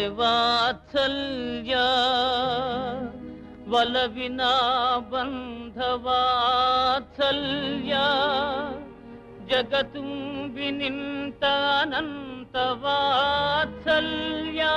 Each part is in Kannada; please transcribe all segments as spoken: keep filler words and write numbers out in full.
ವಾತ್ಸಲ್ಯ ಒಲವಿನ ಬಂಧವಾತ್ಸಲ್ಯ ಜಗತ್ತುಂಬಿ ನಿಂತ ಅನಂತ ವಾತ್ಸಲ್ಯ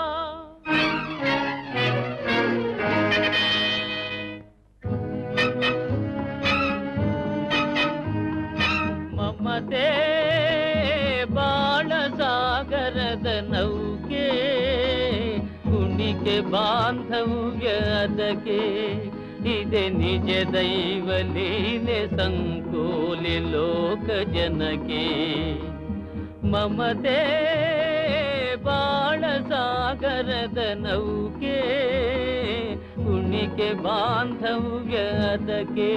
ಮಮತೆ ಬಾಳ ಸಾಗರದ ನೌಕೆ ಕುಣಿಕೆ ಬಾಂಧವ್ಯದಕ್ಕೆ ಇದೆ ನಿಜ ದೈವ ಲೀಲೆ ಸಂಕೋಲೆ ಲೋಕ ಜನಕ್ಕೆ ಮಮತೆ ಬಾಳ ಸಾಗರದ ನೌಕೆ ಕುಣಿಕೆ ಬಾಂಧವ್ಯದಕ್ಕೆ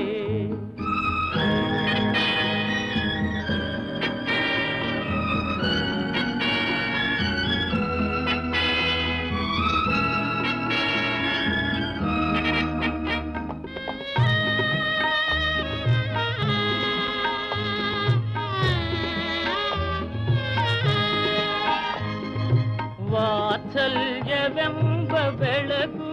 ವಾತ್ಸಲ್ಯವೆಂಬ ಬೆಳಕು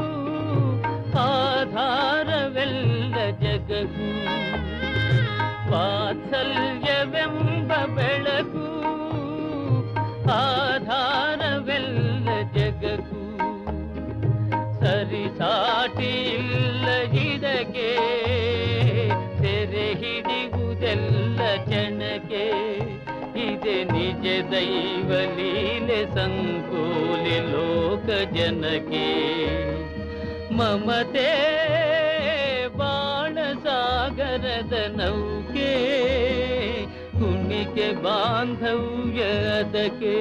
ಆಧಾರವೆಲ್ಲ ಜಗಕ್ಕೂ ವಾತ್ಸಲ್ಯವೆಂಬ ಬೆಳಕು ಆಧಾರವೆಲ್ಲ ಜಗಕ್ಕೂ ಸರಿಸಾಟಿಯಿಲ್ಲ ಇದಕ್ಕೆ ಸೆರೆ ಹಿಡಿಯುವುದೆಲ್ಲ ಜನಕ್ಕೆ ಇದೆ ನಿಜ ದೈವ ಲೀಲೆ ಸಂಕೋಲೆ ಲೋಕ ಜನಕ್ಕೆ ಮಮತೆ ಬಾಣ ಸಾಗರದ ನೌಕೆ ಕುಣಿಕೆ ಬಾಂಧವ್ಯದಕ್ಕೆ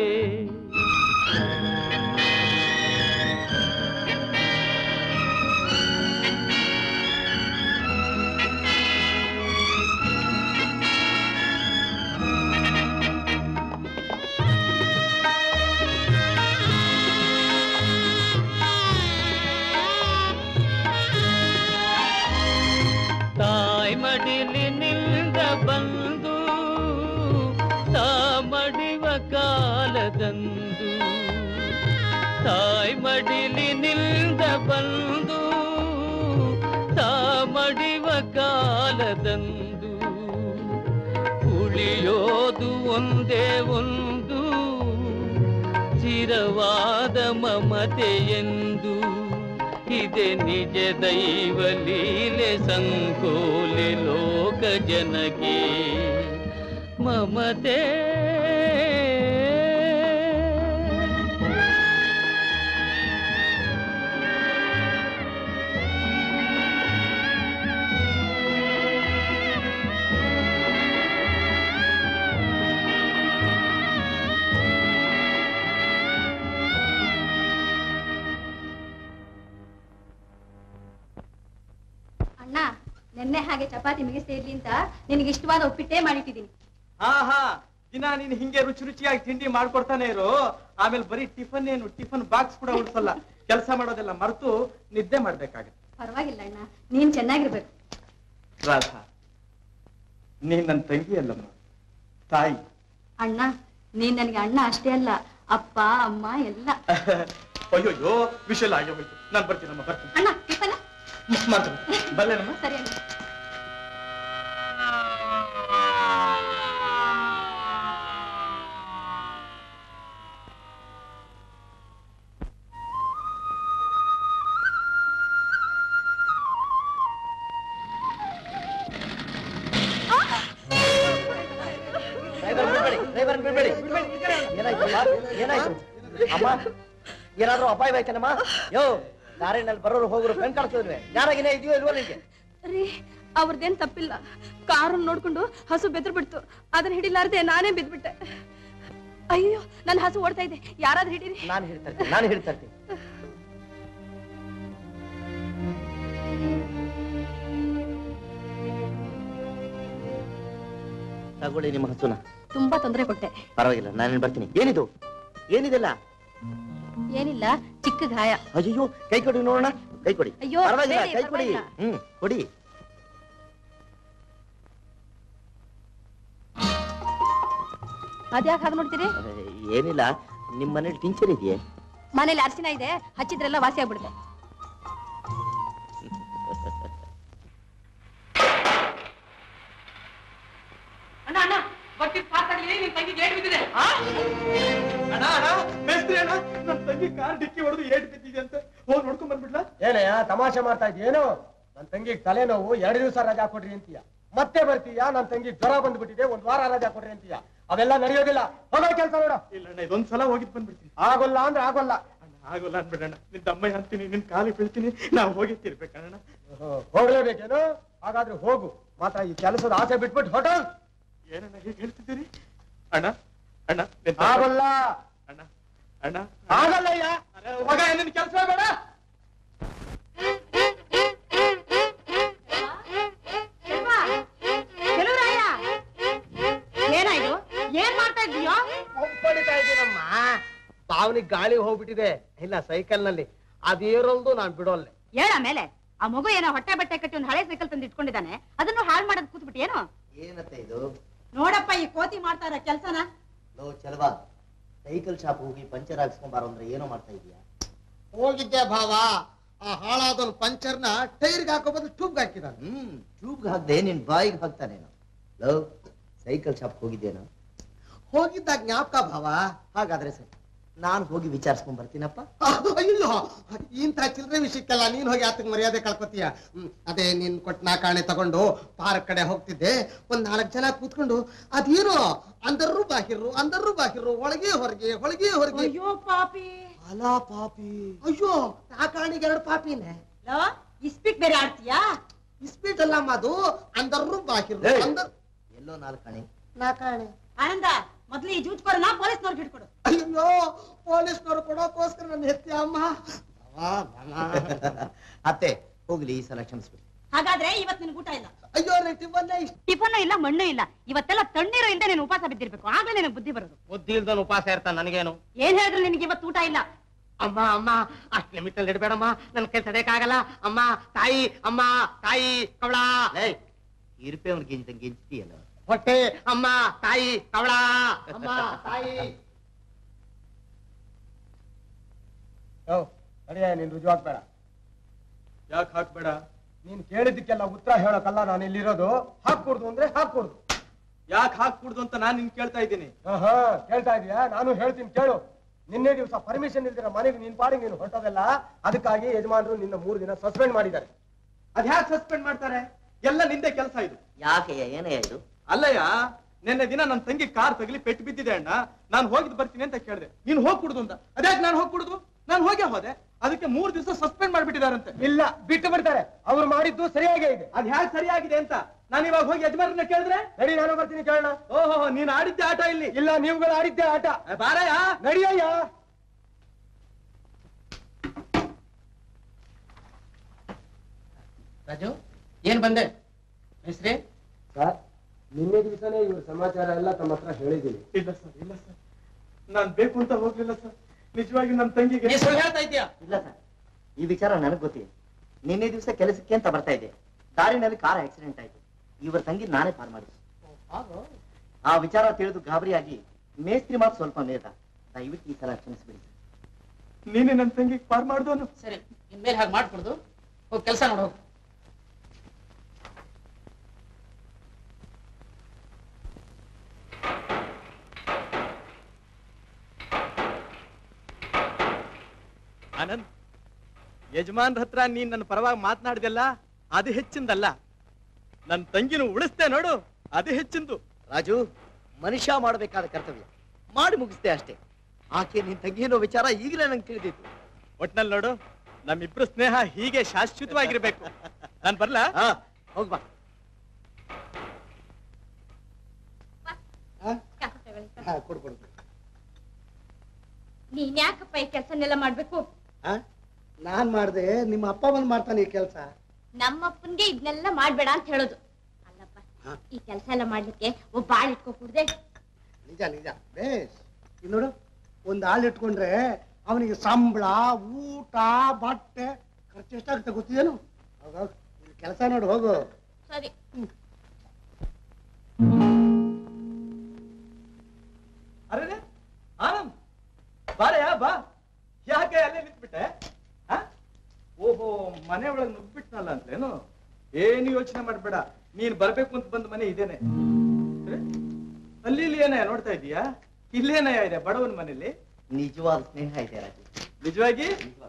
ತಾಯಿ ಮಡಿಲಿನಿಂದ ಬಂದು ತಾ ಮಡಿವ ಕಾಲದಂದು ತಾಯಿ ಮಡಿಲಿನಿಂದ ಬಂದು ತಾ ಮಡಿವ ಕಾಲದಂದು ಉಳಿಯೋದು ಒಂದೇ ಒಂದು ಚಿರವಾದ ಮಮತೆಯೆಂದು ಇದೆ ನಿಜ ದೈವ ಲೀಲೆ ಸಂಕೋಲೆ ಲೋಕ ಜನಕ್ಕೆ ಮಮತೆ ನೆನ್ನೆ ಹಾಗೆ ಚಪಾತಿ ಮಿಗಿಸ್ತೇ ಇರ್ಲಿ ಅಂತ ನಿನಗೆ ಇಷ್ಟವಾದ ಉಪ್ಪಿಟ್ಟೇ ಮಾಡಿಟ್ಟಿದ್ದೀನಿ. ಹಾ ಹಾ ದಿನ ನೀನ್ ಹಿಂಗೆ ರುಚಿ ರುಚಿಯಾಗಿ ತಿಂಡಿ ಮಾಡ್ಕೊಡ್ತಾನೆ ಇರು. ಆಮೇಲೆ ಬರೀ ಟಿಫನ್ ಏನು ಟಿಫನ್ ಬಾಕ್ಸ್ ಕೂಡ ಉಳಿಸಲ್ಲ. ಕೆಲಸ ಮಾಡೋದೆಲ್ಲ ಮರೆತು ನಿದ್ದೆ ಮಾಡ್ಬೇಕಾಗತ್ತೆ. ಪರವಾಗಿಲ್ಲ ಅಣ್ಣ, ನೀನ್ ಚೆನ್ನಾಗಿರ್ಬೇಕು. ರಾಧಾ, ನೀನ್ ನನ್ನ ತಂಗಿ ಅಲ್ಲಮ್ಮ, ತಾಯಿ. ಅಣ್ಣ, ನೀನ್ ನನಗೆ ಅಣ್ಣ ಅಷ್ಟೇ ಅಲ್ಲ, ಅಪ್ಪ ಅಮ್ಮ ಎಲ್ಲ. ಅಯ್ಯೋಯ್ಯೋ, ವಿಷಯ ಆಗಿ ಹೋಯ್ತು. ನಾನ್ ಬರ್ತೀನಮ್ಮ, ಬರ್ತೀನಿ. ಅಣ್ಣ ಟಿಫನ್ ಮಾಡ್ತೀನಿ, ಬಲ್ಲೇನಮ್ಮ? ಸರಿ ಅಣ್ಣ. ಅಮ್ಮ, ಏನಾದ್ರು ಅಪಾಯವಾಯ್ತೇನಮ್ಮ? ಯೋ, ದಾರಿನಲ್ಲಿ ಬರೋರು ಹೋಗೋರು ಕಣ್ ಕಾಣಿಸಿದ್ವಿ. ಯಾರಾಗಿನೇ ಇದೆಯೋ ಇಲ್ವೋ ನಿಂಗೆ? ರೀ, ಅವ್ರದ್ದೇನ್ ತಪ್ಪಿಲ್ಲ. ಕಾರನ್ನು ನೋಡ್ಕೊಂಡು ಹಸು ಬೆದ್ರು ಬಿಡ್ತು. ಅದನ್ನ ಹಿಡಿಲಾರ್ದೆ ನಾನೇ ಬಿದ್ಬಿಟ್ಟೆ. ಅಯ್ಯೋ, ನನ್ನ ಹಸು ಓಡ್ತಾ ಇದೆ, ಯಾರಾದ್ರೂ ಹಿಡೀರಿ. ನಾನು ಹಿಡ್ತಾ ಇರ್ತೀನಿ, ನಾನು ಹಿಡ್ತಾ ಇರ್ತೀನಿ. ತಗೊಳ್ಳಿ ನಿಮ್ಮ ಹಸುನ. ತುಂಬಾ ತೊಂದರೆ ಕೊಟ್ಟೆ. ಪರವಾಗಿಲ್ಲ, ನಾನು ಬರ್ತೀನಿ. ಏನಿದು? ಏನಿದೆಲ್ಲ? ಏನಿಲ್ಲ, ಚಿಕ್ಕ ಗಾಯ. ಅಯ್ಯೋ, ಕೈ ಕೊಡಿ ನೋಡೋಣ. ಕೈ ಕೊಡಿ. ಅಯ್ಯೋ, ಪರವಾಗಿಲ್ಲ, ಕೈ ಕೊಡಿ. ಹ್ಮ್, ಕೊಡಿ. ಅದ್ಯಾಕೆ ಹಾಗೆ ನೋಡ್ತೀರಿ? ಏನಿಲ್ಲ, ನಿಮ್ ಮನೇಲಿ ಟಿಂಚರ್ ಇದೆಯೇ? ಮನೇಲಿ ಅರಿಶಿನ ಇದೆ, ಹಚ್ಚಿದ್ರೆಲ್ಲ ವಾಸಿ ಆಗ್ಬಿಡುತ್ತೆ. ಅಣ್ಣ ಅಣ್ಣ ಬಟ್ಟಿದ್ ಪಾತಾಗಿದೆ, ನಿನ್ ತಂಗಿ ಏಟ್ ಬಿದ್ದಿದೆ. ಅಣ್ಣ ಅಣ್ಣ ಮೇಸ್ತ್ರಿ ಅಣ್ಣ, ನನ್ ತಂಗಿ ಕಾರ್ ಡಿಕ್ಕಿ ಹೊಡೆದು ಏಟ್ ಬಿದ್ದಿದೆ ಅಂತ ಹೋಗಿ ನೋಡ್ಕೊಂಡ್ ಬಂದ್ಬಿಡ್ಲಾ? ಏನಯ್ಯ ತಮಾಷೆ ಮಾಡ್ತಾ ಇದ್ದೀಯೇನು? ನನ್ ತಂಗಿಗೆ ತಲೆನೋವು ಎರಡು ದಿವಸ ರಜಾ ಕೊಡ್ರಿ ಅಂತೀಯ, ಮತ್ತೆ ಬರ್ತೀಯ ನನ್ ತಂಗಿ ಜ್ವರ ಬಂದ್ಬಿಟ್ಟಿದೆ ಒಂದ್ ವಾರ ರಜಾ ಕೊಡ್ರಿ ಅಂತೀಯ. ಅವೆಲ್ಲ ನಡೆಯೋದಿಲ್ಲ, ಹೋಗೋ ಕೆಲಸ ನೋಡ. ಇಲ್ಲ ಅಣ್ಣ, ಇದೊಂದ್ಸಲ ಹೋಗಿದ್ ಬಂದ್ಬಿಡ್ತೀನಿ. ಆಗೋಲ್ಲ ಅಂದ್ರೆ ಆಗೋಲ್ಲ. ಅಣ್ಣ ಆಗೋಲ್ಲ ಅನ್ಬಿಡಣ್ಣ, ನಿನ್ ತಮ್ಮ ಅಂತೀನಿ, ನಿನ್ ಕಾಲಿ ಬೀಳ್ತೀನಿ, ನಾವು ಹೋಗಿತ್ತಿರ್ಬೇಕಣ್ಣ. ಹೋಗ್ಲೇಬೇಕೇನು? ಹಾಗಾದ್ರೆ ಹೋಗು, ಮಾತ್ರ ಈ ಕೆಲಸದ ಆಸೆ ಬಿಟ್ಬಿಟ್ಟು ಹೋಟೆಲ್. ಏನಣ್ಣ ಹೀಗೆ ಹೇಳ್ತಿದ್ದೀರಿ? ಅಣ್ಣ ಅಣ್ಣ ಆಗೋಲ್ಲ. ಅಣ್ಣ ಅಣ್ಣ ಆಗಲ್ಲಯ್ಯ. ಮಗ ಏನೇನು ಕೆಲಸ ಬೇಡ. ಏನಾಯ್ತು? ಏನ್ ಮಾಡ್ತಾ ಇದ್ದೀಯೋ? ಒಪ್ಪಡಿತಾ ಇದ್ದೀನಮ್ಮ. ಬಾವನಿಗೆ ಗಾಳಿ ಹೋಗ್ಬಿಟ್ಟಿದೆ, ಇಲ್ಲ ಸೈಕಲ್ ನಲ್ಲಿ ಅದೇರಲ್ದು ನಾನ್ ಬಿಡೋಲ್ಲೆ. ಹೇಳ ಮೇಲೆ ಆ ಮಗು ಏನೋ ಹೊಟ್ಟೆ ಬಟ್ಟೆ ಕಟ್ಟಿ ಒಂದು ಹಳೆ ಸೈಕಲ್ ತಂದು ಇಟ್ಕೊಂಡಿದ್ದಾನೆ, ಅದನ್ನು ಹಾಳು ಮಾಡೋದ್ ಕೂತ್ಬಿಟ್ಟು ಏನು? ಏನತ್ತೆ ಇದು? ನೋಡಪ್ಪ ಈ ಕೋತಿ ಮಾಡ್ತಾ ಇರೋ ಕೆಲ್ಸನ. ಲೋ ಚಲವಾ, ಸೈಕಲ್ ಶಾಪ್ ಹೋಗಿ ಪಂಚರ್ ಹಾಕ್ಸ್ಕೊಂಬಾರ ಅಂದ್ರೆ ಏನೋ ಮಾಡ್ತಾ ಇದೀಯಾ? ಹೋಗಿದ್ದೆ ಭಾವ, ಆ ಹಾಳಾದವನು ಪಂಚರ್ನ ಟೈರ್ಗೆ ಹಾಕೋ ಬದಲು ಟ್ಯೂಬ್ಗೆ ಹಾಕಿದಾನೆ. ಹ್ಮ್ ಟ್ಯೂಬ್ಗೆ ಹಾಕ್ದೆ ನಿನ್ ಬಾಯಿಗೆ ಹಾಕ್ತಾನೇನು? ಲೋ ಸೈಕಲ್ ಶಾಪ್ ಹೋಗಿದ್ದೇನು? ಹೋಗಿದ್ದಾಗ ಜ್ಞಾಪಕ ಭಾವ. ಹಾಗಾದ್ರೆ ಸರಿ, ನಾನ್ ಹೋಗಿ ವಿಚಾರಿಸ್ಕೊಂಡ್ ಬರ್ತೀನಪ್ಪ. ಅಯ್ಯೋ, ಇಂಥ ಚಿಲ್ಲರೆ ವಿಷಯಕ್ಕೆಲ್ಲ ನೀನ್ ಹೋಗಿ ಆತಕ್ಕೆ ಮರ್ಯಾದೆ ಕಳ್ಕೊತೀಯ. ಹ್ಮ್ ಅದೇ ನೀನ್ ಕೊಟ್ಟ ನಾಕಾಣೆ ತಗೊಂಡು ಪಾರ್ಕ್ ಕಡೆ ಹೋಗ್ತಿದ್ದೆ, ಒಂದ್ ನಾಲ್ಕು ಜನ ಕೂತ್ಕೊಂಡು ಅದೇನೋ ಅಂದರು ಬಾಹಿರು ಅಂದರು ಬಾಹಿರು, ಒಳಗೆ ಹೊರಗೆ ಹೊಳಗೆ ಹೊರಗೆ. ಅಯ್ಯೋ ಪಾಪಿ. ಅಲಾ ಪಾಪಿ. ಅಯ್ಯೋ ನಾಕಾಣಿಗೆ ಎರಡು ಪಾಪಿನೇ. ಇಸ್ಪಿಟ್ ಬೇರೆ ಆಡ್ತೀಯಾ? ಇಸ್ಪೀಟ್ ಅಲ್ಲಮ್ಮ, ಅದು ಅಂದರು ಬಾಹಿರು ಅಂದರ್. ಎಲ್ಲೋ ನಾಲ್ಕಾಣೆ ನಾಕಾಣೆ. ಆನಂದ, ಮೊದ್ಲು ಈ ಜೂಜ್ಕೊರನ ಪೊಲೀಸ್ನವ್ರಿಗೆ ಹಿಡ್ಕೊಡು. ಅಯ್ಯೋ ಪೊಲೀಸ್ನವ್ರು ಕೊಡೋಕೋಸ್ಕರ ನನ್ನ ಹೆತ್ತಿ ಅಮ್ಮ. ಅತ್ತೆ ಹೋಗ್ಲಿ, ಈ ಸಲ ಕ್ಷಮಿಸ್ಬಿಡಿ. ಹಾಗಾದ್ರೆ ಇವತ್ ನಿನ್ ಊಟ ಇಲ್ಲ. ಅಯ್ಯೋ ಟಿಫನ್ ಇಷ್ಟ. ಟಿಫನ್ ಇಲ್ಲ, ಮಣ್ಣು ಇಲ್ಲ, ಇವತ್ತೆಲ್ಲ ತಣ್ಣೀರು ಇಲ್ಲದೆ ನೀನು ಉಪವಾಸ ಬಿದ್ದಿರ್ಬೇಕು, ಆಗ್ಲೇ ನಿನಗೆ ಬುದ್ಧಿ ಬರೋದು. ಬುದ್ಧಿ ಇಲ್ದನ್ ಉಪವಾಸ ಇರ್ತಾನ ನನಗೇನು? ಏನ್ ಹೇಳಿದ್ರು ನಿನಗೆ ಇವತ್ತು ಊಟ ಇಲ್ಲ. ಅಮ್ಮ ಅಮ್ಮ ಅಷ್ಟು ಲಿಮಿಟ್ ಅಲ್ಲಿ ಇಡಬೇಡಮ್ಮ, ನನ್ ಕೈ ತಡೆಯಕ್ಕಾಗಲ್ಲ. ಅಮ್ಮ ತಾಯಿ, ಅಮ್ಮ ತಾಯಿ ಕವಳ. ಇರುಪೆ ಅವ್ನ ಗೆಂಜಿ ಗೆಂಜಿಯಲ್ಲ ಹೊಟ್ಟೆ, ಅಮ್ಮ ತಾಯಿ ಕವಳ, ಅಮ್ಮ ತಾಯಿ. ಅಡಿಯ ನೀನ್ ರುಜು ಹಾಕ್ಬೇಡ. ಯಾಕೆ ಹಾಕ್ಬೇಡ? ನೀನ್ ಕೇಳಿದ್ದಕ್ಕೆಲ್ಲ ಉತ್ತರ ಹೇಳೋಕಲ್ಲ ನಾನು ಇಲ್ಲಿರೋದು. ಹಾಕ್ಕೊಡ್ದು ಅಂದ್ರೆ ಹಾಕ್ಕೊಡ್ದು. ಯಾಕೆ ಹಾಕ್ಬಿಡ್ದು ಅಂತ ನಾನ್ ನಿನ್ ಕೇಳ್ತಾ ಇದ್ದೀನಿ. ಹಾ ಕೇಳ್ತಾ ಇದೀಯಾ? ನಾನು ಹೇಳ್ತೀನಿ ಕೇಳು. ನಿನ್ನೆ ದಿವಸ ಪರ್ಮಿಷನ್ ಇಲ್ದಿರ ಮನೆಗೆ ನಿನ್ ಪಾಡಿಗೆ ನೀನು ಹೊರಟೋದಲ್ಲ, ಅದಕ್ಕಾಗಿ ಯಜಮಾನರು ನಿನ್ನ ಮೂರು ದಿನ ಸಸ್ಪೆಂಡ್ ಮಾಡಿದ್ದಾರೆ. ಅದ್ ಯಾಕೆ ಸಸ್ಪೆಂಡ್ ಮಾಡ್ತಾರೆ? ಎಲ್ಲ ನಿಂದೆ ಕೆಲಸ ಇದು. ಯಾಕೆಯ್ಯ, ಏನಯ್ಯ ಇದು? ಅಲ್ಲಯ್ಯ, ನಿನ್ನೆ ದಿನ ನನ್ನ ತಂಗಿ ಕಾರ್ ತಗಲಿ ಪೆಟ್ಟು ಬಿದ್ದಿದೆ ಅಣ್ಣ, ನಾನು ಹೋಗಿದ್ ಬರ್ತೀನಿ ಅಂತ ಕೇಳಿದೆ. ನೀನ್ ಹೋಗ್ ಕುಡುದು ಅಂತ. ಅದ್ಯಾಕೆ ನಾನು ಹೋಗ್ ಕುಡುದು? ನಾನು ಹೋಗೇ ಹೋದೆ, ಅದಕ್ಕೆ ಮೂರ್ ದಿವಸ ಸಸ್ಪೆಂಡ್ ಮಾಡ್ಬಿಟ್ಟಿದಾರಂತೆ. ಇಲ್ಲ, ಬಿಟ್ಟು ಬಿಡ್ತಾರೆ. ಅವ್ರು ಮಾಡಿದ್ದು ಸರಿಯಾಗೇ ಇದೆ. ಅದ್ ಹ್ಯಾಕ್ ಸರಿಯಾಗಿದೆ ಅಂತ ನಾನು ಇವಾಗ ಹೋಗಿ ಯಜಮಾನರನ್ನ ಕೇಳಿದ್ರೆ? ನಡಿ, ನಾನು ಬರ್ತೀನಿ ಕೇಳೋಣ. ಓಹೋ, ನೀನ್ ಆಡಿದ್ದೆ ಆಟ ಇಲ್ಲಿ? ಇಲ್ಲ, ನೀವುಗಳು ಆಡಿದ್ದೆ ಆಟ. ಬಾರಯ್ಯ, ನಡಿಯಯ್ಯ. ರಾಜು, ಏನ್ ಬಂದೆ ಹೆಸ್ರಿ? ಸರ್, ನಿನ್ನೆ ದಿವಸನೇ ಇವ್ರ ಸಮಾಚಾರ ಎಲ್ಲ ತಮ್ಮ ಹತ್ರ ಹೇಳಿದ್ದೀನಿ. ಇಲ್ಲ ಸರ್, ಇಲ್ಲ ಸರ್, ನಾನ್ ಬೇಕು ಅಂತ ಹೋಗ್ಲಿಲ್ಲ ಸರ್. ನಿಜವಾಗಿ ನನ್ನ ತಂಗಿಗೆ ನೀ ಸುಳ್ಳು ಹೇಳ್ತಾ ಇದೀಯಾ? ಇಲ್ಲ ಸರ್, ಈ ವಿಚಾರ ನನಗ್ ಗೊತ್ತಿದೆ. ನಿನ್ನೆ ದಿವಸ ಕೆಲಸಕ್ಕೆ ಅಂತ ಬರ್ತಾ ಇದ್ದೆ, ದಾರಿನಲ್ಲಿ ಕಾರ್ ಆಕ್ಸಿಡೆಂಟ್ ಆಯ್ತು. ಇವರ ತಂಗಿ ನಾನೇ ಪಾರ್ ಮಾಡಿದ್ದೆ. ಆ ವಿಚಾರ ತಿಳಿದು ಗಾಬರಿಯಾಗಿ ಮೇಸ್ತ್ರಿ ಮಾತು ಸ್ವಲ್ಪ ಮೇದ. ದಯವಿಟ್ಟು ಈ ಸಲ ಕ್ಷಮಿಸ್ಬಿಡಿ. ನೀನೇ ನನ್ನ ತಂಗಿಗೆ ಪಾರ್ ಮಾಡ್ದವನು. ಸರಿ, ಇನ್ಮೇಲೆ ಹಾಗೆ ಮಾಡ್ಕೊಡ್ದು. ಹೋಗಿ ಕೆಲಸ ನೋಡು. ಆನಂದ್, ಯಜಮಾನ್ರ ಹತ್ರ ನೀನ್ ನನ್ನ ಪರವಾಗಿ ಮಾತನಾಡ್ದಲ್ಲ, ಅದು ಹೆಚ್ಚಿಂದಲ್ಲ. ನನ್ನ ತಂಗಿನೂ ಉಳಿಸ್ತೆ ನೋಡು, ಅದು ಹೆಚ್ಚಿಂದು. ರಾಜು, ಮನುಷ್ಯ ಮಾಡಬೇಕಾದ ಕರ್ತವ್ಯ ಮಾಡಿ ಮುಗಿಸ್ತೆ ಅಷ್ಟೇ. ಆಕೆ ನಿನ್ ತಂಗಿ ಅನ್ನೋ ವಿಚಾರ ಈಗಲೇ ನಂಗೆ ತಿಳಿದಿತ್ತು. ಒಟ್ನಲ್ಲಿ ನೋಡು, ನಮ್ಮಿಬ್ರು ಸ್ನೇಹ ಹೀಗೆ ಶಾಶ್ವತವಾಗಿರ್ಬೇಕು. ನಾನ್ ಬರ್ಲಾ? ಹೋಗ್ಬಾ. ಕೊಡು ಕೊಡು. ನೀನ್ ಯಾಕಪ್ಪ ಈ ಕೆಲ್ಸನೆಲ್ಲ ಮಾಡ್ಬೇಕು? ನಾನ್ ಮಾಡ್ದೆ, ನಿಮ್ಮ ಅಪ್ಪ ಬಂದ್ ಮಾಡ್ತಾನೆ ಈ ಕೆಲ್ಸ. ನಮ್ಮಪ್ಪನ್ಗೆ ಇದನ್ನೆಲ್ಲ ಮಾಡ್ಬೇಡ ಅಂತ ಹೇಳೋದು. ಅಲ್ಲಪ್ಪ, ಈ ಕೆಲ್ಸ ಎಲ್ಲ ಮಾಡ್ಲಿಕ್ಕೆ ಒಬ್ಬ ಆಳ್ ಇಟ್ಕೊಕೂಡ್ದೆ? ನಿಜ ನಿಜ. ಬೇಸ್ ಇದ್ ನೋಡು, ಒಂದ್ ಆಳ್ ಇಟ್ಕೊಂಡ್ರೆ ಅವನಿಗೆ ಸಂಬಳ, ಊಟ, ಬಟ್ಟೆ ಖರ್ಚು ಎಷ್ಟಾಗುತ್ತೆ ಗೊತ್ತಿದೇನು? ಕೆಲಸ ನೋಡು, ಹೋಗು. ಸರಿ. ಅರೆ ಆನಂದ್, ಬಾರಯ್ಯ ಬಾ. ಯಾಕೆ ಅಲ್ಲೇ ನಿಂತ್ಬಿಟ್ಟೆ? ಓಹೋ, ಮನೆ ಒಳಗೆ ನುಗ್ಬಿಟ್ನಲ್ಲ ಅಂತೇನು? ಏನು ಯೋಚನೆ ಮಾಡ್ಬೇಡ, ನೀನ್ ಬರ್ಬೇಕು ಅಂತ ಬಂದ ಮನೆ ಇದೇನೆ. ಅಲ್ಲಿ ಇಲ್ಲಿ ಏನಯ್ಯ ನೋಡ್ತಾ ಇದೀಯಾ? ಇಲ್ಲೇನಯ್ಯ ಇದೆ ಬಡವನ ಮನೇಲಿ? ನಿಜವಾದ ಸ್ನೇಹ ಇದೆ ರಾಜು. ನಿಜವಾಗಿ?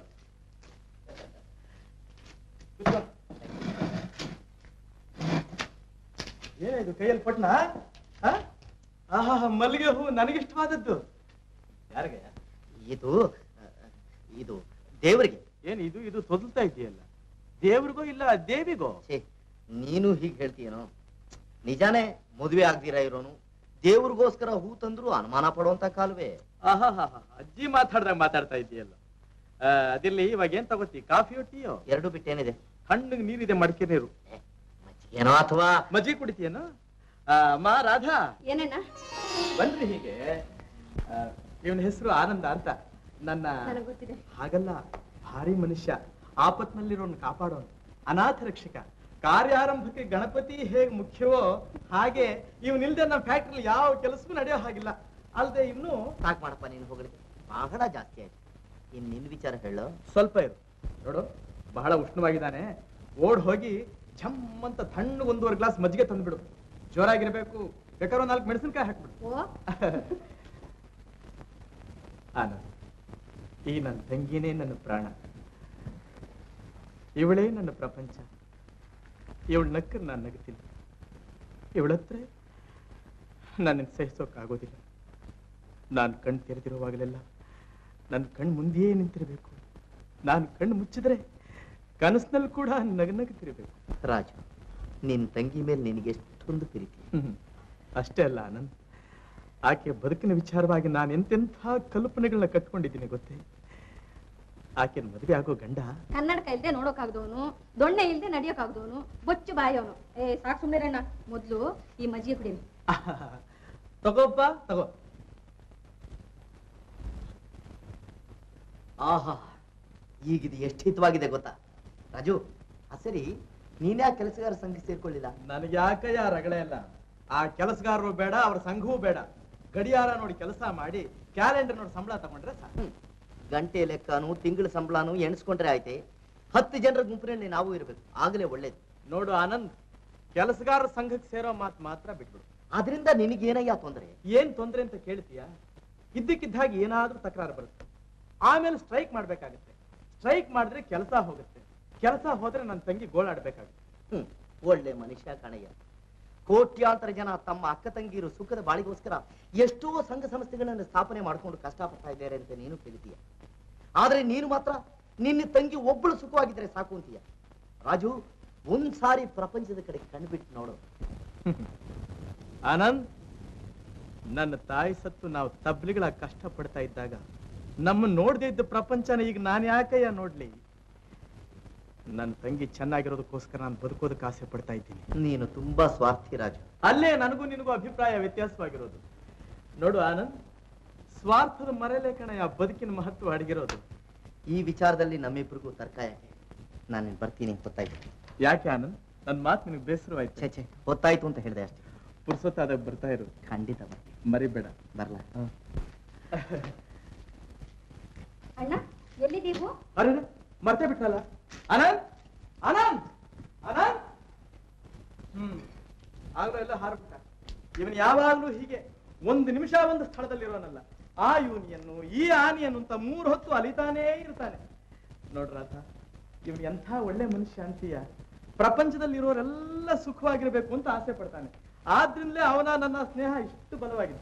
ಏನಿದು ಕೈಯಲ್ಲಿ ಪಟ್ನ? ಆಹಾ, ಮಲ್ಲಿಗೆ ಹೂ ನನಗಿಷ್ಟವಾದದ್ದು. ಯಾರಿಗೆ? ಇದು ಇದು ದೇವರಿಗೆ. ಏನ್ ಇದು ಇದು ತೊದಲ್ತಾ ಇದೆಯಲ್ಲ? ದೇವ್ರಿಗೋ ಇಲ್ಲ ದೇವಿಗೋ? ನೀನು ಹೀಗೆ ಹೇಳ್ತೀಯೇನೋ? ನಿಜಾನೇ, ಮದುವೆ ಆಗ್ದಿರ ಇರೋನು ದೇವ್ರಿಗೋಸ್ಕರ ಹೂ ತಂದ್ರು ಅನುಮಾನ ಪಡುವಂತ ಕಾಲುವೆ. ಆಹಾ ಹಾ ಹಾ, ಅಜ್ಜಿ ಮಾತಾಡ್ದಾಗ ಮಾತಾಡ್ತಾ ಇದೆಯಲ್ಲ. ಅದಿರ್ಲಿ, ಇವಾಗ ಏನ್ ತಗೋತಿ? ಕಾಫಿಯೋ ಟೀಯೋ? ಎರಡು ಬಿಟ್ಟೇನಿದೆ. ಹಣ್ಣಿಗೆ ನೀರಿದೆ, ಮಡಿಕೆ ನೀರು. ಏನೋ ಅಥವಾ ಮಜ್ಜಿಗೆ ಕುಡಿತೀಯೇನೋ? ಅಮ್ಮ ರಾಧಾ, ಏನಣ್ಣ ಬನ್ರಿ. ಹೀಗೆ ಇವನ ಹೆಸರು ಆನಂದ ಅಂತ. ನನ್ನ ಗೊತ್ತಿದೆ. ಹಾಗಲ್ಲ, ಭಾರಿ ಮನುಷ್ಯ, ಆಪತ್ನಲ್ಲಿರೋನ್ ಕಾಪಾಡೋನು, ಅನಾಥ ರಕ್ಷಕ. ಕಾರ್ಯಾರಂಭಕ್ಕೆ ಗಣಪತಿ ಹೇಗೆ ಮುಖ್ಯವೋ ಹಾಗೆ ಇವನಿಲ್ದೆ ನಮ್ಮ ಫ್ಯಾಕ್ಟ್ರಿ ಯಾವ ಕೆಲಸವೂ ನಡೆಯೋ ಹಾಗಿಲ್ಲ. ಅಲ್ದೆ ಇವನು ಸಾಕ್ ಮಾಡಪ್ಪ, ನೀನು ಹೋಗಲಿಕ್ಕೆ ಬಹಳ ಜಾಸ್ತಿ ಆಯ್ತು. ಇನ್ ನಿನ್ ವಿಚಾರ ಹೇಳು. ಸ್ವಲ್ಪ ಇರು ನೋಡು, ಬಹಳ ಉಷ್ಣವಾಗಿದ್ದಾನೆ. ಓಡ್ ಹೋಗಿ ಝಮ್ ಅಂತ ತಣ್ಣಗೆ ಒಂದೂವರೆ ಗ್ಲಾಸ್ ಮಜ್ಜಿಗೆ ತಂದ್ಬಿಡು. ಜೋರಾಗಿರ್ಬೇಕು, ಬೇಕಾದ್ರೆ ನಾಲ್ಕು ಮೆಣಸಿನ್ಕಾಯಿ ಹಾಕ್ಬಿಡು. ಆನಂದ್, ಈ ನನ್ನ ತಂಗಿನೇ ನನ್ನ ಪ್ರಾಣ, ಇವಳೇ ನನ್ನ ಪ್ರಪಂಚ. ಇವಳು ನಕ್ಕರ್ ನಾನು ನಗುತ್ತಿಲ್ಲ, ಇವಳತ್ರ ನನ್ನ ಸಹಿಸೋಕ್ಕಾಗೋದಿಲ್ಲ. ನಾನು ಕಣ್ಣು ತೆರೆದಿರುವಾಗಲೆಲ್ಲ ನನ್ನ ಕಣ್ಣು ಮುಂದೆಯೇ ನಿಂತಿರಬೇಕು. ನಾನು ಕಣ್ಣು ಮುಚ್ಚಿದ್ರೆ ಕನಸಿನಲ್ಲಿ ಕೂಡ ನಗನಗುತ್ತಿರಬೇಕು. ರಾಜು, ನಿನ್ ತಂಗಿ ಮೇಲೆ ನಿನಗೆ ಎಷ್ಟೊಂದು ಪ್ರೀತಿ. ಅಷ್ಟೇ ಅಲ್ಲ ಆನಂದ್, ಆಕೆ ಬದುಕಿನ ವಿಚಾರವಾಗಿ ನಾನು ಎಂತೆಂಥ ಕಲ್ಪನೆಗಳನ್ನ ಕಟ್ಕೊಂಡಿದ್ದೀನಿ ಗೊತ್ತೇ? ಆಕೆನ ಮದುವೆ ಆಗೋ ಗಂಡ ಕನ್ನಡಕ ಇಲ್ದೆ ನೋಡೋಕಾಗ್ದವನು, ದೊಣ್ಣೆ ಇಲ್ದೆ ನಡಿಯೋಕಾಗ್ದವನು, ಬೊಚ್ಚು ಬಾಯೋನು. ಏ ಸಾಕು ಸುಮ್ಮನೆ, ಮೊದ್ಲು ಈ ಮಜ್ಜಿಗೆ ಕುಡಿ. ತಗೋಪ್ಪ ತಗೋ. ಆಹಾ, ಈಗಿದು ಎಷ್ಟು ಹಿತವಾಗಿದೆ ಗೊತ್ತಾ ರಾಜು? ಸರಿ, ನೀನ್ಯಾ ಕೆಲಸಗಾರ ಸಂಘ ಸೇರ್ಕೊಳ್ಳಿಲ್ಲ? ನನಗೆ ಯಾಕಯ್ಯ ರಗಳೆ ಇಲ್ಲ. ಆ ಕೆಲಸಗಾರರು ಬೇಡ, ಅವ್ರ ಸಂಘವೂ ಬೇಡ. ಗಡಿಯಾರ ನೋಡಿ ಕೆಲಸ ಮಾಡಿ, ಕ್ಯಾಲೆಂಡರ್ ನೋಡಿ ಸಂಬಳ ತಗೊಂಡ್ರೆ ಸಾಕು. ಗಂಟೆ ಲೆಕ್ಕನು ತಿಂಗಳ ಸಂಬಳನು ಎಣಿಸ್ಕೊಂಡ್ರೆ ಆಯ್ತೆ. ಹತ್ತು ಜನರ ಗುಂಪಿನಲ್ಲಿ ನಾವು ಇರ್ಬೇಕು, ಆಗಲೇ ಒಳ್ಳೇದು. ನೋಡು ಆನಂದ್, ಕೆಲಸಗಾರರ ಸಂಘಕ್ಕೆ ಸೇರೋ ಮಾತು ಮಾತ್ರ ಬಿಟ್ಬಿಡು. ಆದ್ರಿಂದ ನಿನಗೇನಯ್ಯ ತೊಂದರೆ? ಏನ್ ತೊಂದ್ರೆ ಅಂತ ಕೇಳ್ತೀಯ? ಇದ್ದಕ್ಕಿದ್ದಾಗ ಏನಾದ್ರೂ ತಕರಾರು ಬರುತ್ತೆ, ಆಮೇಲೆ ಸ್ಟ್ರೈಕ್ ಮಾಡ್ಬೇಕಾಗತ್ತೆ. ಸ್ಟ್ರೈಕ್ ಮಾಡಿದ್ರೆ ಕೆಲಸ ಹೋಗುತ್ತೆ, ಕೆಲಸ ಹೋದ್ರೆ ನನ್ನ ತಂಗಿ ಗೋಳಾಡ್ಬೇಕಾಗುತ್ತೆ. ಹ್ಮ್, ಒಳ್ಳೆ ಮನುಷ್ಯ ಕಣಯ್ಯ. ಕೋಟ್ಯಾಂತರ ಜನ ತಮ್ಮ ಅಕ್ಕ ತಂಗಿರು ಸುಖದ ಬಾಳಿಗೋಸ್ಕರ ಎಷ್ಟೋ ಸಂಘ ಸಂಸ್ಥೆಗಳನ್ನು ಸ್ಥಾಪನೆ ಮಾಡ್ಕೊಂಡು ಕಷ್ಟಪಡ್ತಾ ಇದ್ದಾರೆ ಅಂತ ನೀನು ಕೇಳ್ತೀಯ. ಆದ್ರೆ ನೀನು ಮಾತ್ರ ನಿನ್ನ ತಂಗಿ ಒಬ್ಬಳು ಸುಖವಾಗಿದ್ರೆ ಸಾಕು ಅಂತೀಯ. ರಾಜು, ಒಂದ್ಸಾರಿ ಪ್ರಪಂಚದ ಕಡೆ ಕಣ್ಬಿಟ್ಟು ನೋಡು. ಆನಂದ್, ನನ್ನ ತಾಯಿ ಸತ್ತು ನಾವು ತಬ್ಲಿಗಳ ಕಷ್ಟ ಪಡ್ತಾ ಇದ್ದಾಗ ನಮ್ಮ ನೋಡದೇ ಇದ್ದ ಪ್ರಪಂಚನ ಈಗ ನಾನು ಯಾಕಯ್ಯ ನೋಡ್ಲಿ? ನನ್ನ ತಂಗಿ ಚೆನ್ನಾಗಿರೋದಕ್ಕೋಸ್ಕರ ನಾನು ಬದುಕೋದಕ್ಕೆ ಆಸೆ ಪಡ್ತಾ ಇದ್ದೀನಿ. ನೀನು ತುಂಬಾ ಸ್ವಾರ್ಥಿ ರಾಜು. ಅಲ್ಲೇ ನನಗೂ ನಿನಗೂ ಅಭಿಪ್ರಾಯ ವ್ಯತ್ಯಾಸವಾಗಿರೋದು. ನೋಡು ಆನಂದ್, ಸ್ವಾರ್ಥದ ಮರೆಯಲೇ ಕಣಯ್ಯ ಬದುಕಿನ ಮಹತ್ವ ಅಡಗಿರೋದು. ಈ ವಿಚಾರದಲ್ಲಿ ನಮ್ಮಿಬ್ರಿಗೂ ತರ್ಕ ಯಾಕೆ? ನಾನು ಬರ್ತೀನಿ, ಹೊತ್ತಾಯ್ತು. ಯಾಕೆ ಆನಂದ್, ನನ್ನ ಮಾತು ನಿನಗೆ ಬೇಸರವಾಯ್ತು? ಛೇ ಛೇ, ಹೊತ್ತಾಯ್ತು ಅಂತ ಹೇಳಿದೆ ಅಷ್ಟೇ. ಪುರ್ಸೊತ್ತಾದಾಗ ಬರ್ತಾ ಇರು. ಖಂಡಿತ ಬರ್ತೀನಿ, ಮರಿಬೇಡ. ಬರ್ಲಾ? ಅಣ್ಣ, ಎಲ್ಲಿದ್ದೀವು? ಅರೆ, ಮರ್ತೇ ಬಿಟ್ಟಲ್ಲ. ಆನಂದ್, ಆನಂದ್, ಆನಂದ್. ಹ್ಮ್, ಆಗ್ಲೂ ಎಲ್ಲ ಹಾರ್ಬಿಟ್ಟ. ಇವನ್ ಯಾವಾಗ್ಲೂ ಹೀಗೆ ಒಂದು ನಿಮಿಷ ಒಂದು ಸ್ಥಳದಲ್ಲಿರೋನಲ್ಲ. ಆ ಯೂನಿಯನ್ನು, ಈ ಆನಿಯನ್ನು ಅಂತ ಮೂರು ಹೊತ್ತು ಅಲಿತಾನೇ ಇರ್ತಾನೆ. ನೋಡ್ರಾಥ, ಇವನ್ ಎಂಥ ಒಳ್ಳೆ ಮನುಷ್ಯ ಅಂತೀಯ. ಪ್ರಪಂಚದಲ್ಲಿರೋರೆಲ್ಲ ಸುಖವಾಗಿರ್ಬೇಕು ಅಂತ ಆಸೆ ಪಡ್ತಾನೆ. ಆದ್ರಿಂದಲೇ ಅವನ ನನ್ನ ಸ್ನೇಹ ಇಷ್ಟು ಬಲವಾಗಿದೆ.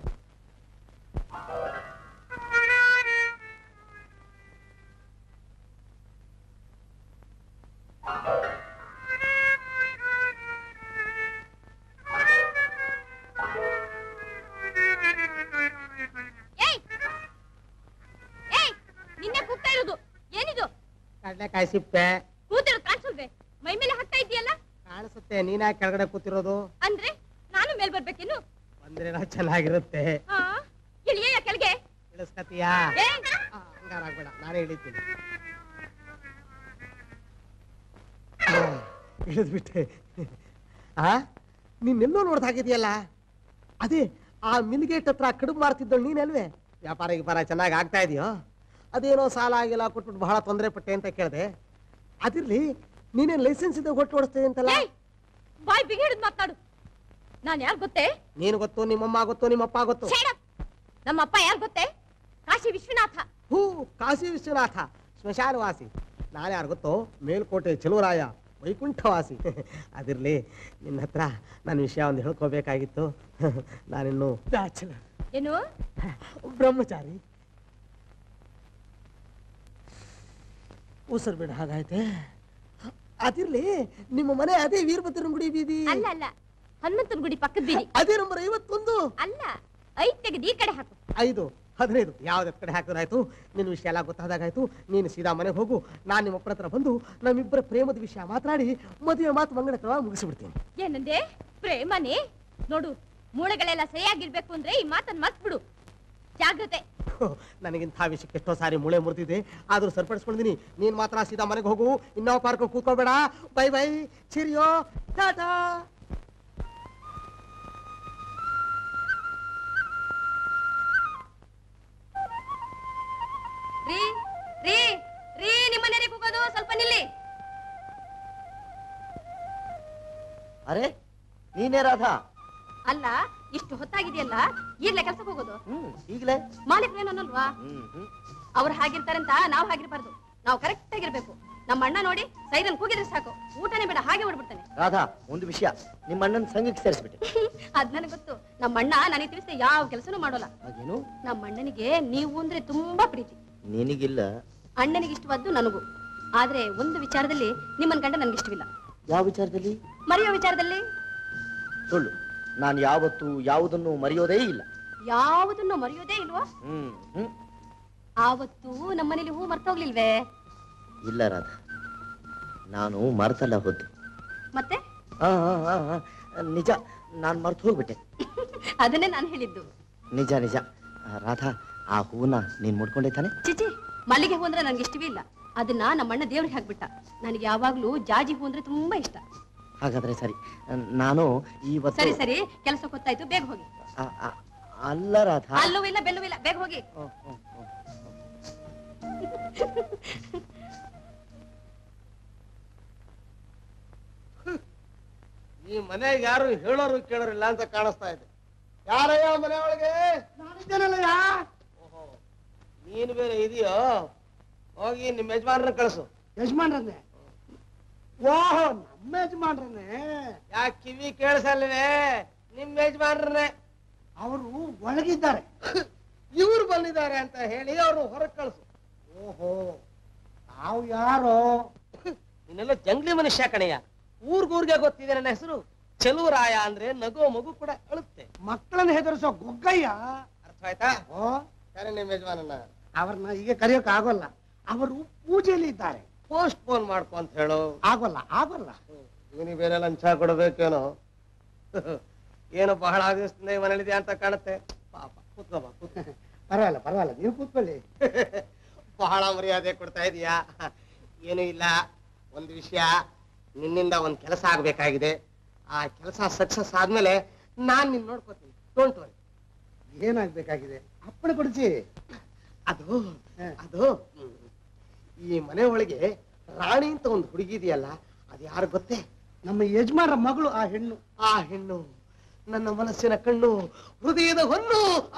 ಕಡ್ಲೆಕಾಯಿ ಸಿಪ್ಪೆ ಕೂತಿರೋದು ಕಾಣಿಸಲ್ವೇ? ಮೈ ಮೇಲೆ ಹಾಕ್ತಾ ಇದೆಯಲ್ಲ? ಕಾಣಿಸುತ್ತೆ. ನೀನಾ ಕೆಳಗಡೆ ಕೂತಿರೋದು? ಅಂದ್ರೆ ನಾನು ಮೇಲ್ ಬರ್ಬೇಕೇನು? ಬಂದ್ರೆ ಚೆನ್ನಾಗಿರುತ್ತೆ. ಇಳಿಯ ಕೆಳಗೆ ಇಳಿಸ್ಕತೀಯಾ? ಹಂಗಾರಾಗ್ಬೇಡ, ನಾನೇ ಇಳಿತೀನಿ. ಇಳಿದ್ಬಿಟ್ಟೆ. ಆ ನೀನೆಲ್ಲೋ ನೋಡ್ದ ಹಾಕಿದೆಯಲ್ಲ, ಅದೇ ಆ ಮಿಲ್ಗೇಟ್ ಹತ್ರ ಕಡುಬು ಮಾರ್ತಿದ್ದಳು ನೀನಲ್ವೇ? ವ್ಯಾಪಾರ ಗಿಪಾರ ಚೆನ್ನಾಗಿ ಆಗ್ತಾ ಇದೆಯೋ? ಅದೇನೋ ಸಾಲ ಆಗಿಲ್ಲ ಕೊಟ್ಬಿಟ್ಟು ಬಹಳ ತೊಂದರೆ ಪಟ್ಟೆ ಅಂತ ಕೇಳಿದೆ. ಅದಿರ್ಲಿ, ನೀನೇನ್ ಲೈಸೆನ್ಸ್ ಇದೆ ಹೊಟ್ಟು ಓಡಿಸ್ತೇನೆ ಅಂತಲ್ಲ? ಬಾಯ್ ಬಿಗಿ ಹಿಡಿದು ಮಾತಾಡು. ನಾನ್ ಯಾರು ಗೊತ್ತೇ? ನೀನು ಗೊತ್ತು, ನಿಮ್ಮಮ್ಮ ಗೊತ್ತು, ನಿಮ್ಮಪ್ಪ ಗೊತ್ತು. ನಮ್ಮಪ್ಪ ಯಾರು ಗೊತ್ತೇ? ಕಾಶಿ ವಿಶ್ವನಾಥ. ಹೂ, ಕಾಶಿ ವಿಶ್ವನಾಥ ಸ್ಮಶಾನವಾಸಿ. ನಾನು ಯಾರು ಗೊತ್ತೋ? ಮೇಲ್ಕೋಟೆ ಚೆಲುವರಾಯ ವೈಕುಂಠವಾಸಿ. ಅದಿರ್ಲಿ, ನಿನ್ನ ಹತ್ರ ನನ್ನ ವಿಷಯ ಒಂದು ಹೇಳ್ಕೋಬೇಕಾಗಿತ್ತು. ನಾನಿನ್ನು ಬ್ಯಾಚಲರ್. ಏನು? ಬ್ರಹ್ಮಚಾರಿ. ಉಸಿರು ಬಿಡ ಹಾಗಾಯ್ತೆ. ಅದಿರ್ಲಿ, ನಿಮ್ಮ ಮನೆ ಅದೇ ವೀರಭದ್ರನ ಗುಡಿ ಬೀದಿ? ಅಲ್ಲ ಅಲ್ಲ, ಹನುಮಂತನ ಗುಡಿ ಪಕ್ಕದ ಬೀದಿ. ಅದೇ ನಂಬರ್ ಐವತ್ತೊಂದು. ಅಲ್ಲ, ಐದ್ ತೆಗೆದು ಈ ಕಡೆ ಹಾಕು. ಐದು ಹದಿನೈದು ಯಾವ್ದು ಕಡೆ ಹಾಕಿದ್ರಾಯ್ತು. ನಿನ್ನ ವಿಷಯ ಎಲ್ಲ ಗೊತ್ತಾದಾಗಾಯ್ತು. ನೀನು ಸೀದಾ ಮನೆಗೆ ಹೋಗು. ನಾನು ನಿಮ್ಮ ಅಪ್ಪನ ಹತ್ರ ಬಂದು ನಮ್ಮಿಬ್ಬರ ಪ್ರೇಮದ ವಿಷಯ ಮಾತಾಡಿ ಮದುವೆ ಮಾತು ಮಂಗಳ ಮುಗಿಸಿಬಿಡ್ತೀನಿ. ಏನಂದೆ? ಪ್ರೇಮನೇ? ನೋಡು, ಮೂಳೆಗಳೆಲ್ಲ ಸರಿಯಾಗಿರ್ಬೇಕು ಅಂದ್ರೆ ಈ ಮಾತನ್ನ ಮರ್ತ್ಬಿಡು. ಜಾಗ್ರತೆ. ನನಗಿಂಥ ವಿಷಯಕ್ಕೆ ಎಷ್ಟೋ ಸಾರಿ ಮೂಳೆ ಮುರಿದಿದೆ, ಆದ್ರೂ ಸರಿಪಡಿಸ್ಕೊಂಡಿದ್ದೀನಿ. ನೀನ್ ಮಾತ್ರ ಸೀದಾ ಮನೆಗೆ ಹೋಗು. ಇನ್ನೋ ಪಾರ್ಕ್ ಕೂತ್ಕೋಬೇಡ. Bye bye, cheerio, tata. ರೀ ರೀ ರೀ ನಿಮ್ಮನೆ ಕೂಗೋದು ಸ್ವಲ್ಪ ನಿಲ್ಲಿ. ಅರೆ, ನೀನೇ ರಾಧಾ? ಅಲ್ಲ, ಇಷ್ಟು ಹೊತ್ತಾಗಿದೆಯಲ್ಲ, ಈಗ್ಲೇ ಕೆಲ್ಸಕ್ಕೆ ಹೋಗೋದು? ಹ್ಮ್, ಈಗಲೇ. ಮಾಲೀಕರೇನಲ್ವಾ? ಹ್ಮ್ ಹ್ಮ್ ಅವ್ರು ಹಾಗಿರ್ತಾರಂತ ನಾವ್ ಹಾಗಿರ್ಬಾರ್ದು. ನಾವು ಕರೆಕ್ಟ್ ಆಗಿರ್ಬೇಕು. ನಮ್ಮ ಅಣ್ಣ ನೋಡಿ ಸೈರನ್ ಕೂಗಿದ್ರೆ ಸಾಕು, ಊಟನೇ ಬೇಡ ಹಾಗೆ ಹೊಡ್ಬಿಡ್ತಾನೆ. ರಾಧಾ, ಒಂದು ವಿಷಯ, ನಿಮ್ಮ ಅಣ್ಣನ ಸಂಘಕ್ಕೆ ಸೇರಿಸ್ಬಿಟ್ಟೆ. ಅದ್ ನನಗೆ ಗೊತ್ತು. ನಮ್ಮ ಅಣ್ಣ ನನಗೆ ತಿಳಿಸಿದ ಯಾವ ಕೆಲಸನೂ ಮಾಡೋಲ್ಲ. ಹಾಗೇನು? ನಮ್ಮ ಅಣ್ಣನಿಗೆ ನೀವು ಅಂದ್ರೆ ತುಂಬಾ ಪ್ರೀತಿ. ನಿನಗಿಲ್ಲ? ಅಣ್ಣನಿಗೆ ಇಷ್ಟವಾದ್ದು ನನಗೂ. ಆದ್ರೆ ಒಂದು ವಿಚಾರದಲ್ಲಿ ನಿಮ್ಮನ್ ಗಂಡ ನನ್ಗೆ ಇಷ್ಟವಿಲ್ಲ. ಯಾವ ವಿಚಾರದಲ್ಲಿ? ಮರೆಯೋ ವಿಚಾರದಲ್ಲಿ. ಸುಳ್ಳು. ನಾನು ಯಾವತ್ತೂ ಯಾವುದನ್ನು ಮರೆಯೋದೇ ಇಲ್ಲ. ಯಾವುದನ್ನು ಮರೆಯೋದೇ ಇಲ್ವಾ? ಹ್ಮ್ ಹ್ಮ್ ಆವತ್ತು ನಮ್ಮನೇಲಿ ಹೂ ಮರ್ತೋಗ್ಲಿಲ್ವೇ? ಇಲ್ಲ ರಾಧಾ, ನಾನು ಮರ್ತಲ್ಲ ಹೋದ್ದು. ಮತ್ತೆ? ಆ, ಆ, ಆ, ನಿಜ, ನಾನು ಮರ್ತು ಹೋಗ್ಬಿಟ್ಟೆ. ಅದನ್ನೇ ನಾನು ಹೇಳಿದ್ದು. ನಿಜ ನಿಜ. ಆ, ರಾಧಾ, ಆ ಹೂವನ್ನ ನೀನ್ ಮುಡ್ಕೊಂಡೆ ತಾನೆ? ಚಿಚಿ, ಮಲ್ಲಿಗೆ ಹೂ ಅಂದ್ರೆ ನನ್ಗೆ ಇಷ್ಟವೇ ಇಲ್ಲ. ಅದನ್ನ ನಮ್ಮಣ್ಣ ದೇವ್ರಿಗೆ ಹಾಕ್ಬಿಟ್ಟ. ನನಗೆ ಯಾವಾಗ್ಲೂ ಜಾಜಿ ಹೂ ಅಂದ್ರೆ ತುಂಬಾ ಇಷ್ಟ. ಹಾಗಾದ್ರೆ ಸರಿ, ನಾನು ಇವತ್ತು. ಸರಿ ಸರಿ, ಕೆಲಸ ಗೊತ್ತಾಯ್ತು, ಬೇಗ ಹೋಗಿ. ಆ, ಆ, ಅಲ್ಲ ರಾಧಾ. ಅಲ್ಲೂ ಇಲ್ಲ ಬೆಲ್ಲೂ ಇಲ್ಲ, ಬೇಗ ಹೋಗಿ. ಓ, ಓ, ಓ. ಈ ಮನೆಗೆ ಯಾರು ಹೇಳೋರು ಕೇಳೋರಿಲ್ಲ ಅಂತ ಕಾಣಿಸ್ತಾ ಇದೆ. ಯಾರಯ್ಯ ಮನೆ ಒಳಗೆ? ನಾನಿದ್ದೇನಲ್ಲಯ್ಯ. ಓಹೋ, ನೀನು ಬೇರೆ ಇದೆಯೋ? ಹೋಗಿ ನಿಮ್ಮ ಯಜಮಾನ್ರನ್ನ ಕಳಿಸು. ಯಜಮಾನ್ರನ್ನೇ? ಓಹೋ, ನಮ್ಮ ಯಜಮಾನ್ರನ್ನೇ? ಯಾಕೆ ಕಿವಿ ಕೇಳಿಸಲ್ವೇ? ನಿಮ್ಮ ಯಜಮಾನ್ರನ್ನೇ. ಅವರು ಒಳಗಿದ್ದಾರೆ. ಇವ್ರು ಬಂದಿದ್ದಾರೆ ಅಂತ ಹೇಳಿ ಅವ್ರು ಹೊರಗೆ ಕಳಿಸು. ಓಹೋ, ನಾವು ಯಾರೋ? ನೀನೆಲ್ಲ ಜಂಗ್ಲಿ ಮನುಷ್ಯ ಕಣಯ್ಯ. ಊರ್ಗೂರ್ಗೆ ಗೊತ್ತಿದೆ ನನ್ನ ಹೆಸರು. ಚೆಲುವರಾಯ ಅಂದ್ರೆ ನಗೋ ಮಗು ಕೂಡ ಅಳುತ್ತೆ. ಮಕ್ಕಳನ್ನ ಹೆದರಿಸೋ ಗೊಗ್ಗಯ್ಯ. ಅರ್ಥ ಆಯ್ತಾ? ಓ, ಯಾರೇ ನಿಮ್ಮ ಯಜಮಾನನ್ನ? ಅವ್ರನ್ನ ಈಗ ಕರೆಯೋಕ್ ಆಗೋಲ್ಲ. ಅವರು ಪೂಜೆಯಲ್ಲಿ ಇದ್ದಾರೆ. ಪೋಸ್ಟ್ ಪೋನ್ ಮಾಡ್ಕೊ ಅಂತ ಹೇಳು. ಆಗೋಲ್ಲ ಆಗೋಲ್ಲ. ಇವನಿಗೆ ಬೇರೆ ಲಂಚ ಕೊಡ್ಬೇಕೇನೋ. ಏನೋ ಬಹಳ ದಿವಸದಿಂದ ಮನೇಲಿದೆ ಅಂತ ಕಾಣುತ್ತೆ. ಪಾಪ, ಕೂತ್ಕೋ ಬಾ, ಕೂತ್ಕೋ. ಪರವಾಗಿಲ್ಲ ಪರವಾಗಿಲ್ಲ, ನೀವು ಕೂತ್ಕೊಳ್ಳಿ. ಬಹಳ ಮರ್ಯಾದೆ ಕೊಡ್ತಾ ಇದೀಯಾ. ಏನೂ ಇಲ್ಲ, ಒಂದು ವಿಷಯ, ನಿನ್ನಿಂದ ಒಂದ್ ಕೆಲಸ ಆಗ್ಬೇಕಾಗಿದೆ. ಆ ಕೆಲಸ ಸಕ್ಸಸ್ ಆದ್ಮೇಲೆ ನಾನ್ ನಿನ್ ನೋಡ್ಕೋತೀನಿ. Don't worry. ಏನಾಗ್ಬೇಕಾಗಿದೆ? ಅಪ್ಪಣೆ ಕೊಡಿಸಿ. ಅದು ಅದು ಈ ಮನೆ ಒಳಗೆ ರಾಣಿ ಅಂತ ಒಂದು ಹುಡುಗಿ ಇದೆಯಲ್ಲ, ಅದು ಯಾರು ಗೊತ್ತೇ? ನಮ್ಮ ಯಜಮಾನರ ಮಗಳು ಆ ಹೆಣ್ಣು. ಆ ಹೆಣ್ಣು ನನ್ನ ಮನಸ್ಸಿನ ಕಣ್ಣು, ಹೃದಯದ ಹೊನ್ನು.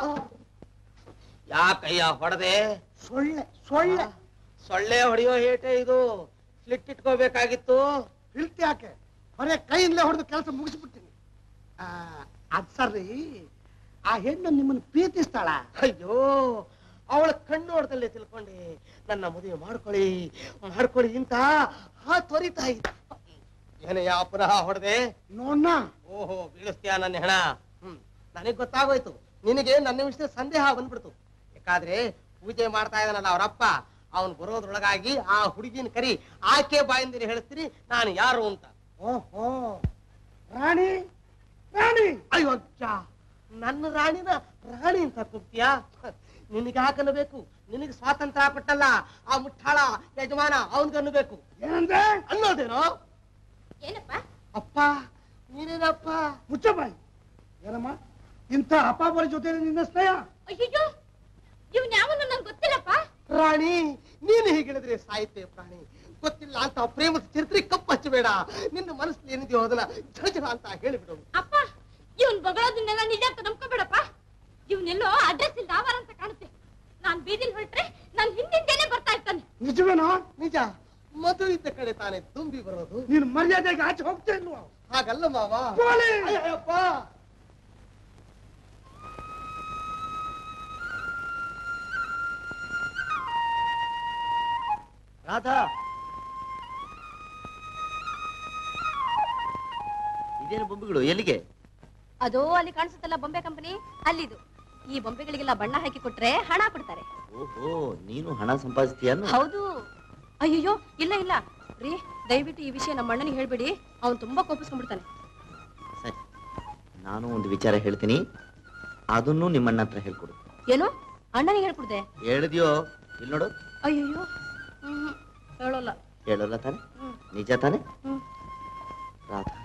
ಯಾಕಯ್ಯ ಹೊಡೆದೆ? ಸೊಳ್ಳೆ ಸೊಳ್ಳೆ ಸೊಳ್ಳೆ ಹೊಡೆಯೋ ಹೇಟೆ ಇದು. ಫ್ಲಿಟ್ ಇಟ್ಕೋಬೇಕಾಗಿತ್ತು. ಫಿಲ್ಟ್ ಯಾಕೆ? ಬರೇ ಕೈಯಿಂದಲೇ ಹೊಡೆದು ಕೆಲಸ ಮುಗಿಸ್ಬಿಡ್ತೀನಿ. ಆ ಅದ್ ಸರಿ, ಆ ಹೆಣ್ಣು ನಿಮ್ಮನ್ನು ಪ್ರೀತಿಸ್ತಾಳ? ಅಯ್ಯೋ, ಅವಳ ಕಣ್ಣೋಟದಲ್ಲಿ ತಿಳ್ಕೊಂಡೆ ನನ್ನ ಮದುವೆ ಮಾಡ್ಕೊಳ್ಳಿ ಮಾಡ್ಕೊಳ್ಳಿ ಅಂತ ಆ ತ್ವರಿತಾ ಇದ್ದ. ಏನಯ್ಯ ಪುನಃ ಹೊಡೆದೆ? ನೋಡ್ನ. ಓಹೋ, ಬೀಳಿಸ್ತೀಯ ನನ್ನ ಹೆಣ. ಹ್ಮ್, ನನಗ್ ಗೊತ್ತಾಗೋಯ್ತು. ನಿನಗೆ ನನ್ನ ವಿಷಯ ಸಂದೇಹ ಬಂದ್ಬಿಡ್ತು. ಯಾಕಾದ್ರೆ ಪೂಜೆ ಮಾಡ್ತಾ ಇದ್ದಾನಲ್ಲ ಅವರಪ್ಪ, ಅವನು ಬರೋದ್ರೊಳಗಾಗಿ ಆ ಹುಡುಗಿನ ಕರಿ, ಆಕೆ ಬಾಯಿಂದಿರಿ ಹೇಳಿಸ್ತೀನಿ ನಾನು ಯಾರು ಅಂತ. ಓಹೋ, ರಾಣಿ ರಾಣಿ. ಅಯ್ಯೋ, ನನ್ನ ರಾಣಿನ ರಾಣಿ ಅಂತ ಕೂಗ್ತೀಯಾ? ನಿನಗೆ ಹಾಕನ್ನಬೇಕು. ನಿನಗೆ ಸ್ವಾತಂತ್ರ್ಯ ಕೊಟ್ಟಲ್ಲ ಆ ಮುಟ್ಟಾಳ ಯಜಮಾನ, ಅವನ್ಗನ್ನಬೇಕು. ಏನಂದ್ರೆ? ಅನ್ನೋದೇನೋ? ಏನಪ್ಪ? ಅಪ್ಪ, ನೀನೇನಪ್ಪ? ಮುಚ್ಚಬಾಯಿ. ಏನಮ್ಮ, ಇಂಥ ಅಪಾಪರ ಜೊತೆ ನಿನ್ನ ಸ್ನೇಹ? ಅಯ್ಯೋ, ಇವ್ನ ಯಾವನು ನಂಗೆ ಗೊತ್ತಿಲ್ಲಪ್ಪ. ರಾಣಿ ನೀನು ಹೀಗಿಳಿದ್ರೆ ಸಾಹಿತ್ಯ ಪ್ರಾಣಿ. ಗೊತ್ತಿಲ್ಲ ಅಂತ ಪ್ರೇಮದ ಚರಿತ್ರೆ ಕಪ್ಪು ಹಚ್ಚಬೇಡ. ನಿನ್ನ ಮನಸ್ಸಲ್ಲಿ ಏನಿದೆಯೋ ಅದನ್ನ ಜನ ಅಂತ ಹೇಳಿಬಿಡು. ಅಪ್ಪ ಇವನ್ ಬಗಳೋದನ್ನೆಲ್ಲ ನಿಜ ಅಂತ ನಂಬ್ಕೋಬೇಡಪ್ಪ. ಇವನೆಲ್ಲೋ ಅಡ್ರೆಸ್ ಇಲ್ಲ ಆವಾರ ಅಂತ ಕಾಣುತ್ತೆ. ನಾನ್ ಬೀದಿಲ್ ಹೊರಟ್ರೆ ನನ್ ಹಿಂದಿಂದೇನೆ ಬರ್ತಾ ಇರ್ತಾನೆ. ನಿಜವೇನೋ? ನಿಜ. ಮಧು ಇದ್ದ ಕಡೆ ತಾನೇ ತುಂಬಿ ಬರೋದು. ನೀನು ಮರ್ಯಾದೆಗೆ ಆಚೆ ಹೋಗ್ತಾ ಇಲ್ವಾ? ಹಾಗಲ್ಲ ಮಾವ. ಅಯ್ಯಪ್ಪ ರಾಧಾ, ಇದೇನು ಬೊಂಬೆಗಳು? ಎಲ್ಲಿಗೆ? ಅದೋ ಅಲ್ಲಿ ಕಾಣಿಸುತ್ತಲ್ಲ ಬೊಂಬೆ ಕಂಪನಿ, ಅಲ್ಲಿದು. ಈ ಬೊಂಬೆಗಳಿಗೆಲ್ಲ ಬಣ್ಣ ಹಾಕಿ ಕೊಟ್ರೆ ಹಣ ಕೊಡ್ತಾರೆ. ಓಹೋ, ನೀನು ಹಣ ಸಂಪಾದಿಸ್ತೀಯನು? ಹೌದು. ಅಯ್ಯೋ ಇಲ್ಲ ಇಲ್ಲ ರೀ, ದಯವಿಟ್ಟು ಈ ವಿಷಯ ನಮ್ಮ ಅಣ್ಣನಿಗೆ ಹೇಳ್ಬೇಡಿ. ಅವನು ತುಂಬಾ ಕೋಪಿಸ್ಕೊಂಡ್ಬಿಡ್ತಾನೆ. ಸರಿ, ನಾನು ಒಂದು ವಿಚಾರ ಹೇಳ್ತೀನಿ, ಅದನ್ನು ನಿಮ್ಮಣ್ಣ ಹತ್ರ ಹೇಳ್ಕೊಡು. ಏನು ಅಣ್ಣನಿಗೆ ಹೇಳ್ಕೊಡ್ದೆ? ಹೇಳಿದ್ಯೋ? ಇಲ್ಲಿ ನೋಡು. ಅಯ್ಯಯ್ಯೋ, ಹ್ಮ್ ಹೇಳೋಲ್ಲ. ಹೇಳಲ್ಲ ತಾನೆ? ಹ್ಮ್. ನಿಜ ತಾನೆ? ಹ್ಮ್. ರಾಧಾ,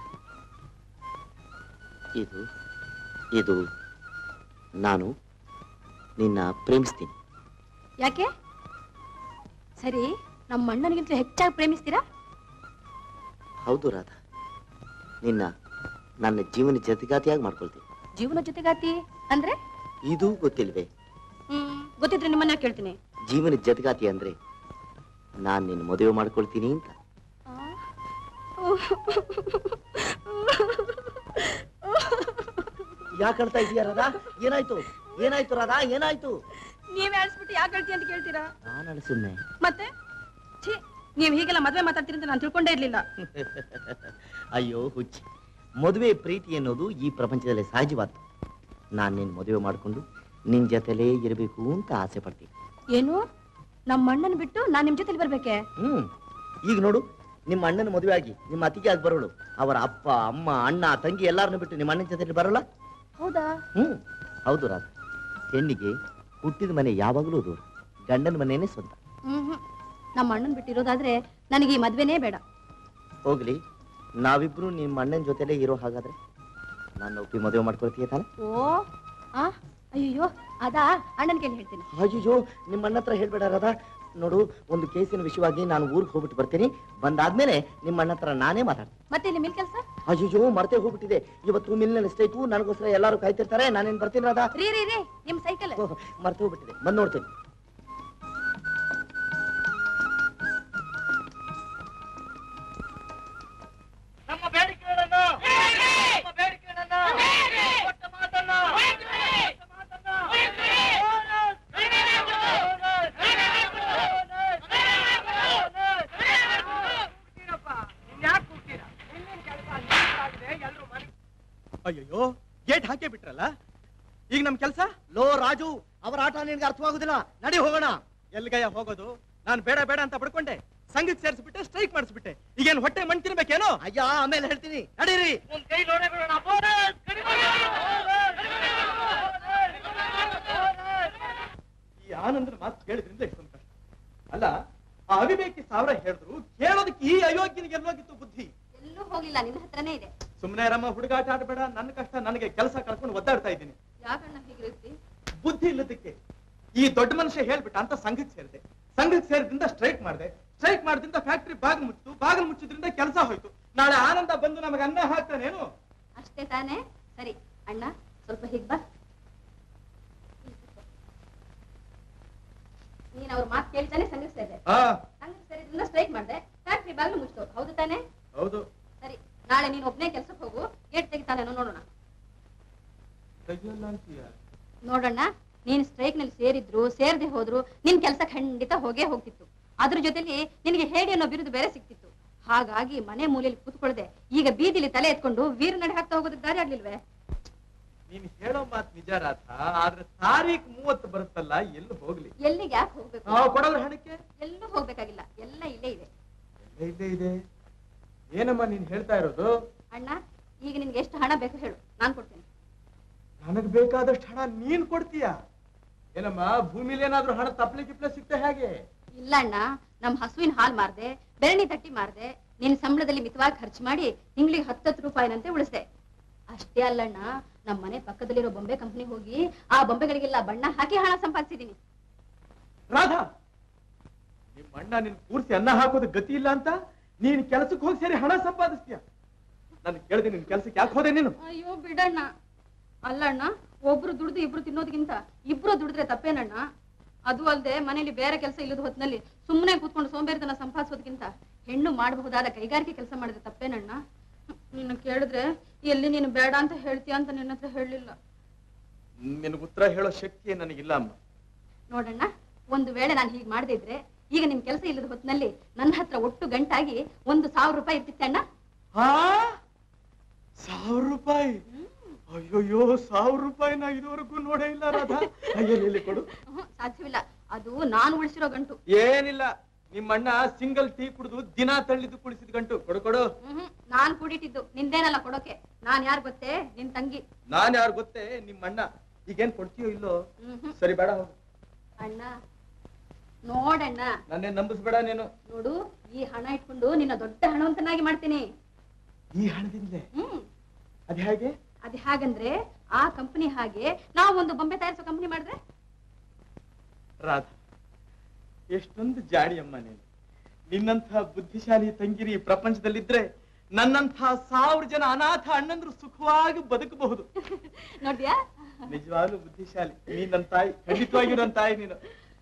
ಇದು ಇದು ನಾನು ನಿನ್ನ ಪ್ರೇಮಿಸ್ತೀನಿ. ಯಾಕೆ? ಸರಿ, ನಮ್ಮ ಅಣ್ಣನಿಗಿಂತ ಹೆಚ್ಚಾಗಿ ಪ್ರೇಮಿಸ್ತೀರಾ? ಹೌದು ರಾಧಾ, ನಿನ್ನ ನನ್ನ ಜೀವನ ಜೊತೆಗಾತಿಯಾಗಿ ಮಾಡ್ಕೊಳ್ತೀನಿ. ಜೀವನ ಜೊತೆಗಾತಿ ಅಂದ್ರೆ? ಇದು ಗೊತ್ತಿಲ್ವೇ? ಹ್ಮ್ ಗೊತ್ತಿದ್ರೆ ನಿಮ್ಮನ್ನ ಕೇಳ್ತೀನಿ. ಜೀವನ ಜೊತೆಗಾತಿ ಅಂದ್ರೆ ನಾನ್ ನಿನ್ನ ಮದುವೆ ಮಾಡ್ಕೊಳ್ತೀನಿ ಅಂತ. ಯಾಕೆ ಅಳ್ತಾ ಇದೀಯ ರಾಧಾ? ಏನಾಯ್ತು? ಏನಾಯ್ತು ರಾಧಾ? ಏನಾಯ್ತು? ನೀವೇ ಅಳಿಸ್ಬಿಟ್ಟು ಯಾಕೆ ಹೇಳ್ತಿ ಅಂತ ಕೇಳ್ತೀರಾ? ನಾನು ಅಳಿಸುನ್ನೆ. ಮತ್ತೆ ಛೀ, ನೀವ್ ಹೀಗೆಲ್ಲ ಮದ್ವೆ ಮಾತಾಡ್ತೀರಿ ಅಂತ ನಾನು ತಿಳ್ಕೊಂಡೇ ಇರ್ಲಿಲ್ಲ. ಅಯ್ಯೋ ಹುಚ್ಚಿ, ಮದುವೆ ಪ್ರೀತಿ ಅನ್ನೋದು ಈ ಪ್ರಪಂಚದಲ್ಲಿ ಸಹಜವಾದ. ನಾನ್ ನಿನ್ ಮದುವೆ ಮಾಡ್ಕೊಂಡು ನಿನ್ ಜೊತೆಲೇ ಇರಬೇಕು ಅಂತ ಆಸೆ ಪಡ್ತೀನಿ. ಏನು, ನಮ್ಮ ಅಣ್ಣನ ಬಿಟ್ಟು ನಾನ್ ನಿಮ್ ಜೊತೆಲಿ ಬರ್ಬೇಕೆ? ಹ್ಮ್ ಈಗ ನೋಡು, ನಿಮ್ಮ ಅಣ್ಣನ ಮದುವೆ ಆಗಿ ನಿಮ್ಮ ಅತ್ತಿಗೆ ಆಗಿ ಬರೋಳು, ಅವರ ಅಪ್ಪ ಅಮ್ಮ ಅಣ್ಣ ತಂಗಿ ಎಲ್ಲಾರನ್ನು ಬಿಟ್ಟು ನಿಮ್ಮ ಅಣ್ಣನ ಜೊತೆಲಿ ಬರೋಲ್ಲ? ಹೌದಾ? ಹ್ಮ್ ಹೌದು ರಾಧ. ಹೆಣ್ಣಿಗೆ ಹುಟ್ಟಿದ ಮನೆ ಯಾವಾಗಲೂ ದೂರ, ಗಂಡನ ಮನೆಯೇ ಸ್ವಂತ. ಹ್ಮ್ ನಮ್ಮ ಅಣ್ಣನ್ ಬಿಟ್ಟಿರೋದಾದ್ರೆ ನನಗೆ ಈ ಮದ್ವೆನೇ ಬೇಡ. ಹೋಗ್ಲಿ, ನಾವಿಬ್ರು ನಿಮ್ಮ ಅಣ್ಣನ ಜೊತೆಲೇ ಇರೋ ಹಾಗಾದ್ರೆ ನಾನು ಒಪ್ಪಿ ಮದುವೆ ಮಾಡ್ಕೊಳ್ತೀಯ ತಾನೆ? ಓ ಆ ಅಯ್ಯೋ, ಅದಾ ಅಣ್ಣನ ಕೇಳಿ ಹೇಳ್ತೀನಿ. ಅಯ್ಯೋ, ನಿಮ್ಮ ಅಣ್ಣ ಹತ್ರ ಹೇಳ್ಬೇಡ ರಾಧಾ. ನೋಡು, ಒಂದು ಕೇಸಿನ ವಿಷಯವಾಗಿ ನಾನು ಊರಿಗೆ ಹೋಗ್ಬಿಟ್ಟು ಬರ್ತೀನಿ. ಬಂದಾದ್ಮೇಲೆ ನಿಮ್ಮ ಅಣ್ಣ ಹತ್ರ ನಾನೇ ಮಾತಾಡ್ತೀನಿ. ಮತ್ತೆ ಇಲ್ಲಿ ಮಿಲ್ ಕೆಲಸ? ಅಯ್ಯೋ, ಮರ್ತೇ ಹೋಗ್ಬಿಟ್ಟಿದೆ. ಇವತ್ತು ಮಿಲ್ನಲ್ಲಿ ಎಷ್ಟೈತು, ನನಗೋಸ್ಕರ ಎಲ್ಲರೂ ಕಾಯ್ತಿರ್ತಾರೆ. ನಾನೇನ್ ಬರ್ತೀನಿ ರಾಧಾ. ರೀ ರೀ ರೀ ನಿಮ್ ಸೈಕಲ್ ಮರ್ತೇ ಹೋಗ್ಬಿಟ್ಟಿದೆ, ಬಂದ್ ನೋಡ್ತೀನಿ. ನಮ್ಮ ಬೇಡಿಕೆಗಳನ್ನು ನಮ್ಮ ಬೇಡಿಕೆಗಳನ್ನು ಕೊಟ್ಟ ಮಾತನ್ನ ಕೊಟ್ಟ ಮಾತನ್ನ ಅಯ್ಯೋ, ಗೇಟ್ ಹಾಕೇ ಬಿಟ್ರಲ್ಲ, ಈಗ ನಮ್ ಕೆಲ್ಸ? ಲೋ ರಾಜು, ಅವರ ಆಟ ನಿನ್ಗೆ ಅರ್ಥವಾಗುದಿಲ್ಲ. ನಡಿ ಹೋಗೋಣ. ಎಲ್ಗಯ್ಯ ಹೋಗೋದು? ನಾನು ಬೇಡ ಬೇಡ ಅಂತ ಪಡ್ಕೊಂಡೆ, ಸಂಘಕ್ಕೆ ಸೇರಿಸ್ಬಿಟ್ಟೆ, ಸ್ಟ್ರೈಕ್ ಮಾಡಿಸ್ಬಿಟ್ಟೆ. ಈಗೇನು ಹೊಟ್ಟೆ ಮಣ್ ತಿನ್ಬೇಕೇನೋ? ಅಯ್ಯ, ಆಮೇಲೆ ಹೇಳ್ತೀನಿ, ನಡೀರಿ. ಒಂದ್ ಕೈ ನೋಡೇ ಬಿಡೋಣ. ಈ ಆನಂದನ ಮಾತು ಕೇಳಿದ್ರಿಂದ ಇಷ್ಟೊಂದು ಕಷ್ಟ ಅಲ್ಲ. ಆ ಅವಿವೇಕಿ ಸಾವಿರ ಹೇಳಿದ್ರು ಕೇಳೋದಕ್ಕೆ ಈ ಅಯೋಗ್ಯನಿಗೆ ಎಲ್ಲೋಗಿತ್ತು ಬುದ್ಧಿ? ಎಲ್ಲೂ ಹೋಗ್ಲಿಲ್ಲ, ನಿನ್ನ ಹತ್ರನೇ ಇದೆ. ಸುಮ್ನೆ ರಮ್ಮ ಹುಡುಗಾಟ ಆಡ್ಬೇಡ. ನನ್ನ ಕಷ್ಟ ನನಗೆ ಕೆಲಸ ಕಳ್ಕೊಂಡು ಒದ್ದಾಡ್ತಾ ಇದ್ದೀನಿ. ಯಾಕಣ್ಣ ಹೀಗಿರುತ್ತೆ? ಬುದ್ಧಿ ಇಲ್ಲದಕ್ಕೆ ಈ ದೊಡ್ಡ ಮನುಷ್ಯ ಹೇಳ್ಬಿಟ್ಟ ಅಂತ ಸಂಘಕ್ಕೆ ಸೇರಿದೆ. ಸಂಘಕ್ಕೆ ಸೇರಿದ್ರಿಂದ ಸ್ಟ್ರೈಕ್ ಮಾಡಿದೆ. ಸ್ಟ್ರೈಕ್ ಮಾಡಿದ್ರಿಂದ ಫ್ಯಾಕ್ಟ್ರಿ ಬಾಗಿಲು ಮುಚ್ಚಿತು. ಬಾಗಿಲು ಮುಚ್ಚಿದ್ರಿಂದ ಕೆಲಸ ಹೋಯ್ತು. ನಾಳೆ ಆನಂದ ಬಂದು ನಮಗೆ ಅನ್ನ ಹಾಕ್ತಾನೇನು? ಅಷ್ಟೇ ತಾನೇ? ಸರಿ ಅಣ್ಣ, ಸ್ವಲ್ಪ ಹೀಗ್ ಬಾ. ನೀನ್ ಅವ್ರ ಮಾತು ಕೇಳ್ತಾನೆ ಸಂಘಕ್ಕೆ ಸೇರಿದೆ. ಸಂಘಕ್ಕೆ ಸೇರಿದ್ರಿಂದ ಸ್ಟ್ರೈಕ್ ಮಾಡಿದೆ, ಫ್ಯಾಕ್ಟ್ರಿ ಬಾಗಿಲು ಮುಚ್ಚಿತು. ಹೌದು ತಾನೇ? ಹೌದು. ಸರಿ, ನಾಳೆ ನೀನ್ ಒಬ್ನೇ ಕೆಲ್ಸಕ್ಕೆ ಹೋಗು. ಗೇಟ್ ತೆಗಿತಾನೇನೋ ನೋಡೋಣ. ನೋಡೋಣ, ನೀನ್ ಸ್ಟ್ರೈಕ್ ನಲ್ಲಿ ಸೇರಿದ್ರು ಸೇರದೆ ಹೋದ್ರು ನಿನ್ ಕೆಲಸ ಖಂಡಿತ ಹೋಗೇ ಹೋಗ್ತಿತ್ತು. ಅದ್ರ ಜೊತೆಲಿ ನಿನಗೆ ಹೇಳಿ ಅನ್ನೋ ಬಿರುದು ಬೇರೆ ಸಿಕ್ತಿತ್ತು. ಹಾಗಾಗಿ ಮನೆ ಮೂಲೆಯಲ್ಲಿ ಕೂತ್ಕೊಳ್ಳದೆ ಈಗ ಬೀದಿಲಿ ತಲೆ ಎತ್ಕೊಂಡು ವೀರ ನಡೆ ಹಾಕ್ತಾ ಹೋಗೋದಕ್ಕೆ ದಾರಿ ಆಗ್ಲಿಲ್ವೇ? ನೀನ್ ಹೇಳೋ ಮಾತು ನಿಜ ರಾಧ, ಆದ್ರೆ ತಾರೀಖ್ ಮೂವತ್ತು ಬರುತ್ತಲ್ಲ, ಎಲ್ಲಿ ಹೋಗ್ಲಿ? ಎಲ್ಲಿಗೆ ಯಾಕೆ ಹೋಗ್ಬೇಕು? ಕೊಡೋದ್ರ ಹಣಕ್ಕೆ ಎಲ್ಲೂ ಹೋಗ್ಬೇಕಾಗಿಲ್ಲ, ಎಲ್ಲ ಇಲ್ಲೇ ಇದೆ. ಇಲ್ಲೇ ಇದೆ. ಏನಮ್ಮ ನೀನ್ ಹೇಳ್ತಾ ಇರೋದು? ಅಣ್ಣ, ಈಗ ನಿನ್ಗೆ ಎಷ್ಟು ಹಣ ಬೇಕು ಹೇಳು, ನಾನ್ ಕೊಡ್ತೀನಿ. ನನಗ್ ಬೇಕಾದಷ್ಟು ಹಣ ನೀನ್ ಕೊಡ್ತೀಯ? ಏನಮ್ಮ, ಭೂಮಿಲಿ ಏನಾದ್ರೂ ಹಣ ತಪ್ಲೆ ಗಿಪ್ಲೆ ಸಿಗ್ತಾ ಹೇಗೆ? ಇಲ್ಲ ಅಣ್ಣ, ನಮ್ ಹಸುವಿನ ಹಾಲ್ ಮಾರ್ದೆ, ಬೆರಣಿ ತಟ್ಟಿ ಮಾರ್ದೆ, ನಿನ್ ಸಂಬಳದಲ್ಲಿ ಮಿತವಾಗಿ ಖರ್ಚು ಮಾಡಿ ತಿಂಗಳಿಗೆ ಹತ್ತತ್ತು ರೂಪಾಯಿನಂತೆ ಉಳಿಸ್ದೆ. ಅಷ್ಟೇ ಅಲ್ಲಣ್ಣ, ನಮ್ ಮನೆ ಪಕ್ಕದಲ್ಲಿರೋ ಬೊಂಬೆ ಕಂಪನಿ ಹೋಗಿ ಆ ಬೊಂಬೆಗಳಿಗೆಲ್ಲ ಬಣ್ಣ ಹಾಕಿ ಹಣ ಸಂಪಾದಿಸಿದೀನಿ. ರಾಧಾ, ನಿಮ್ಮ ಅಣ್ಣ ನಿನ್ ಕೂರ್ಸಿ ಅನ್ನ ಹಾಕೋದು ಗತಿ ಇಲ್ಲ ಅಂತ ನೀನ್ ಕೆಲಸಕ್ಕೆ ಹೋಗಿ ಸೇರಿ ಹಣ ಸಂಪಾದಿಸ್ತೀಯ. ನಾನು ಕೇಳಿದೆ ನಿನ್ ಕೆಲ್ಸಕ್ಕೆ ಯಾಕೆ ಹೋದೆ ನೀನು? ಅಯ್ಯೋ ಬಿಡಣ್ಣ. ಅಲ್ಲಣ್ಣ, ಒಬ್ರು ದುಡ್ದು ಇಬ್ರು ತಿನ್ನೋದಕ್ಕಿಂತ ಇಬ್ರು ದುಡಿದ್ರೆ ತಪ್ಪೇನಣ್ಣ? ಅದು ಅಲ್ಲದೆ ಮನೇಲಿ ಬೇರೆ ಕೆಲಸ ಇಲ್ಲದ ಹೊತ್ತಿನಲ್ಲಿ ಸುಮ್ಮನೆ ಕೂತ್ಕೊಂಡು ಸೋಂಬೇರಿತನ ಸಂಪಾದಿಸೋದಕ್ಕಿಂತ ಹೆಣ್ಣು ಮಾಡಬಹುದಾದ ಕೈಗಾರಿಕೆ ಕೆಲಸ ಮಾಡಿದ್ರೆ ತಪ್ಪೇನಣ್ಣ? ನಿನ್ನ ಕೇಳಿದ್ರೆ ಎಲ್ಲಿ ನೀನು ಬೇಡ ಅಂತ ಹೇಳ್ತೀಯ ಅಂತ ನಿನ್ನ ಹತ್ರ ಹೇಳಲಿಲ್ಲ. ನಿನಗೆ ಉತ್ತರ ಹೇಳೋ ಶಕ್ತಿ ನನಗಿಲ್ಲ ಅಮ್ಮ. ನೋಡಣ್ಣ, ಒಂದು ವೇಳೆ ನಾನು ಹೀಗೆ ಮಾಡದೇ ಇದ್ರೆ ಈಗ ನಿಮ್ ಕೆಲಸ ಇಲ್ಲದ ಹೊತ್ತಿನಲ್ಲಿ ನನ್ನ ಹತ್ರ ಒಟ್ಟು ಗಂಟಾಗಿ ಒಂದು ಸಾವಿರ ರೂಪಾಯಿ ಇರ್ತಿತ್ತಣ್ಣ. ಹಾ, ಸಾವಿರ ರೂಪಾಯಿ? ಅಯ್ಯೋಯ್ಯೋ, ಸಾವಿರ ರೂಪಾಯಿ ನಾ ಇದುವರೆಗೂ ನೋಡೇ ಇಲ್ಲ ರಾಧಾ. ಅಯ್ಯಲ್ಲಿ ಕೊಡು. ಸಾಧ್ಯವಿಲ್ಲ, ಅದು ನಾನು ಉಳಿಸಿರೋ ಗಂಟು. ಏನಿಲ್ಲ, ನಿಮ್ಮಣ್ಣ ಸಿಂಗಲ್ ಟೀ ಕುಡಿದು ದಿನ ತಳ್ಳಿದ್ದು ಕುಡಿಸಿದ ಗಂಟು. ಕೊಡು ಕೊಡು. ಹ್ಮ್ ನಾನ್ ಕುಡಿಟ್ಟಿದ್ದು, ನಿಂದೇನಲ್ಲ ಕೊಡೋಕೆ. ನಾನ್ ಯಾರು ಗೊತ್ತೇ? ನಿನ್ ತಂಗಿ. ನಾನ್ ಯಾರು ಗೊತ್ತೇ? ನಿಮ್ಮಣ್ಣ. ಈಗೇನ್ ಕೊಡ್ತೀಯೋ ಇಲ್ಲೋ? ಸರಿ, ಬೇಡ ಹೋಗು. ಅಣ್ಣ ನೋಡಣ್ಣ, ನನ್ನೇ ನಂಬಿಸ್ಬೇಡ ನೀನು. ನೋಡು, ಈ ಹಣ ಇಟ್ಕೊಂಡು ನಿನ್ನ ದೊಡ್ಡ ಹಣವಂತನಾಗಿ ಮಾಡ್ತೀನಿ. ಈ ಹಣದಿಂದಲೇ? ಹ್ಮ್. ಅದ್ ಹೇಗೆ? ಅದ್ ಹಾಗಂದ್ರೆ ಆ ಕಂಪನಿ ಹಾಗೆ ನಾವು ಒಂದು ಬೊಂಬೆ ತಯಾರಿಸೋ ಕಂಪನಿ ಮಾಡಿದ್ರೆ? ರಾಧಾ, ಎಷ್ಟೊಂದು ಜಾಡಿ ಅಮ್ಮ ನೀನು. ನಿನ್ನಂಥ ಬುದ್ಧಿಶಾಲಿ ತಂಗಿರಿ ಪ್ರಪಂಚದಲ್ಲಿದ್ರೆ ನನ್ನಂಥ ಸಾವಿರ ಜನ ಅನಾಥ ಅಣ್ಣಂದ್ರು ಸುಖವಾಗಿ ಬದುಕಬಹುದು. ನೋಡ್ಯಾ, ನಿಜವಾಗ್ಲೂ ಬುದ್ಧಿಶಾಲಿ ನೀ. ನನ್ನ ತಾಯಿ, ಖಂಡಿತವಾಗಿಯೂ ನನ್ನ ತಾಯಿ ನೀನು.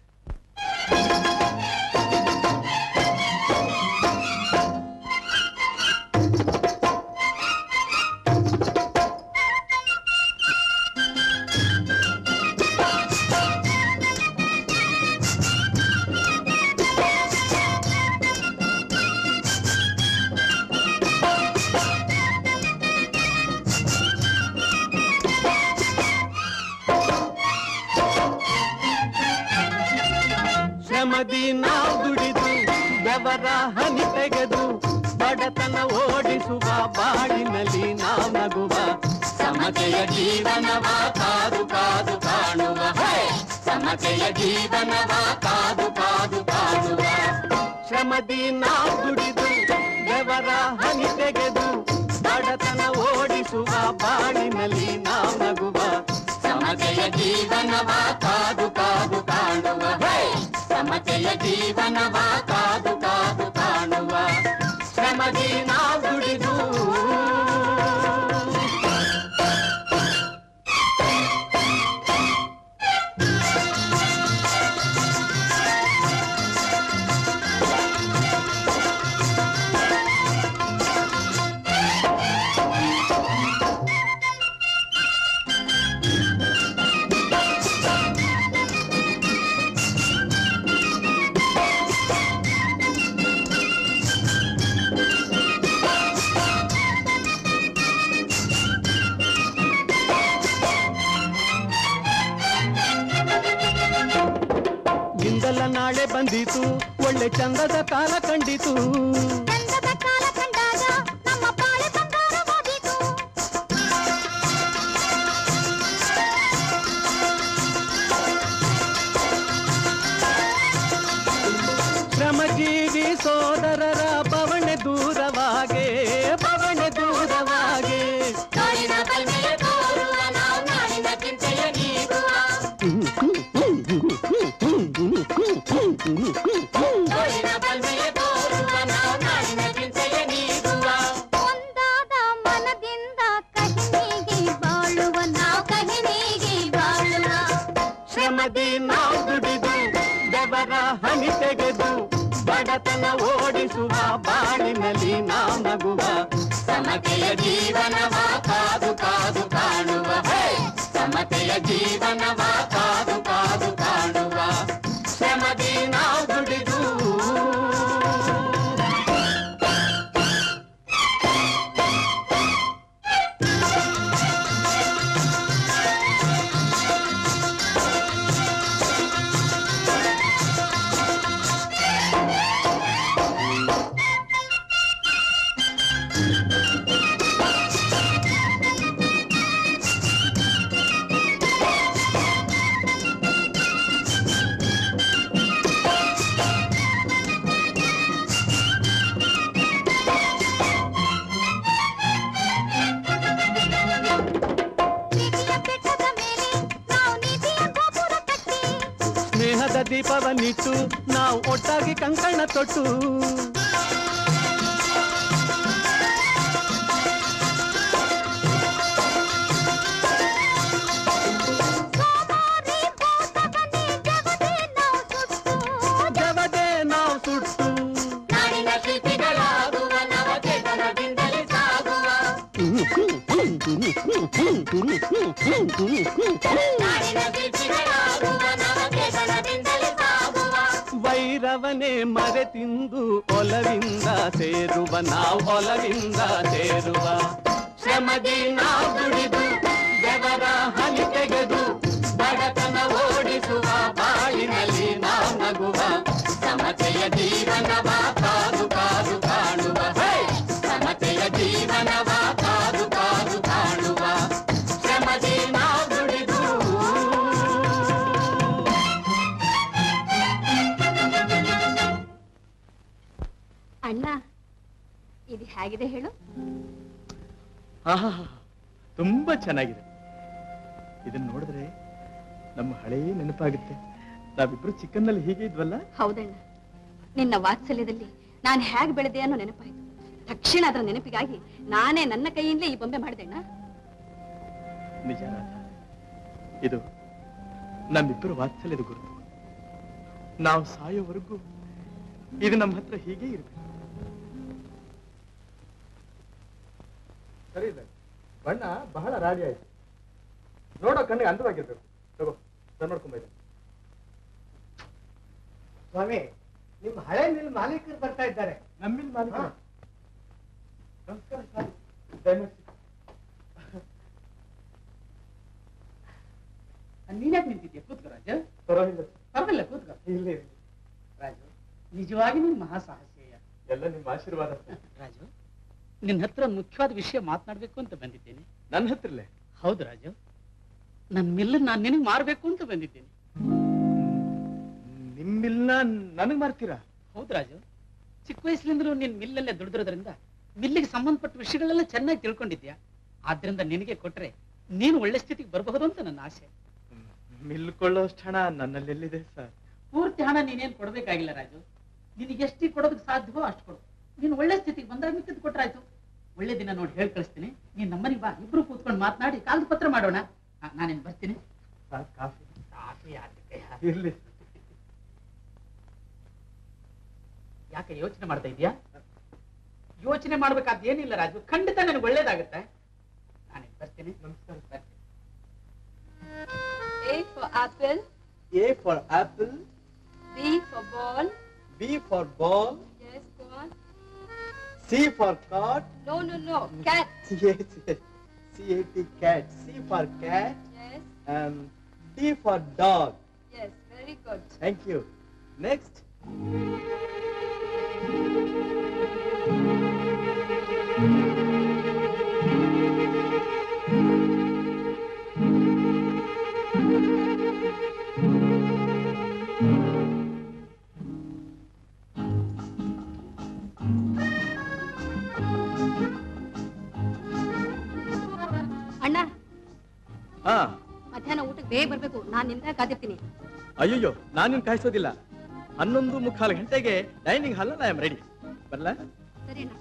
ಶ್ರಮದಿ ನಾವು ದುಡಿದು ಬೆವರ ಹನಿ ತೆಗೆದು ಬಡತನ ಓಡಿಸುವ ಬಾಳಿನಲ್ಲಿ ನಾವು ನಗುವ ಸಮತೆಯ ಜೀವನವ ಕಾದು ಕಾದು ಕಾಣುವ. ಸಮತೆಯ ಜೀವನವ ಕಾದು ಕಾದು ಕಾಣುವ. ಶ್ರಮದಿ ನಾವು ದುಡಿದು ಬೆವರ ಹನಿ ತೆಗೆದು ಬಡತನ ಓಡಿಸುವ ಬಾಳಿನಲ್ಲಿ ನಾವು ನಗುವ ಸಮತೆಯ ಜೀವನವ ಕಾದು ಕಾದು ಕಾಣುವ. ಸಮತೆಯ ಜೀವನವ ಕಾದು ಕಾದು ಕಾಣುವ. ಶ್ರಮದಿ ನಾವು ದುಡಿದು ನಾಳೆ ಬಂದಿತು, ಒಳ್ಳೆ ಚಂದದ ಕಾಲ ಕಂಡಿತು. ಚಂದದ ಕಾಲ ಕಂಡಾಗ ನಮ್ಮ ಬಾಳೆ ಬಂಗಾರವಾದೀತು. ಶ್ರಮಜೀವಿ ಸೋದರರ ಬವಣೆ ದೂರವಾಗೆ, ಬವಣೆ ದೂರವಾಗೆ. ನಾಳಿನ ಬಲ್ಮೆಯ ತೋರುವ ನಾವು ನಾಳಿನ ಚಿಂತೆಯ ನೀಗುವ. ನಾಳಿನ ಬಲ್ಮೆಯ ತೋರುವ ನಾವು ನಾಳಿನ ಚಿಂತೆಯ ನೀಗುವ. ಒಂದಾದ ಮನದಿಂದ ಕಹಿನಿಗೆ ಬಾಳುವ ನಾವು ಕಹಿನಿಗೆ ಬಾಳುವ. ಶ್ರಮದಿ ನಾವು ದುಡಿದು ಬೆವರ ಹನಿ ತೆಗೆದು ಬಡತನ ಓಡಿಸುವ ಬಾಳಿನಲ್ಲಿ ನಾವು ನಗುವ ಸಮತೆಯ ಜೀವನವ ಕಾದು ಕಾದು ಕಾಣುವ. ಸಮತೆಯ ಜೀವನವ ಕಾದು ಕಾದು ಕಾಣುವ. ಶ್ರಮದಿ ನಾವು ದುಡಿದು ಕುಂಕುಮವನಿಟ್ಟು ನಾವು ಒಟ್ಟಾಗಿ ಕಂಕಣ ತೊಟ್ಟು ಜವದೇ ನಾವು ಸುಟ್ಟು ನಾಡಿನ ಶಿಲ್ಪಿಗಳಾಗುವ ನವಚೇತನದಿಂದಲೇ ಸಾಗುವ ನಾಡಿನ ಶಿಲ್ಪಿಗಳಾಗುವ ನವಚೇತನದಿಂದಲೇ ಸಾಗುವ ವೈರವನೇ ಮರೆತಿಂದು ಒಲವಿಂದ ಸೇರುವ ನಾವು ಒಲವಿಂದ ಸೇರುವ ಶ್ರಮದಿ ನಾವು ದುಡಿದು ಬೆವರ ಹನಿ ತೆಗೆದು ಬಡತನ ಓಡಿಸುವ ಬಾಳಿನಲ್ಲಿ ನಾವು ನಗುವ ಸಮತೆಯ ಜೀವನವ ಕಾದು ಕಾದು ಕಾಣುವ ಸಮತೆಯ ಜೀವನವ ಕಾದು ಕಾದು ಕಾಣುವ ಶ್ರಮದಿ ನಾವು ದುಡಿದು ಅಣ್ಣ ಇದು ಹೇಗಿದೆ ಹೇಳು? ಆಹಾ, ತುಂಬಾ ಚೆನ್ನಾಗಿದೆ. ಇದನ್ನ ನೋಡಿದ್ರೆ ನಮ್ಮ ಹಳೇ ನೆನಪಾಗುತ್ತೆ. ನಾವಿಬ್ರು ಚಿಕ್ಕನ್ನಲ್ಲಿ ಹೀಗೆ ಇದ್ವಲ್ಲ? ಹೌದಣ್ಣ, ನಿನ್ನ ವಾತ್ಸಲ್ಯದಲ್ಲಿ ನಾನು ಹೇಗೆ ಬೆಳೆದೆ ಅನ್ನೋ ನೆನಪಾಯ್ತು. ತಕ್ಷಣ ಅದರ ನೆನಪಿಗಾಗಿ ನಾನೇ ನನ್ನ ಕೈಯಿಂದಲೇ ಈ ಬೊಂಬೆ ಮಾಡಿದೆ ಅಣ್ಣ. ನಿಜ ರಾಧ, ಇದು ನಮ್ಮಿಬ್ಬರು ವಾತ್ಸಲ್ಯದ ಗುರುತು. ನಾವು ಸಾಯೋವರೆಗೂ ಇದು ನಮ್ಮ ಹತ್ರ ಹೀಗೆ ಇರಬೇಕು. ಸರಿ ಇದೆ, ಬಣ್ಣ ಬಹಳ ರಾಡಿ ಆಯ್ತು. ನೋಡೋ ಕಣ್ಣಿಗೆ ಅಂದವಾಗಿರ್ಬೇಕು. ತಗೋ, ನೋಡ್ಕೊಂಬೈದೆ. ಸ್ವಾಮಿ, ನಿಮ್ಮ ಹಳೆ ಮಿಲ್ ಮಾಲೀಕರು ಬರ್ತಾ ಇದ್ದಾರೆ. ನಮ್ಮಿಲ್ ಮಾಲೀಕ. ನಮಸ್ಕಾರ ಸ್ವಾಮಿ. ದಯಮಾಡಿ ನೀನ್ಯಾಕೆ ನಿಂತಿದ್ಯಾ? ಕೂತ್ಕೋ ರಾಜ. ಪರವಾಗಿಲ್ಲ. ಪರವಾಗಿಲ್ಲ, ಕೂತ್ಕೋ. ಇಲ್ಲ ರಾಜು, ನಿಜವಾಗಿ ನೀನ್ ಮಹಾಸಾಹಸಿಯ. ಎಲ್ಲ ನಿಮ್ಮ ಆಶೀರ್ವಾದ. ರಾಜು, ನಿನ್ನ ಹತ್ರ ಒಂದು ಮುಖ್ಯವಾದ ವಿಷಯ ಮಾತನಾಡ್ಬೇಕು ಅಂತ ಬಂದಿದ್ದೇನೆ. ನನ್ನ ಹತ್ರಲ್ಲೇ? ಹೌದು ರಾಜು, ನನ್ನ ಮಿಲ್ ನಾನು ನಿನಗೆ ಮಾರ್ಬೇಕು ಅಂತ ಬಂದಿದ್ದೇನೆ. ನಿಮ್ ಮಿಲ್ನ ನನಗ್ ಮಾರ್ತೀರಾ? ಹೌದು ರಾಜು, ಚಿಕ್ಕ ವಯಸ್ಸಿನಿಂದಲೂ ನಿನ್ ಮಿಲ್ಲಲ್ಲೇ ದುಡಿದಿರೋದ್ರಿಂದ ಮಿಲ್ಲಿಗೆ ಸಂಬಂಧಪಟ್ಟ ವಿಷಯಗಳೆಲ್ಲ ಚೆನ್ನಾಗಿ ತಿಳ್ಕೊಂಡಿದ್ಯಾ. ಆದ್ರಿಂದ ನಿನಗೆ ಕೊಟ್ರೆ ನೀನು ಒಳ್ಳೆ ಸ್ಥಿತಿಗೆ ಬರಬಹುದು ಅಂತ ನನ್ನ ಆಸೆ. ಮಿಲ್ ಕೊಳ್ಳೋಷ್ಟು ಹಣ ನನ್ನಲ್ಲಿ ಎಲ್ಲಿದೆ ಸರ್? ಪೂರ್ತಿ ಹಣ ನೀನೇನ್ ಕೊಡ್ಬೇಕಾಗಿಲ್ಲ ರಾಜು, ನಿನಗೆ ಎಷ್ಟು ಕೊಡೋದಕ್ಕೆ ಸಾಧ್ಯವೋ ಅಷ್ಟು ಕೊಡು. ನೀನು ಒಳ್ಳೆ ಸ್ಥಿತಿಗೆ ಬಂದಾಗ ಮಿಕ್ಕಿದ್ ಕೊಟ್ರಾಯ್ತು. ಒಳ್ಳೆ ದಿನ ನೋಡಿ ಹೇಳಿ ಕಳಿಸ್ತೀನಿ. ನೀನ್ ನಮ್ಮನಿಗೆ ಬಾ, ಇಬ್ರು ಕೂತ್ಕೊಂಡು ಮಾತನಾಡಿ ಕಾಗದ ಪತ್ರ ಮಾಡೋಣ. ನಾನೇನ್ ಬರ್ತೀನಿ. ಕಾಫಿ ಕಾಫಿ ಯಾಕೆ? ಇರ್ಲಿ. ಯಾಕೆ ಯೋಚನೆ ಮಾಡ್ತಾ ಇದೀಯಾ? ಯೋಚನೆ ಮಾಡ್ಬೇಕಾದ ಏನಿಲ್ಲ ರಾಜು, ಖಂಡಿತ ನನಗೆ ಒಳ್ಳೇದಾಗುತ್ತೆ. ನಾನೇನ್ ಬರ್ತೀನಿ. ನಮಸ್ಕಾರ. ಬರ್ತೀನಿ. A for apple. A for apple. B for ball. B for ball. Yes, go on. C for cat. No, no, no. Cat. Yes, yes. C A T cat. C for cat. Yes, Um, D for dog. yes. Very good. Thank you. Next. ಅಣ್ಣ, ಹಾ. ಮಧ್ಯಾಹ್ನ ಊಟಕ್ಕೆ ಬೇಗ ಬರ್ಬೇಕು. ನಾನು ನಿಂತ ಕಾದಿರ್ತೀನಿ. ಅಯ್ಯಯ್ಯೋ, ನಾನಿನ್ ಕಾಯಿಸೋದಿಲ್ಲ. ಹನ್ನೊಂದು ಮುಕ್ಕಾಲು ಗಂಟೆಗೆ dining hall I am ready. ಬರ್ಲಾ? ಸರಿ ಅಣ್ಣ.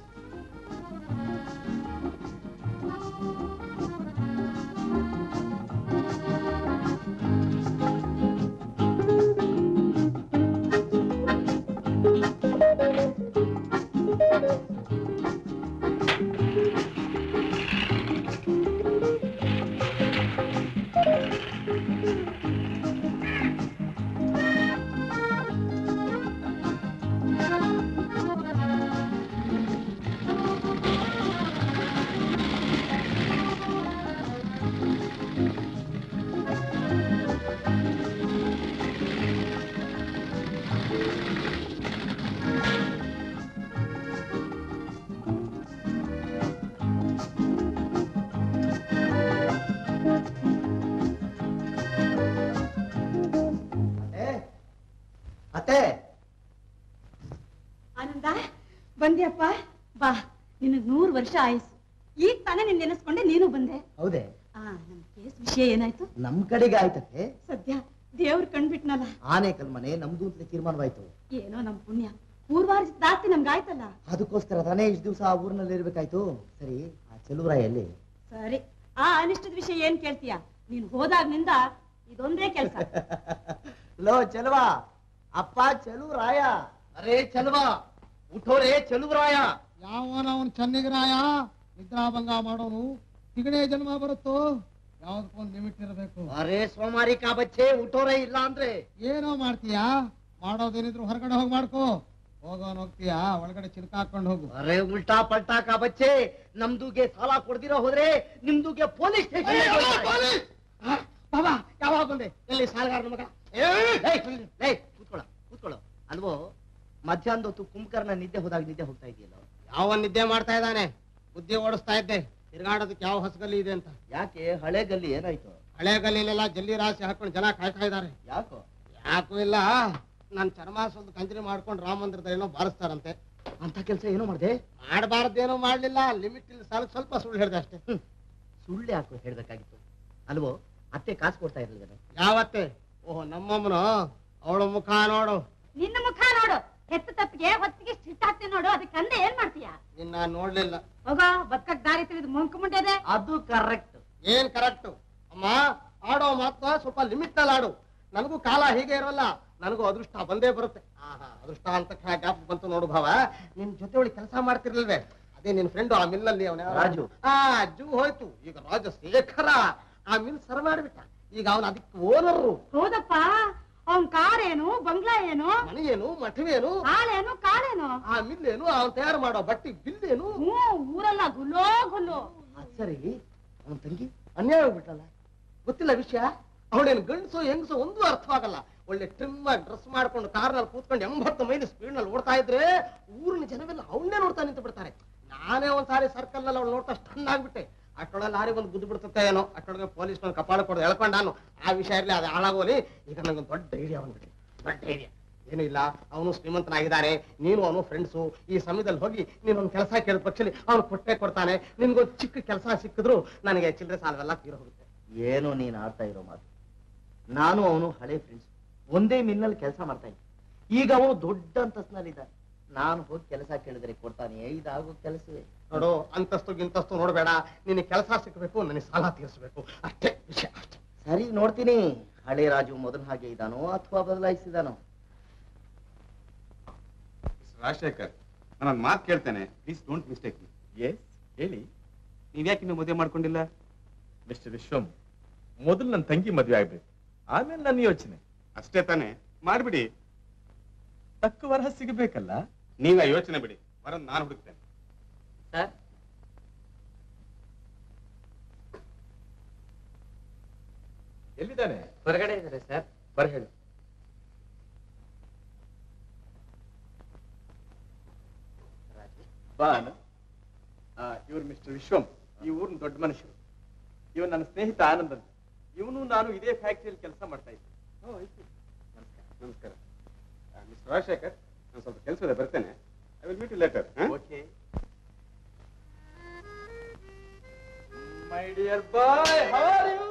ಅತ್ತೆ, ಆನಂದ, ಬಂದ್ಯಪ್ಪ? ಬಾ, ನಿನಗ್ ನೂರು ವರ್ಷ ಆಯ್ಸು. ಈಗ ತಾನೇ ನಿನ್ ನೆನೆಸ್ಕೊಂಡೆ ನೀನು ಬಂದೆ. ಹೌದೇ? ಆ ನಮ್ ಕೇಸ್ ವಿಷಯ ಏನಾಯ್ತು? ನಮ್ ಕಡೆಗೆ ಆಯ್ತತ್ತೆ. ಸದ್ಯ ದೇವ್ರು ಕಂಡ್ಬಿಟ್ನಲ್ಲ. ಆನೇಕಲ್ ಮನೆ ನಮ್ದು ಅಂತ ತೀರ್ಮಾನವಾಯ್ತು. ಏನೋ ನಮ್ ಪುಣ್ಯ, ಪೂರ್ವಾರ್ಜಿತ ದಾಸ್ತಿ ನಮ್ಗಾಯ್ತಲ್ಲ. ಅದಕ್ಕೋಸ್ಕರ ತಾನೇ ಇಷ್ಟು ದಿವಸ ಆ ಊರಿನಲ್ಲಿ ಇರ್ಬೇಕಾಯ್ತು. ಸರಿ, ಆ ಚೆಲುವರಾಯ ಎಲ್ಲಿ? ಸರಿ, ಆ ಅನಿಷ್ಟದ ವಿಷಯ ಏನ್ ಕೇಳ್ತೀಯ? ನೀನ್ ಹೋದಾಗ್ನಿಂದ ಇದೊಂದೇ ಕೆಲಸ. ಲೋ ಚೆಲುವ, ಅಪ್ಪ ಚೆಲುವರಾಯ. ಅರೇ ಚೆಲುವ, ಉಠೋರೇ ಚೆಲುವರಾಯ. ಯಾವನವನ್ ಚೆನ್ನಿಗರಾಯ ನಿದ್ರಾಭಂಗ ಮಾಡೋನು ತಿಗಣೆ ಜನ್ಮ ಬರುತ್ತೋ. ಯಾವ್ದಕ್ಕೊಂದು ಲಿಮಿಟ್ ಇರಬೇಕು. ಅರೇ ಸೋಮಾರಿ ಕಾ ಬಚ್ಚೆ, ಉಠೋರೇ ಇಲ್ಲ ಅಂದ್ರೆ ಏನೋ ಮಾಡ್ತೀಯಾ? ಮಾಡೋದೇನಿದ್ರು ಹೊರಗಡೆ ಹೋಗಿ ಮಾಡ್ಕೋ. ಹೋಗೋನ್ ಹೋಗ್ತೀಯಾ, ಒಳಗಡೆ ಚಿಲ್ಕ ಹಾಕೊಂಡು ಹೋಗು. ಅರೇ ಉಲ್ಟಾ ಪಲ್ಟಾ ಕಾ ಬಚ್ಚೆ, ನಮ್ದುಗೆ ಸಾಲ ಕೊಡ್ದಿರೋ ಹೋದ್ರೆ ನಿಮ್ದುಗೆ ಪೊಲೀಸ್ ಸ್ಟೇಷನ್. ಬಾಬಾ ಯಾವಾಗ ಬಂದೆ? ಎಲ್ಲಿ ಸಾಲಗಾರನ ಮಗ? ಕೂತ್ಕೊಳ್ಳ ಕೂತ್ಕೊಳ್ಳೋ. ಅಲ್ವೋ ಮಧ್ಯಾಹ್ನದ ಹೊತ್ತು ಕುಂಭಕರ್ಣ ನಿದ್ದೆ ಹೋದಾಗ ನಿದ್ದೆ ಹೋಗ್ತಾ ಇದೆಯಲ್ಲ? ಯಾವ ನಿದ್ದೆ ಮಾಡ್ತಾ ಇದ್ದಾನೆ? ಬುದ್ಧಿ ಓಡಿಸ್ತಾ ಇದ್ದೆ. ತಿರ್ಗಾಡೋದಕ್ಕೆ ಯಾವ ಹೊಸಗಲ್ಲಿ ಇದೆ ಅಂತ. ಯಾಕೆ? ಹಳೆ ಗಲ್ಲಿ ಏನಾಯ್ತು? ಹಳೆ ಗಲ್ಲಿಲೆಲ್ಲ ಜಲ್ಲಿ ರಾಶಿ ಹಾಕೊಂಡು ಜನ ಕಾಯ್ತಾ ಇದ್ದಾರೆ. ಯಾಕೋ? ಯಾಕೂ ಇಲ್ಲ, ನನ್ ಚರ್ಮ ಸ್ವಲ್ಪ ಕಂಜರಿ ಮಾಡ್ಕೊಂಡು ರಾಮ ಮಂದಿರದ ಏನೋ ಬಾರಿಸ್ತಾರಂತೆ. ಅಂತ ಕೆಲಸ ಏನೋ ಮಾಡಿದೆ? ಮಾಡಬಾರ್ದೇನೋ ಮಾಡ್ಲಿಲ್ಲ, ಲಿಮಿಟ್ ಇಲ್ಲಿ ಸಾಲ ಸ್ವಲ್ಪ ಸುಳ್ಳು ಹೇಳ್ದೆ ಅಷ್ಟೇ. ಸುಳ್ಳು ಯಾಕೋ ಹೇಳ್ಬೇಕಾಗಿತ್ತು? ಅಲ್ವೋ ಅತ್ತೆ ಕಾಸು ಕೊಡ್ತಾ ಇರ್ಲಿಲ್ಲ? ಯಾವತ್ತೆ? ಓಹೋ ನಮ್ಮಮ್ಮನು, ಅವಳ ಮುಖ ನೋಡು. ನಿನ್ನ ಮುಖ ನೋಡು, ಹೆತ್ತ ತಪ್ಪಿಗೆ ಹೊತ್ತಿಗೆ ಸಿಟ್ಟು ಹಾಕ್ತೀನಿ ನೋಡು. ಅದಕ್ಕೆ ಅಂದೆ ಏನ್ ಮಾಡ್ತೀಯ? ನಿನ್ನ ನೋಡ್ಲಿಲ್ಲ. ಹೋಗ ಬದುಕಕ್ ದಾರಿ ತಿಳಿದು ಮುಂಕ್ ಮುಂಟೆದೆ. ಅದು ಕರೆಕ್ಟ್. ಏನ್ ಕರೆಕ್ಟ್ ಅಮ್ಮ? ಆಡೋ ಮಾತ್ರ ಸ್ವಲ್ಪ ಲಿಮಿಟ್ ನಲ್ಲಿ ಆಡು. ನನಗೂ ಕಾಲ ಹೀಗೆ ಇರೋಲ್ಲ, ನನಗೂ ಅದೃಷ್ಟ ಬಂದೇ ಬರುತ್ತೆ. ಆಹಾ, ಅದೃಷ್ಟ ಅಂತ ಗ್ಯಾಪ್ ಬಂತು ನೋಡು ಭಾವ. ನಿನ್ ಜೊತೆ ಒಳಗೆ ಕೆಲಸ ಮಾಡ್ತಿರ್ಲಿಲ್ವೇ? ಅದೇ ನಿನ್ ಫ್ರೆಂಡ್ ಆ ಮಿಲ್ಲಲ್ಲಿ ಅವನ ರಾಜು. ಆ ಅಜ್ಜು ಹೋಯ್ತು. ಈಗ ರಾಜಶೇಖರ ಆ ಮಿಲ್ ಸರ್ ಮಾಡಿಬಿಟ್ಟ. ಈಗ ಅವನು ಅದಕ್ಕೆ ಓನರು. ಹೌದಪ್ಪ, ಅವನ್ ಕಾರೇನು, ಬಂಗ್ಲಾ ಏನು, ಮನೆಯೇನು, ಮಠವೇನು, ಹಾಳೇನು, ಕಾಳೇನು, ಆ ಮಿಲ್ಲೇನು, ಅವನ್ ತಯಾರು ಮಾಡೋ ಬಟ್ಟಿ ಬಿಲ್ಲೇನು. ಹ್ಮ್ ಊರೆಲ್ಲ ಗುಲ್ಲೋ ಗುಲ್ಲು. ಸರಿ, ಅವನ್ ತಂಗಿ ಅನ್ಯಾಯ ಆಗ್ಬಿಟ್ಟಲ್ಲ. ಗೊತ್ತಿಲ್ಲ ವಿಷಯ. ಅವಳೇನು ಗಂಡಸು ಹೆಂಗಸು ಒಂದು ಅರ್ಥವಾಗಲ್ಲ. ಒಳ್ಳೆ ಟ್ರಿಮ್ ಆಗಿ ಡ್ರೆಸ್ ಮಾಡ್ಕೊಂಡು ಕಾರ್ನಲ್ಲಿ ಕೂತ್ಕೊಂಡು ಎಂಬತ್ತು ಮೈಲಿ ಸ್ಪೀಡ್ ನಲ್ಲಿ ಓಡ್ತಾ ಇದ್ರೆ ಊರಿನ ಜನವೆಲ್ಲ ಅವನ್ನೇ ನೋಡ್ತಾ ನಿಂತು ಬಿಡ್ತಾರೆ. ನಾನೇ ಒಂದ್ಸಾರಿ ಸರ್ಕಲ್ ನಲ್ಲಿ ಅವ್ಳು ನೋಡ್ತಾ ಸ್ಟನ್ ಆಗ್ಬಿಟ್ಟೆ. ಅಷ್ಟೊಳಗೆ ಲಾರಿ ಒಂದು ಗುದ್ದು ಬಿಡ್ತತ್ತೆ ಏನೋ. ಅಷ್ಟೊಳಗೆ ಪೊಲೀಸ್ ಬಂದು ಕಪಾಳ ಕೊಡೋದು ಎಳ್ಕೊಂಡು ನಾನು ಆ ವಿಷಯ ಇರ್ಲಿ, ಅದು ಹಾಳಾಗೋಲಿ. ಈಗ ನಂಗೊಂದು ದೊಡ್ಡ ಐಡಿಯಾ ಬಂದ್ಬಿಟ್ಲಿ. ದೊಡ್ಡ ಐಡಿಯಾ ಏನು ಇಲ್ಲ, ಅವನು ಶ್ರೀಮಂತನಾಗಿದ್ದಾನೆ, ನೀನು ಅವನು ಫ್ರೆಂಡ್ಸು. ಈ ಸಮಯದಲ್ಲಿ ಹೋಗಿ ನೀನೊಂದು ಕೆಲಸ ಕೇಳಿದ ಪಕ್ಷದಲ್ಲಿ ಅವನು ಕೊಟ್ಟೆ ಕೊಡ್ತಾನೆ. ನಿನ್ಗೊಂದು ಚಿಕ್ಕ ಕೆಲಸ ಸಿಕ್ಕಿದ್ರು ನನಗೆ ಚಿಲ್ಲರೆ ಸಾಲವೆಲ್ಲ ತೀರೋ ಹೋಗುತ್ತೆ. ಏನೋ ನೀನ್ ಆಡ್ತಾ ಇರೋ ಮಾತು. ನಾನು ಅವನು ಹಳೆ ಫ್ರೆಂಡ್ಸ್, ಒಂದೇ ಮಿಲ್ನಲ್ಲಿ ಕೆಲಸ ಮಾಡ್ತಾ ಇದ್ದೆ. ಈಗ ಅವನು ದೊಡ್ಡ ಅಂತಸ್ತಿನಲ್ಲಿದ್ದಾನೆ. ನಾನು ಹೋಗಿ ಕೆಲಸ ಕೇಳಿದ್ರೆ ಕೊಡ್ತಾನೆ. ಇದಾಗೋ ಕೆಲಸವೇ? ನೋಡು, ಅಂತಸ್ತು ಗಿಂತಸ್ತು ನೋಡ್ಬೇಡ. ನಿನಗೆ ಕೆಲಸ ಸಿಕ್ಕಬೇಕು, ನನಗೆ ಸಾಲ ತೀರಿಸಬೇಕು, ಅಷ್ಟೇ ವಿಷಯ. ಅಷ್ಟೇ. ಸರಿ, ನೋಡ್ತೀನಿ. ಹಳೆ ರಾಜು ಮೊದಲ ಹಾಗೆ ಇದ್ದಾನೋ ಅಥವಾ ಬದಲಾಯಿಸಿದಾನೋ? ರಾಜಶೇಖರ್, ನಾನು ಮಾತು ಕೇಳ್ತೇನೆ, please don't mistake me. Yes ಹೇಳಿ, ನೀವ್ಯಾಕೆ ಇನ್ನೂ ಮದುವೆ ಮಾಡ್ಕೊಂಡಿಲ್ಲ? ಮಿಸ್ಟರ್ ವಿಶ್ವಂ, ಮೊದಲು ನನ್ನ ತಂಗಿ ಮದುವೆ ಆಗ್ಬೇಕು, ಆಮೇಲೆ ನನ್ನ ಯೋಚನೆ. ಅಷ್ಟೇ ತಾನೇ, ಮಾಡ್ಬಿಡಿ. ತಕ್ಕ ವರಹ ಸಿಗಬೇಕಲ್ಲ. ನೀವೇ ಯೋಚನೆ ಬಿಡಿ, ವರನ್ ನಾನು ಹುಡುಕ್ತೇನೆ. ಸರ್, ಎಲ್ಲಿದ್ದಾನೆ? ಹೊರಗಡೆ ಇದ್ದಾರೆ ಸರ್. ಬರ ಹೇಳು. ಬಾ. ಇವ್ರು ಮಿಸ್ಟರ್ ವಿಶ್ವಂ, ಈ ಊರಿನ ದೊಡ್ಡ ಮನುಷ್ಯರು. ಇವನು ನನ್ನ ಸ್ನೇಹಿತ ಆನಂದ್ ಅಂತ. ಇವನು ನಾನು ಇದೇ ಫ್ಯಾಕ್ಟರಿಯಲ್ಲಿ ಕೆಲಸ ಮಾಡ್ತಾ ಇದ್ದೆ. ನಮಸ್ಕಾರ ಮಿಸ್ಟರ್ ರಾಜಶೇಖರ್, ನಾನು ಸ್ವಲ್ಪ ಕೆಲಸ ಇದೆ, ಬರ್ತೇನೆ. I will meet you later. Okay my dear boy, how are you?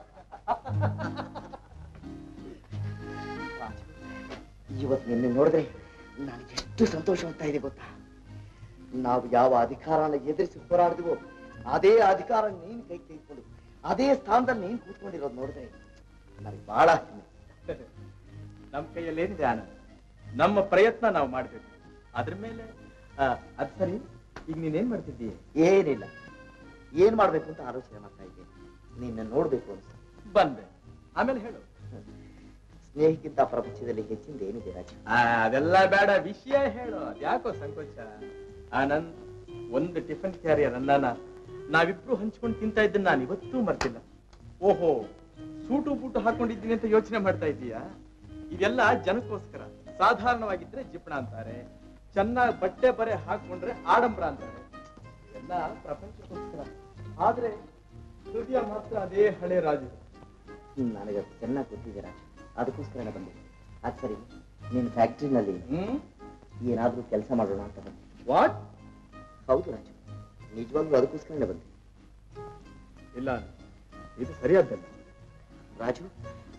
ಇವತ್ತು ನಿನ್ನೆ ನೋಡಿದ್ರೆ ನನಗೆ ಎಷ್ಟು ಸಂತೋಷ ಆಗ್ತಾ ಇದೆ ಗೊತ್ತಾ? ನಾವು ಯಾವ ಅಧಿಕಾರನ ಎದುರಿಸಿ ಹೋರಾಡಿದ್ವೋ ಅದೇ ಅಧಿಕಾರ ನೀನು ಕೈ ತೆಗೆದುಕೊಂಡು ಅದೇ ಸ್ಥಾನದಲ್ಲಿ ನೀನು ಕೂತ್ಕೊಂಡಿರೋದು ನೋಡಿದ್ರೆ ನನಗೆ ಬಹಳ ಹೆಮ್ಮೆ. ನಮ್ಮ ಕೈಯಲ್ಲಿ ಏನಿದೆ ಆನಂದ್? ನಮ್ಮ ಪ್ರಯತ್ನ ನಾವು ಮಾಡ್ಬೇಕು. ಅದ್ರ ಮೇಲೆ ಅದ್ ಸರಿ, ಈಗ ನೀನೇನ್ ಮಾಡ್ತಿದ್ದೀಯ? ಏನಿಲ್ಲ, ಏನ್ ಮಾಡ್ಬೇಕು ಅಂತ ಆಲೋಚನೆ ಮಾಡ್ತಾ ಇದ್ದೆ. ನಿನ್ನ ನೋಡ್ಬೇಕು ಅನ್ಸ ಬಂದೆ. ಆಮೇಲೆ ಹೇಳು. ಸ್ನೇಹಕ್ಕಿಂತ ಪ್ರಪಂಚದಲ್ಲಿ ಹೆಚ್ಚಿಂದ ಏನಿದೆ ರಾಜ? ಅದೆಲ್ಲ ಬೇಡ, ವಿಷಯ ಹೇಳು. ಅದ್ಯಾಕೋ ಸಂಕೋಚ? ಆನಂದ್, ಒಂದು ಟಿಫನ್ ಕ್ಯಾರಿಯರ್ ಅನ್ನ ನಾವಿಬ್ರು ಹಂಚ್ಕೊಂಡು ತಿಂತ ಇದ್ದನ್ನ ನಾನು ಇವತ್ತೂ ಮರ್ತಿಲ್ಲ. ಓಹೋ, ಸೂಟು ಬೂಟು ಹಾಕೊಂಡಿದ್ದೀನಿ ಅಂತ ಯೋಚನೆ ಮಾಡ್ತಾ ಇದ್ದೀಯಾ? ಇದೆಲ್ಲ ಜನಕ್ಕೋಸ್ಕರ. ಸಾಧಾರಣವಾಗಿದ್ರೆ ಜಿಪಣ ಅಂತಾರೆ, ಚೆನ್ನಾಗಿ ಬಟ್ಟೆ ಬರೆ ಹಾಕೊಂಡ್ರೆ ಆಡಂಬರ ಅಂತಾರೆ. ಇದೆಲ್ಲ ಪ್ರಪಂಚಕ್ಕೋಸ್ಕರ. ಆದ್ರೆ ಹೃದಯ ಮಾತ್ರ ಅದೇ ಹಳೆ ರಾಜು. ನನಗೆ ಚೆನ್ನಾಗಿ ಗೊತ್ತಿದೆ ರಾಜ, ಅದಕ್ಕೋಸ್ಕರ ಬಂದೆ. ಅದ್ ಸರಿ, ನಿನ್ನ ಫ್ಯಾಕ್ಟ್ರಿನಲ್ಲಿ ಹ್ಮ್ ಏನಾದ್ರೂ ಕೆಲಸ ಮಾಡೋಣ ಅಂತ ಬಂದೆ. ವಾಟ್? ಹೌದು ರಾಜು, ನಿಜವಾಗ್ಲೂ ಅದಕ್ಕೋಸ್ಕರ ಬಂದೆ. ಇಲ್ಲ, ಇದು ಸರಿಯಾದ್ದಲ್ಲ ರಾಜು.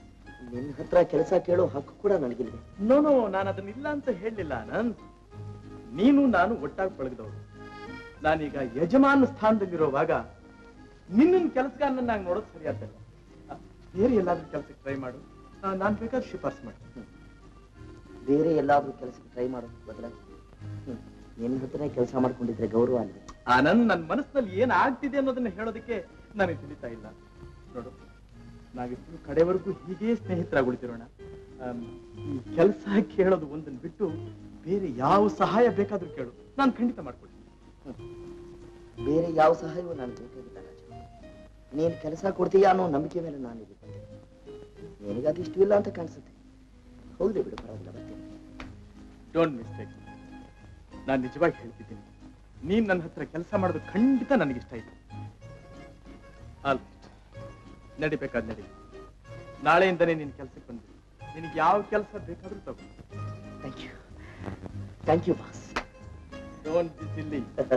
ನಿನ್ನ ಹತ್ರ ಕೆಲಸ ಕೇಳೋ ಹಕ್ಕು ಕೂಡ ನನಗಿಲ್ವೇ? ನೋ ನೋ ನಾನು ಅದನ್ನ ಇಲ್ಲ ಅಂತ ಹೇಳಲಿಲ್ಲ ಆನಂದ್. ನೀನು ನಾನು ಒಟ್ಟಾಗಿ ಪಳಗಿದವರು. ನಾನೀಗ ಯಜಮಾನ ಸ್ಥಾನದಲ್ಲಿರುವಾಗ ನಿನ್ನ ಕೆಲಸಗಾರನನ್ನಾಗಿ ನೋಡೋದು ಸರಿಯಾದಲ್ಲ. ಬೇರೆ ಎಲ್ಲಾದ್ರೂ ಕೆಲಸಕ್ಕೆ ಟ್ರೈ ಮಾಡು, ನಾನು ಬೇಕಾದ್ರೆ ಶಿಫಾರ್ಸ್ ಮಾಡ್ತೀನಿ. ಬೇರೆ ಎಲ್ಲಾದ್ರೂ ಕೆಲಸಕ್ಕೆ ಟ್ರೈ ಮಾಡೋದು ಬದಲಾಗಿ ನಿನ್ನ ಹತ್ರನೇ ಕೆಲಸ ಮಾಡ್ಕೊಂಡಿದ್ರೆ ಗೌರವ ಅಲ್ವೇ? ಆನಂದ್, ನನ್ನ ಮನಸ್ಸಿನಲ್ಲಿ ಏನ್ ಆಗ್ತಿದೆ ಅನ್ನೋದನ್ನ ಹೇಳೋದಕ್ಕೆ ನನಗೆ ತಿಳಿತಾ ಇಲ್ಲ. ನೋಡು, ನಾವಿಬ್ರು ಕಡೆವರೆಗೂ ಹೀಗೆ ಸ್ನೇಹಿತರಾಗಿ ಉಳಿತಿರೋಣ. ಈ ಕೆಲಸ ಕೇಳೋದು ಒಂದನ್ನು ಬಿಟ್ಟು ಬೇರೆ ಯಾವ ಸಹಾಯ ಬೇಕಾದ್ರೂ ಕೇಳು, ನಾನು ಖಂಡಿತ ಮಾಡ್ಕೊಡ್ತೀನಿ. ಬೇರೆ ಯಾವ ಸಹಾಯವೂ ನಾನು ಬೇಕಾಗಿಲ್ಲ ರಾಜು. ನೀನ್ ಕೆಲಸ ಕೊಡ್ತೀಯಾ ಅನ್ನೋ ನಂಬಿಕೆ ಮೇಲೆ ನಾನು ಇಲ್ಲಿ ಬಂದೆ. ನಿನಗದು ಇಷ್ಟವಿಲ್ಲ ಅಂತ ಕಾಣಿಸುತ್ತೆ. ಹೌದು ಬಿಡು, ಪರವಾಗಿಲ್ಲ, ಬರ್ತೀನಿ. Don't mistake. ನಾನು ನಿಜವಾಗಿ ಹೇಳ್ತಿದ್ದೀನಿ, ನೀನ್ ನನ್ನ ಹತ್ರ ಕೆಲಸ ಮಾಡೋದು ಖಂಡಿತ ನನಗಿಷ್ಟ ಇಲ್ಲ. ಆಲ್ ರೈಟ್, ನಡಿಬೇಕಾದ್ ನಡಿ. ನಾಳೆಯಿಂದನೇ ನಿನ್ ಕೆಲ್ಸಕ್ಕೆ ಬಂದ್ಬಿಡಿ. ನಿನಗೆ ಯಾವ ಕೆಲಸ ಬೇಕಾದ್ರೂ ತಗೋ. Thank you thank you boss. Don't be silly.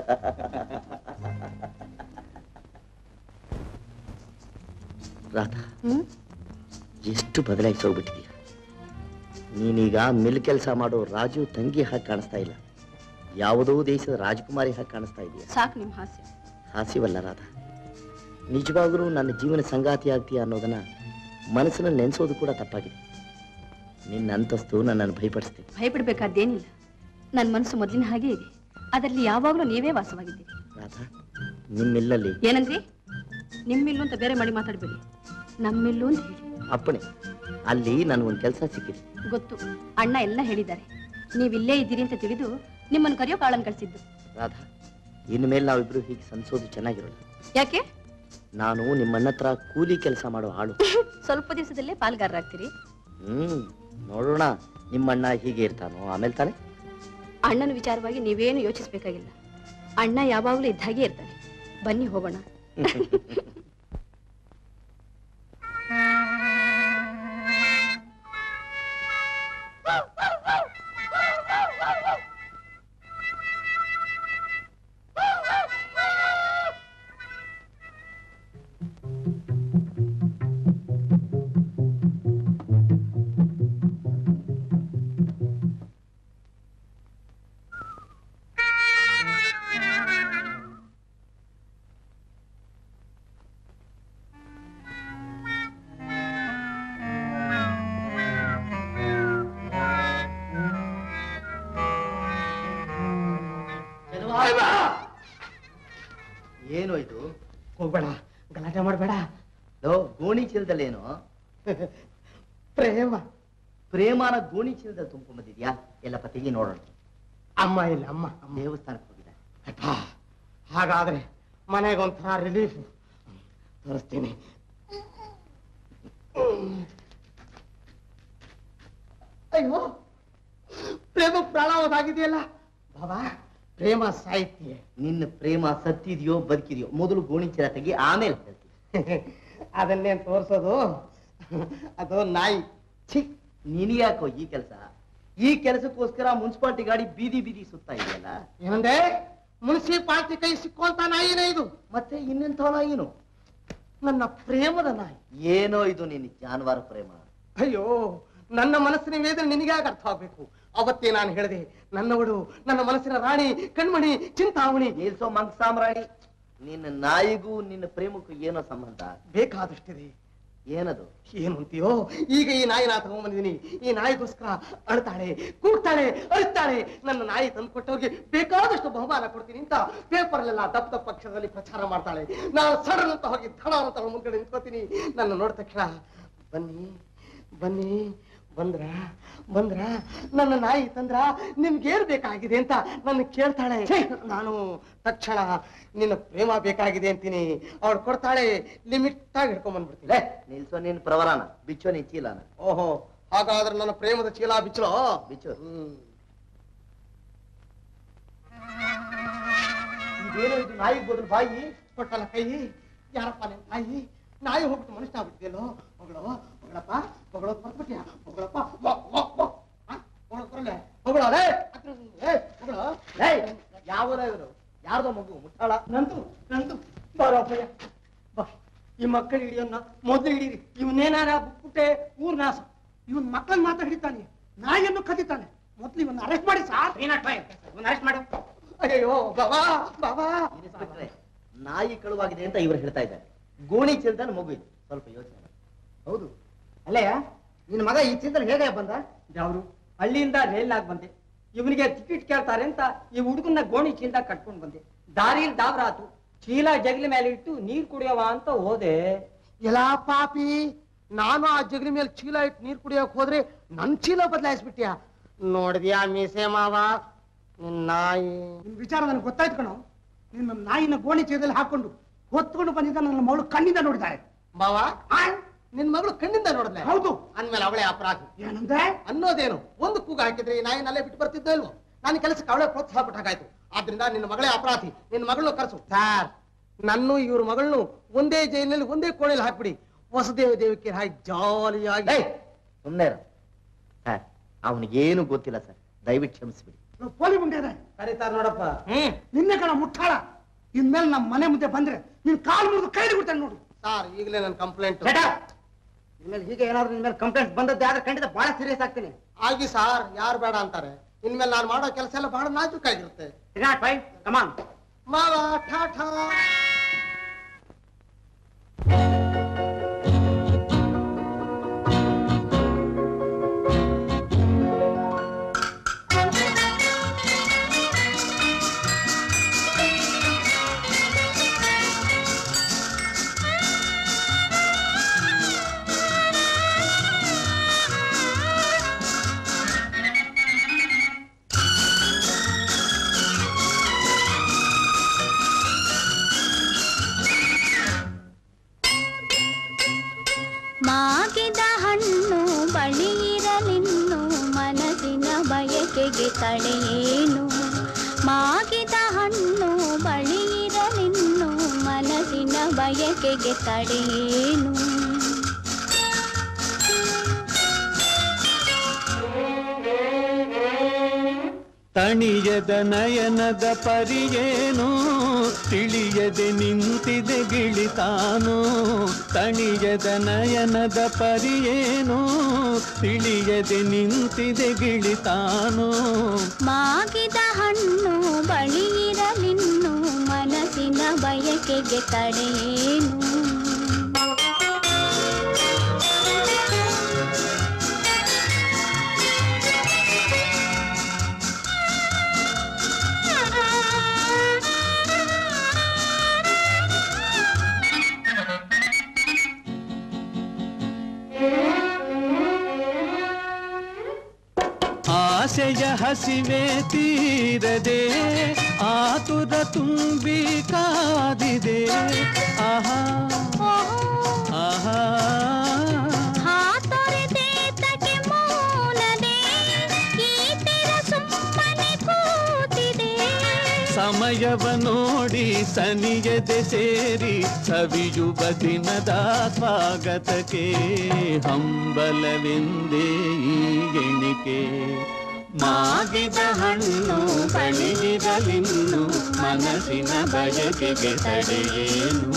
Radha, ಎಷ್ಟು ಬದಲಾಯಿಸಿ ಹೋಗ್ಬಿಟ್ಟಿದೀಯ. ನೀನೀಗ ಮಿಲ್ ಕೆಲಸ ಮಾಡೋ ರಾಜು ತಂಗಿ ಹಾಗೆ ಕಾಣಿಸ್ತಾ ಇಲ್ಲ, ಯಾವುದೋ ದೇಶದ ರಾಜಕುಮಾರಿ ಹಾಗೆ ಕಾಣಿಸ್ತಾ ಇದೆಯಾ. ಸಾಕು ನಿಮ್ ಹಾಸ್ಯ. ಹಾಸ್ಯವಲ್ಲ ರಾಧಾ, ನಿಜವಾಗ್ಲೂ ನನ್ನ ಜೀವನ ಸಂಗಾತಿ ಆಗ್ತೀಯ ಅನ್ನೋದನ್ನ ಮನಸ್ಸಿನಲ್ಲಿ ನೆನೆಸೋದು ಕೂಡ ತಪ್ಪಾಗಿದೆ. ನಿನ್ನ ಅಂತಸ್ತು ನನ್ನನ್ನು ಭಯಪಡಿಸ್ತೀನಿ. ಭಯಪಡ್ಬೇಕಾದ್ದೇನಿಲ್ಲ. ನನ್ನ ಮನಸ್ಸು ಮೊದಲಿನ ಹಾಗೆ ಇದೆ. ಅದರಲ್ಲಿ ಯಾವಾಗಲೂ ನೀವೇ ವಾಸವಾಗಿದ್ದೀರಿ. ರಾಧಾ, ನಿಮ್ಮಿಲ್ಲಲ್ಲಿ ಏನಂದ್ರಿ? ನಿಮ್ಮಿಲ್ಲು ಅಂತ ಬೇರೆ ಮಾಡಿ ಮಾತಾಡ್ಬೇಡಿ, ನಮ್ಮಿಲ್ಲು ಅಂತ ಹೇಳಿ. ಅಪ್ಪಣೆ. ಅಲ್ಲಿ ನನಗೊಂದು ಕೆಲಸ ಸಿಕ್ಕಿದೆ. ಗೊತ್ತು, ಅಣ್ಣ ಎಲ್ಲ ಹೇಳಿದ್ದಾರೆ. ನೀವಿಲ್ಲೇ ಇದ್ದೀರಿ ಅಂತ ತಿಳಿದು ನಿಮ್ಮನ್ನು ಕರೆಯೋ ಕಾಳನ್ ಕಳಿಸಿದ್ದು. ರಾಧಾ, ಇನ್ನು ಮೇಲೆ ನಾವಿಬ್ರು ಹೀಗೆ ಸಂಸೋದು ಚೆನ್ನಾಗಿರೋಲ್ಲ. ಯಾಕೆ? ನಾನು ನಿಮ್ಮಣ್ಣ ಹತ್ರ ಕೂಲಿ ಕೆಲಸ ಮಾಡೋ ಆಳು. ಸ್ವಲ್ಪ ದಿವಸದಲ್ಲೇ ಪಾಲ್ಗಾರರಾಗ್ತೀರಿ. ಹ್ಮ್, ನೋಡೋಣ. ನಿಮ್ಮಣ್ಣ ಹೀಗೆ ಇರ್ತಾನೋ ಆಮೇಲೆ ತಾನೆ. ಅಣ್ಣನ ವಿಚಾರವಾಗಿ ನೀವೇನು ಯೋಚಿಸ್ಬೇಕಾಗಿಲ್ಲ. ಅಣ್ಣ ಯಾವಾಗಲೂ ಇದ್ದಾಗೆ ಇರ್ತಾನೆ. ಬನ್ನಿ ಹೋಗೋಣ. ಏನು ಇದು? ಹೋಗ್ಬೇಡ, ಗಲಾಟೆ ಮಾಡಬೇಡ. ಗೋಣಿ ಚೀಲದಲ್ಲೇನು? ಪ್ರೇಮ. ಪ್ರೇಮಾನ ಗೋಣಿ ಚೀಲದಲ್ಲಿ ತುಂಬಿದ್ಯಾ? ಎಲ್ಲಪ್ಪ ತೆಗಿ ನೋಡೋಣ. ಅಮ್ಮ ಇಲ್ಲ, ಅಮ್ಮ ದೇವಸ್ಥಾನಕ್ಕೆ ಹೋಗಿದ್ದ. ಹಾಗಾದ್ರೆ ಮನೆಗೊಂಥರ ರಿಲೀಫ್. ತೋರಿಸ್ತೀನಿ. ಅಯ್ಯೋ, ಪ್ರೇಮ ಪ್ರಾಣವಾದಾಗಿದೆಯಲ್ಲ ಬಾಬಾ. ಪ್ರೇಮ ಸಾಹಿತ್ಯ. ನಿನ್ನ ಪ್ರೇಮ ಸತ್ತಿದೆಯೋ ಬದುಕಿದೆಯೋ ಮೊದಲು ಗೋಣಿ ಚೀಲ ತೆಗಿ, ಆಮೇಲೆ ಹೇಳ್ತೀನಿ. ಅದನ್ನೇನ್ ತೋರ್ಸೋದು? ಅದು ನಾಯಿ. ಛೀ, ನಿನಗ್ಯಾಕೋ ಈ ಕೆಲಸ? ಈ ಕೆಲಸಕ್ಕೋಸ್ಕರ ಮುನ್ಸಿಪಾಲಿಟಿ ಗಾಡಿ ಬೀದಿ ಬೀದಿ ಸುತ್ತಾ ಇದೆಯಲ್ಲ. ಏನಂದೆ? ಮುನ್ಸಿಪಾಲಿಟಿ ಕೈ ಸಿಕ್ಕುವಂತ ನಾಯಿನೇ ಇದು. ಮತ್ತೆ ಇನ್ನೆಂಥ ನಾಯಿನು? ನನ್ನ ಪ್ರೇಮದ ನಾಯಿ. ಏನೋ ಇದು ನಿನ್ನ ಜಾನುವಾರು ಪ್ರೇಮ. ಅಯ್ಯೋ, ನನ್ನ ಮನಸ್ಸಿನ ವೇದನೆ ನಿನಗ್ಯಾಗ ಅರ್ಥ ಆಗ್ಬೇಕು? ಅವತ್ತೇ ನಾನು ಹೇಳಿದೆ, ನನ್ನವಳು ನನ್ನ ಮನಸ್ಸಿನ ರಾಣಿ, ಕಣ್ಮಣಿ, ಚಿಂತಾಮಣಿ. ನಿಲ್ಸೋ ಮಂಗ್ ಸಾಮ್ರಾಣಿ. ನಿನ್ನ ನಾಯಿಗೂ ನಿನ್ನ ಪ್ರೇಮಕ್ಕೂ ಏನೋ ಸಂಬಂಧ? ಬೇಕಾದಷ್ಟಿದೆ. ಏನದು? ಏನು ಅಂತೀಯೋ? ಈಗ ಈ ನಾಯಿ ನಾ ತಗೊಂಡ್ಬಂದಿದ್ದೀನಿ. ಈ ನಾಯಿಗೋಸ್ಕರ ಅಳ್ತಾಳೆ, ಕೂಗ್ತಾಳೆ, ಅಳ್ತಾಳೆ. ನನ್ನ ನಾಯಿ ತಂದು ಕೊಟ್ಟವ್ರಿಗೆ ಬೇಕಾದಷ್ಟು ಬಹುಮಾನ ಕೊಡ್ತೀನಿ ಅಂತ ಪೇಪರ್ಲೆಲ್ಲ ದಪ್ಪ ದಪ್ಪ ಅಕ್ಷರದಲ್ಲಿ ಪ್ರಚಾರ ಮಾಡ್ತಾಳೆ. ನಾನು ಸಡನ್ ಅಂತ ಹೋಗಿ ಧಡ ಅಂತ ಮುಂದ್ಗಡೆ ನಿಂತ್ಕೋತೀನಿ. ನನ್ನ ನೋಡಿದ ತಕ್ಷಣ ಬನ್ನಿ ಬನ್ನಿ ಬಂದ್ರ ಬಂದ್ರ ನನ್ನ ನಾಯಿ ತಂದ್ರ, ನಿಮ್ಗೇನ್ ಬೇಕಾಗಿದೆ ಅಂತ ನನ್ನ ಕೇಳ್ತಾಳೆ. ನಾನು ತಕ್ಷಣ ನಿನ್ನ ಪ್ರೇಮ ಬೇಕಾಗಿದೆ ಅಂತೀನಿ. ಅವಳು ಕೊಡ್ತಾಳೆ, ಲಿಮಿಟ್ ಆಗಿ ಹಿಡ್ಕೊಂಡ್ ಬಂದ್ಬಿಡ್ತೀನಿ. ನಿಲ್ಸೋ ನಿನ್ ಪ್ರವರಾನ, ಬಿಚ್ಚೋ ನಿನ್ ಚೀಲಾನ. ಓಹೋ, ಹಾಗಾದ್ರೆ ನನ್ನ ಪ್ರೇಮದ ಚೀಲ ಬಿಚ್ಚಲೋ? ಬಿಚ್ಚು. ಹ್ಮ್. ಇದೇನೋ ಇದು? ನಾಯಿ ಬದಲು ಬಾಯಿ ಕೊಟ್ಟಲ್ಲ ಕೈ. ಯಾರಪ್ಪ ನಿನ್ ನಾಯಿ? ನಾಯಿ ಹೋಗ್ಬಿಟ್ಟು ಮನುಷ್ಯ ಆಗ್ಬಿಟ್ಟಿದೆಯಲ್ಲೋ. ಹೊಗಳೋ ಹೊಗಳಪ್ಪ, ಹೊಗಳೋದ್ ಬರ್ಬಿಟ್ಯಾ? ಹೊಗಳಪ್ಪ, ಹೊಗಳೇ ಹೊಗಳೋ. ಯಾವ ಇವರು? ಯಾರ್ದೋ ಮಗು ಮುಟ್ಟಾಳ? ನಂದು ನಂದು ಬಾರೋ ಅಪ್ಪಯ್ಯ ಬಾ. ಈ ಮಕ್ಕಳು ಹಿಡಿಯೋನ್ನ ಮೊದಲು ಹಿಡೀರಿ. ಇವನೇನಾರ ಬಿಟ್ಬಿಟ್ಟೆ ಊರ್ ನಾಶ. ಇವನ್ ಮಕ್ಕಳನ್ನ ಮಾತ್ರ ಹಿಡಿತಾನೆ, ನಾಯಿಯನ್ನು ಕದೀತಾನೆ. ಮೊದ್ಲು ಇವನ್ನ ಅರೆಸ್ಟ್ ಮಾಡಿ ಸಾರ್. ಅರೆಸ್ಟ್ ಮಾಡು. ಅಯ್ಯೋ ಬಾಬಾ ಬಾಬಾ. ನಾಯಿ ಕಳುವಾಗಿದೆ ಅಂತ ಇವರು ಹೇಳ್ತಾ ಇದ್ದಾರೆ. ಗೋಣಿ ಚೀಲದಲ್ಲಿ ಮಗು ಇದೆ, ಸ್ವಲ್ಪ ಯೋಚನೆ ಮಾಡಿ. ಹೌದು ಅಲ್ಲಯ್ಯ, ನಿನ್ನ ಮಗ ಈ ಚೀಲದಲ್ಲಿ ಹೇಗೆ ಬಂದ? ಯಾವ್ರು ಹಳ್ಳಿಯಿಂದ ರೈಲ್ನಾಗ್ ಬಂದೆ. ಇವನಿಗೆ ಟಿಕೆಟ್ ಕೇಳ್ತಾರೆ ಅಂತ ಈ ಹುಡುಗನ್ನ ಗೋಣಿ ಚೀಲದಾಗ ಕಟ್ಕೊಂಡ್ ಬಂದೆ. ದಾರಿಲಿ ದಾವ್ರಾತು, ಚೀಲ ಜಗಲಿ ಮೇಲೆ ಇಟ್ಟು ನೀರ್ ಕುಡಿಯವ ಅಂತ ಹೋದೆ. ಎಲ್ಲ ಪಾಪಿ, ನಾನು ಆ ಜಗಲಿ ಮೇಲೆ ಚೀಲ ಇಟ್ಟು ನೀರ್ ಕುಡಿಯಕ್ ಹೋದ್ರೆ ನನ್ ಚೀಲ ಬದಲಾಯಿಸ್ಬಿಟ್ಯಾ. ನೋಡಿದ್ಯಾ ಮೀಸೆ ಮಾವ, ನಿನ್ ನಾಯಿ. ನಿನ್ ವಿಚಾರ ನನಗೆ ಗೊತ್ತಾಯ್ತು ಕಣೋ. ನಿನ್ನ ನಾಯಿನ ಗೋಣಿ ಚೀಲದಲ್ಲಿ ಹಾಕೊಂಡು ಹೊತ್ಕೊಂಡು ಬಂದಿದ್ದ ನನ್ನ ಮಗಳು ಕಣ್ಣಿಂದ ನೋಡಿದ್ದಾರೆ. ಬಾವ, ನಿನ್ ಮಗಳು ಕಣ್ಣಿಂದ ನೋಡಿದ್ಲೆ? ಹೌದು. ಅಂದ್ಮೇಲೆ ಅವಳೇ ಅಪರಾಧಿ. ಏನಂದ್ರೆ ಅನ್ನೋದೇನು? ಒಂದು ಕೂಗ ಹಾಕಿದ್ರೆ ಈ ನಾಯಿ ನಲ್ಲೇ ಬಿಟ್ಟು ಬರ್ತಿದ್ದ ಇಲ್ವೋ? ನಾನು ಕೆಲಸಕ್ಕೆ ಅವಳೇ ಪ್ರೋತ್ಸಾಹ ಕೊಟ್ಟಾಗಾಯ್ತು. ಆದ್ರಿಂದ ನಿನ್ನ ಮಗಳೇ ಅಪರಾಧಿ. ನಿನ್ನ ಮಗಳನ್ನ ಕರೆಸು. ಸರ್, ನನ್ನು ಇವ್ರ ಮಗಳನ್ನು ಒಂದೇ ಜೈಲಿನಲ್ಲಿ ಒಂದೇ ಕೋಣೆಯಲ್ಲಿ ಹಾಕ್ಬಿಡಿ. ಹೊಸದೇವ ದೇವಕ್ಕೆ ಹಾಕಿ ಜಾಲಿಯಾಗಿ. ಸುಮ್ಮನೆ ಸರ್, ಅವನಿಗೇನು ಗೊತ್ತಿಲ್ಲ ಸರ್, ದಯವಿಟ್ಟು ಕ್ಷಮಿಸ್ಬಿಡಿ. ಪೋಲಿ ಮುಂದೆ ಕರೀತಾರ ನೋಡಪ್ಪ. ಹ್ಮ್ ನಿನ್ನೆ ಕಣ ಮುಟ್ಟಾಳ. ಇನ್ಮೇಲೆ ನಮ್ಮ ಮನೆ ಮುಂದೆ ಬಂದ್ರೆ ನಿನ್ ಕಾಲು ಮುರಿದು ಕೈ ಬಿಡ್ತಾನೆ ನೋಡು. ಸರ್, ಈಗಲೇ ನನ್ನ ಕಂಪ್ಲೇಂಟ್. ಇನ್ಮೇಲೆ ಹೀಗೆ ಏನಾದ್ರು ನಿನ್ಮೇಲೆ ಕಂಪ್ಲೇಂಟ್ ಬಂದದ್ದೇ ಆದ್ರೆ ಖಂಡಿತ ಬಹಳ ಸೀರಿಯಸ್ ಆಗ್ತೀನಿ. ಆಗಿ ಸಾರ್, ಯಾರು ಬೇಡ ಅಂತಾರೆ? ಇನ್ಮೇಲೆ ನಾನು ಮಾಡೋ ಕೆಲಸ ಎಲ್ಲ ಬಹಳ ನಾಜೂಕಾಗಿರುತ್ತೆ. ಕಮಾನ್ ಮಾವ, ಠಾಠಾ. ಮಾಗಿದ ಹಣ್ಣು ಬಳಿಯಿರಲಿನ್ನು ಮನಸ್ಸಿನ ಬಯಕೆಗೆ ತಡೆಯೇನು. ಮಾಗಿದ ಹಣ್ಣು ಬಳಿಯಿರಲಿನ್ನು ಮನಸ್ಸಿನ ಬಯಕೆಗೆ ತಡೆಯೇನು. ತಣಿಯದ ನಯನದ ಪರಿಯೇನು, ತಿಳಿಯದೆ ನಿಂತಿದೆ ಗಿಳಿತಾನು. ತಣಿಯದ ನಯನದ ಪರಿಯೇನು, ತಿಳಿಯದೆ ನಿಂತಿದೆ ಗಿಳಿತಾನು. ಮಾಗಿದ ಹಣ್ಣು ಬಳಿಯಿರಲಿನ್ನು ಮನಸ್ಸಿನ ಬಯಕೆಗೆ ತಡೆಯೇನು. ಆಸೆಯ ಹಸಿವೆ ತೀರದೆ ಆತುರ ತುಂಬಿ ಕಾದಿದೆ. ಆಹಾ ಆಹಾ ಸಮಯವ ನೋಡಿ ಸನಿಯದೆ ಸೇರಿ ಸವಿಯುವ ದಿನದ ಸ್ವಾಗತಕ್ಕೆ ಹಂಬಲವೆಂದೇ ಈ ಎಣಿಕೆ. ಮಾಗಿದ ಹಣ್ಣು ಬಳಿಯಿರಲಿನ್ನು ಮನಸ್ಸಿನ ಬಯಕೆಗೆ ತಡೆಯೇನು.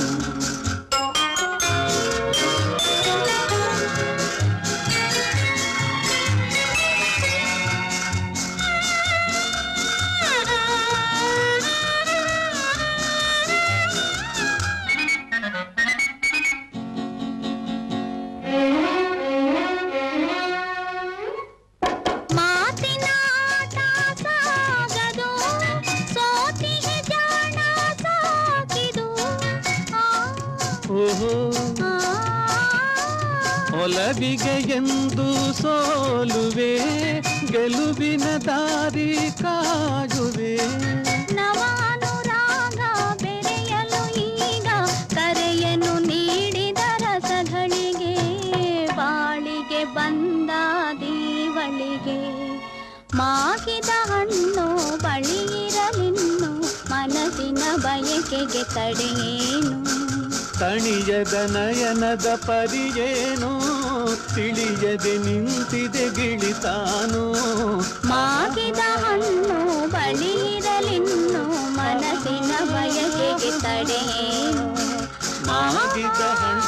ಒಲವಿಗೆ ಎಂದು ಸೋಲುವೆ, ಗೆಲುವಿನ ದಾರಿ ಕಾಯುವೆ. ನವಾನುರಾಗ ಬೆರೆಯಲು ಈಗ ಕರೆಯನ್ನು ನೀಡಿದ ರಸಗಳಿಗೆ, ಬಾಳಿಗೆ ಬಂದ ದೀವಳಿಗೆ. ಮಾಗಿದ ಹಣ್ಣು ಬಳಿಯಿರಲಿನ್ನು ಮನಸ್ಸಿನ ಬಯಕೆಗೆ ತಡೆಯೇನು. ತಣಿಯದ ನಯನದ ಪರಿಯೇನು, ತಿಳಿಯದೆ ನಿಂತಿದೆ ಗಿಳಿತಾನು. ಮಾಗಿದ ಹಣ್ಣು ಬಳಿಯಿರಲಿನ್ನು ಮನಸ್ಸಿನ ಬಯಕೆಗೆ ತಡೆಯೇನು. ಮಾಗಿದ ಹಣ್ಣು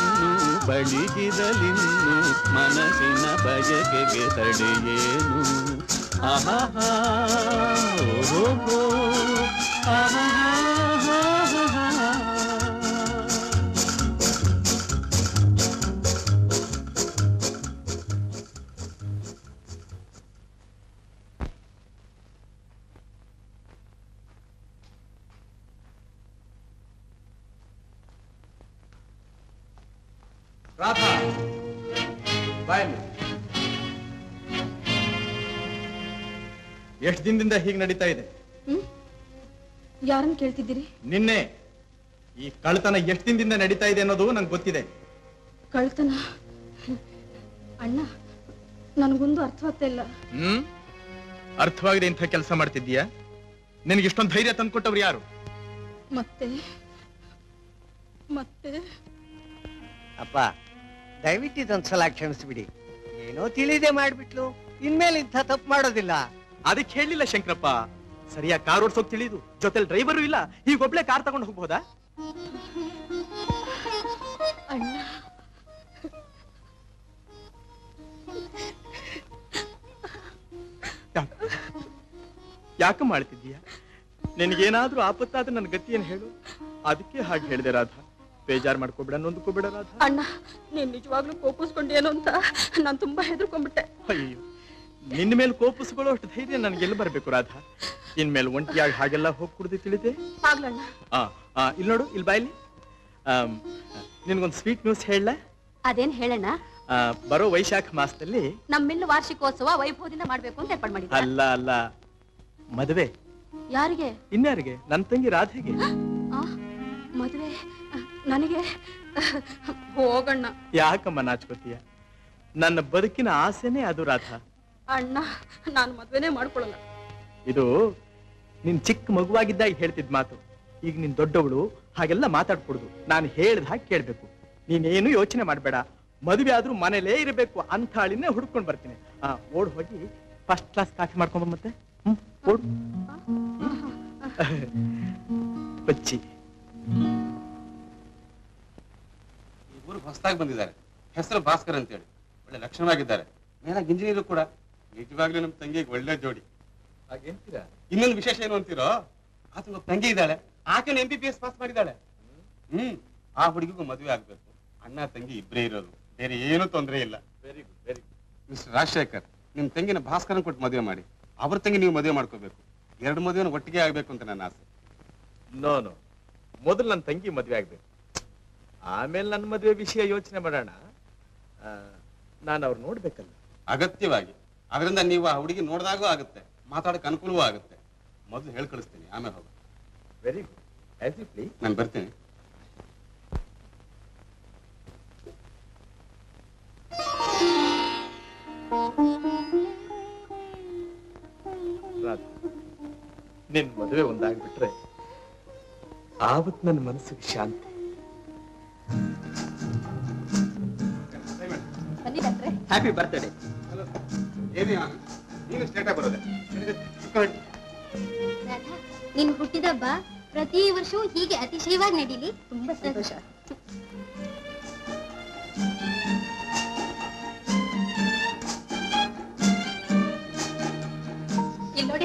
ಬಳಿಗಿರಲಿನ್ನು ಮನಸ್ಸಿನ ಬಯಕೆಗೆ ತಡೆಯೇನು ಆಹಾ ಓಹೋ ಆಹಾ ರಾಧಾ ಬಾಯಲ್ಲಿ ಎಷ್ಟು ದಿನದಿಂದ ಹೀಗೆ ನಡೀತಾ ಇದೆ? ಯಾರನ್ನು ಕೇಳ್ತಿದ್ದೀರಿ? ನಿನ್ನೆ ಈ ಕಳ್ತನ ಎಷ್ಟು ದಿನದಿಂದ ನಡೀತಾ ಇದೆ ಅನ್ನೋದು ನಂಗೆ ಗೊತ್ತಿದೆ. ಕಳ್ತನ? ಅಣ್ಣ, ನನಗೊಂದು ಅರ್ಥವಾಗ್ತಾ ಇಲ್ಲ. ಹ್ಮ್ ಅರ್ಥವಾಗದೆ ಇಂಥ ಕೆಲಸ ಮಾಡ್ತಿದ್ದೀಯಾ? ನಿನಗೆ ಇಷ್ಟೊಂದು ಧೈರ್ಯ ತಂದ್ಕೊಟ್ಟವ್ರು ಯಾರು? ಮತ್ತೆ ಮತ್ತೆ ಅಪ್ಪ, ದಯವಿಟ್ಟು ಇದೊಂದ್ಸಲ ಕ್ಷಮಿಸ್ಬಿಡಿ. ಏನೋ ತಿಳಿದೆ ಮಾಡ್ಬಿಟ್ಲು, ಇನ್ಮೇಲೆ ಇಂಥ ತಪ್ಪು ಮಾಡೋದಿಲ್ಲ. ಅದಕ್ಕೆ ಹೇಳಿಲ್ಲ ಶಂಕರಪ್ಪ, ಸರಿಯಾಗಿ ಕಾರ್ ಓಡಿಸೋಕ್ ತಿಳಿದು ಜೊತೆಲಿ ಡ್ರೈವರು ಇಲ್ಲ, ಈಗ ಒಬ್ಳೆ ಕಾರ್ ತಗೊಂಡು ಹೋಗ್ಬೋದಾ? ಅಣ್ಣ, ಯಾಕೆ ಮಾಡ್ತಿದ್ದೀಯ? ನಿನಗೇನಾದ್ರೂ ಆಪತ್ತಾದ್ರೆ ನನ್ನ ಗತಿ ಏನ್ ಹೇಳು? ಅದಕ್ಕೆ ಹಾಗೆ ಹೇಳಿದೆ ರಾಧಾ. ಬೇಜಾರ್ ಮಾಡ್ಕೋಬೇಡ, ನೊಂದ್ಕೋಬೇಡ ರಾಧಾ. ಅಣ್ಣ, ನೀನ್ ನಿಜವಾಗ್ಲೂ ಕೋಪಿಸ್ಕೊಂಡೇನು ಅಂತ ನಾನ್ ತುಂಬಾ ಹೆದರ್ಕೊಂಡ್ಬಿಟ್ಟೆ. ಅಯ್ಯೋ, ನಿನ್ನ ಮೇಲೆ ಕೋಪಿಸ್ಕೊಳ್ಳೋ ಅಷ್ಟು ಧೈರ್ಯ ನನ್ಗೆಲ್ಲ ಬರ್ಬೇಕು ರಾಧಾ? ಇನ್ಮೇಲೆ ಒಂಟಿಯಾಗಿ ಹಾಗೆಲ್ಲ ಹೋಗಿ ಕುಡ್ದು ತಿಳಿದೆ? ಆಗ್ಲಣ್ಣ. ಆ ಇಲ್ಲಿ ನೋಡು, ಇಲ್ಲಿ ಬಾಯ್ಲಿ ನಿನ್ಗೊಂದು ಸ್ವೀಟ್ ನ್ಯೂಸ್ ಹೇಳ. ಅದೇನ್ ಹೇಳಣ್ಣ? ಬರೋ ವೈಶಾಖ ಮಾಸದಲ್ಲಿ ನಮ್ಮಿಲ್ಲು ವಾರ್ಷಿಕೋತ್ಸವ ವೈಭವದಿಂದ ಮಾಡ್ಬೇಕು ಅಂತ ಏರ್ಪಾಡು ಮಾಡಿದ್ದೆ. ಅಲ್ಲ ಅಲ್ಲ, ಮದುವೆ. ಯಾರಿಗೆ? ಇನ್ಯಾರಿಗೆ? ನನ್ನ ತಂಗಿ ರಾಧೆಗೆ. ಮದುವೆ ನನಗೆ? ಹೋಗಣ್ಣ. ಯಾಕಮ್ಮ ನಾಚ್ಕೋತೀಯ? ನನ್ನ ಬದುಕಿನ ಆಸೆನೇ ಅದು ರಾಧಾ. ಅಣ್ಣ, ನಾನು ಮದ್ವೆನೇ ಮಾಡ್ಕೊಳ್ಳಲ್ಲ. ಇದು ನಿನ್ ಚಿಕ್ಕ ಮಗುವಾಗಿದ್ದಾಗ ಹೇಳ್ತಿದ್ ಮಾತು. ಈಗ ನಿನ್ ದೊಡ್ಡವಳು, ಹಾಗೆಲ್ಲ ಮಾತಾಡ್ಕೊಡುದು. ನಾನು ಹೇಳ್ದ ಹಾಗೆ ಕೇಳ್ಬೇಕು. ನೀನೇನು ಯೋಚನೆ ಮಾಡ್ಬೇಡ. ಮದುವೆ ಆದ್ರೂ ಮನೇಲೇ ಇರಬೇಕು ಅಂತ ಹಾಳಿನೇ ಹುಡ್ಕೊಂಡ್ ಬರ್ತೀನಿ. ಆ ಓಡ್ ಹೋಗಿ ಫಸ್ಟ್ ಕ್ಲಾಸ್ ಕಾಫಿ ಮಾಡ್ಕೊಂಬ. ಮತ್ತೆ ಹ್ಮ್ ಓಡ್ ಬಚ್ಚಿ. ಈ ಊರಿಗೆ ಹೊಸದಾಗಿ ಬಂದಿದ್ದಾರೆ, ಹೆಸರು ಭಾಸ್ಕರ್ ಅಂತೇಳಿ. ಒಳ್ಳೆ ಲಕ್ಷಣವಾಗಿದ್ದಾರೆ, ಮೇಲಾಗಿ ಇಂಜಿನಿಯರ್ ಕೂಡ. ನಿಜವಾಗ್ಲೂ ನಮ್ ತಂಗಿಗೆ ಒಳ್ಳೆ ಜೋಡಿ. ಹಾಗೇಂತೀರಾ? ಇನ್ನೊಂದು ವಿಶೇಷ ಏನು ಅಂತೀರೋ, ಆತನ ತಂಗಿ ಇದ್ದಾಳೆ, ಆಕೆನ M B B S pass ಮಾಡಿದ್ದಾಳೆ. ಹ್ಮ್ ಆ ಹುಡುಗಿಗೂ ಮದುವೆ ಆಗ್ಬೇಕು. ಅಣ್ಣ ತಂಗಿ ಇಬ್ಬರೇ ಇರೋದು, ಬೇರೆ ಏನೂ ತೊಂದರೆ ಇಲ್ಲ. Very good, very good. Mister Rajashekhar, ನಿಮ್ ತಂಗಿನ ಭಾಸ್ಕರನ್ ಕೊಟ್ಟು ಮದುವೆ ಮಾಡಿ, ಅವ್ರ ತಂಗಿ ನೀವು ಮದುವೆ ಮಾಡ್ಕೋಬೇಕು. ಎರಡು ಮದುವೆನ ಒಟ್ಟಿಗೆ ಆಗ್ಬೇಕು ಅಂತ ನನ್ನ ಆಸೆ. ನೋ ನೋ, ಮೊದಲು ನನ್ನ ತಂಗಿ ಮದುವೆ ಆಗ್ಬೇಕು, ಆಮೇಲೆ ನನ್ನ ಮದುವೆ ವಿಷಯ ಯೋಚನೆ ಮಾಡೋಣ. ನಾನು ಅವ್ರು ನೋಡ್ಬೇಕಲ್ಲ. ಅಗತ್ಯವಾಗಿ. ಅದರಿಂದ ನೀವು ಆ ಹುಡುಗಿ ನೋಡಿದಾಗೂ ಆಗುತ್ತೆ, ಮಾತಾಡಕ್ಕೆ ಅನುಕೂಲವೂ ಆಗುತ್ತೆ. ಮೊದಲು ಹೇಳಿ ಕಳಿಸ್ತೀನಿ, ಆಮೇಲೆ ಹೋಗ. Very good, as you please. ನಾನು ಬರ್ತೀನಿ. ನಿನ್ ಮದುವೆ ಒಂದಾಗ್ಬಿಟ್ರೆ ಆವತ್ ನನ್ನ ಮನಸ್ಸಿಗೆ ಶಾಂತಿ. Happy birthday. ನಿನ್ ಹುಟ್ಟಿದಬ್ಬ ಪ್ರತಿ ವರ್ಷವೂ ಹೀಗೆ ಅತಿಶಯವಾಗಿ ನಡೀಲಿ. ತುಂಬಾ ಸಂತೋಷ. ಇಲ್ಲಿ ನೋಡಿ,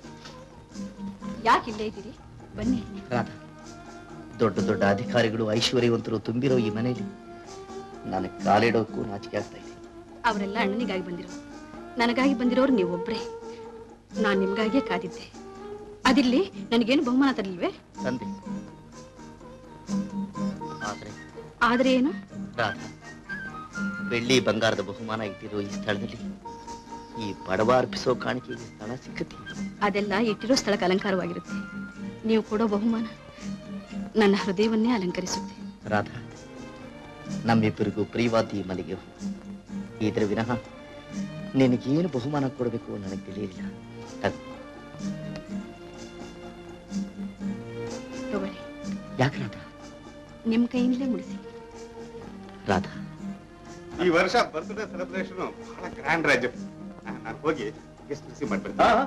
ಯಾಕೆ ಇಲ್ಲೇ ಇದ್ದೀರಿ? ಬನ್ನಿ. ರಾಧಾ, ದೊಡ್ಡ ದೊಡ್ಡ ಅಧಿಕಾರಿಗಳು, ಐಶ್ವರ್ಯವಂತರು ತುಂಬಿರೋ ಈ ಮನೆಯಲ್ಲಿ ನನಗೆ ಕಾಲಿಡೋಕ್ಕೂ ನಾಚಿಕೆ ಆಗ್ತಾ ಇದೆ. ಅವರೆಲ್ಲ ಅಣ್ಣನಿಗಾಗಿ ಬಂದಿರೋ, ನನಗಾಗಿ ಬಂದಿರೋರು ನೀವೊಬ್ರೆ. ನಾನ್ ನಿಮ್ಗಾಗಿಯೇ ಕಾದಿದ್ದೆ. ಅದಿರ್ಲಿ, ನನಗೇನು ಬಹುಮಾನ ತರಲಿಲ್ವೇ? ತಂದೆ. ಆದ್ರೆ ಆದ್ರೆ ಏನು? ರಾಧಾ, ಬೆಳ್ಳಿ ಬಂಗಾರದ ಬಹುಮಾನ ಇಟ್ಟಿರೋ ಈ ಸ್ಥಳದಲ್ಲಿ ಈ ಬಡವ ಅರ್ಪಿಸೋ ಕಾಣಿಕೆಗೆ ಸ್ಥಳ ಸಿಕ್ಕತಿ? ಅದೆಲ್ಲ ಇಟ್ಟಿರೋ ಸ್ಥಳಕ್ಕೆ ಅಲಂಕಾರವಾಗಿರುತ್ತೆ. ನೀವು ಕೊಡೋ ಬಹುಮಾನ ನನ್ನ ಹೃದಯವನ್ನೇ ಅಲಂಕರಿಸುತ್ತೆ. ರಾಧಾ, ನಮ್ಮಿಬ್ಬರಿಗೂ ಪ್ರಿಯವಾದ ಈ ಮನೆಗೆ ಇದ್ರ ವಿನಃ ನಿನಗೇನು ಬಹುಮಾನ ಕೊಡಬೇಕು ನನಗೆ ತಿಳಿಯಲಿಲ್ಲ. ತಗೊಳ್ಳಿ. ಯಾಕೆ ರಾಧಾ? ನಿಮ್ ಕೈಯಿಂದಲೇ ಮುಡಿಸಿ. ರಾಧಾ, ಈ ವರ್ಷ ಬರ್ತ್ಡೇ ಸೆಲೆಬ್ರೇಷನ್ ಬಹಳ ಗ್ರ್ಯಾಂಡ್ ರಾಜು. ನಾನು ಹೋಗಿ ಗೆಸ್ಟ್ ರಿಸೀವ್ ಮಾಡ್ಬಿಡ್ತೀನಿ.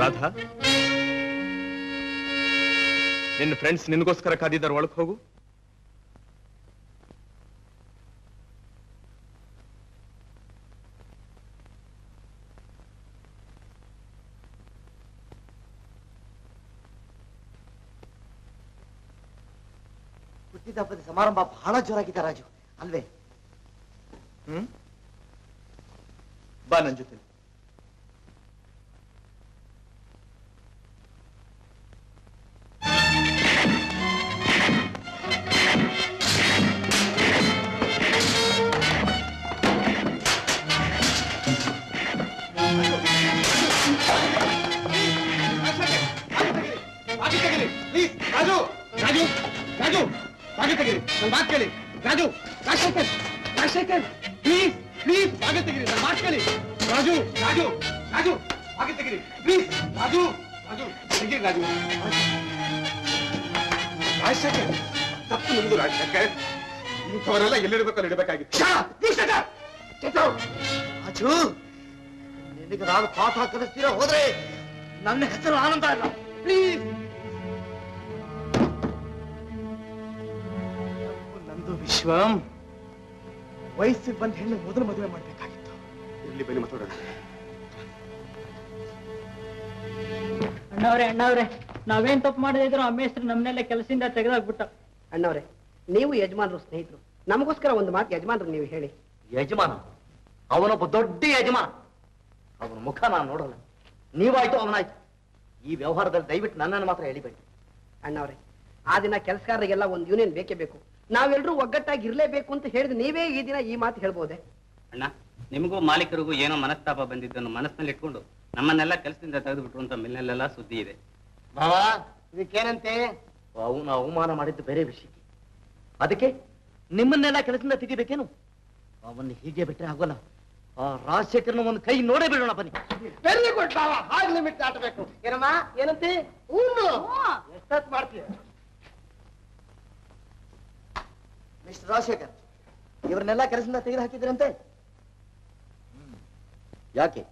ರಾಧಾ, ನಿನ್ನ ಫ್ರೆಂಡ್ಸ್ ನಿನ್ಗೋಸ್ಕರ ಕಾದಿದ್ದಾರೆ, ಒಳಗೆ ಹೋಗು. ಹುಟ್ಟಿದಬ್ಬದ ಸಮಾರಂಭ ಬಹಳ ಜೋರಾಗಿದೆ ರಾಜು, ಅಲ್ವೇ? ಹ್ಮ್ ಬಾ ನನ್ ಜೊತೆ. ರಾಜು ರಾಜು ರಾಜು ಬಾಗಿಲು ತೆಗೀರಿ, ನನ್ನ ಮಾತು ಕೇಳಿ. ರಾಜು ರಾಜಶೇಖರ್ ರಾಜಶೇಖರ್ ಪ್ಲೀಸ್ ಪ್ಲೀಸ್ ಬಾಗಿಲು ತೆಗೀರಿ, ನನ್ನ ಮಾತು ಕೇಳಿ. ರಾಜು ರಾಜು ರಾಜು ಬಾಗಿಲು ತೆಗೀರಿ ಪ್ಲೀಸ್. ರಾಜು ರಾಜು ತೆಗೀರಿ. ರಾಜು ರಾಜಶೇಖರ್ ತಪ್ಪು ನಿಮ್ದು. ರಾಜಶೇಖರ್ ಇಂಥವರೆಲ್ಲ ಎಲ್ಲಿರ್ಬೇಕಲ್ಲಿ ಇಡಬೇಕಾಗಿತ್ತು. ರಾಜು, ನಿನಗೆ ನಾನು ಪಾಠ ಕಲಿಸ್ತೀರ ಹೋದ್ರೆ ನನ್ನ ಹೆಸರು ಆನಂದ ಇಲ್ಲ. ಪ್ಲೀಸ್. ನಂದು ವಿಶ್ವಂ ವಯಸ್ಸಿಗೆ ಬಂದ ಹೆಣ್ಣು ಮೊದಲು ಮದುವೆ ಮಾಡ್ಬೇಕಾಗಿತ್ತು. ಇಲ್ಲಿ ಬನ್ನಿ ಮಾತಾಡೋಣ. ಅಣ್ಣವ್ರೆ ಅಣ್ಣವ್ರೆ ನಾವೇನ್ ತಪ್ಪು ಮಾಡದಿದ್ರು ಅಮ್ಮೇಸ್ತ್ರಿ ನಮ್ಮನ್ನೆಲ್ಲ ಕೆಲಸದಿಂದ ತೆಗೆದಾಕ್ಬಿಟ್ಟ. ಅಣ್ಣವ್ರೆ, ನೀವು ಯಜಮಾನರು ಸ್ನೇಹಿತರು, ನಮಗೋಸ್ಕರ ಒಂದು ಮಾತು ಯಜಮಾನರು ನೀವು ಹೇಳಿ. ಯಜಮಾನ? ಅವನೊಬ್ಬ ದೊಡ್ಡ ಯಜಮಾನ. ಅವನ ಮುಖ ನಾನು ನೋಡಲ್ಲ. ನೀವಾಯ್ತು ಅವನಾಯ್ತು. ಈ ವ್ಯವಹಾರದಲ್ಲಿ ದಯವಿಟ್ಟು ನನ್ನನ್ನು ಮಾತ್ರ ಹೇಳಿಬೇಡಿ. ಅಣ್ಣವ್ರೆ, ಆ ದಿನ ಕೆಲಸಗಾರರಿಗೆಲ್ಲ ಒಂದು ಯೂನಿಯನ್ ಬೇಕೇ ಬೇಕು. ನಾವೆಲ್ಲರೂ ಒಗ್ಗಟ್ಟಾಗಿ ಇರಲೇಬೇಕು ಅಂತ ಹೇಳಿದ್ರೆ ನೀವೇ ಈ ದಿನ ಈ ಮಾತು ಹೇಳ್ಬೋದೆ? ಅಣ್ಣ, ನಿಮಗೂ ಮಾಲೀಕರಿಗೂ ಏನೋ ಮನಸ್ತಾಪ ಬಂದಿದ್ದನ್ನು ಮನಸ್ಸಿನಲ್ಲಿ ಇಟ್ಕೊಂಡು ನಮ್ಮನ್ನೆಲ್ಲ ಕೆಲಸದಿಂದ ತೆಗೆದುಬಿಟ್ರು ಅಂತ ಮಿಲ್ನಲ್ಲೆಲ್ಲ ಸುದ್ದಿ ಇದೆ. ಭಾವ, ಇದಕ್ಕೇನಂತೆ? ಅವನು ಅವಮಾನ ಮಾಡಿದ್ದು ಬೇರೆ ವಿಷಯಕ್ಕೆ. ಅದಕ್ಕೆ ನಿಮ್ಮನ್ನೆಲ್ಲ ಕೆಲಸದಿಂದ ತೆಗಿಬೇಕೇನು? ಅವನ್ನ ಹೀಗೆ ಬಿಟ್ಟರೆ ಆಗೋಲ್ಲ. ಆ ರಾಜಶೇಖರ್ನ ಒಂದು ಕೈ ನೋಡೇ ಬಿಡೋಣ ಬನ್ನಿ. ವೆರಿ ಗುಡ್ ಬಾವ, ಹಾಗೆ ಲಿಮಿಟ್ ಆಟಬೇಕು. ಏನಮ್ಮ ಏನಂತೆ? ಹೂನು ಎಷ್ಟೊತ್ತು ಮಾಡ್ತೀಯ? ಮಿಸ್ಟರ್ ರಾಜಶೇಖರ್, ಇವರನ್ನೆಲ್ಲ ಕೆಲಸದಿಂದ ತೆಗೆದು ಹಾಕಿದ್ರಂತೆ. ಯಾಕೆ?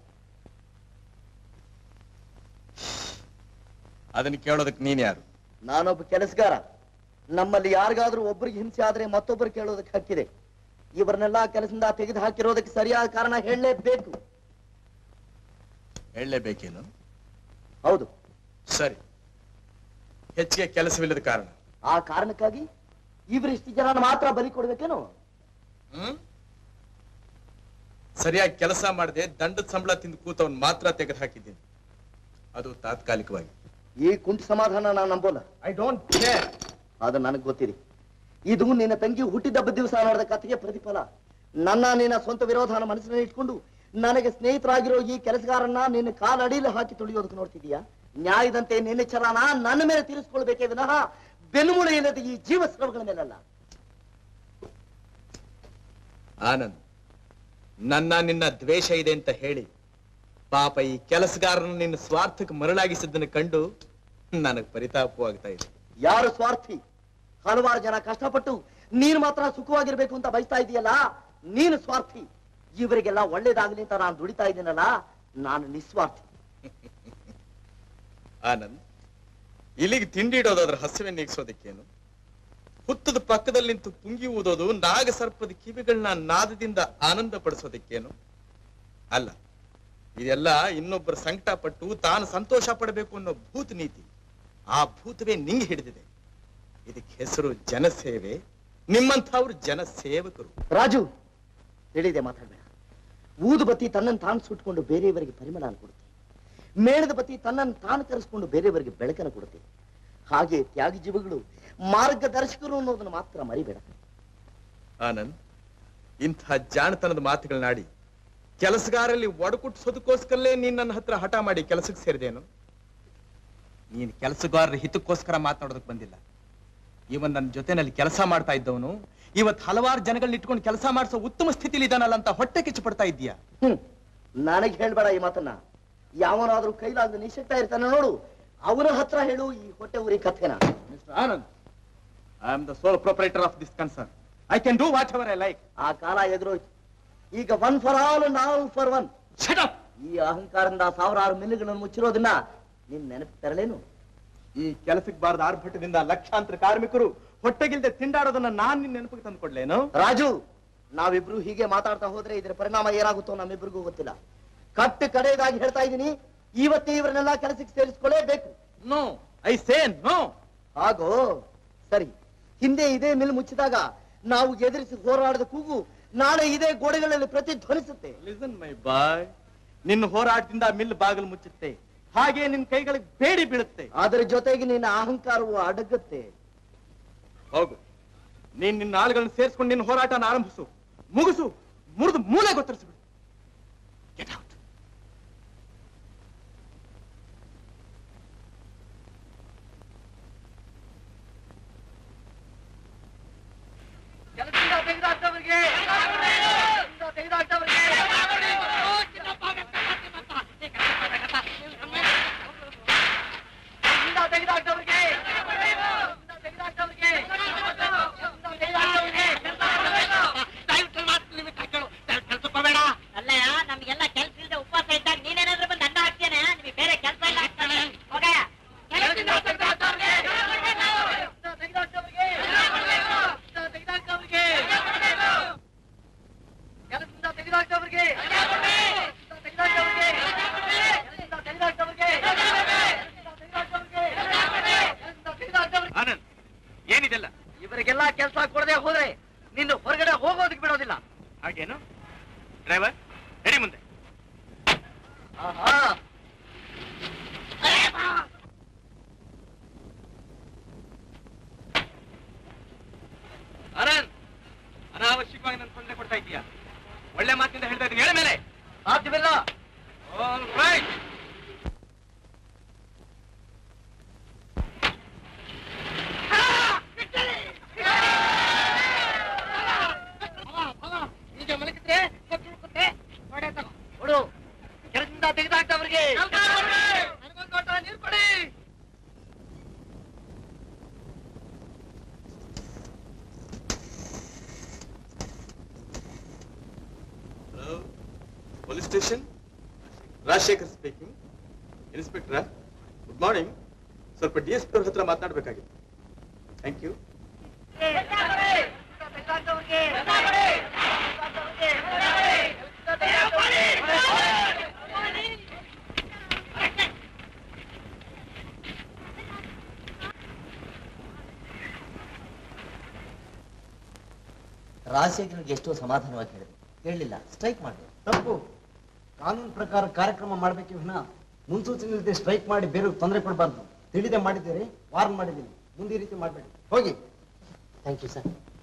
ಅದನ್ನ ಕೇಳೋದಕ್ಕೆ ನೀನ್ ಯಾರು? ನಾನೊಬ್ಬ ಕೆಲಸಗಾರ. ನಮ್ಮಲ್ಲಿ ಯಾರಿಗಾದ್ರೂ ಒಬ್ಬರಿಗೆ ಹಿಂಸೆ ಆದ್ರೆ ಮತ್ತೊಬ್ಬರು ಕೇಳೋದಕ್ಕೆ ಹಕ್ಕಿದೆ. ಇವರನ್ನೆಲ್ಲ ಕೆಲಸದಿಂದ ತೆಗೆದು ಹಾಕಿರೋದಕ್ಕೆ ಸರಿಯಾದ ಕಾರಣ ಹೇಳಲೇಬೇಕು. ಹೇಳಲೇಬೇಕೇನು? ಹೌದು. ಸರಿ, ಹೆಚ್ಚಿಗೆ ಕೆಲಸವಿಲ್ಲದ ಕಾರಣ. ಆ ಕಾರಣಕ್ಕಾಗಿ ಇವರಿಷ್ಟು ಜನ ಮಾತ್ರ ಬಲಿ ಕೊಡ್ಬೇಕೇನು? ಹ್ಮ್ ಸರಿಯಾಗಿ ಕೆಲಸ ಮಾಡದೆ ದಂಡದ ಸಂಬಳ ತಿಂದು ಕೂತವನ್ ಮಾತ್ರ ತೆಗೆದು ಹಾಕಿದ್ದೀನಿ. ಅದು ತಾತ್ಕಾಲಿಕವಾಗಿ. ಈ ಕುಂಠ ಸಮಾಧಾನ ನಾನು ನಂಬೋಲ್ಲ. I don't care. ಅದು ನನಗೆ ಗೊತ್ತಿದೆ. ಇದು ನಿನ್ನ ತಂಗಿ ಹುಟ್ಟಿದಬ್ಬ ದಿವಸ ನಡೆದ ಕಥೆಗೆ ಪ್ರತಿಫಲ. ನನ್ನ ನಿನ್ನ ಸ್ವಂತ ವಿರೋಧನ ಮನಸ್ಸಿನಲ್ಲಿ ಇಟ್ಕೊಂಡು ನನಗೆ ಸ್ನೇಹಿತರಾಗಿರೋ ಈ ಕೆಲಸಗಾರನ್ನ ನಿನ್ನ ಕಾಲಡಿಯಲ್ಲಿ ಹಾಕಿ ತುಳಿಯೋದಕ್ಕೆ ನೋಡ್ತಿದೀಯಾ? ನ್ಯಾಯದಂತೆ ನಿನ್ನ ಚಲನ ನನ್ನ ಮೇಲೆ ತೀರಿಸ್ಕೊಳ್ಬೇಕೇ ವಿನಃ ಬೆನ್ನುಮೂಳೆ ಇಲ್ಲದ ಈ ಜೀವ ಸ್ರವಗಳ ಮೇಲಲ್ಲ. ಆನಂದ್, ನನ್ನ ನಿನ್ನ ದ್ವೇಷ ಇದೆ ಅಂತ ಹೇಳಿ ಪಾಪ ಈ ಕೆಲಸಗಾರನ ನಿನ್ನ ಸ್ವಾರ್ಥಕ್ಕೆ ಮರಳಾಗಿಸಿದ್ದನ್ನು ಕಂಡು ನನಗೆ ಪರಿತಾಪವಾಗ್ತಾ ಇದೆ. ಯಾರು ಸ್ವಾರ್ಥಿ? ಹಲವಾರು ಜನ ಕಷ್ಟಪಟ್ಟು ನೀನು ಮಾತ್ರ ಸುಖವಾಗಿರ್ಬೇಕು ಅಂತ ಬಯಸ್ತಾ ಇದೆಯಲ್ಲ, ನೀನು ಸ್ವಾರ್ಥಿ. ಇವರಿಗೆಲ್ಲ ಒಳ್ಳೇದಾಗ್ಲಿ ಅಂತ ನಾನು ದುಡಿತಾ ಇದ್ದೀನಲ್ಲ, ನಾನು ನಿಸ್ವಾರ್ಥಿ. ಆನಂದ್, ಇಲ್ಲಿಗೆ ತಿಂಡಿ ಇಡೋದಾದ್ರ ಹಸಿವೆ ನೀಗಿಸೋದಕ್ಕೇನು? ಹುತ್ತದ ಪಕ್ಕದಲ್ಲಿ ನಿಂತು ಪುಂಗಿ ಊದೋದು ನಾಗ ಸರ್ಪದ ಕಿವಿಗಳನ್ನ ನಾದದಿಂದ ಆನಂದ ಪಡಿಸೋದಕ್ಕೇನು? ಅಲ್ಲ, ಇದೆಲ್ಲ ಇನ್ನೊಬ್ಬರ ಸಂಕಟ ಪಟ್ಟು ತಾನು ಸಂತೋಷ ಪಡಬೇಕು ಅನ್ನೋ ಭೂತ ನೀತಿ. ಆ ಭೂತವೇ ನಿಂಗೆ ಹಿಡಿದಿದೆ. ಇದಕ್ಕೆ ಹೆಸರು ಜನಸೇವೆ. ನಿಮ್ಮಂಥವ್ರು ಜನಸೇವಕರು. ರಾಜು, ತಿಳಿದೆ ಮಾತಾಡ್ಬೇಡ. ಊದು ಬತ್ತಿ ತನ್ನನ್ನು ತಾನು ಸುಟ್ಕೊಂಡು ಬೇರೆಯವರಿಗೆ ಪರಿಮಳ ಕೊಡುತ್ತೆ. ಮೇಣದ ಬತ್ತಿ ತನ್ನನ್ನು ತಾನು ಕರೆಸ್ಕೊಂಡು ಬೇರೆಯವರಿಗೆ ಬೆಳಕನ್ನು ಕೊಡುತ್ತೆ. ಹಾಗೆ ತ್ಯಾಗಿ ಜೀವಗಳು ಮಾರ್ಗದರ್ಶಕರು ಅನ್ನೋದನ್ನು ಮಾತ್ರ ಮರಿಬೇಡ. ಆನಂದ್, ಇಂಥ ಜಾಣತನದ ಮಾತುಗಳನ್ನಾಡಿ ಕೆಲಸಗಾರಲ್ಲಿ ಒಡಕುಟ್ಸೋದಕ್ಕೋಸ್ಕರಲೇ ನೀನ್ ನನ್ನ ಹತ್ರ ಹಠ ಮಾಡಿ ಕೆಲಸಕ್ಕೆ ಸೇರಿದೇನು? ನೀನ್ ಕೆಲಸಗಾರರ ಹಿತಕ್ಕೋಸ್ಕರ ಮಾತನಾಡೋದಕ್ಕೆ ಬಂದಿಲ್ಲ. ಇವನ್ ನನ್ನ ಜೊತೆನಲ್ಲಿ ಕೆಲಸ ಮಾಡ್ತಾ ಇದ್ದವನು ಇವತ್ತು ಹಲವಾರು ಜನಗಳನ್ನ ಇಟ್ಕೊಂಡು ಕೆಲಸ ಮಾಡಿಸೋ ಉತ್ತಮ ಸ್ಥಿತಿಲಿ ಇದ್ದಾನಲ್ಲ ಅಂತ ಹೊಟ್ಟೆ ಕಿಚ್ಚು ಪಡ್ತಾ ಇದ್ದೀಯಾ? ಹ್ಮ್ ನನಗೆ ಹೇಳ್ಬೇಡ ಈ ಮಾತನ್ನ. ಯಾವನಾದ್ರೂ ಕೈಲಾದ ನಿಶಕ್ತ ಇರ್ತಾನೆ ನೋಡು, ಅವನ ಹತ್ರ ಹೇಳು ಈ ಹೊಟ್ಟೆ ಊರಿ ಕಥೆನ. Mister Anand, I am the sole proprietor of this concern. I can do whatever I like. ಆ ಕಾಲ ಎದುರೋಯ್ತು. ಈಗ one for all and all for one. ಈ ಅಹಂಕಾರದಿಂದ ಸಾವಿರಾರು ಮಿಲ್ಲುಗಳನ್ನು ಮುಚ್ಚಿರೋದನ್ನ ನಿನ್ ನೆನಪು ತರಲೇನು? ಈ ಕೆಲಸಕ್ಕೆ ಬಾರದ ಆರ್ಭಟದಿಂದ ಲಕ್ಷಾಂತರ ಕಾರ್ಮಿಕರು ಹೊಟ್ಟೆಗಿಲ್ದೆ ತಿಂಡಾಡೋದನ್ನ ನಾನ್ ನಿನ್ ನೆನಪಿಗೆ ತಂದು ಕೊಡ್ಲೇನು? ರಾಜು, ನಾವಿಬ್ರು ಹೀಗೆ ಮಾತಾಡ್ತಾ ಹೋದ್ರೆ ಇದರ ಪರಿಣಾಮ ಏನಾಗುತ್ತೋ ನಮ್ಮಿಬ್ರಿಗೂ ಗೊತ್ತಿಲ್ಲ. ಕಟ್ಟು ಕಡೆಯದಾಗಿ ಹೇಳ್ತಾ ಇದ್ದೀನಿ, ಇವತ್ತೇ ಇವರನ್ನೆಲ್ಲ ಕೆಲಸಕ್ಕೆ ಸೇರಿಸ್ಕೊಳ್ಳೇಬೇಕು. No, I say no. ಹಾಗೋ ಸರಿ. ಹಿಂದೆ ಇದೇ ಮಿಲ್ ಮುಚ್ಚಿದಾಗ ನಾವು ಎದುರಿಸಿ ಹೋರಾಡದ ಕೂಗು ನಾಳೆ ಇದೇ ಗೋಡೆಗಳಲ್ಲಿ ಪ್ರತಿಧ್ವನಿಸುತ್ತೆ. ಲಿಸನ್ ಮೈ ಬಾಯ್, ನಿನ್ನ ಹೋರಾಟದಿಂದ ಮಿಲ್ ಬಾಗಿಲು ಮುಚ್ಚುತ್ತೆ, ಹಾಗೆ ನಿನ್ ಕೈಗಳಿಗೆ ಬೇಡಿ ಬೀಳುತ್ತೆ. ಅದರ ಜೊತೆಗೆ ನಿನ್ನ ಅಹಂಕಾರವು ಅಡಗುತ್ತೆ. ಹೋಗು, ನೀನ್ ನಿನ್ನ ಆಳುಗಳನ್ನ ಸೇರಿಸ್ಕೊಂಡು ನಿನ್ನ ಹೋರಾಟನ ಆರಂಭಿಸು, ಮುಗಿಸು, ಮುರಿದು ಮೂಲೆ ಗೊತ್ತರಿಸ್ಬಿಡು. Get out. ಕೆಲಸದಿಂದ ತೆಗೆದಾಕ್ತವರಿಗೆ ತೆಗೆದಾಕ್ತವರಿಗೆ ಅಲ್ಲಯ್ಯ, ನಮ್ಗೆಲ್ಲ ಕೆಲ್ಸ ಇಲ್ಲದೆ ಉಪವಾಸ ಇದ್ದಾಗ ನೀನೇನಾದ್ರೂ ಬಂದು ಅನ್ನ ಹಾಕ್ತೇನೆ, ನಿಮಗೆ ಬೇರೆ ಕೆಲಸ ಇಲ್ಲ ಆಗ್ತಾನೆ. ಹೋಗಯ್ಯ. ಆನಂದ್, ಏನಿದೆಲ್ಲ? ಇವರಿಗೆಲ್ಲ ಕೆಲಸ ಕೊಡದೆ ಹೋದ್ರೆ ನಿನ್ನ ಹೊರಗಡೆ ಹೋಗೋದಕ್ಕೆ ಬಿಡೋದಿಲ್ಲ. ಹಾಗೇನು? ಡ್ರೈವರ್, ನಡಿ ಮುಂದೆ. ಆನಂದ್, ಅನಾವಶ್ಯಕವಾಗಿ ನನ್ನ ತೊಂದರೆ ಕೊಡ್ತಾ ಇದೀಯಾ? ಒಳ್ಳೆ ಮಾತಿಂದ ಹೇಳ್ತಾ ಇದ್ದೀನಿ, ಹೇಳ ಮೇಲೆ. ಸಾಧ್ಯವಿಲ್ಲ. All right. ಈಗ ಮಲಗಿದ್ರೆ ನೋಡು, ಕೆಲಸದಿಂದ ತೆಗೆದಾಕ್ತವ್ರಿಗೆ ನನಗೊಂದು ಲೋಟ ನೀರು ಕೊಡಿ. Hello, police station. Rajashekhar speaking. Inspector, good morning. ಸ್ವಲ್ಪ ಡಿ ಎಸ್ ಪಿ ಅವ್ರ ಹತ್ರ ಮಾತನಾಡಬೇಕಾಗಿತ್ತು. Thank you. ರಾಜಶೇಖರ್ಗೆ ಎಷ್ಟೋ ಸಮಾಧಾನವಾಗಿ ಹೇಳಿದೆ, ಕೇಳಲಿಲ್ಲ. ಸ್ಟ್ರೈಕ್ ಮಾಡಿ. ತಪ್ಪು. ಕಾನೂನು ಪ್ರಕಾರ ಕಾರ್ಯಕ್ರಮ ಮಾಡ್ಬೇಕೆ ವಿನ ಮುನ್ಸೂಚನೆ ಇಲ್ಲದೆ ಸ್ಟ್ರೈಕ್ ಮಾಡಿ ಬೇರೆ ತೊಂದರೆ ಕೊಡಬಾರ್ದು. ತಿಳಿದೆ ಮಾಡಿದ್ದೀರಿ, ವಾರ್ನ್ ಮಾಡಿದ್ದೀನಿ. ಮುಂದೆ ಈ ರೀತಿ ಮಾಡಬೇಡಿ. ಹೋಗಿ. Thank you sir.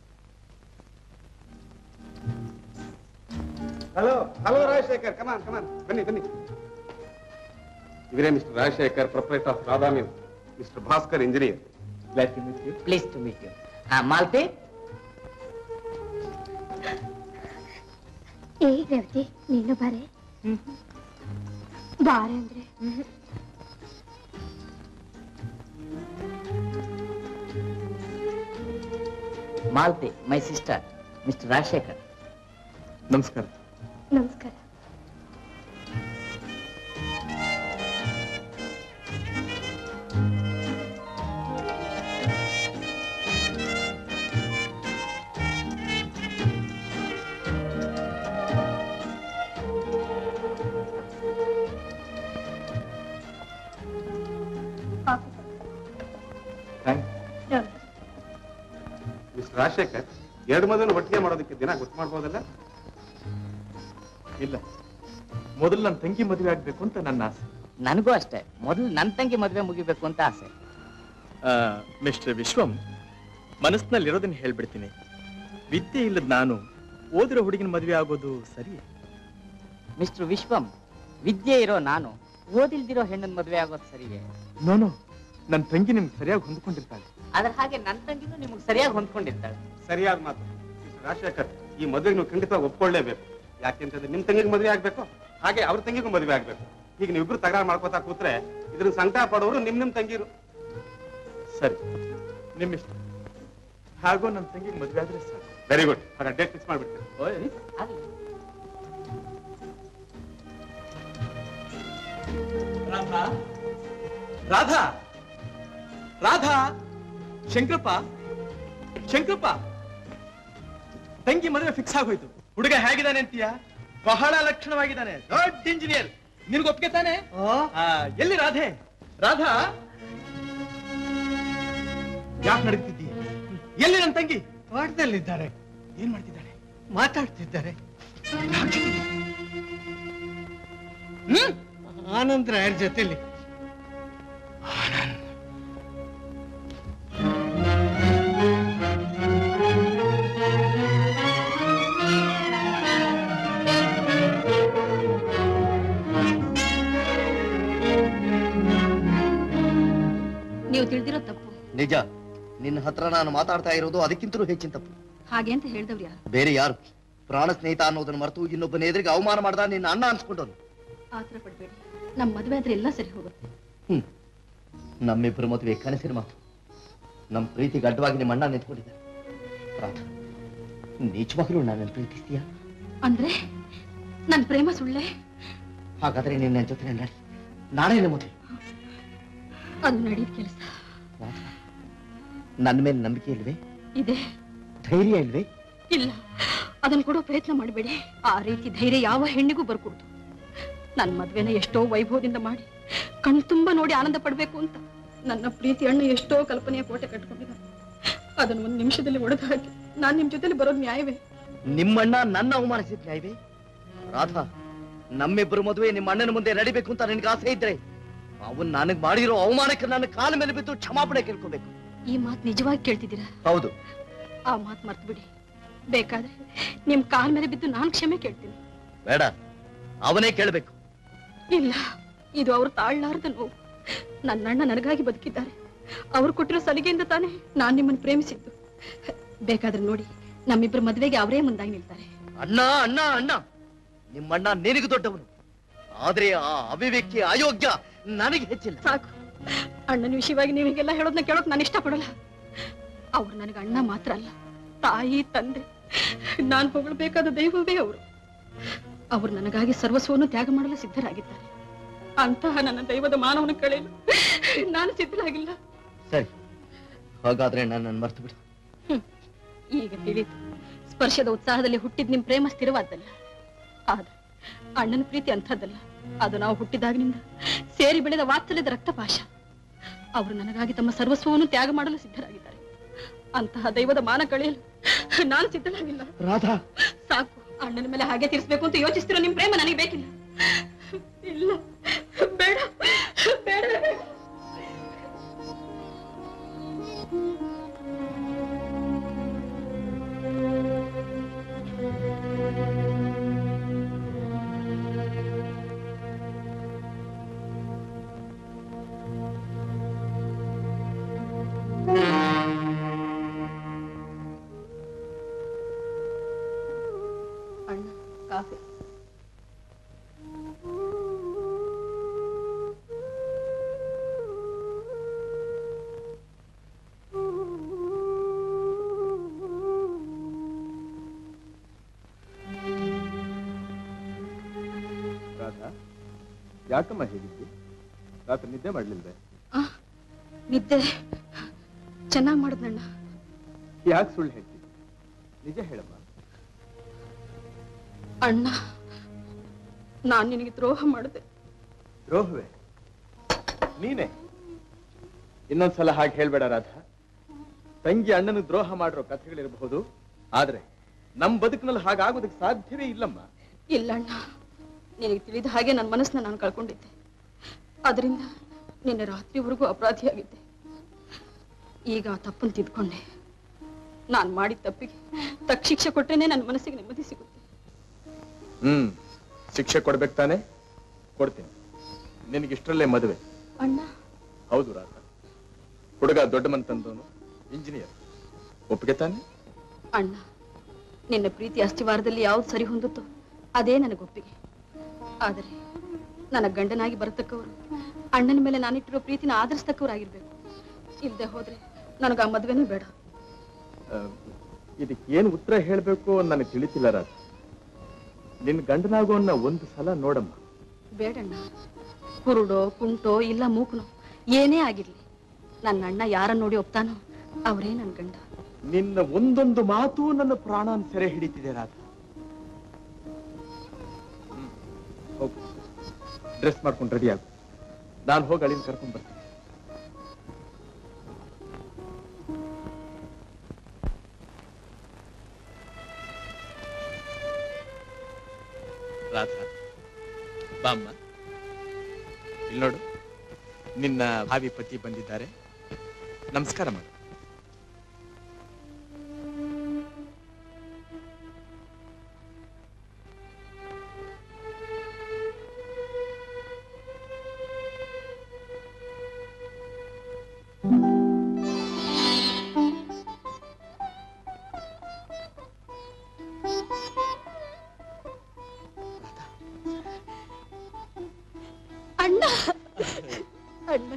Hello hello Rajashekhar, come on come on, ಬನ್ನಿ ಬನ್ನಿ. ಇವರೇ mister Rajashekhar, proprietor of Radha mill. Mister Bhaskar, engineer. Glad to meet you. Please to meet you. ಹಾ, ಮಾಲ್ತಿ. ಏ ರೇವತಿ, ನೀನು ಬಾರೆ. ಬಾರೆ ಅಂದ್ರೆ Malti, my sister, mister Rajashekhar. ನಮಸ್ಕಾರ. ನಮಸ್ಕಾರ. ಮಿಸ್ಟರ್ ರಾಜಶೇಖರ್, ಎರಡು ಮದುವೆ ಒಟ್ಟಿಗೆ ಮಾಡೋದಕ್ಕೆ ದಿನ ಗೊತ್ತು ಮಾಡ್ಬೋದಲ್ಲ? ಇಲ್ಲ, ಮೊದಲು ನನ್ನ ತಂಗಿ ಮದುವೆ ಆಗ್ಬೇಕು ಅಂತ ನನ್ನ ಆಸೆ. ನನಗೂ ಅಷ್ಟೇ, ಮೊದಲು ನನ್ನ ತಂಗಿ ಮದುವೆ ಮುಗಿಬೇಕು ಅಂತ ಆಸೆ. ಮಿಸ್ಟರ್ ವಿಶ್ವಂ, ಮನಸ್ಸಿನಲ್ಲಿ ಇರೋದನ್ನ ಹೇಳ್ಬಿಡ್ತೀನಿ. ವಿದ್ಯೆ ಇಲ್ಲದ ನಾನು ಓದಿರೋ ಹುಡುಗಿನ ಮದುವೆ ಆಗೋದು ಸರಿ? ಮಿಸ್ಟರ್ ವಿಶ್ವಂ, ವಿದ್ಯೆ ಇರೋ ನಾನು ಓದಿಲ್ದಿರೋ ಹೆಣ್ಣನ್ ಮದುವೆ ಆಗೋದು ಸರಿಯೇ? ನೋನು, ನನ್ನ ತಂಗಿ ನಿಮ್ಗೆ ಸರಿಯಾಗಿ ಹೊಂದ್ಕೊಂಡಿರ್ತಾಳೆ. ಅದ್ರ ಹಾಗೆ ನನ್ನ ತಂಗಿನೂ ನಿಮ್ಗೆ ಸರಿಯಾಗಿ ಹೊಂದ್ಕೊಂಡಿರ್ತಾಳೆ. ಸರಿಯಾದ ಮಾತು. ಮಿಸ್ಟರ್ ರಾಜಶೇಖರ್, ಈ ಮದುವೆಗೆ ನೀವು ಖಂಡಿತವಾಗಿ ಒಪ್ಕೊಳ್ಳೇಬೇಕು. ಯಾಕೆಂತಂದ್ರೆ ನಿಮ್ ತಂಗಿಗೆ ಮದುವೆ ಆಗ್ಬೇಕು, ಹಾಗೆ ಅವ್ರ ತಂಗಿಗೂ ಮದುವೆ ಆಗ್ಬೇಕು. ಈಗ ನೀವಿಬ್ರು ತಕರಾರು ಮಾಡ್ಕೋತಾ ಕೂತ್ರೆ ಇದ್ರ ಸಂಕಟ ಪಡೋರು ನಿಮ್ ನಿಮ್ ತಂಗಿರು. ಸರಿ, ನಿಮ್ಮಿಷ್ಟ. ಹಾಗೂ ನನ್ನ ತಂಗಿಗೆ ಮದುವೆ ಆದ್ರೆ ಸರ್. Very good. ಹಾಗೆ ಡೇಟ್ ಫಿಕ್ಸ್ ಮಾಡ್ಬಿಡ್ತೀನಿ. ರಾಧಾ, ರಾಧಾ ರಾಧಾ ಶಂಕರಪ್ಪ ಶಂಕರಪ್ಪ ತಂಗಿ ಮದುವೆ ಫಿಕ್ಸ್ ಆಗೋಯ್ತು. ಹುಡುಗ ಹೇಗಿದ್ದಾನೆ ಅಂತೀಯ? ಬಹಳ ಲಕ್ಷಣವಾಗಿದ್ದಾನೆ, ದೊಡ್ಡ ಇಂಜಿನಿಯರ್. ನಿನ್ಗೆ ಒಪ್ಪಿಗೆ ತಾನೆ? ಎಲ್ಲಿ ರಾಧೆ? ರಾಧಾ ಯಾಕೆ ನಡೀತಿದ್ದೀಯ? ಎಲ್ಲಿ ನನ್ನ ತಂಗಿ? ತೋಟದಲ್ಲಿದ್ದಾರೆ. ಏನ್ ಮಾಡ್ತಿದ್ದಾಳೆ? ಮಾತಾಡ್ತಿದ್ದಾರೆ. ಹ್ಮ್ ಆನಂದ್ ರಾಯರ್ ಜೊತೆಲಿ. ನೀವು ತಿಳಿದಿರೋ ತಪ್ಪು. ನಿಜ, ನಿನ್ನ ಹತ್ರ ನಾನು ಮಾತಾಡ್ತಾ ಇರೋದು ಅದಕ್ಕಿಂತಲೂ ಹೆಚ್ಚಿನ ತಪ್ಪು. ಹಾಗೆ ಅಂತ ಹೇಳಿದವ್ರು ಯಾರು? ಬೇರೆ ಯಾರು? ಪ್ರಾಣ ಸ್ನೇಹಿತ ಅನ್ನೋದನ್ನ ಮರೆತು ಇನ್ನೊಬ್ಬನ ಎದುರಿಗೆ ಅವಮಾನ ಮಾಡ್ದ ನಿನ್ನ ಅಣ್ಣ ಅನ್ಸ್ಕೊಂಡವನು. ಆತರ ಪಡ್ಬೇಡಿ, ನಮ್ಮ ಮದುವೆ ಆದ್ರೆ ಎಲ್ಲ ಸರಿ ಹೋಗುತ್ತೆ. ಹ್ಮ್ ನಮ್ಮಿಬ್ಬರು ಮದುವೆ ಕನಸಿನ ಮಾತು. ನಮ್ಮ ಪ್ರೀತಿಗೆ ಅಡ್ಡವಾಗಿ ನಿಮ್ಮ ಅಣ್ಣ ನಿಂತ್ಕೊಂಡಿದ್ದಾರೆ. ರಾಧ, ನಿಜವಾಗ್ಲೂ ನನ್ನ ಪ್ರೀತಿಸ್ತೀಯ? ಅಂದ್ರೆ ನನ್ ಪ್ರೇಮ ಸುಳ್ಳೆ? ಹಾಗಾದ್ರೆ ನೀನ್ ನನ್ನ ಜೊತೆ ನಡಿ, ನಾಳೆ ಮದುವೆ. ಅದು ನಡೆದ ಕೆಲಸ. ನನ್ನ ಮೇಲೆ ನಂಬಿಕೆ ಇಲ್ವೇ? ಇದೆ. ಧೈರ್ಯ ಇಲ್ವೇ? ಇಲ್ಲ, ಅದನ್ನ ಕೊಡೋ ಪ್ರಯತ್ನ ಮಾಡಬೇಡಿ. ಆ ರೀತಿ ಧೈರ್ಯ ಯಾವ ಹೆಣ್ಣಿಗೂ ಬರ್ಕೊಡ್ತು. ನನ್ನ ಮದ್ವೆನ ಎಷ್ಟೋ ವೈಭವದಿಂದ ಮಾಡಿ ಕಣ್ ತುಂಬಾ ನೋಡಿ ಆನಂದ ಪಡ್ಬೇಕು ಅಂತ ನನ್ನ ಪ್ರೀತಿ ಅಣ್ಣ ಎಷ್ಟೋ ಕಲ್ಪನೆಯ ಕೋಟೆ ಕಟ್ಕೊಂಡಿದ್ದ. ಅದನ್ನ ಒಂದ್ ನಿಮಿಷದಲ್ಲಿ ಒಡೆದು ಹಾಕಿ ನಾನ್ ನಿಮ್ ಜೊತೆಲಿ ಬರೋದು ನ್ಯಾಯವೇ? ನಿಮ್ಮಣ್ಣ ನನ್ನ ಅವಮಾನಿಸಿದ ನ್ಯಾಯವೇ? ರಾಧಾ, ನಮ್ಮಿಬ್ಬರು ಮದುವೆ ನಿಮ್ಮ ಅಣ್ಣನ ಮುಂದೆ ನಡಿಬೇಕು ಅಂತ ನಿನ್ಗೆ ಆಸೆ ಇದ್ರೆ ಅವನ್ ನನಗ್ ಮಾಡಿರೋ ಅವಮಾನಕ್ಕೆ ನನ್ನ ಕಾಲ ಮೇಲೆ ಬಿದ್ದು ಕ್ಷಮಾಪಣೆ ಕೇಳ್ಕೋಬೇಕು. ಈ ಮಾತು ನಿಜವಾಗಿ ಕೇಳ್ತಿದ್ದೀರಾ? ಹೌದು. ಆ ಮಾತು ಮರ್ತು ಬಿಡಿ. ಬೇಕಾದ್ರೆ ನಿಮ್ ಕಾಲ್ ಮೇಲೆ ಬಿದ್ದು ನಾನ್ ಕ್ಷಮೆ ಕೇಳ್ತೀನಿ. ಬೇಡ, ಅವನೇ ಕೇಳ್ಬೇಕು. ಇಲ್ಲ, ಇದು ಅವ್ರು ತಾಳ್ಲಾರ್ದ ನೋವು. ನನ್ನ ಅಣ್ಣ ನನಗಾಗಿ ಬದುಕಿದ್ದಾರೆ. ಅವ್ರು ಕೊಟ್ಟಿರೋ ಸಲಿಗೆಯಿಂದ ತಾನೇ ನಾನ್ ನಿಮ್ಮನ್ನು ಪ್ರೇಮಿಸಿದ್ದು. ಬೇಕಾದ್ರೆ ನೋಡಿ, ನಮ್ಮಿಬ್ಬರ ಮದುವೆಗೆ ಅವರೇ ಮುಂದಾಗಿ ನಿಲ್ತಾರೆ. ಅಣ್ಣ ಅಣ್ಣ ಅಣ್ಣ ನಿಮ್ಮಣ್ಣ ನಿನಗೆ ದೊಡ್ಡವನು, ಆದ್ರೆ ಆ ಅವಿವೇಕಿ ಅಯೋಗ್ಯ ನನಗೆ ಹೆಚ್ಚಿಲ್ಲ. ಸಾಕು, ಅಣ್ಣನ ವಿಷಯವಾಗಿ ನೀವು ಹೀಗೆಲ್ಲ ಹೇಳೋದನ್ನ ಕೇಳೋಕ್ ನಾನು ಇಷ್ಟಪಡಲ್ಲ. ಅವ್ರು ನನಗೆ ಅಣ್ಣ ಮಾತ್ರ ಅಲ್ಲ, ತಾಯಿ ತಂದೆ, ನಾನ್ ಹೊಗಳಬೇಕಾದ ದೈವವೇ ಅವರು. ಅವರು ನನಗಾಗಿ ಸರ್ವಸ್ವವನ್ನು ತ್ಯಾಗ ಮಾಡಲು ಸಿದ್ಧರಾಗಿದ್ದಾರೆ. ಅಂತಹ ನನ್ನ ದೈವದ ಮಾನವನ ಕಳೆಯಲು ನಾನು ಸಿದ್ಧರಾಗಿಲ್ಲ. ಸರಿ, ಹಾಗಾದ್ರೆ ನನ್ನನ್ನು ಮರ್ತು ಬಿಡು. ಈಗ ತಿಳಿತು, ಸ್ಪರ್ಶದ ಉತ್ಸಾಹದಲ್ಲಿ ಹುಟ್ಟಿದ ನಿಮ್ ಪ್ರೇಮ ಸ್ಥಿರವಾದ್ದಲ್ಲ. ಆದ್ರೆ ಅಣ್ಣನ ಪ್ರೀತಿ ಅಂಥದ್ದಲ್ಲ. ಅದು ನಾವು ಹುಟ್ಟಿದಾಗಿನಿಂದ ಸೇರಿ ಬೆಳೆದ ವಾತ್ಸಲ್ಯದ ರಕ್ತಪಾಶ. ಅವರು ನನಗಾಗಿ ತಮ್ಮ ಸರ್ವಸ್ವವನ್ನು ತ್ಯಾಗ ಮಾಡಲು ಸಿದ್ಧರಾಗಿದ್ದಾರೆ. ಅಂತಹ ದೈವದ ಮಾನ ಕಳೆಯಲು ನಾನು ಸಿದ್ಧರಾಗಿಲ್ಲ. ರಾಧಾ, ಸಾಕು, ಅಣ್ಣನ ಮೇಲೆ ಹಾಗೆ ತೀರಿಸಬೇಕು ಅಂತ ಯೋಚಿಸ್ತಿರೋ ನಿಮ್ ಪ್ರೇಮ ನನಗೆ ಬೇಕಿಲ್ಲ. ಇಲ್ಲ, ಬೇಡ ಬೇಡ. ಅಣ್ಣ, ಕಾಫಿ. ರಾಧಾ, ಯಾಕಮ್ಮ ಹೇಗಿದ್ದಿ? ರಾತ್ರಿ ನಿದ್ದೆ ಮಾಡ್ಲಿಲ್ವೇ? ನಿದ್ದೆ ಚೆನ್ನಾಗ್ ಮಾಡಿದ್ನಣ್ಣ. ಯಾಕೆ ಸುಳ್ಳು ಹೇಳ್ತಿದ್ದಿ? ನಿಜ ಹೇಳಮ್ಮ. ಅಣ್ಣ, ನಾನ್ ನಿನಗೆ ದ್ರೋಹ ಮಾಡಿದೆ. ದ್ರೋಹವೇ? ನೀನೇ? ಇನ್ನೊಂದ್ಸಲ ಹಾಗೆ ಹೇಳ್ಬೇಡ ರಾಧಾ. ತಂಗಿ ಅಣ್ಣನ ದ್ರೋಹ ಮಾಡಿರೋ ಕಥೆಗಳಿರಬಹುದು, ಆದ್ರೆ ನಮ್ ಬದುಕಿನಲ್ಲಿ ಹಾಗಾಗೋದಕ್ಕೆ ಸಾಧ್ಯವೇ ಇಲ್ಲಮ್ಮ. ಇಲ್ಲ ಅಣ್ಣ, ನಿನಗೆ ತಿಳಿದ ಹಾಗೆ ನನ್ನ ಮನಸ್ಸನ್ನ ನಾನು ಕಳ್ಕೊಂಡಿದ್ದೆ. ಅದರಿಂದ ನಿನ್ನೆ ರಾತ್ರಿವರೆಗೂ ಅಪರಾಧಿಯಾಗಿದ್ದೆ. ಈಗ ಆ ತಪ್ಪನ್ನು ತಿದ್ಕೊಂಡೆ. ನಾನು ಮಾಡಿದ ತಪ್ಪಿಗೆ ತಕ್ಕ ಶಿಕ್ಷೆ ಕೊಟ್ರೇನೆ ನನ್ನ ಮನಸ್ಸಿಗೆ ನೆಮ್ಮದಿ ಸಿಗುತ್ತೆ. ಹ್ಮ್ ಶಿಕ್ಷೆ ಕೊಡ್ಬೇಕು ತಾನೆ? ಕೊಡ್ತೀನಿ. ನಿನಗಿಷ್ಟರಲ್ಲೇ ಮದುವೆ. ಅಣ್ಣ? ಹೌದು ರಾಧಾ, ಹುಡುಗ ದೊಡ್ಡ ಮನ್ ತಂದವನು, ಇಂಜಿನಿಯರ್. ಒಪ್ಪಿಗೆ ತಾನೆ? ಅಣ್ಣ, ನಿನ್ನ ಪ್ರೀತಿ ಅಸ್ಥಿವಾರದಲ್ಲಿ ಯಾವ್ದು ಸರಿ ಹೊಂದುತ್ತೋ ಅದೇ ನನಗೊಪ್ಪಿಗೆ. ಆದರೆ ನನ್ನ ಗಂಡನಾಗಿ ಬರತಕ್ಕವರು ಅಣ್ಣನ ಮೇಲೆ ನಾನಿಟ್ಟಿರೋ ಪ್ರೀತಿನ ಆದರಿಸ್ತಕ್ಕವರಾಗಿರ್ಬೇಕು. ಇಲ್ಲದೆ ಹೋದ್ರೆ ನನಗ ಆ ಮದುವೆನೂ ಬೇಡ. ಇದಕ್ಕೆ ಏನು ಉತ್ತರ ಹೇಳ್ಬೇಕು ನನಗೆ ತಿಳಿತಿಲ್ಲ ರಾಧಾ. ನಿನ್ ಗಂಡನಾಗೋನ್ನ ಒಂದು ಸಲ ನೋಡಮ್ಮ. ಬೇಡಣ್ಣ. ಕುರುಡೋ ಕುಂಟೋ ಇಲ್ಲ ಮೂಕನೋ ಏನೇ ಆಗಿರ್ಲಿ ನನ್ನ ಅಣ್ಣ ಯಾರನ್ನ ನೋಡಿ ಒಪ್ತಾನೋ ಅವರೇ ನನ್ ಗಂಡ. ನಿನ್ನ ಒಂದೊಂದು ಮಾತು ನನ್ನ ಪ್ರಾಣನ ಸೆರೆ ಹಿಡಿತಿದೆ ರಾಧಾ. ಹೋಗು, ಡ್ರೆಸ್ ಮಾಡ್ಕೊಂಡು ರೆಡಿ ಆಗು. ನಾನು ಹೋಗಿ ಅಳಿನ ಕರ್ಕೊಂಡ್ ಬರ್ತೀನಿ. ರಾಧಾ ಬಾಮ್ಮ, ಇಲ್ಲಿ ನೋಡು, ನಿನ್ನ ಭಾವಿ ಪತಿ ಬಂದಿದ್ದಾರೆ. ನಮಸ್ಕಾರ ಮಾಡು. ಅಣ್ಣ ಅಣ್ಣ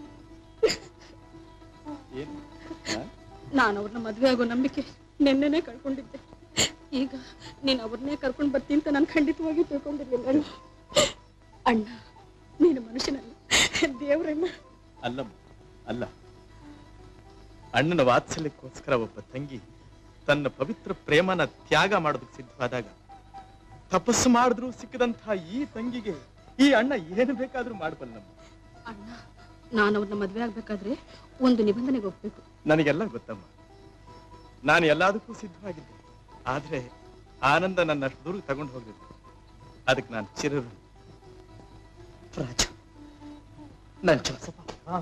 ನಾನು ಅವ್ರನ್ನ ಮದ್ವೆ ಆಗೋ ನಂಬಿಕೆ ನಿನ್ನೆನೆ ಕಳ್ಕೊಂಡಿದ್ದೆ. ಈಗ ನೀನ್ ಅವ್ರನ್ನೇ ಕರ್ಕೊಂಡ್ ಬರ್ತೀನಿ ಅಂತ ನಾನು ಖಂಡಿತವಾಗಿ ತಿಳ್ಕೊಂಡಿರ್ಲಿಲ್ಲ ಅಣ್ಣ. ಅಣ್ಣ ನೀನು ಮನುಷ್ಯನಲ್ಲ, ದೇವ್ರಣ್ಣ. ಅಲ್ಲಮ್ಮ, ಅಲ್ಲ. ಅಣ್ಣನ ವಾತ್ಸಲ್ಯಕ್ಕೋಸ್ಕರ ಒಬ್ಬ ತಂಗಿ ತನ್ನ ಪವಿತ್ರ ಪ್ರೇಮನ ತ್ಯಾಗ ಮಾಡೋದಕ್ಕೆ ಸಿದ್ಧವಾದಾಗ ತಪಸ್ಸು ಮಾಡಿದ್ರು ಸಿಕ್ಕದಂತಹ ಈ ತಂಗಿಗೆ ಈ ಅಣ್ಣ ಏನು ಬೇಕಾದ್ರೂ ಮಾಡಬಲ್ಲಮ್ಮ. ಅಣ್ಣ ನಾನು ಅವ್ರನ್ನ ಮದ್ವೆ ಆಗ್ಬೇಕಾದ್ರೆ ಒಂದು ನಿಬಂಧನೆಗೆ ಒಪ್ಬೇಕು. ನನಗೆಲ್ಲ ಗೊತ್ತಮ್ಮ, ನಾನು ಎಲ್ಲದಕ್ಕೂ ಸಿದ್ಧವಾಗಿದ್ದೆ. ಆದ್ರೆ ಆನಂದ ನನ್ನ ಅಷ್ಟು ದೂರ ತಗೊಂಡು ಹೋಗ್ಬೇಕು. ಅದಕ್ಕೆ ನಾನು ಚಿರರು. ರಾಜು, ನನ್ ಜೋಸಪ್ಪ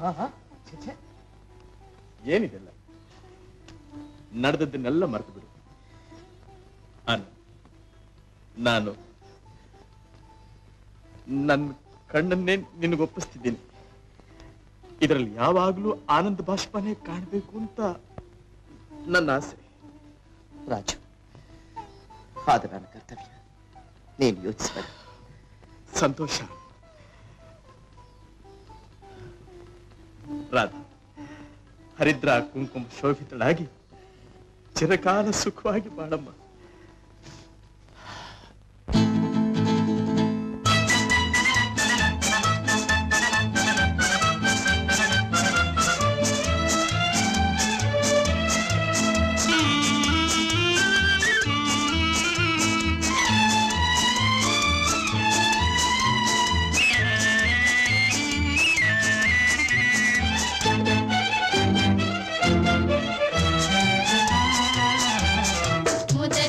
ಏನಿದೆಲ್ಲ, ನಡೆದದ್ದನ್ನೆಲ್ಲ ಮರೆತು ಬಿಡು. ಆನಂದ್, ನಾನು ನನ್ನ ಕಣ್ಣನ್ನೇ ನಿನಗೊಪ್ಪಿಸ್ತಿದ್ದೀನಿ. ಇದರಲ್ಲಿ ಯಾವಾಗ್ಲೂ ಆನಂದ ಬಾಷ್ಪನೇ ಕಾಣಬೇಕು ಅಂತ ನನ್ನ ಆಸೆ. ರಾಜು, ಅದು ನನ್ನ ಕರ್ತವ್ಯ, ನೀನು ಯೋಚಿಸಬೇಡ. ಸಂತೋಷ. ರಾಧಾ, ಹರಿದ್ರ ಕುಂಕುಮ ಶೋಭಿತಳಾಗಿ ಚಿರಕಾಲ ಸುಖವಾಗಿ ಬಾಳಮ್ಮ. ಮುದ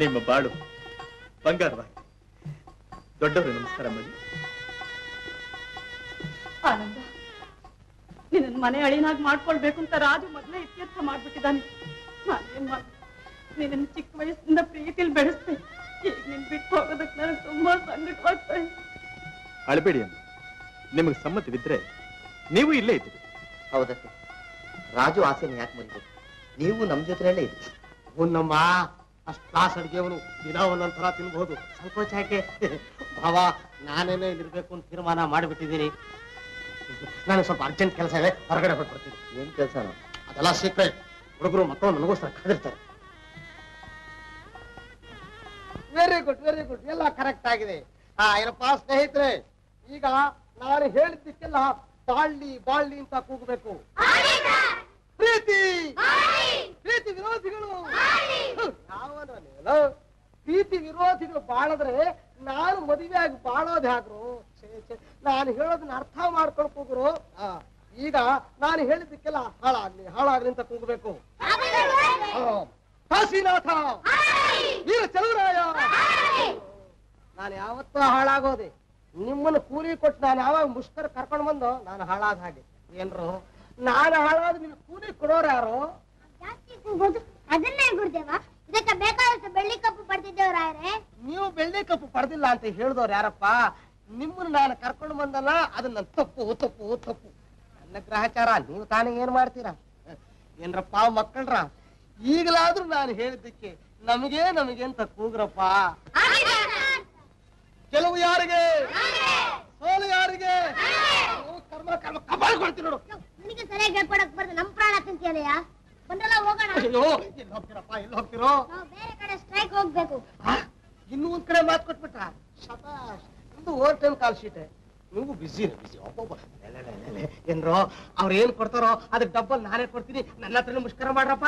ನಿಮ್ಮ ಬಾಳು ಬಂಗಾರವಾಗಿ. ದೊಡ್ಡವರು ನಮಸ್ಕಾರ ಮಾಡಿ. ಆನಂದ, ನಿನ್ನ ಮನೆ ಅಳಿನಾಗ್ ಮಾಡ್ಕೊಳ್ಬೇಕು ಅಂತ ರಾಜು ಮೊದಲೇ ಇತ್ಯರ್ಥ ಮಾಡ್ಬಿಟ್ಟಿದ್ದಾನೆ. ನಾನೇನ್ ಮಾಡ, ನಿನ್ನ ಚಿಕ್ಕ ವಯಸ್ಸಿಂದ ಪ್ರೀತಿಲಿ ಬೆಳೆಸ್ತೆ. ಈಗ ನಿನ್ ಬಿಟ್ಟು ಹೋಗೋದಕ್ಕೆ ನನಗೆ ತುಂಬಾ ಸಂಕಟವಾಗ್ತಾ ಇದೆ. ಅಳಬೇಡಿ ಅಂತ ನಿಮಗೆ ಸಮ್ಮತವಿದ್ರೆ ನೀವು ಇಲ್ಲೇ ಇದ್ದೀರಿ. ಹೌದಕ್ಕೆ ರಾಜು ಆಸೆನ ಯಾಕೆ ಮರಿಬೇಕು? ನೀವು ನಮ್ ಜೊತೆಯಲ್ಲೇ ಇದ್ರಿ. ಹುನ್ನಮ್ಮ ಅಷ್ಟು ಕ್ಲಾಸ್ ಅಡ್ಗೆವನು ದಿನ ಒಂದೊಂದ್ ತರ ತಿನ್ಬಹುದು, ಸಂಕೋಚ ಯಾಕೆ? ಭಾವ, ನಾನೇನೇ ಇಲ್ಲಿರ್ಬೇಕು ಅಂತ ತೀರ್ಮಾನ ಮಾಡಿಬಿಟ್ಟಿದ್ದೀನಿ. ನನಗೆ ಸ್ವಲ್ಪ ಅರ್ಜೆಂಟ್ ಕೆಲಸ ಇದೆ, ಹೊರಗಡೆ ಹೊರಡ್ತೀನಿ. ಏನ್ ಕೆಲಸ? ಅದೆಲ್ಲ ಸೀಕ್ರೆಟ್. ಹುಡುಗರು ಮಕ್ಕಳು ನನಗೋಸ್ಕರ ಕಾದಿರ್ತಾರೆ. ವೆರಿ ಗುಡ್ ವೆರಿ ಗುಡ್, ಎಲ್ಲ ಕರೆಕ್ಟ್ ಆಗಿದೆ. ಹಾ ಏನಪ್ಪಾ ಸ್ನೇಹಿತರೆ, ಈಗ ನಾನು ಹೇಳಿದ್ದಕ್ಕೆಲ್ಲ ಬಾಳ್ಲಿ ಬಾಳ್ಲಿ ಅಂತ ಕೂಗಬೇಕು. ಪ್ರೀತಿ ಪ್ರೀತಿ ವಿರೋಧಿಗಳು ಯಾವನೋ ಪ್ರೀತಿ ವಿರೋಧಿಗಳು ಬಾಳದ್ರೆ ನಾನು ಮದುವೆಯಾಗಿ ಬಾಳೋದು ಯಾಕ್ರು? ನಾನು ಹೇಳೋದನ್ನ ಅರ್ಥ ಮಾಡ್ಕೊಂಡು ಕೂಗ್ರು. ಈಗ ನಾನು ಹೇಳಿದ್ದಕ್ಕೆಲ್ಲ ಹಾಳಾಗ್ಲಿ ಹಾಳಾಗ್ಲಿ ಅಂತ ಕೂಗಬೇಕು. ಕಾಶಿನಾಥ, ವೀರ ಚಲುವರಾಯ, ನಾನು ಯಾವತ್ತೂ ಹಾಳಾಗೋದೆ. ನಿಮ್ಮನ್ನು ಕೂಲಿ ಕೊಟ್ಟು ನಾನು ಯಾವಾಗ ಮುಷ್ಕರ ಕರ್ಕೊಂಡು ಬಂದು ನಾನು ಹಾಳಾದ ಹಾಗೆ. ಏನ್ರು ನಾನು ಹಾಳಾದ ನಿಮ್ಗೆ ಕೂಲಿ ಕೊಡೋರು ಯಾರು? ಅದನ್ನೇ ಗುರುದೇವ, ಇದಕ್ಕೆ ಬೇಕಾದಷ್ಟು ಬೆಳ್ಳಿ ಕಪ್ಪು ಪಡೆದಿದ್ದೇವ್ರೆ. ನೀವು ಬೆಳ್ಳಿ ಕಪ್ಪು ಪಡೆದಿಲ್ಲ ಅಂತ ಹೇಳಿದವ್ರು ಯಾರಪ್ಪ? ನಿಮ್ಮನ್ನು ನಾನು ಕರ್ಕೊಂಡು ಬಂದಲ್ಲ, ಅದು ನನ್ನ ತಪ್ಪು ತಪ್ಪು ತಪ್ಪು, ನನ್ನ ಗ್ರಹಚಾರ. ನೀವು ತಾನೇ ಏನ್ ಮಾಡ್ತೀರಾ? ಏನ್ರಪ್ಪ ಮಕ್ಕಳ್ರ, ಈಗಲಾದ್ರೂ ನಾನು ಹೇಳಿದ್ದಕ್ಕೆ ನಮಗೆ ನಮಗೆ ಅಂತ ಕೂಗ್ರಪ್ಪ. ಕೆಲವು ಯಾರಿಗೆ, ಸೋಲು ಯಾರಿಗೆ? ಕರ್ಮ ಕರ್ಮ ಕಬಾಳ್ಕೊಳ್ತೀನಿ ನೋಡು. ನಿನಗೆ ಸರಿಯಾಗಿ ಹೇಳ್ಕೊಡಕ್ ಬರ್ದು ನಮ್ ಪ್ರಾಣ ತಿಂತೀಯಲ್ಲ, ಬಂದಲ್ಲ ಹೋಗೋಣ. ಅಯ್ಯೋ, ಎಲ್ಲಿ ಹೋಗ್ತೀರಪ್ಪ, ಎಲ್ಲಿ ಹೋಗ್ತಿರೋ? ನಾವು ಬೇರೆ ಕಡೆ ಸ್ಟ್ರೈಕ್ ಹೋಗ್ಬೇಕು. ಇನ್ನೂ ಒಂದ್ ಕಡೆ ಮಾತು ಕೊಟ್ಬಿಟ್ಟ. ಶಬಾಷ್, ನಿಮ್ದು ಓವರ್ ಟೈಮ್ ಕಾಲ್ ಶೀಟ್. ನೀವು ಬಿಸಿ ಬಿಸಿ. ಏನ್ರೋ ಅವ್ರು ಏನ್ ಕೊಡ್ತಾರೋ ಅದಕ್ಕೆ ಡಬ್ಬಲ್ ನಾನೇ ಕೊಡ್ತೀನಿ. ನನ್ನ ಹತ್ರ ಮುಷ್ಕರ ಮಾಡ್ರಪ್ಪ.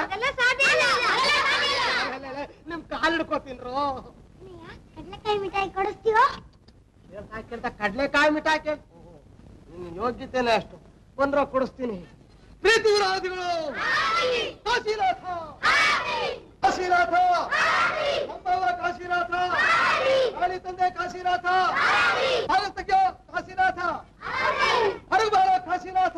ನಿಮ್ ಕಾಲ್ ಹಿಡ್ಕೋತೀನ್ರೋ. ಕಡ್ಲೆಕಾಯಿ ಮಿಠಾಯಿ ಕೊಡಿಸ್ತೀವೋ? ಕೇಳ್ತಾ ಕಡ್ಲೆಕಾಯಿ ಮಿಠಾಯಿ ಕೇಳ, ನಿನ್ನ ಯೋಗ್ಯತೆನೆ ಅಷ್ಟು. ಬಂದ್ರ ಕೊಡಿಸ್ತೀನಿ. ಪ್ರೀತಿ ವಿರೋಧಿಗಳು, ಕಾಶಿನಾಥ ಕಾಶಿನಾಥ, ನಮ್ಮವ ಕಾಶಿನಾಥ, ಕಾಳಿ ತಂದೆ ಕಾಶಿನಾಥ, ಭಾರತಕ್ಕೆ ಕಾಶಿನಾಥ, ಹರಗುಬಾರ ಕಾಶಿನಾಥ.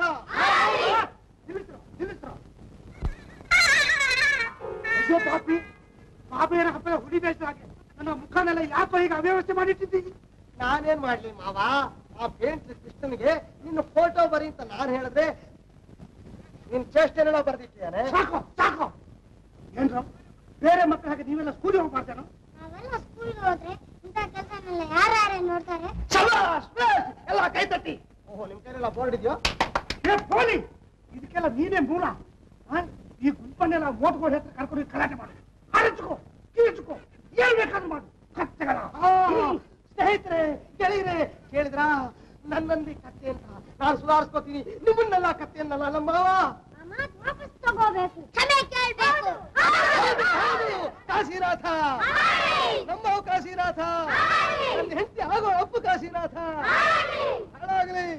ಅಯ್ಯೋ ಪಾಪಿ, ಪಾಪೇನ ಹಬ್ಬ ಹುಡಿ ಬೇಸ ಹಾಗೆ ನನ್ನ ಮುಖನೆಲ್ಲ ಯಾಕೋ ಈಗ ಅವ್ಯವಸ್ಥೆ ಮಾಡಿಟ್ಟಿದ್ದೀವಿ. ನಾನೇನ್ ಮಾಡ್ಲಿ ಮಾವ? ಆ ಪೇಂಟ್ ಕೃಷ್ಣನಿಗೆ ನಿನ್ನ ಫೋಟೋ ಬರಿ ಅಂತ ನಾನು ಹೇಳಿದ್ರೆ ನಿನ್ ಚೇಷ್ಟೆನೆಲ್ಲ ಬರ್ದಿಟ್ಟಿದ್ದಾನೆ. ಸಾಕು ಸಾಕು. ಏನ್ರ ಬೇರೆ ಮಕ್ಕಳ ಹಾಗೆ ನೀವೆಲ್ಲ ಸ್ಕೂಲಿಗೆ ಹೋಗ್ಬಾರ್ದೇನೋ? ನಾವೆಲ್ಲ ಸ್ಕೂಲ್ಗೆ ಹೋದ್ರೆ ಇಂಥ ಕೆಲಸನೆಲ್ಲ ಯಾರ್ಯಾರೇ ನೋಡ್ತಾರೆ? ಎಲ್ಲ ಕೈ ತಟ್ಟಿ. ಓಹೋ, ನಿಮ್ ಕೈಲೆಲ್ಲ ಬೋರ್ಡ್ ಇದೆಯೋ? ಏ ಪೋಲಿ, ಇದಕ್ಕೆಲ್ಲ ನೀನೇ ಮೂಲ. ಈ ಗುಂಪನ್ನೆಲ್ಲ ಮೋಟ್ಗೋಡ್ ಹತ್ರ ಕರ್ಕೊಂಡು ಗಲಾಟೆ ಮಾಡು, ಅರಚ್ಕೋ, ಕೀಳ್ಚ್ಕೋ, ಏನ್ ಬೇಕಾದ್ರೂ ಮಾಡು. ಕತ್ತೆಗಳ ಸ್ನೇಹಿತರೆ, ಗೆಳೆಯರೆ, ಕೇಳಿದ್ರ ನನ್ನಲ್ಲಿ ಕತ್ತೆ ಅಂತ ನಾನು ಸುಧಾರಿಸ್ಕೋತೀನಿ. ನಿಮ್ಮನ್ನೆಲ್ಲ ಕತ್ತೆ ಅನ್ನಲ್ಲ ನಮ್ಮವ. ವಾಪಸ್ ತಗೋಬೇಕು, ಕ್ಷಮೆ ಕೇಳ್ಬೇಕು. ಕಾಶಿನಾಥ, ನಮ್ಮ ಕಾಶಿನಾಥ, ನನ್ನ ಹೆಂಡತಿ ಆಗೋ ಅಪ್ಪು ಕಾಶಿನಾಥ ಹಾಳಾಗಲಿ.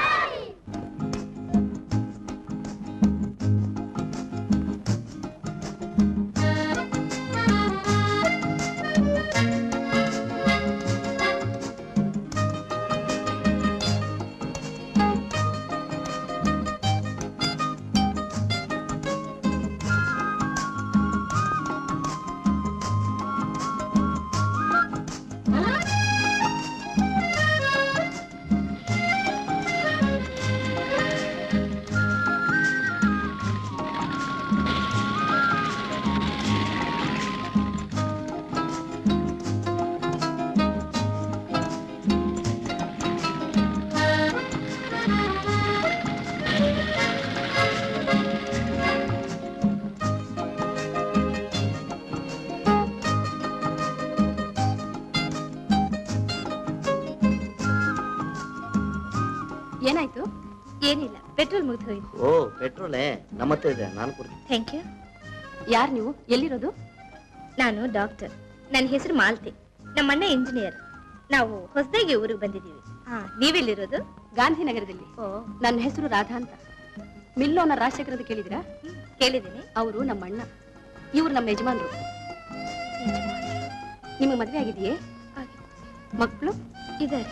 ಏನಾಯ್ತು? ಏನಿಲ್ಲ, ಪೆಟ್ರೋಲ್ ಮುಗಿದು ಹೋಯ್ತು. ಓ, ಪೆಟ್ರೋಲೇ ನಮ್ಮ ಹತ್ರ ಇದೆ, ನಾನು ಕೊಡ್ತೀನಿ. Thank you. ಯಾರು ನೀವು? ಎಲ್ಲಿರೋದು? ನಾನು ಡಾಕ್ಟರ್. ನನ್ನ ಹೆಸರು ಮಾಲ್ತಿ. ನಮ್ಮಣ್ಣ ಇಂಜಿನಿಯರ್. ನಾವು ಹೊಸದಾಗಿ ಊರಿಗೆ ಬಂದಿದ್ದೀವಿ. ಹಾ, ನೀವೆಲ್ಲಿರೋದು? ಗಾಂಧಿನಗರದಲ್ಲಿ. ಓ, ನನ್ನ ಹೆಸರು ರಾಧಾ ಅಂತ. ಮಿಲ್ಲೋನ ರಾಜಶೇಖರದ ಕೇಳಿದ್ರಾ? ಕೇಳಿದ್ದೀನಿ. ಅವರು ನಮ್ಮ ಅಣ್ಣ, ಇವ್ರು ನಮ್ಮ ಯಜಮಾನ್ರು. ನಿಮಗೆ ಮದ್ವೆ ಆಗಿದೆಯೇ? ಮಕ್ಕಳು ಇದಾರೆ.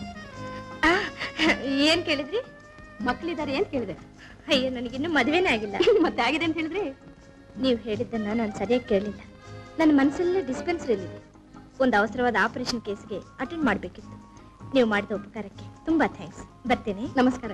ಏನ್ ಕೇಳಿದ್ರಿ? ಮಕ್ಕಳಿದ್ದಾರೆ ಏನ್ ಕೇಳಿದೆ? ಅಯ್ಯೋ ನನಗಿನ್ನೂ ಮದ್ವೆನೇ ಆಗಿಲ್ಲ. ಮತ್ತೆ ಆಗಿದೆ ಅಂತ ಹೇಳಿದ್ರಿ? ನೀವು ಹೇಳಿದ್ದನ್ನ ನಾನು ಸರಿಯಾಗಿ ಕೇಳಲಿಲ್ಲ. ನನ್ನ ಮನಸ್ಸಲ್ಲೇ ಡಿಸ್ಪೆನ್ಸರಿಲಿದೆ. ಒಂದು ಅವಸರವಾದ ಆಪರೇಷನ್ ಕೇಸ್ಗೆ ಅಟೆಂಡ್ ಮಾಡಬೇಕಿತ್ತು. ನೀವು ಮಾಡಿದ ಉಪಕಾರಕ್ಕೆ ತುಂಬಾ ಥ್ಯಾಂಕ್ಸ್. ಬರ್ತೇನೆ. ನಮಸ್ಕಾರ.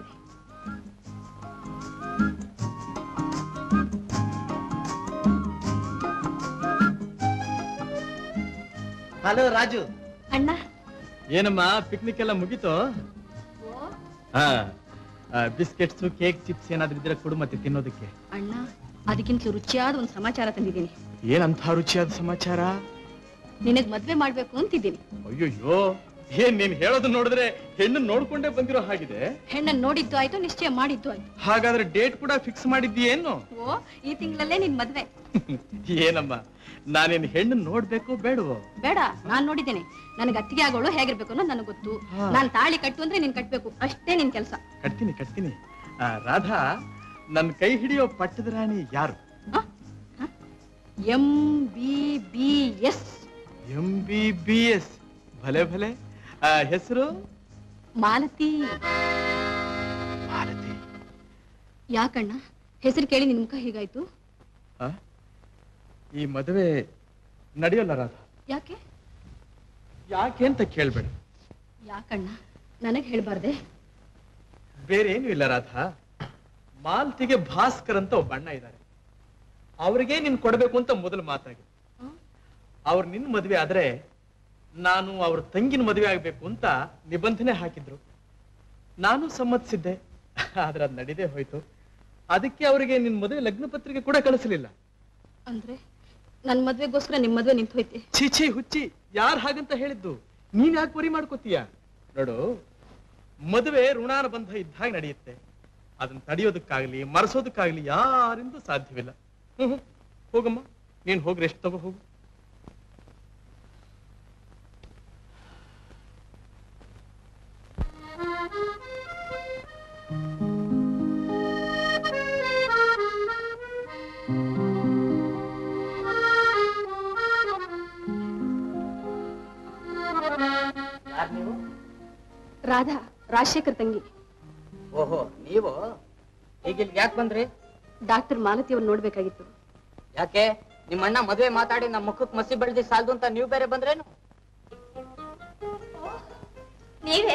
ಹಲೋ ರಾಜು. ಅಣ್ಣ. ಏನಮ್ಮ ಪಿಕ್ನಿಕ್ ಎಲ್ಲ ಮುಗೀತು? ಹಾ, ಬಿಸ್ಕೆಟ್ಸ್ ಕೇಕ್ ಚಿಪ್ಸ್ ಏನಾದ್ರೂ ಇದ್ರೆ ಕೊಡು ಮತ್ತೆ ತಿನ್ನೋದಕ್ಕೆ. ಅಣ್ಣ, ಅದಕ್ಕಿಂತಲೂ ರುಚಿಯಾದ ಒಂದು ಸಮಾಚಾರ ತಂದಿದ್ದೀನಿ. ಏನಂತ ರುಚಿಯಾದ ಸಮಾಚಾರ? ನಿನಗ್ ಮದ್ವೆ ಮಾಡ್ಬೇಕು ಅಂತಿದ್ದೀನಿ. ಅಯ್ಯೋಯ್ಯೋ, ಏನ್ ನೀನ್ ಹೇಳೋದು ನೋಡಿದ್ರೆ ಹೆಣ್ಣು ನೋಡ್ಕೊಂಡೇ ಬಂದಿರೋ ಹಾಗಿದೆ. ಹೆಣ್ಣನ್ ನೋಡಿದ್ದು ಆಯ್ತು, ನಿಶ್ಚಯ ಮಾಡಿದ್ದು ಆಯ್ತು. ಹಾಗಾದ್ರೆ ಡೇಟ್ ಕೂಡ ಫಿಕ್ಸ್ ಮಾಡಿದ್ದೀಯೇನು? ಓ, ಈ ತಿಂಗಳಲ್ಲೇ ನಿನ್ ಮದ್ವೆ. ಏನಮ್ಮ, ನಾನೇನ್ ಹೆಣ್ಣು ನೋಡ್ಬೇಕು ಬೇಡವೋ? ಬೇಡ, ನಾನ್ ನೋಡಿದ್ದೇನೆ. ನನಗೆ ಅತ್ತಿಗೆ ಆಗೋಳು ಹೇಗಿರ್ಬೇಕು ಅನ್ನೋದು ನನಗೆ ಗೊತ್ತು. ನಾನ್ ತಾಳಿ ಕಟ್ಟು ಅಂದ್ರೆ ನೀನ್ ಕಟ್ಬೇಕು, ಅಷ್ಟೇ ನಿನ್ ಕೆಲಸ. ಕಟ್ತೀನಿ ಕಟ್ತೀನಿ. ಆ, ರಾಧಾ, ನನ್ ಕೈ ಹಿಡಿಯೋ ಪಟ್ಟದ ರಾಣಿ ಯಾರು? M B B S. M B B S? ಭಲೆ ಭಲೆ. ಹೆಸರು? ಮಾಲತಿ. ಮಾಲತಿ? ಯಾಕಣ್ಣ ಹೆಸರು ಕೇಳಿ ನಿನ್ ಮುಖ ಹೀಗಾಯ್ತು? ಈ ಮದುವೆ ನಡೆಯೋಲ್ಲ ರಾಧಾ. ಯಾಕೆ? ಯಾಕೆ ಅಂತ ಕೇಳ್ಬೇಡ. ಯಾಕಣ್ಣ ನನಗ್ ಹೇಳ್ಬಾರ್ದೆ? ಬೇರೆ ಏನು ಇಲ್ಲ ರಾಧಾ. ಮಾಲ್ತಿಗೆ ಭಾಸ್ಕರ್ ಅಂತ ಒಬ್ಬ ಅಣ್ಣ ಇದ್ದಾರೆ. ಅವ್ರಿಗೆ ನಿನ್ ಕೊಡ್ಬೇಕು ಅಂತ ಮೊದಲು ಮಾತಾಗಿ, ಅವ್ರು ನಿನ್ ಮದ್ವೆ ಆದ್ರೆ ನಾನು ಅವ್ರ ತಂಗಿನ ಮದುವೆ ಆಗ್ಬೇಕು ಅಂತ ನಿಬಂಧನೆ ಹಾಕಿದ್ರು. ನಾನು ಸಮ್ಮತಿಸಿದ್ದೆ. ಆದ್ರೆ ಅದ್ ನಡೀದೇ ಹೋಯ್ತು. ಅದಕ್ಕೆ ಅವರಿಗೆ ನಿನ್ ಮದುವೆ ಲಗ್ನ ಪತ್ರಿಕೆ ಕೂಡ ಕಳಿಸಲಿಲ್ಲ. ಅಂದ್ರೆ ನನ್ ಮದ್ವೆಗೋಸ್ಕರ ನಿಮ್ ಮದ್ವೆ ನಿಂತು ಹೋಯ್ತೆ? ಚೀಚಿ ಹುಚ್ಚಿ, ಯಾರು ಹಾಗಂತ ಹೇಳಿದ್ದು? ನೀನ್ ಯಾಕೆ ವರಿ ಮಾಡ್ಕೋತೀಯ? ನೋಡು, ಮದುವೆ ಋಣಾನುಬಂಧ ಇದ್ದಾಗ ನಡೆಯುತ್ತೆ. ಅದನ್ನ ತಡೆಯೋದಕ್ಕಾಗ್ಲಿ ಮರೆಸೋದಕ್ಕಾಗ್ಲಿ ಯಾರಿಂದೂ ಸಾಧ್ಯವಿಲ್ಲ. ಹ್ಮ್ ಹೋಗಮ್ಮ, ನೀನ್ ಹೋಗಿ ರೆಸ್ಟ್ ತಗೋ ಹೋಗು. ರಾಧಾ, ರಾಜಶೇಖರ್ ತಂಗಿ. ಓಹೋ, ನೀವು ಈಗ ಇಲ್ಲಿ ಯಾಕೆ ಬಂದ್ರಿ? ಡಾಕ್ಟರ್ ಮಾಲತಿ ಅವ್ರು ನೋಡ್ಬೇಕಾಗಿತ್ತು. ಯಾಕೆ? ನಿಮ್ಮ ಅಣ್ಣ ಮದುವೆ ಮಾತಾಡಿ ನಮ್ಮ ಮುಖಕ್ಕೆ ಮಸಿ ಬೆಳೆದಿ ಸಾಲದು ಅಂತ ನೀವು ಬೇರೆ ಬಂದ್ರೇನು? ನೀವೇ?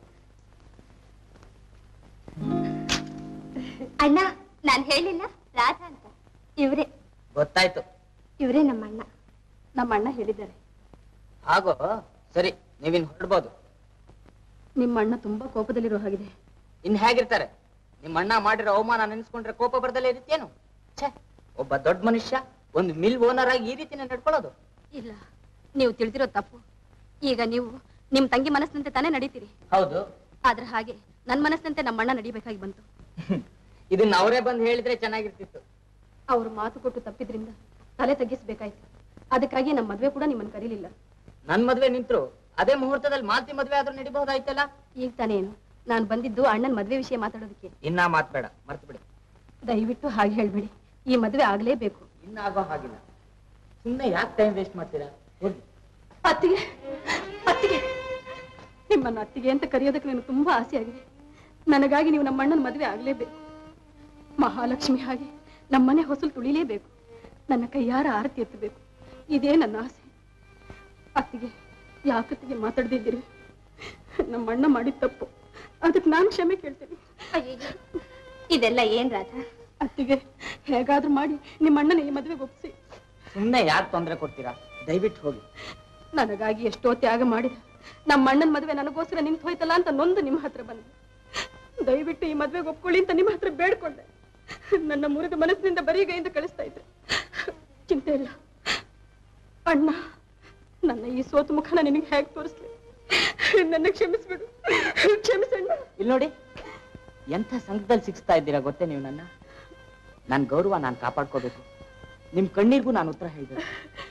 ಅಣ್ಣ, ನಾನ್ ಹೇಳಿಲ್ಲ ರಾಧಾ ಅಂತ. ಇವ್ರೆ. ಗೊತ್ತಾಯ್ತು. ಇವ್ರೇ ನಮ್ಮ ಅಣ್ಣ. ನಮ್ಮ ಅಣ್ಣ ಹೇಳಿದ್ದಾರೆ. ಹಾಗೋ, ಸರಿ, ನೀವಿನ್ ಹೊರಡ್ಬೋದು. ನಿಮ್ಮ ಅಣ್ಣ ತುಂಬಾ ಕೋಪದಲ್ಲಿರೋ ಹಾಗಿದೆ. ಇನ್ ಹೇಗಿರ್ತಾರೆ? ನಿಮ್ಮ ಅಣ್ಣ ಮಾಡಿರೋ ಅವಮಾನ ನೆನೆಸ್ಕೊಂಡ್ರೆ ಕೋಪ ಬರ್ದಲ್ಲೇ ಇರುತ್ತೇನು? ಛೇ, ಒಬ್ಬ ದೊಡ್ಡ ಮನುಷ್ಯ ಒಂದು ಮಿಲ್ ಓನರ್ ಆಗಿ ಈ ರೀತಿನೇ ನಡ್ಕೊಳ್ಳೋದು? ಇಲ್ಲ, ನೀವು ತಿಳಿದಿರೋ ತಪ್ಪು. ಈಗ ನೀವು ನಿಮ್ ತಂಗಿ ಮನಸ್ಸಿನಂತೆ ತಾನೇ ನಡೀತೀರಿ. ಹೌದು. ಆದ್ರೆ ಹಾಗೆ ನನ್ ಮನಸ್ಸಿನಂತೆ ನಮ್ಮ ಅಣ್ಣ ನಡಿಬೇಕಾಗಿ ಬಂತು. ಇದನ್ನ ಅವರೇ ಬಂದು ಹೇಳಿದ್ರೆ ಚೆನ್ನಾಗಿರ್ತಿತ್ತು. ಅವ್ರು ಮಾತು ಕೊಟ್ಟು ತಪ್ಪಿದ್ರಿಂದ ತಲೆ ತಗ್ಗಿಸ್ಬೇಕಾಯ್ತು. ಅದಕ್ಕಾಗಿ ನಮ್ಮ ಮದ್ವೆ ಕೂಡ ನಿಮ್ಮನ್ನ ಕರೀಲಿಲ್ಲ. ನನ್ ಮದ್ವೆ ನಿಂತ್ರು ಅದೇ ಮುಹೂರ್ತದಲ್ಲಿ ಮಾಲ್ತಿ ಮದ್ವೆ ಆದ್ರೂ ನಡಿಬಹುದಾಯ್ತಲ್ಲ. ಈಗ ತಾನೇನು ನಾನು ಬಂದಿದ್ದು ಅಣ್ಣನ ಮದ್ವೆ ವಿಷಯ ಮಾತಾಡೋದಕ್ಕೆ. ಇನ್ನ ಮಾತ್ಬೇಡ, ಮರ್ತು ಬಿಡಿ. ದಯವಿಟ್ಟು ಹಾಗೆ ಹೇಳ್ಬೇಡಿ. ಈ ಮದ್ವೆ ಆಗ್ಲೇಬೇಕು. ಇನ್ನ ಆಗೋ ಹಾಗಿಲ್ಲ. ಸುಮ್ಮನೆ ಯಾಕೆ ಟೈಮ್ ವೇಸ್ಟ್ ಮಾಡ್ತೀರಾ? ಹೋಗಿ. ಅತ್ತಿಗೆ, ಅತ್ತಿಗೆ, ನಿಮ್ಮನ್ನ ಅತ್ತಿಗೆ ಅಂತ ಕರೆಯೋದಕ್ಕೆ ನನಗೆ ತುಂಬಾ ಆಸೆ ಆಗಿದೆ. ನನಗಾಗಿ ನೀವು ನಮ್ಮ ಅಣ್ಣನ ಮದ್ವೆ ಆಗ್ಲೇಬೇಕು. ಮಹಾಲಕ್ಷ್ಮಿ ಹಾಗೆ ನಮ್ಮನೆ ಹೊಸಲು ತುಳಿಲೇಬೇಕು. ನನ್ನ ಕೈಯಾರ ಆರತಿ ಎತ್ತಬೇಕು. ಇದೇ ನನ್ನ ಆಸೆ. ಅತ್ತಿಗೆ, ಯಾಕತ್ತಿಗೆ ಮಾತಾಡ್ದಿದ್ದೀರಿ? ನಮ್ಮ ಅಣ್ಣ ಮಾಡಿದ ತಪ್ಪು, ಅದಕ್ಕೆ ನಾನು ಕ್ಷಮೆ ಕೇಳ್ತೇನೆ. ಇದೆಲ್ಲ ಏನ್ ರಾಧಾ? ಅತ್ತಿಗೆ, ಹೇಗಾದ್ರೂ ಮಾಡಿ ನಿಮ್ಮ ಅಣ್ಣನ ಈ ಮದುವೆಗೆ ಒಪ್ಪಿಸಿ. ಸುಮ್ಮನೆ ಯಾಕೆ ತೊಂದರೆ ಕೊಡ್ತೀರಾ? ದಯವಿಟ್ಟು ಹೋಗಿ. ನನಗಾಗಿ ಎಷ್ಟೋ ತ್ಯಾಗ ಮಾಡಿದ ನಮ್ಮ ಅಣ್ಣನ ಮದುವೆ ನನಗೋಸ್ಕರ ನಿಂತು ಹೋಯ್ತಲ್ಲ ಅಂತ ನೊಂದು ನಿಮ್ಮ ಹತ್ರ ಬಂದೆ. ದಯವಿಟ್ಟು ಈ ಮದುವೆಗೆ ಒಪ್ಕೊಳ್ಳಿ ಅಂತ ನಿಮ್ಮ ಹತ್ರ ಬೇಡ್ಕೊಂಡೆ. ನನ್ನ ಮುರಿದ ಮನಸ್ಸಿನಿಂದ ಬರೀಗೈಯಿಂದ ಕಳಿಸ್ತಾ ಇದ್ದೆ. ಚಿಂತೆ ಇಲ್ಲ ಅಣ್ಣ, ನನ್ನ ಈ ಸೋತು ಮುಖನ ನಿನಗೆ ಹೇಗೆ ತೋರಿಸ್ಲಿ? ನನ್ನ ಕ್ಷಮಿಸ್ಬಿಡು, ಕ್ಷಮಿಸಣ್ಣ. ಇಲ್ಲಿ ನೋಡಿ, ಎಂಥ ಸಂಕಟದಲ್ಲಿ ಸಿಕ್ಸ್ತಾ ಇದ್ದೀರಾ ಗೊತ್ತೇ ನೀವು ನನ್ನ? ನನ್ನ ಗೌರವ ನಾನು ಕಾಪಾಡ್ಕೋಬೇಕು. ನಿಮ್ ಕಣ್ಣೀರ್ಗೂ ನಾನು ಉತ್ತರ ಹೇಳಿದೆ.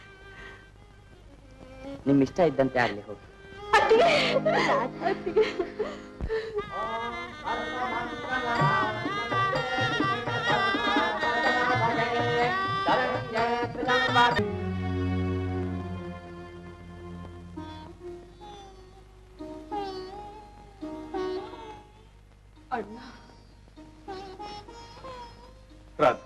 ನಿಮ್ ಇಷ್ಟ ಇದ್ದಂತೆ ಆಗ್ಲಿ, ಹೋಗಿ. ಅಣ್ಣ ರಾಧಾ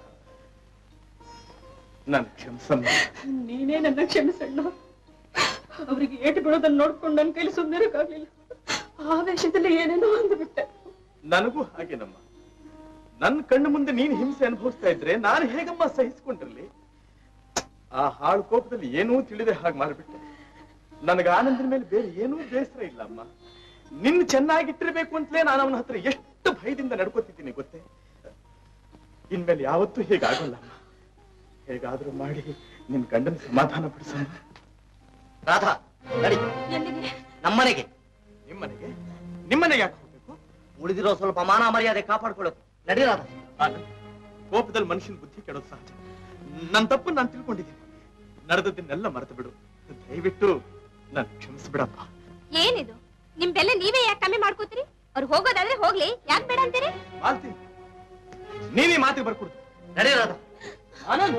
ನನ್ ಕ್ಷಮಿಸಮ್ಮ. ನೀನೇ ನನ್ನ ಕ್ಷಮಿಸಣ್ಣ. ಅವರಿಗೆ ಏಟು ಬೀಳೋದನ್ನ ನೋಡ್ಕೊಂಡು ನನ್ನ ಕೈಲಿ ಸುಮ್ಮನೆ ಇರಕ್ಕಾಗ್ಲಿಲ್ಲ. ಆವೇಶದಲ್ಲಿ ಏನೇನೋ ಅಂದ್ಬಿಟ್ಟೆ. ನನಗೂ ಹಾಗೇನಮ್ಮ. ನನ್ನ ಕಣ್ಣು ಮುಂದೆ ನೀನು ಹಿಂಸೆ ಅನುಭವಿಸ್ತಾ ಇದ್ರೆ ನಾನು ಹೇಗಮ್ಮ ಸಹಿಸ್ಕೊಂಡಿರ್ಲಿ? ಆ ಹಾಳು ಕೋಪದಲ್ಲಿ ಏನೂ ತಿಳಿದೆ ಹಾಗೆ ಮಾಡ್ಬಿಟ್ಟೆ. ನನಗೆ ಆನಂದನ ಮೇಲೆ ಬೇರೆ ಏನೂ ಬೇಸರ ಇಲ್ಲ ಅಮ್ಮ. ನಿನ್ನ ಚೆನ್ನಾಗಿಟ್ಟಿರ್ಬೇಕು ಅಂತಲೇ ನಾನು ಅವನ ಹತ್ರ ಎಷ್ಟು ಭಯದಿಂದ ನಡ್ಕೋತಿದ್ದೀನಿ ಗೊತ್ತೇ. ಇನ್ಮೇಲೆ ಯಾವತ್ತೂ ಹೇಗಾಗಲ್ಲ ಅಮ್ಮ. ಹೇಗಾದ್ರೂ ಮಾಡಿ ನಿನ್ ಗಂಡನ ಸಮಾಧಾನ ಪಡಿಸಮ್ಮ. ರಾಧಾ ನಡಿ ನಮ್ಮನೆಗೆ. ನಿಮ್ಮನೆಗೆ? ನಿಮ್ಮನೆಗೆ ಯಾಕೆ ಹೋಗ್ಬೇಕು? ಉಳಿದಿರೋ ಸ್ವಲ್ಪ ಮಾನ ಮರ್ಯಾದೆ ಕಾಪಾಡ್ಕೊಳ್ಳೋದು. ನಡಿ ರಾಧಾ. ಕೋಪದಲ್ಲಿ ಮನುಷ್ಯನ ಬುದ್ಧಿ ಕೆಡೋದು ಸಹಜ. ನನ್ನ ತಪ್ಪು ನಾನು ತಿಳ್ಕೊಂಡಿದ್ದೀನಿ. ನಡೆದದ್ದನ್ನೆಲ್ಲ ಮರೆತು ಬಿಡು. ದಯವಿಟ್ಟು ನಾನು ಕ್ಷಮಿಸ್ಬಿಡಪ್ಪ. ಏನಿದು ನಿಮ್ ಬೆಲೆ ನೀವೇ ಯಾಕೆ ಕಮ್ಮಿ ಮಾಡ್ಕೋತೀರಿ? ಅವ್ರು ಹೋಗೋದಾದ್ರೆ ಹೋಗ್ಲಿ, ಯಾಕೆ ಬೇಡ ಅಂತೀರಿ? ಮಾಲ್ತಿ ನೀನೇ ಮಾತಿಗೆ ಬರ್ಕೊಡ್ತು. ನಡಿ ರಾಧಾ. ಆನಂದ್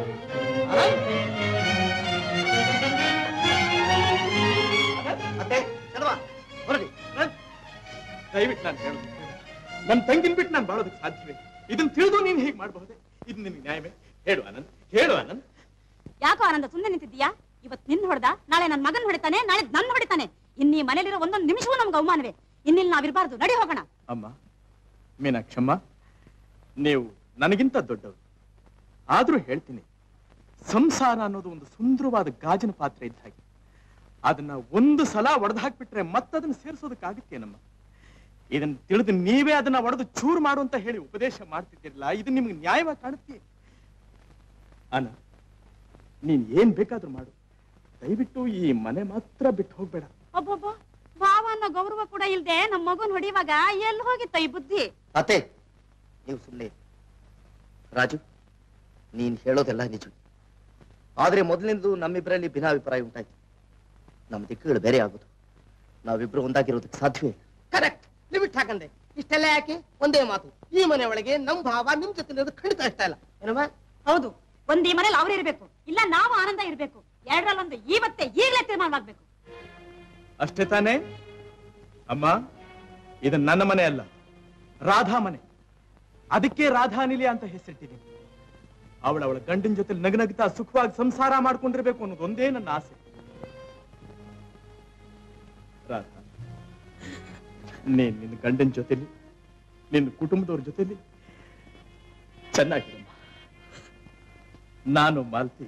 ಮತ್ತೆ ಚಲವಾ ಹೊರಡಿ. ದಯವಿಟ್ಟು ನಾನು ಹೇಳೋದು ನನ್ನ ತಂಗಿನ ಬಿಟ್ಟು ನಾನು ಬಾಳೋದಕ್ಕೆ ಸಾಧ್ಯವೇ? ಇದನ್ನ ತಿಳಿದು ನೀನು ಹೇಗೆ ಮಾಡಬಹುದೇ? ಇದು ನಿನ್ಗೆ ನ್ಯಾಯವೇ? ಹೇಳು ಆನಂದ್, ಹೇಳು ಆನಂದ್. ಯಾಕೋ ಆನಂದ ಸುಮ್ಮನೆ ನಿಂತಿದ್ದೀಯಾ? ಇವತ್ತು ನಿನ್ನ ಹೊಡೆದ, ನಾಳೆ ನನ್ನ ಮಗನ್ ಹೊಡಿತಾನೆ, ನಾಳೆ ನನ್ನ ಹೊಡಿತಾನೆ. ಇನ್ನೀ ಮನೇಲಿರೋ ಒಂದೊಂದು ನಿಮಿಷವೂ ನಮ್ಗೆ ಅವಮಾನವೇ. ಇನ್ನಿಲ್ಲಿ ನಾವಿರಬಾರ್ದು. ನಡಿ ಹೋಗೋಣ. ಅಮ್ಮ ಮೀನಾಕ್ಷಮ್ಮ, ನೀವು ನನಗಿಂತ ದೊಡ್ಡವರು. ಆದ್ರೂ ಹೇಳ್ತೀನಿ, ಸಂಸಾರ ಅನ್ನೋದು ಒಂದು ಸುಂದರವಾದ ಗಾಜಿನ ಪಾತ್ರೆ ಇದ್ದ ಹಾಗೆ. ಅದನ್ನ ಒಂದು ಸಲ ಒಡೆದು ಹಾಕ್ಬಿಟ್ರೆ ಮತ್ತದನ್ನ ಸೇರಿಸೋದಕ್ಕಾಗುತ್ತೇನಮ್ಮ? ಇದನ್ನ ತಿಳಿದು ನೀವೇ ಅದನ್ನ ಒಡೆದು ಚೂರು ಮಾಡು ಅಂತ ಹೇಳಿ ಉಪದೇಶ ಮಾಡ್ತಿದ್ದಿರಲ್ಲ. ಇದು ನಿಮ್ಗೆ ನ್ಯಾಯವಾಗಿ ಕಾಣುತ್ತೆ? ಅನ ನೀನ್ ಏನ್ ಬೇಕಾದ್ರೂ ಮಾಡು, ದಯವಿಟ್ಟು ಈ ಮನೆ ಮಾತ್ರ ಬಿಟ್ಟು ಹೋಗ್ಬೇಡ. ಒಬ್ಬೊಬ್ಬ ಭಾವ ಅನ್ನೋ ಗೌರವ ಕೂಡ ಇಲ್ದೆ ನಮ್ಮ ಮಗನ್ ಹೊಡಿವಾಗ ಎಲ್ಲಿ ಹೋಗಿತ್ತ ಈ ಬುದ್ಧಿ? ಅತ್ತೆ ನೀವು ಸುಮ್ಮನೆ. ರಾಜು, ನೀನ್ ಹೇಳೋದೆಲ್ಲ ನಿಜ. ಆದ್ರೆ ಮೊದಲಿಂದಲೂ ನಮ್ಮಿಬ್ಬರಲ್ಲಿ ಭಿನ್ನಾಭಿಪ್ರಾಯ ಉಂಟಾಯ್ತು. ನಮ್ಮ ದಿಕ್ಕುಗಳು ಬೇರೆ ಆಗೋದು. ನಾವಿಬ್ರು ಒಂದಾಗಿರೋದಕ್ಕೆ ಸಾಧ್ಯವೇ? ಕರೆಕ್ಟ್. ಲಿಮಿಟ್ ಹಾಕಂದೆ. ಇಷ್ಟೆಲ್ಲ ಯಾಕೆ? ಒಂದೇ ಮಾತು, ಈ ಮನೆ ಒಳಗೆ ನಮ್ ಭಾವ ನಿಮ್ ಜೊತೆ ಇರೋದು ಖಂಡಿತ ಇಷ್ಟ ಇಲ್ಲ. ಏನಮ್ಮ? ಹೌದು, ಒಂದ್ ಈ ಮನೇಲಿ ಅವ್ರು ಇರ್ಬೇಕು, ಇಲ್ಲ ನಾವು ಆನಂದ ಇರ್ಬೇಕು. ಎರಡರಲ್ಲೊಂದು ಇವತ್ತೇ ಈಗಲೇ ತೀರ್ಮಾನವಾಗ್ಬೇಕು. ಅಷ್ಟೇ ತಾನೇ ಅಮ್ಮ? ಇದು ನನ್ನ ಮನೆ ಅಲ್ಲ, ರಾಧಾ ಮನೆ. ಅದಕ್ಕೆ ರಾಧಾ ನಿಲಿಯ ಅಂತ ಹೆಸರಿಟ್ಟಿದ್ದೀನಿ. ಅವಳ ಅವಳ ಗಂಡನ ಜೊತೆ ನಗನಗ್ತಾ ಸುಖವಾಗಿ ಸಂಸಾರ ಮಾಡ್ಕೊಂಡಿರ್ಬೇಕು ಅನ್ನೋದು ಒಂದೇ ನನ್ನ ಆಸೆ. ರಾಧಾ, ನೀನ್ ನಿನ್ನ ಗಂಡನ ಜೊತೆಲಿ, ನಿನ್ನ ಕುಟುಂಬದವ್ರ ಜೊತೆಲಿ ಚೆನ್ನಾಗಿರಮ್ಮ. ನಾನು ಮಾಲ್ತಿ.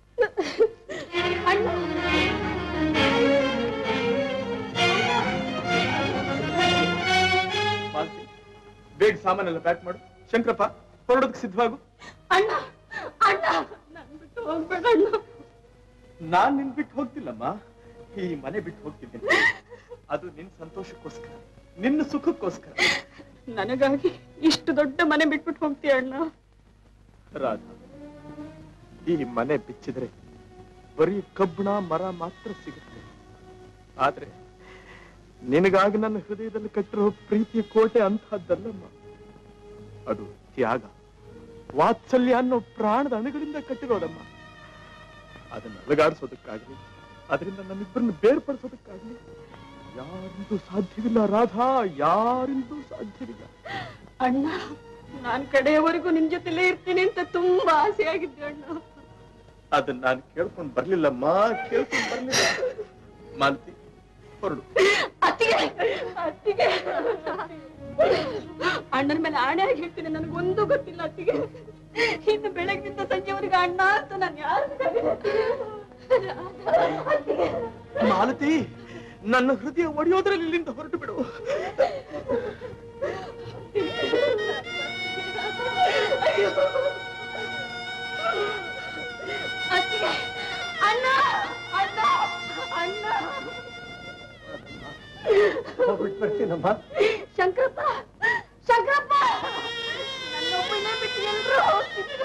ಮಾಲ್ತಿ, ಬೇಗ ಸಾಮಾನೆಲ್ಲ ಪ್ಯಾಕ್ ಮಾಡು. ಶಂಕರಪ್ಪ, ಹೊರಡೋದಕ್ಕೆ ಸಿದ್ಧವಾಗು. ಅಣ್ಣ ಅಣ್ಣ ನನ್ ಬಿಟ್ಟು ಹೋಗ್ಬೇಡ ಅಣ್ಣ. ನಾನ್ ನಿನ್ ಬಿಟ್ಟು ಹೋಗ್ತಿಲ್ಲಮ್ಮ, ಈ ಮನೆ ಬಿಟ್ಟು ಹೋಗ್ತಿದ್ದೀನಿ. ಅದು ನಿನ್ ಸಂತೋಷಕ್ಕೋಸ್ಕರ, ನಿನ್ನ ಸುಖಕ್ಕೋಸ್ಕರ. ನನಗಾಗಿ ಇಷ್ಟು ದೊಡ್ಡ ಮನೆ ಬಿಟ್ಬಿಟ್ಟು ಹೋಗ್ತೀಯ ಅಣ್ಣ? ರಾಧಾ, ಈ ಮನೆ ಬಿಚ್ಚಿದ್ರೆ ಬರೀ ಕಬ್ಬಣ ಮರ ಮಾತ್ರ ಸಿಗುತ್ತೆ. ಆದ್ರೆ ನಿನಗಾಗಿ ನನ್ನ ಹೃದಯದಲ್ಲಿ ಕಟ್ಟಿರೋ ಪ್ರೀತಿಯ ಕೋಟೆ ಅಂತಹದ್ದಲ್ಲಮ್ಮ. ಅದು ತ್ಯಾಗ, ವಾತ್ಸಲ್ಯ ಅನ್ನೋ ಪ್ರಾಣದ ಅಣುಗಳಿಂದ ಕಟ್ಟಿರೋದಮ್ಮ. ಅದನ್ನ ಅಲಗಾಡಿಸೋದಕ್ಕಾಗ್ಲಿ, ಅದರಿಂದ ನಮ್ಮಿಬ್ಬರನ್ನು ಬೇರ್ಪಡಿಸೋದಕ್ಕಾಗ್ಲಿ ಯಾರಿಂದೂ ಸಾಧ್ಯವಿಲ್ಲ ರಾಧಾ, ಯಾರಿಂದೂ ಸಾಧ್ಯವಿಲ್ಲ. ಅಣ್ಣ, ನಾನ್ ಕಡೆಯವರೆಗೂ ನಿನ್ ಜೊತೆಲೇ ಇರ್ತೀನಿ ಅಂತ ತುಂಬಾ ಆಸೆ ಆಗಿದ್ದೆ ಅಣ್ಣ. ಅದನ್ನ ನಾನು ಕೇಳ್ಕೊಂಡ್ ಬರ್ಲಿಲ್ಲಮ್ಮ, ಕೇಳ್ಕೊಂಡ್ ಬರ್ಲಿಲ್ಲ. ಮಾಲ್ತಿ, ಹೊರಡು. ಅತ್ತಿಗೆ ಅತ್ತಿಗೆ ಅಣ್ಣನ ಮೇಲೆ ಆಣೆ ಆಗಿ ಹೇಳ್ತೀನಿ, ನನಗೊಂದು ಗೊತ್ತಿಲ್ಲ ಅತ್ತಿಗೆ. ಇನ್ನು ಬೆಳಗ್ಗಿಂದ ಸಂಜೆವರೆಗೆ ಅಣ್ಣ ಅಂತ ನಾನು ಯಾರು ಮಾಲತಿ, ನನ್ನ ಹೃದಯ ಒಡೆಯೋದ್ರಲ್ಲಿ ಇಲ್ಲಿಂದ ಹೊರಟು ಬಿಡು. ಅತ್ತಿಗೆ, ಅಣ್ಣ ಅಣ್ಣ ಅಣ್ಣ. ಬರ್ತೀನಮ್ಮ. ಶಂಕರಪ್ಪ ಶಂಕರಪ್ಪ, ನನ್ನೊಬ್ಬನೇ ಬಿಟ್ಟು ಎಲ್ರೂ ಹೋಗ್ತಿದ್ರು.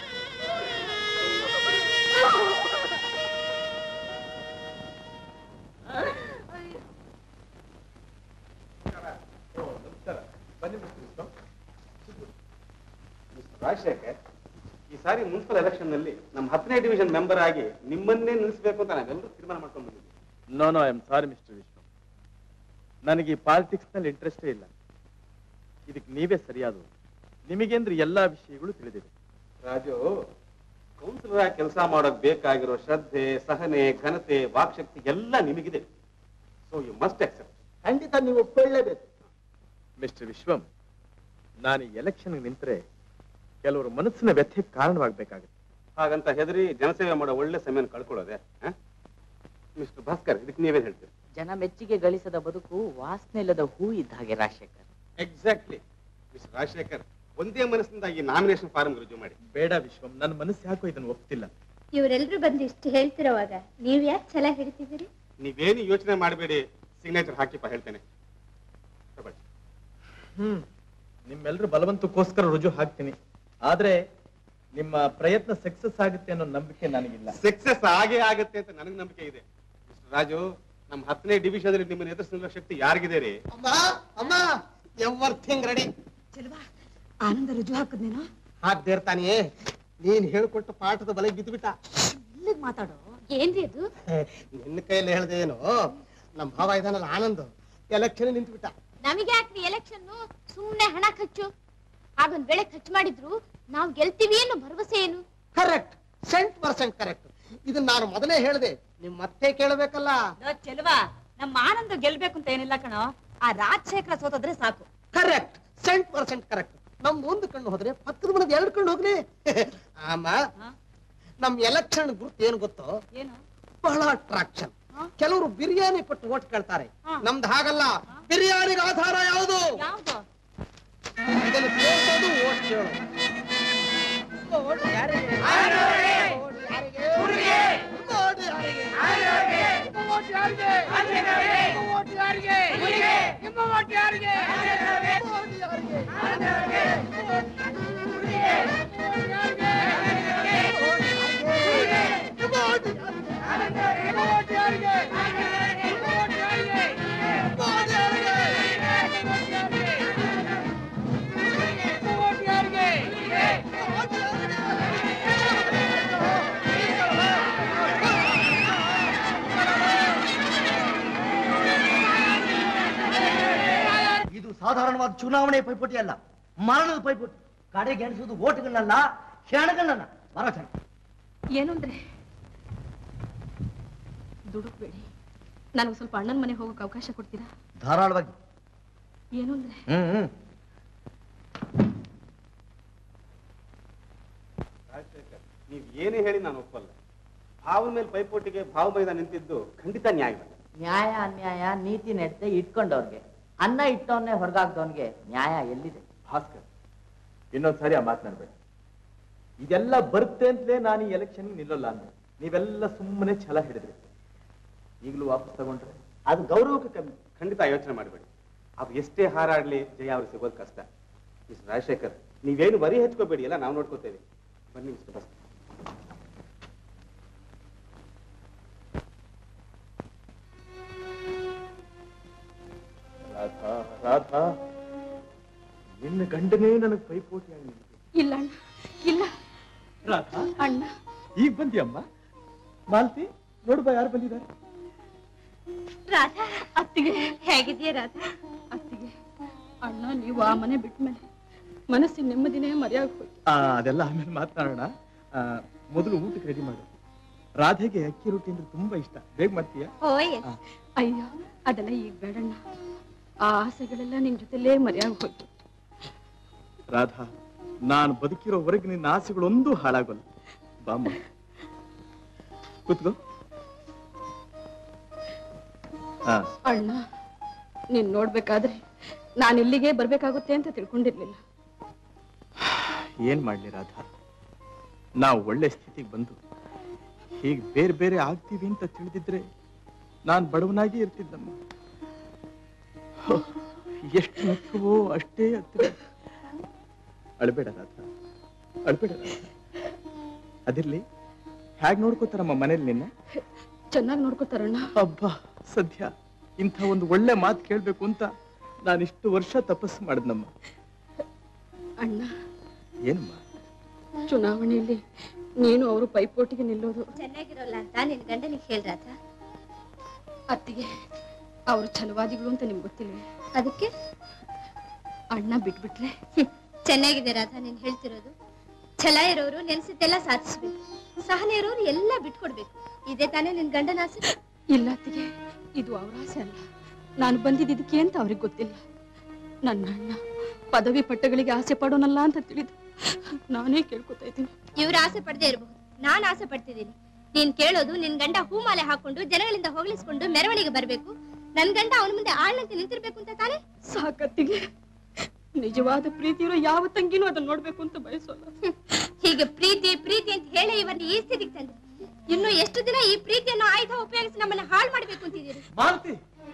ರಾಜಶೇಖರ್, ಈ ಸಾರಿ ಮುನ್ಸಿಪಲ್ ಎಲೆಕ್ಷನ್ ನಲ್ಲಿ ನಮ್ಮ ಹತ್ತನೇ ಡಿವಿಷನ್ ಮೆಂಬರ್ ಆಗಿ ನಿಮ್ಮನ್ನೇ ನಿಲ್ಲಿಸಬೇಕು ಅಂತ ನಾವೆಲ್ಲರೂ ತೀರ್ಮಾನ ಮಾಡ್ಕೊಂಡು ಬಂದಿದ್ದೀವಿ. No no I am sorry mister Vishwa, ನನಗೆ ಈ ಪಾಲಿಟಿಕ್ಸ್ ನಲ್ಲಿ ಇಂಟ್ರೆಸ್ಟೇ ಇಲ್ಲ. ಇದಕ್ಕೆ ನೀವೇ ಸರಿಯಾದವರು. ನಿಮಗೇಂದ್ರೆ ಎಲ್ಲಾ ವಿಷಯಗಳು ತಿಳಿದಿದೆ. ರಾಜು, ಕೌನ್ಸಿಲರ್ ಕೆಲಸ ಮಾಡೋಕ್ ಬೇಕಾಗಿರೋ ಶ್ರದ್ಧೆ, ಸಹನೆ, ಘನತೆ, ವಾಕ್ಶಕ್ತಿ ಎಲ್ಲ ನಿಮಗಿದೆ. So you must accept. ಖಂಡಿತ ನೀವು ಒಪ್ಕೊಳ್ಳೇಬೇಕು. ಮಿಸ್ಟರ್ ವಿಶ್ವಂ, ನಾನು ಎಲೆಕ್ಷನ್ ನಿಂತರೆ ಕೆಲವರು ಮನಸ್ಸಿನ ವ್ಯಥೆಗೆ ಕಾರಣವಾಗಬೇಕಾಗುತ್ತೆ. ಹಾಗಂತ ಹೆದರಿ ಜನಸೇವೆ ಮಾಡೋ ಒಳ್ಳೆ ಸಮಯನ ಕಳ್ಕೊಳ್ಳೋದೆ. ಮಿಸ್ಟರ್ ಭಾಸ್ಕರ್, ಇದಕ್ಕೆ ನೀವೇ ಹೇಳ್ತೀರಿ? ಜನ ಮೆಚ್ಚುಗೆ ಗಳಿಸದ ಬದುಕು ವಾಸನೆ ಇಲ್ಲದ ಹೂ ಇದ್ದ ಹಾಗೆ ರಾಜಶೇಖರ್. ಎಕ್ಸಾಕ್ಟ್ಲಿ. ಮಿಸ್ಟರ್ ರಾಜಶೇಖರ್, ಒಂದೇ ಮನಸ್ಸಿನಿಂದ ಈ ನಾಮಿನೇಷನ್ ಫಾರಂ ರುಜು ಮಾಡಿ. ಬೇಡ ವಿಶ್ವಂ, ನನ್ನ ಮನಸ್ಸು ಯಾಕೋ ಇದನ್ನು ಒಪ್ತಿಲ್ಲ. ಇವರೆಲ್ಲರೂ ಬಂದು ಇಷ್ಟು ಹೇಳ್ತಿರೋವಾಗ ನೀವ್ ಯಾಕೆ ಛಲ ಹಿಡಿತಿದ್ದೀರಿ? ನೀವೇನು ಯೋಚನೆ ಮಾಡಬೇಡಿ, ಸಿಗ್ನೇಚರ್ ಹಾಕಿಪ್ಪ ಹೇಳ್ತೇನೆ. ಹ್ಮ್ ನಿಮ್ಮೆಲ್ಲರೂ ಬಲವಂತಕ್ಕೋಸ್ಕರ ರುಜು ಹಾಕ್ತೀನಿ. ಆದ್ರೆ ನಿಮ್ಮ ಪ್ರಯತ್ನ ಸಕ್ಸಸ್ ಆಗುತ್ತೆ ಅನ್ನೋ ನಂಬಿಕೆ ನನಗಿಲ್ಲ. ಸಕ್ಸಸ್ ಆಗೇ ಆಗುತ್ತೆ ಅಂತ ನನಗೆ ನಂಬಿಕೆ ಇದೆ. ಮಿಸ್ಟರ್ ರಾಜು, ನಮ್ಮ ಹತ್ತನೇ ಡಿವಿಷನ್ ಅಲ್ಲಿ ನಿಮ್ಮನ್ನ ಎದುರಿಸೋ ಶಕ್ತಿ ಯಾರಿಗಿದೆ ರೀ? ಅಮ್ಮ ಅಮ್ಮ ಎವ್ವರ್ಥಿಂಗ್ ರೆಡಿ. ಆನಂದ ರುಜು ಹಾಕದ್ನೇನೋ ಹಾಕ್ದೇ ಇರ್ತಾನೆ. ನೀನ್ ಹೇಳ್ಕೊಟ್ಟು ಪಾಠದ ಬಲೆ ಬಿದ್ದುಬಿಟ್ಟ. ಇಲ್ಲಿಗ್ ಮಾತಾಡೋ. ಏನ್ರಿ ಅದು? ನಿನ್ನ ಕೈಯಲ್ಲಿ ಹೇಳ್ದೆ ಏನು, ನಮ್ ಭಾವ ಇದಾನಲ್ಲ ಆನಂದ್, ಎಲೆಕ್ಷನ್ ನಿಂತ್ಬಿಟ್ಟ. ನಮಗೆ ಯಾಕ್ರಿ ಎಲೆಕ್ಷನ್? ಸುಮ್ನೆ ಹಣ ಖರ್ಚು. ಹಾಗೊಂದ್ ವೇಳೆ ಖರ್ಚು ಮಾಡಿದ್ರು ನಾವು ಗೆಲ್ತೀವಿ ಅನ್ನೋ ಭರವಸೆ ಏನು? Correct, cent percent correct. ಇದನ್ನ ನಾನು ಮೊದಲೇ ಹೇಳ್ದೆ, ನಿಮ್ ಮತ್ತೆ ಕೇಳಬೇಕಲ್ಲ. ಚೆಲುವಾ, ನಮ್ಮ ಆನಂದ ಗೆಲ್ಬೇಕು ಅಂತ ಏನಿಲ್ಲ ಕಣೋ, ಆ ರಾಜಶೇಖರ ಸೋತದ್ರೆ ಸಾಕು. Correct, cent percent correct. ನಮ್ದು ಒಂದು ಕಣ್ಣು ಹೋದ್ರೆ ಪಕ್ಕದ ಮನದ ಎರಡು ಕಣ್ಣು ಹೋಗ್ಲಿ. ಆಮ ನಮ್ ಎಲೆಕ್ಷನ್ ಗುರುತು ಏನ್ ಗೊತ್ತೋ? ಏನು? ಬಹಳ ಅಟ್ರಾಕ್ಷನ್. ಕೆಲವರು ಬಿರಿಯಾನಿ ಕೊಟ್ಟು ಓಟ್ ಕೇಳ್ತಾರೆ, ನಮ್ದು ಹಾಗಲ್ಲ. ಬಿರಿಯಾನಿಗೆ ಆಧಾರ ಯಾವುದು? ಇದನ್ನು ಕೇಳ್ಸೋದು ಓಟ್ ಕೇಳೋದು. ಇದು ಸಾಧಾರಣವಾದ ಚುನಾವಣೆ ಪೈಪೋಟಿ ಅಲ್ಲ, ಮರಣದ ಪೈಪೋಟಿ. ಕಡೆಗೆ ಎಣಿಸೋದು ಓಟ್ಗಳನ್ನಲ್ಲ, ಕ್ಷಣಗಳನ್ನ. ಬರೋ ಚೆನ್ನ. ಏನು ಅಂದ್ರೆ ದುಡುಕ್ಬೇಡಿ, ನನಗೆ ಸ್ವಲ್ಪ ಅಣ್ಣನ ಮನೆಗೆ ಹೋಗಕ್ಕೆ ಅವಕಾಶ ಕೊಡ್ತೀರಾ? ಧಾರಾಳವಾಗಿ. ಏನು ಅಂದ್ರೆ ಹ್ಮ್ ಹ್ಮ್ ರಾಜಶೇಖರ್, ನೀವ್ ಏನೇ ಹೇಳಿ ನಾನು ಒಪ್ಪಲ್ಲ. ಭಾವನ ಮೇಲೆ ಪೈಪೋಟಿಗೆ ಭಾವ ಮೈದಾನ ನಿಂತಿದ್ದು ಖಂಡಿತ ನ್ಯಾಯವಲ್ಲ. ನ್ಯಾಯ ಅನ್ಯಾಯ ನೀತಿ ನಡತೆ ಇಟ್ಕೊಂಡವ್ರಿಗೆ, ಅನ್ನ ಇಟ್ಟವನ್ನೇ ಹೊರಗಾಗ್ದವನ್ಗೆ ನ್ಯಾಯ ಎಲ್ಲಿದೆ? ಭಾಸ್ಕರ್, ಇನ್ನೊಂದ್ಸಾರಿ ಆ ಮಾತನಾಡ್ಬೇಡ. ಇದೆಲ್ಲ ಬರುತ್ತೆ ಅಂತಲೇ ನಾನು ಈ ಎಲೆಕ್ಷನ್ ನಿಲ್ಲಲ್ಲ ಅಂದ್ರೆ ನೀವೆಲ್ಲ ಸುಮ್ಮನೆ ಛಲ ಹಿಡಿದ್ರಿ. ಈಗಲೂ ವಾಪಸ್ ತಗೊಂಡ್ರೆ ಅದು ಗೌರವಕ್ಕೆ ಕಮ್ಮಿ. ಖಂಡಿತ ಯೋಚನೆ ಮಾಡಬೇಡಿ. ಅವು ಎಷ್ಟೇ ಹಾರಾಡ್ಲಿ ಜಯ ಅವ್ರಿಗೆ ಸಿಗೋದು ಕಷ್ಟ. ಮಿಸ್ಟರ್ ರಾಜಶೇಖರ್, ನೀವೇನು ಬರೀ ಹೆಚ್ಕೋಬೇಡಿ, ಎಲ್ಲ ನಾವು ನೋಡ್ಕೋತೇವೆ. ಬನ್ನಿ ಮಿಸ್ಟರ್ ಭಾಸ್ಕರ್. ರಾಧಾ ರಾಧಾ, ನಿನ್ನ ಗಂಡನೇ ನನಗೆ ಪೈಪೋಟಿಯಾಗಿ ಇಲ್ಲ ಅಣ್ಣ, ಇಲ್ಲ. ರಾಧಾ, ಅಣ್ಣ ಈಗ ಬಂದಿಯಮ್ಮ. ಮಾಲ್ತಿ, ನೋಡ್ಬಾ ಯಾರು ಬಂದಿದ್ದಾರೆ. ರಾಧಾ, ಅತ್ತಿಗೆ ಹೇಗಿದೆಯಾ ರಾಧಾ? ಅತ್ತಿಗೆ, ಅಣ್ಣ ನೀವು ಆ ಮನೆ ಬಿಟ್ಮೇಲೆ ಮನಸ್ಸಿನ ನೆಮ್ಮದಿನೇ ಮರೆಯಾಗಿ ಹೋಯ್ತು. ಅದೆಲ್ಲ ಆಮೇಲೆ ಮಾತನಾಡೋಣ. ಮೊದಲು ಊಟಕ್ಕೆ ರೆಡಿ ಮಾಡು. ರಾಧೆಗೆ ಅಕ್ಕಿ ರೊಟ್ಟಿ ಅಂದ್ರೆ ತುಂಬಾ ಇಷ್ಟ. ಬೇಗ ಮಾಡ್ತೀಯಾ? ಅಯ್ಯೋ, ಅದೆಲ್ಲ ಈಗ ಬೇಡಣ್ಣ. ಆ ಆಸೆಗಳೆಲ್ಲ ನಿನ್ ಜೊತೆಲೇ ಮರೆಯಾಗಿ ಹೋಯ್ತು. ರಾಧಾ, ನಾನು ಬದುಕಿರೋವರೆಗೆ ನಿನ್ನ ಆಸೆಗಳೊಂದು ಹಾಳಾಗಲ್ಲ. ಬಾಮ್ಮ, ಕೂತ್ಕೋ. ಅಣ್ಣ, ನೀನ್ ನೋಡ್ಬೇಕಾದ್ರೆ ನಾನು ಇಲ್ಲಿಗೆ ಬರ್ಬೇಕಾಗುತ್ತೆ ಅಂತ ತಿಳ್ಕೊಂಡಿರ್ಲಿಲ್ಲ. ಏನ್ ಮಾಡ್ಲಿ ರಾಧಾ, ನಾವು ಒಳ್ಳೆ ಸ್ಥಿತಿಗೆ ಬಂದು ಹೀಗೆ ಬೇರೆ ಬೇರೆ ಆಗ್ತೀವಿ ಅಂತ ತಿಳಿದಿದ್ರೆ ನಾನ್ ಬಡವನಾಗಿ ಇರ್ತಿದ್ದಮ್ಮ. ಎಷ್ಟು ಹತ್ತುವೋ ಅಷ್ಟೇ ಹತ್ತಿರ. ಅಳ್ಬೇಡ ರಾಧಾ, ಅಳ್ಬೇಡ ರಾಧಾ. ಅದಿರ್ಲಿ, ಹೇಗ್ ನೋಡ್ಕೋತಾರಮ್ಮ ಮನೇಲಿ ನಿನ್ನ? ಚೆನ್ನಾಗಿ ನೋಡ್ಕೋತಾರಣ್ಣ. ಅಬ್ಬಾ, ಸದ್ಯ ಇಂಥ ಒಂದು ಒಳ್ಳೆ ಮಾತು ಕೇಳ್ಬೇಕು ಅಂತ ನಾನು ಇಷ್ಟು ವರ್ಷ ತಪಸ್ಸು ಮಾಡಿದ್ನಮ್ಮ. ಅಣ್ಣ, ಏನಮ್ಮ? ಚುನಾವಣೆಯಲ್ಲಿ ನೀನು ಅವರು ಪೈಪೋಟಿಗೆ ನಿಲ್ಲೋದು ಚೆನ್ನಾಗಿರೋಲ್ಲ ಅಂತ ನಿನ್ ಗಂಡನಿಗೆ ಹೇಳ್ರಾತ. ಅತ್ತಿಗೆ, ಅವರು ಛಲವಾದಿಗಳು ಅಂತ ನಿಮ್ಗೆ ಗೊತ್ತಿಲ್ವೇ? ಅದಕ್ಕೆ ಅಣ್ಣ ಬಿಟ್ಬಿಟ್ರೆ ಚೆನ್ನಾಗಿದೆ ರಾಧಾ ನೀನ್ ಹೇಳ್ತಿರೋದು. ಛಲ ಇರೋರು ನೆನ್ಸಿದ್ದೆಲ್ಲ ಸಾಧಿಸ್ಬೇಕು, ಸಹನೆ ಇರೋರು ಎಲ್ಲ ಬಿಟ್ಕೊಡ್ಬೇಕು. ಇದೇ ತಾನೇ ನಿನ್ ಗಂಡನ ಆಸೆ? ಇಲ್ಲ ಅತ್ತಿಗೆ, ಇದು ಅವ್ರ ಆಸೆ ಅಲ್ಲ. ನಾನು ಬಂದಿದ್ದಕ್ಕೆ ಅಂತ ಅವ್ರಿಗೆ ಗೊತ್ತಿಲ್ಲ. ನನ್ನ ಅಣ್ಣ ಪದವಿ ಪಟ್ಟಗಳಿಗೆ ಆಸೆ ಪಡೋನಲ್ಲ ಅಂತ ತಿಳಿದು ನಾನೇ ಕೇಳ್ಕೊತಾ ಇದ್ದೀನಿ. ಇವ್ರ ಆಸೆ ಪಡದೆ ಇರಬಹುದು, ನಾನ್ ಆಸೆ ಪಡ್ತಿದ್ದೀನಿ. ನೀನ್ ಕೇಳೋದು ನಿನ್ ಗಂಡ ಹೂಮಾಲೆ ಹಾಕೊಂಡು ಜನಗಳಿಂದ ಹೋಗ್ಲಿಸ್ಕೊಂಡು ಮೆರವಣಿಗೆ ಬರ್ಬೇಕು, ನನ್ ಗಂಡ ಅವನ ಮುಂದೆ ಆಳ್ನಂತೆ ನಿಂತಿರ್ಬೇಕು ಅಂತ ತಾನೇ? ಸಾಕತ್ತಿಗೆ, ನಿಜವಾದ ಪ್ರೀತಿ ಇರೋ ಯಾವ ತಂಗಿನೂ ಅದನ್ನ ನೋಡ್ಬೇಕು ಅಂತ ಬಯಸೋಲ್ಲ. ಹೀಗೆ ಪ್ರೀತಿ ಪ್ರೀತಿ ಅಂತ ಹೇಳಿ ಇವನ್ನ ಈ ಸ್ಥಿತಿಗೆ ತಂದ್ರೆ ಇನ್ನು ಎಷ್ಟು ದಿನ ಈ ಪ್ರೀತಿಯನ್ನು ಆಯುಧ ಉಪಯೋಗಿಸಿ ನಮ್ಮನ್ನ ಹಾಳು ಮಾಡ್ಬೇಕು ಅಂತಿದ್ದೀರಿ? ಮಾಲತಿ,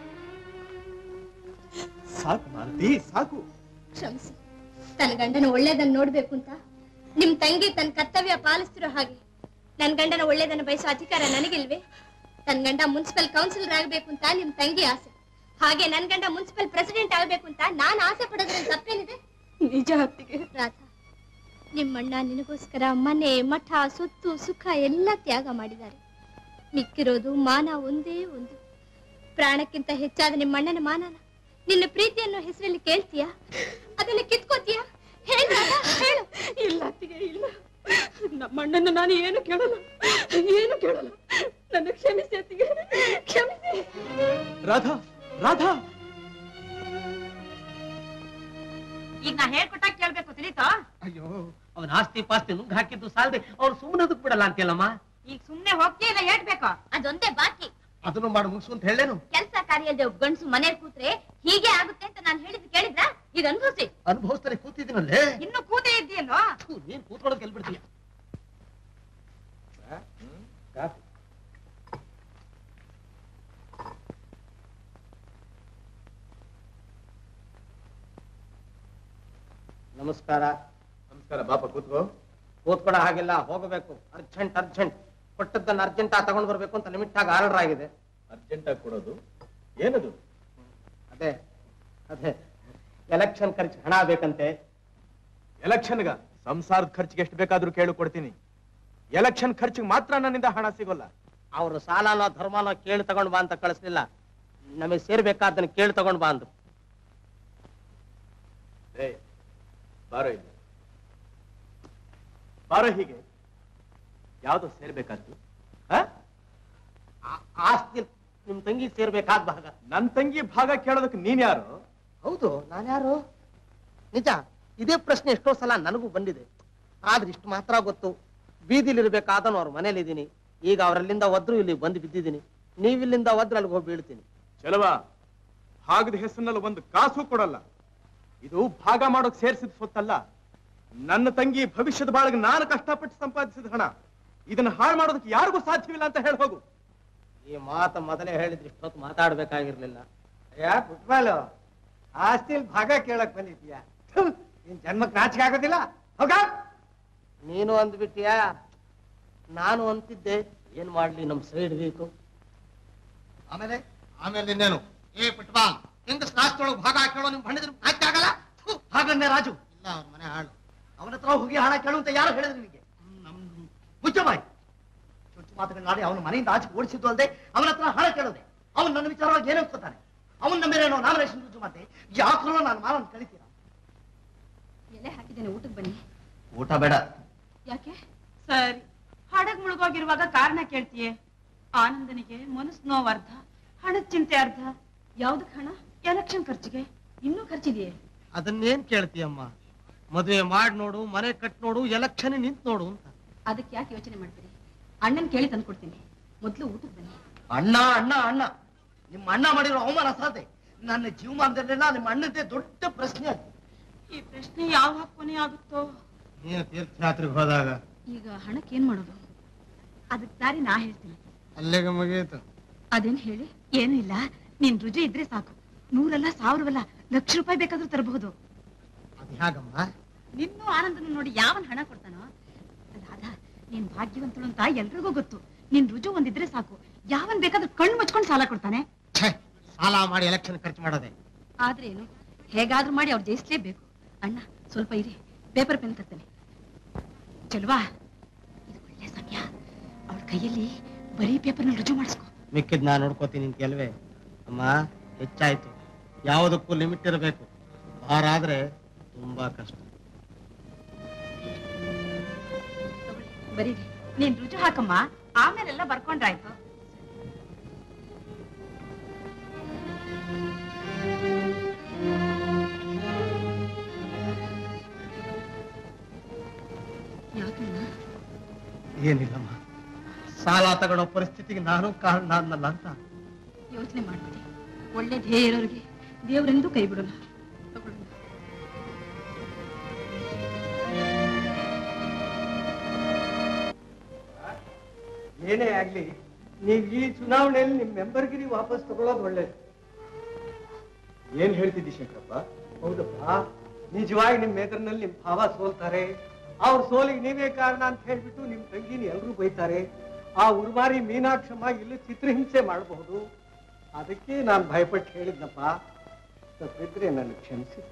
ಸಾಕು ಮಾಲತಿ, ಸಾಕು. ಕ್ಷಮಿಸಿ, ತನ್ನ ಗಂಡನ ಒಳ್ಳೇದನ್ನ ನೋಡ್ಬೇಕು ಅಂತ ನಿಮ್ ತಂಗಿ ತನ್ನ ಕರ್ತವ್ಯ ಪಾಲಿಸ್ತಿರೋ ಹಾಗೆ ನನ್ ಗಂಡನ ಒಳ್ಳೇದನ್ನ ಬಯಸೋ ಅಧಿಕಾರ ನನಗಿಲ್ವೇ? ತನ್ನ ಗಂಡ ಮುನ್ಸಿಪಲ್ ಕೌನ್ಸಿಲರ್ ಆಗ್ಬೇಕು ಅಂತ ನಿಮ್ ತಂಗಿ ಆಸೆ, ಹಾಗೆ ನನ್ ಗಂಡ ಮುನ್ಸಿಪಲ್ ಪ್ರೆಸಿಡೆಂಟ್ ಆಗ್ಬೇಕು ಅಂತ ನಾನ್ ಆಸೆ ಪಡೋದ್ರಲ್ಲಿ ತಪ್ಪೇನಿದೆ? ನಿಜ ಅತ್ತಿಗೆ. ರಾಧಾ, ನಿಮ್ಮಣ್ಣ ನಿನಗೋಸ್ಕರ ಮನೆ ಮಠ ಸೊತ್ತು ಸುಖ ಎಲ್ಲ ತ್ಯಾಗ ಮಾಡಿದ್ದಾರೆ. ಮಿಕ್ಕಿರೋದು ಮಾನ ಒಂದೇ ಒಂದು. ಪ್ರಾಣಕ್ಕಿಂತ ಹೆಚ್ಚಾದ ನಿಮ್ಮಣ್ಣನ ಮಾನನ ನಿನ್ನ ಪ್ರೀತಿಯನ್ನು ಹೆಸರಲ್ಲಿ ಕೇಳ್ತೀಯಾ? ಅದನ್ನ ಕಿತ್ಕೋತೀಯಾ? ಹೇಳು ರಾಧಾ, ಹೇಳು. ಇಲ್ಲ ಅತ್ತಿಗೆ, ಇಲ್ಲ. ನಮ್ಮಣ್ಣನ ನಾನು ಏನು ಕೇಳಲ್ಲ, ಏನು ಕೇಳಲ್ಲ. ನನ್ನ ಕ್ಷಮಿಸಿ ಅತ್ತಿಗೆ, ಕ್ಷಮಿಸಿ. ರಾಧಾ, ರಾಧಾ, ಈಗ ನಾ ಹೇಳ್ಕೊಟ್ಟಾಗ ಕೇಳ್ಬೇಕು ತಿಳಿತಾ? ಅಯ್ಯೋ, ಅವನ ಆಸ್ತಿ ಪಾಸ್ತಿ ನುಗ್ಗ ಹಾಕಿದ್ದು ಸಾಲದೆ ಅವ್ರು ಸುಮ್ಮನದಕ್ ಬಿಡಲ್ಲ ಅಂತೀಯಲ್ಲಮ್ಮ. ಈಗ ಸುಮ್ನೆ ಹೋಗ್ತೀಯ ಇಲ್ಲ ಹೇಳ್ಬೇಕು? ಅದೊಂದೇ ಬಾಕಿ. ಅದನ್ನು ಮಾಡಿ ಮುಗಿಸು ಅಂತ ಹೇಳೇನು? ಕೆಲಸ ಕಾರ್ಯದ ಗಂಡಸು ಮನೇಲಿ ಕೂತ್ರೆ ಹೀಗೆ ಆಗುತ್ತೆ ಅಂತ ನಾನು ಹೇಳಿದ್ ಕೇಳಿದ್ರ? ಈಗ ಅನ್ಭವಿಸಿ. ಅನುಭವಿಸ್ತಾರೆ ಕೂತಿದ್ದೀನಲ್ಲೇ. ಇನ್ನು ಕೂತೇ ಇದ್ದೀಯಲ್ಲೋ? ನೀನ್ ಕೂತ್ಕೊಳ್ಳೋದು ಗೆಲ್ಬಿಡ್ತೀಯ. ನಮಸ್ಕಾರ. ನಮಸ್ಕಾರ. ಬಾಪ ಕೂತ್ಕೋ. ಕೂತ್ಕೊಳ ಹಾಗಿಲ್ಲ, ಹೋಗಬೇಕು. ಅರ್ಜೆಂಟ್ ಅರ್ಜೆಂಟ್ ಕೊಟ್ಟದ್ದನ್ನ ಅರ್ಜೆಂಟ್ ಆಗಿ ತಗೊಂಡ್ ಬರ್ಬೇಕು ಅಂತ ಲಿಮಿಟ್ ಆಗಿ ಆರ್ಡರ್ ಆಗಿದೆ. ಅರ್ಜೆಂಟ್ ಆಗಿ ಕೊಡೋದು ಏನದು? ಅದೇ ಅದೇ ಎಲೆಕ್ಷನ್ ಖರ್ಚು ಹಣ ಬೇಕಂತೆ. ಎಲೆಕ್ಷನ್ಗ ಸಂಸಾರದ ಖರ್ಚಿಗೆ ಎಷ್ಟು ಬೇಕಾದ್ರೂ ಕೇಳು ಕೊಡ್ತೀನಿ. ಎಲೆಕ್ಷನ್ ಖರ್ಚಿಗೆ ಮಾತ್ರ ನನ್ನಿಂದ ಹಣ ಸಿಗೋಲ್ಲ. ಅವರು ಸಾಲನೋ ಧರ್ಮನೋ ಕೇಳಿ ತಗೊಂಡ್ ಬಾ ಅಂತ ಕಳಿಸ್ಲಿಲ್ಲ, ನಮಗೆ ಸೇರ್ಬೇಕಾದನ್ನ ಕೇಳಿ ತಗೊಂಡ್ ಬಾ ಅಂದ್ರು. ಬಾರೋ ಇಲ್ಲ, ಬಾರೋ. ಹೀಗೆ ಯಾವ್ದೋ ಸೇರ್ಬೇಕಾದ್ದು? ಆಸ್ತಿ ನಿಮ್ ತಂಗಿ ಸೇರ್ಬೇಕಾದ ಭಾಗ. ನನ್ ತಂಗಿ ಭಾಗ ಕೇಳೋದಕ್ಕೆ ನೀನ್ ಯಾರು? ಹೌದು, ನಾನ್ಯಾರು? ನಿಜ, ಇದೇ ಪ್ರಶ್ನೆ ಎಷ್ಟೋ ಸಲ ನನಗೂ ಬಂದಿದೆ. ಆದ್ರೆ ಇಷ್ಟು ಮಾತ್ರ ಗೊತ್ತು, ಬೀದಿಲಿರ್ಬೇಕಾದನು ಅವ್ರ ಮನೇಲಿದ್ದೀನಿ. ಈಗ ಅವರಲ್ಲಿಂದ ಒದ್ರು ಇಲ್ಲಿ ಬಂದು ಬಿದ್ದಿದ್ದೀನಿ. ನೀವಿಲ್ಲಿಂದ ಒದ್ರ ಅಲ್ಲಿಗೆ ಹೋಗಿ ಬೀಳ್ತೀನಿ. ಚಲವಾ, ಭಾಗದ ಹೆಸರಿನಲ್ಲಿ ಒಂದು ಕಾಸು ಕೊಡಲ್ಲ. ಇದು ಭಾಗ ಮಾಡೋಕ್ ಸೇರಿಸಿದ ಸೊತ್ತಲ್ಲ. ನನ್ನ ತಂಗಿ ಭವಿಷ್ಯದ ಬಾಳಗೆ ನಾನು ಕಷ್ಟಪಟ್ಟು ಸಂಪಾದಿಸಿದ ಹಣ. ಇದನ್ನ ಹಾಳು ಮಾಡೋದಕ್ಕೆ ಯಾರಿಗೂ ಸಾಧ್ಯವಿಲ್ಲ ಅಂತ ಹೇಳಿ ಹೋಗು. ಈ ಮಾತು ಮೊದಲೇ ಹೇಳಿದ್ರೆ ಇಷ್ಟೊತ್ತು ಮಾತಾಡ್ಬೇಕಾಗಿರ್ಲಿಲ್ಲ. ಯಾಕೆ ಪುಟ್ಬಾಲು, ಆಸ್ತಿಲ್ ಭಾಗ ಕೇಳಕ್ ಬಂದಿದ್ಯಾ? ನಿನ್ ಜನ್ಮಕ್ ನಾಚಿಕೆ ಆಗೋದಿಲ್ಲ? ಹೋಗ. ನೀನು ಅಂದ್ಬಿಟ್ಟಿಯಾ? ನಾನು ಅಂತಿದ್ದೆ. ಏನ್ ಮಾಡ್ಲಿ, ನಮ್ ಸೈಡ್ ಬೇಕು. ಆಮೇಲೆ ಆಮೇಲೆ ಇನ್ನೇನು? ಏ ಪುಟ್ಬಾಲ್, ಹೆಂಗ ಆಸ್ತಿಯೊಳಗೆ ಭಾಗ ಕೇಳೋ ನಿಮ್ ಬಂದಿದ್ರು ನಾಚಿಕೆ ಆಗಲ್ಲ? ಹಾಗನ್ನೇ ರಾಜು. ಇಲ್ಲ, ಅವ್ರ ಮನೆ ಹಾಳು. ಅವನ ಹತ್ರ ಹೋಗಿ ಹಣ ಕೇಳು ಅಂತ ಯಾರು ಹೇಳಿದ್ರು ನಿಮಗೆ? ಮುಚ್ಚಬಾಯಿ. ಚುಚ್ಚು ಮಾತುಗಳನ್ನಾಡಿ ಅವನ ಮನೆಯಿಂದ ಆಚೆ ಓಡಿಸಿದ್ದು ಅಲ್ಲದೆ ಅವನ ಹತ್ರ ಹಣ ಕೇಳೋದೆ. ಅವನು ನನ್ನ ವಿಚಾರವಾಗಿ ಏನ್ ಅನ್ಕೋತಾನೆ? ಅವನ ಮೇಲೇನೋ ನಾಮಿನೇಷನ್ ರುಜು ಮತ್ತೆ ಯಾಕೋ ನಾನು ಮಾನ ಕಳಿತೀರ. ಎಲೆ ಹಾಕಿದ್ದೇನೆ, ಊಟಕ್ಕೆ ಬನ್ನಿ. ಊಟ ಬೇಡ. ಯಾಕೆ? ಸರಿ, ಹಡಗ್ ಮುಳುಗೋಗಿರುವಾಗ ಕಾರಣ ಕೇಳ್ತೀಯೇ? ಆನಂದನಿಗೆ ಮನಸ್ಸು ನೋವು ಅರ್ಧ, ಹಣದ ಚಿಂತೆ ಅರ್ಧ. ಯಾವ್ದಕ್ ಹಣ? ಎಲೆಕ್ಷನ್ ಖರ್ಚಿಗೆ. ಇನ್ನೂ ಖರ್ಚಿದೆಯೇ? ಅದನ್ನೇನ್ ಕೇಳ್ತೀಯಮ್ಮ? ಮದುವೆ ಮಾಡಿ ನೋಡು, ಮನೆ ಕಟ್ ನೋಡು, ಎಲೆಕ್ಷನ್ ನಿಂತ್ ನೋಡು ಅಂತ. ಅದಕ್ಕೆ ಯಾಕೆ ಯೋಚನೆ ಮಾಡ್ತೀರಿ? ಅಣ್ಣನ್ ಕೇಳಿ ತಂದ್ಕೊಡ್ತೀನಿ. ಮೊದ್ಲು ಊಟಕ್ಕೆ ಬನ್ನಿ. ಅಣ್ಣ ಅಣ್ಣ ಅಣ್ಣ ನಿಮ್ಮ ಅಣ್ಣ ಮಾಡಿರೋ ಅವಮಾನ ಸಾಧ್ಯ ನನ್ನ ಜೀವಮಾನದಲ್ಲೆಲ್ಲ ನಿಮ್ಮ ಅಣ್ಣದ್ದೇ ದೊಡ್ಡ ಪ್ರಶ್ನೆ ಅದು. ಈ ಪ್ರಶ್ನೆ ಯಾವಾಗ ಕೊನೆ ಆಗುತ್ತೋ? ನೀನು ತೀರ್ಥಯಾತ್ರೆಗೆ ಹೋದಾಗ ಈಗ ಹಣಕ್ಕೆ ಏನ್ ಮಾಡೋದು? ಅದಕ್ಕೆ ದಾರಿ ನಾ ಹೇಳ್ತೀನಿ. ಅಲ್ಲಿಗೆ ಮುಗಿಯಿತು. ಅದೇನ್ ಹೇಳಿ? ಏನು ಇಲ್ಲ, ನೀನ್ ರುಜು ಇದ್ರೆ ಸಾಕು. ನೂರಲ್ಲ ಸಾವಿರವಲ್ಲ, ಲಕ್ಷ ರೂಪಾಯಿ ಬೇಕಾದ್ರೂ ತರಬಹುದು. ಅದು ಹೇಗಮ್ಮ? ನಿನ್ನೂ ಆನಂದನು ನೋಡಿ ಯಾವನ್ ಹಣ ಕೊಡ್ತಾನೋ? ರಾಧಾ, ನೀನ್ ಭಾಗ್ಯವಂತಳು ಅಂತ ಎಲ್ರಿಗೂ ಗೊತ್ತು. ನಿನ್ ರುಜು ಒಂದಿದ್ರೆ ಸಾಕು, ಯಾವನ್ ಬೇಕಾದ್ರೂ ಕಣ್ಣು ಮುಚ್ಕೊಂಡು ಸಾಲ ಕೊಡ್ತಾನೆ. ಸಾಲ ಮಾಡಿ ಎಲೆಕ್ಷನ್ ಖರ್ಚು ಮಾಡೋದೆ. ಆದ್ರೆ ಏನು, ಹೇಗಾದ್ರೂ ಮಾಡಿ ಅವ್ರು ಜಯಿಸ್ಲೇಬೇಕು. ಅಣ್ಣ ಸ್ವಲ್ಪ ಇರಿ, ಪೇಪರ್ ಪೆನ್ ತರ್ತೇನೆ. ಚಲ್ವಾ, ಇದು ಒಳ್ಳೆ ಸಮಯ. ಅವಳ ಕೈಯಲ್ಲಿ ಬರೀ ಪೇಪರ್ನ ರುಜು ಮಾಡಿಸ್ಕೊ. ಮಿಕ್ಕಿದ್ ನಾ ನೋಡ್ಕೋತೀನಿ ಅಂತ ಅಲ್ವೇ ಅಮ್ಮ? ಹೆಚ್ಚಾಯ್ತು. ಯಾವುದಕ್ಕೂ ಲಿಮಿಟ್ ಇರಬೇಕು. ಹಾರಾದ್ರೆ ತುಂಬಾ ಕಷ್ಟ. ಬರೀ ನೀನ್ ರುಜು ಹಾಕಮ್ಮ, ಆಮೇಲೆಲ್ಲ ಬರ್ಕೊಂಡ್ರಾಯ್ತು. ಏನಿಲ್ಲಮ್ಮ, ಸಾಲ ತಗೊಳ್ಳೋ ಪರಿಸ್ಥಿತಿಗೆ ನಾನು ಕಾರಣ ಅನ್ನಲ್ಲ ಅಂತ. ಯೋಚನೆ ಮಾಡ್ಬಿಡಿ, ಒಳ್ಳೆ ಧ್ಯೇಯ ಇರೋರಿಗೆ ದೇವರೆಂದೂ ಕೈ ಬಿಡೋಲ್ಲ. ಏನೇ ಆಗ್ಲಿ, ನೀವ್ ಈ ಚುನಾವಣೆಯಲ್ಲಿ ನಿಮ್ ಮೆಂಬರ್ಗಿರಿ ವಾಪಸ್ ತಗೊಳ್ಳೋದು ಒಳ್ಳೇದು. ಏನ್ ಹೇಳ್ತಿದ್ದಿ ಶಂಕರಪ್ಪ? ಹೌದಪ್ಪ, ನಿಜವಾಗಿ ನಿಮ್ ಎದುರಿನಲ್ಲಿ ನಿಮ್ ಭಾವ ಸೋಲ್ತಾರೆ. ಅವ್ರ ಸೋಲಿಗೆ ನೀವೇ ಕಾರಣ ಅಂತ ಹೇಳ್ಬಿಟ್ಟು ನಿಮ್ ತಂಗಿನ ಎಲ್ರೂ ಬೈತಾರೆ. ಆ ಉರ್ಮಾರಿ ಮೀನಾಕ್ಷಮ್ಮ ಇಲ್ಲಿ ಚಿತ್ರಹಿಂಸೆ ಮಾಡಬಹುದು. ಅದಕ್ಕೆ ನಾನು ಭಯಪಟ್ಟು ಹೇಳಿದ್ನಪ್ಪ. ತಪ್ಪಿದ್ರೆ ನನ್ನ ಕ್ಷಮಿಸಿ.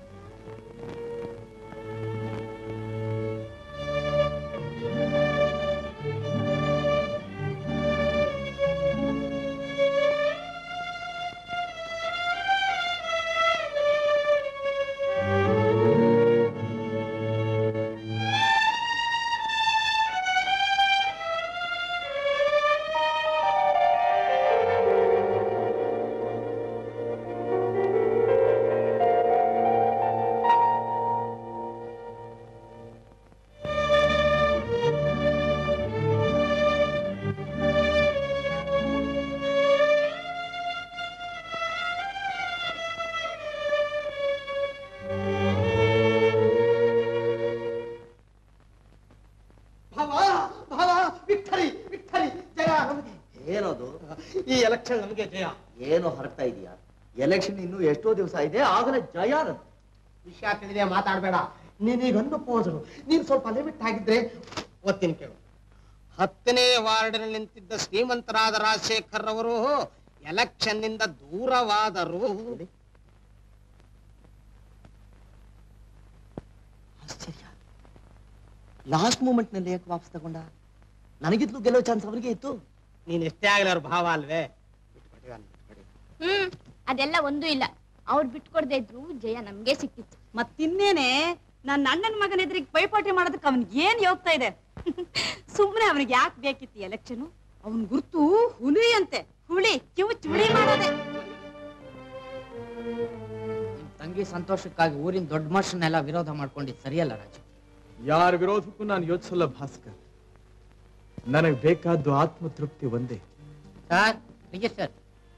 ಈ ಎಲೆಕ್ಷನ್ ನಮಗೆ ಜಯ. ಏನು ಹೊರಗ್ತಾ ಇದೀಯಾ? ಎಲೆಕ್ಷನ್ ಇನ್ನು ಎಷ್ಟೋ ದಿವಸ ಇದೆ, ಆಗಲೇ ಜಯ. ವಿಷಯ ತಿಳಿದೇ ಮಾತಾಡ್ಬೇಡ. ನೀನೀಗನ್ನು ಪೋಸರು. ನೀನ್ ಸ್ವಲ್ಪ ಲಿಮಿಟ್ ಆಗಿದ್ರೆ ಒತ್ತಿನ ಕೇಳು. ಹತ್ತನೇ ವಾರ್ಡ್ನಲ್ಲಿ ನಿಂತಿದ್ದ ಶ್ರೀಮಂತರಾದ ರಾಜಶೇಖರ್ ಅವರು ಎಲೆಕ್ಷನ್ ನಿಂದ ದೂರವಾದರು. ಆಶ್ಚರ್ಯ, ಲಾಸ್ಟ್ ಮೂಮೆಂಟ್ ನಲ್ಲಿ ಯಾಕೆ ವಾಪಸ್ ತಗೊಂಡ? ನನಗಿದ್ಲು ಗೆಲ್ಲೋ ಚಾನ್ಸ್ ಅವರಿಗೆ ಇತ್ತು. ನೀನ್ ಎಷ್ಟೇ ಆಗ್ಲಿ ಅವ್ರ ಭಾವ ಅಲ್ವೇ? ಹ್ಮ್ ಅದೆಲ್ಲ ಒಂದು ಇಲ್ಲ. ಅವ್ರು ಬಿಟ್ಕೊಡ್ದೇ ಇದ್ರು ಜಯ ನಮ್ಗೆ ಸಿಕ್ತಿತ್ತು. ಮತ್ತಿನ್ನೇನೆ, ನನ್ನ ಅಣ್ಣನ ಮಗನ ಎದುರಿಗೆ ಪೈಪೋಟಿ ಮಾಡೋದಕ್ಕೆ ಅವನ್ಗೆ ಏನ್ ಯೋಗ್ತಾ ಇದೆ? ಸುಮ್ಮನೆ ಅವನಿಗೆ ಯಾಕೆ ಬೇಕಿತ್ತು ಎಲೆಕ್ಷನ್? ಅವನ್ ಗುರ್ತು ಹುಲಿ ಅಂತೆ, ಹುಳಿ ಕಿವು ಚುಳಿ ಮಾಡೋದೆ. ನಿಮ್ ತಂಗಿ ಸಂತೋಷಕ್ಕಾಗಿ ಊರಿನ ದೊಡ್ಡ ಮನುಷ್ಯನೆಲ್ಲ ವಿರೋಧ ಮಾಡ್ಕೊಂಡಿದ್ ಸರಿಯಲ್ಲ ರಾಜು. ಯಾರ ವಿರೋಧಕ್ಕೂ ನಾನು ಯೋಚಿಸಲ್ಲ ಭಾಸ್ಕರ್. ನನಗೆ ಬೇಕಾದ್ದು ಆತ್ಮತೃಪ್ತಿ ಒಂದೇ. Sir register.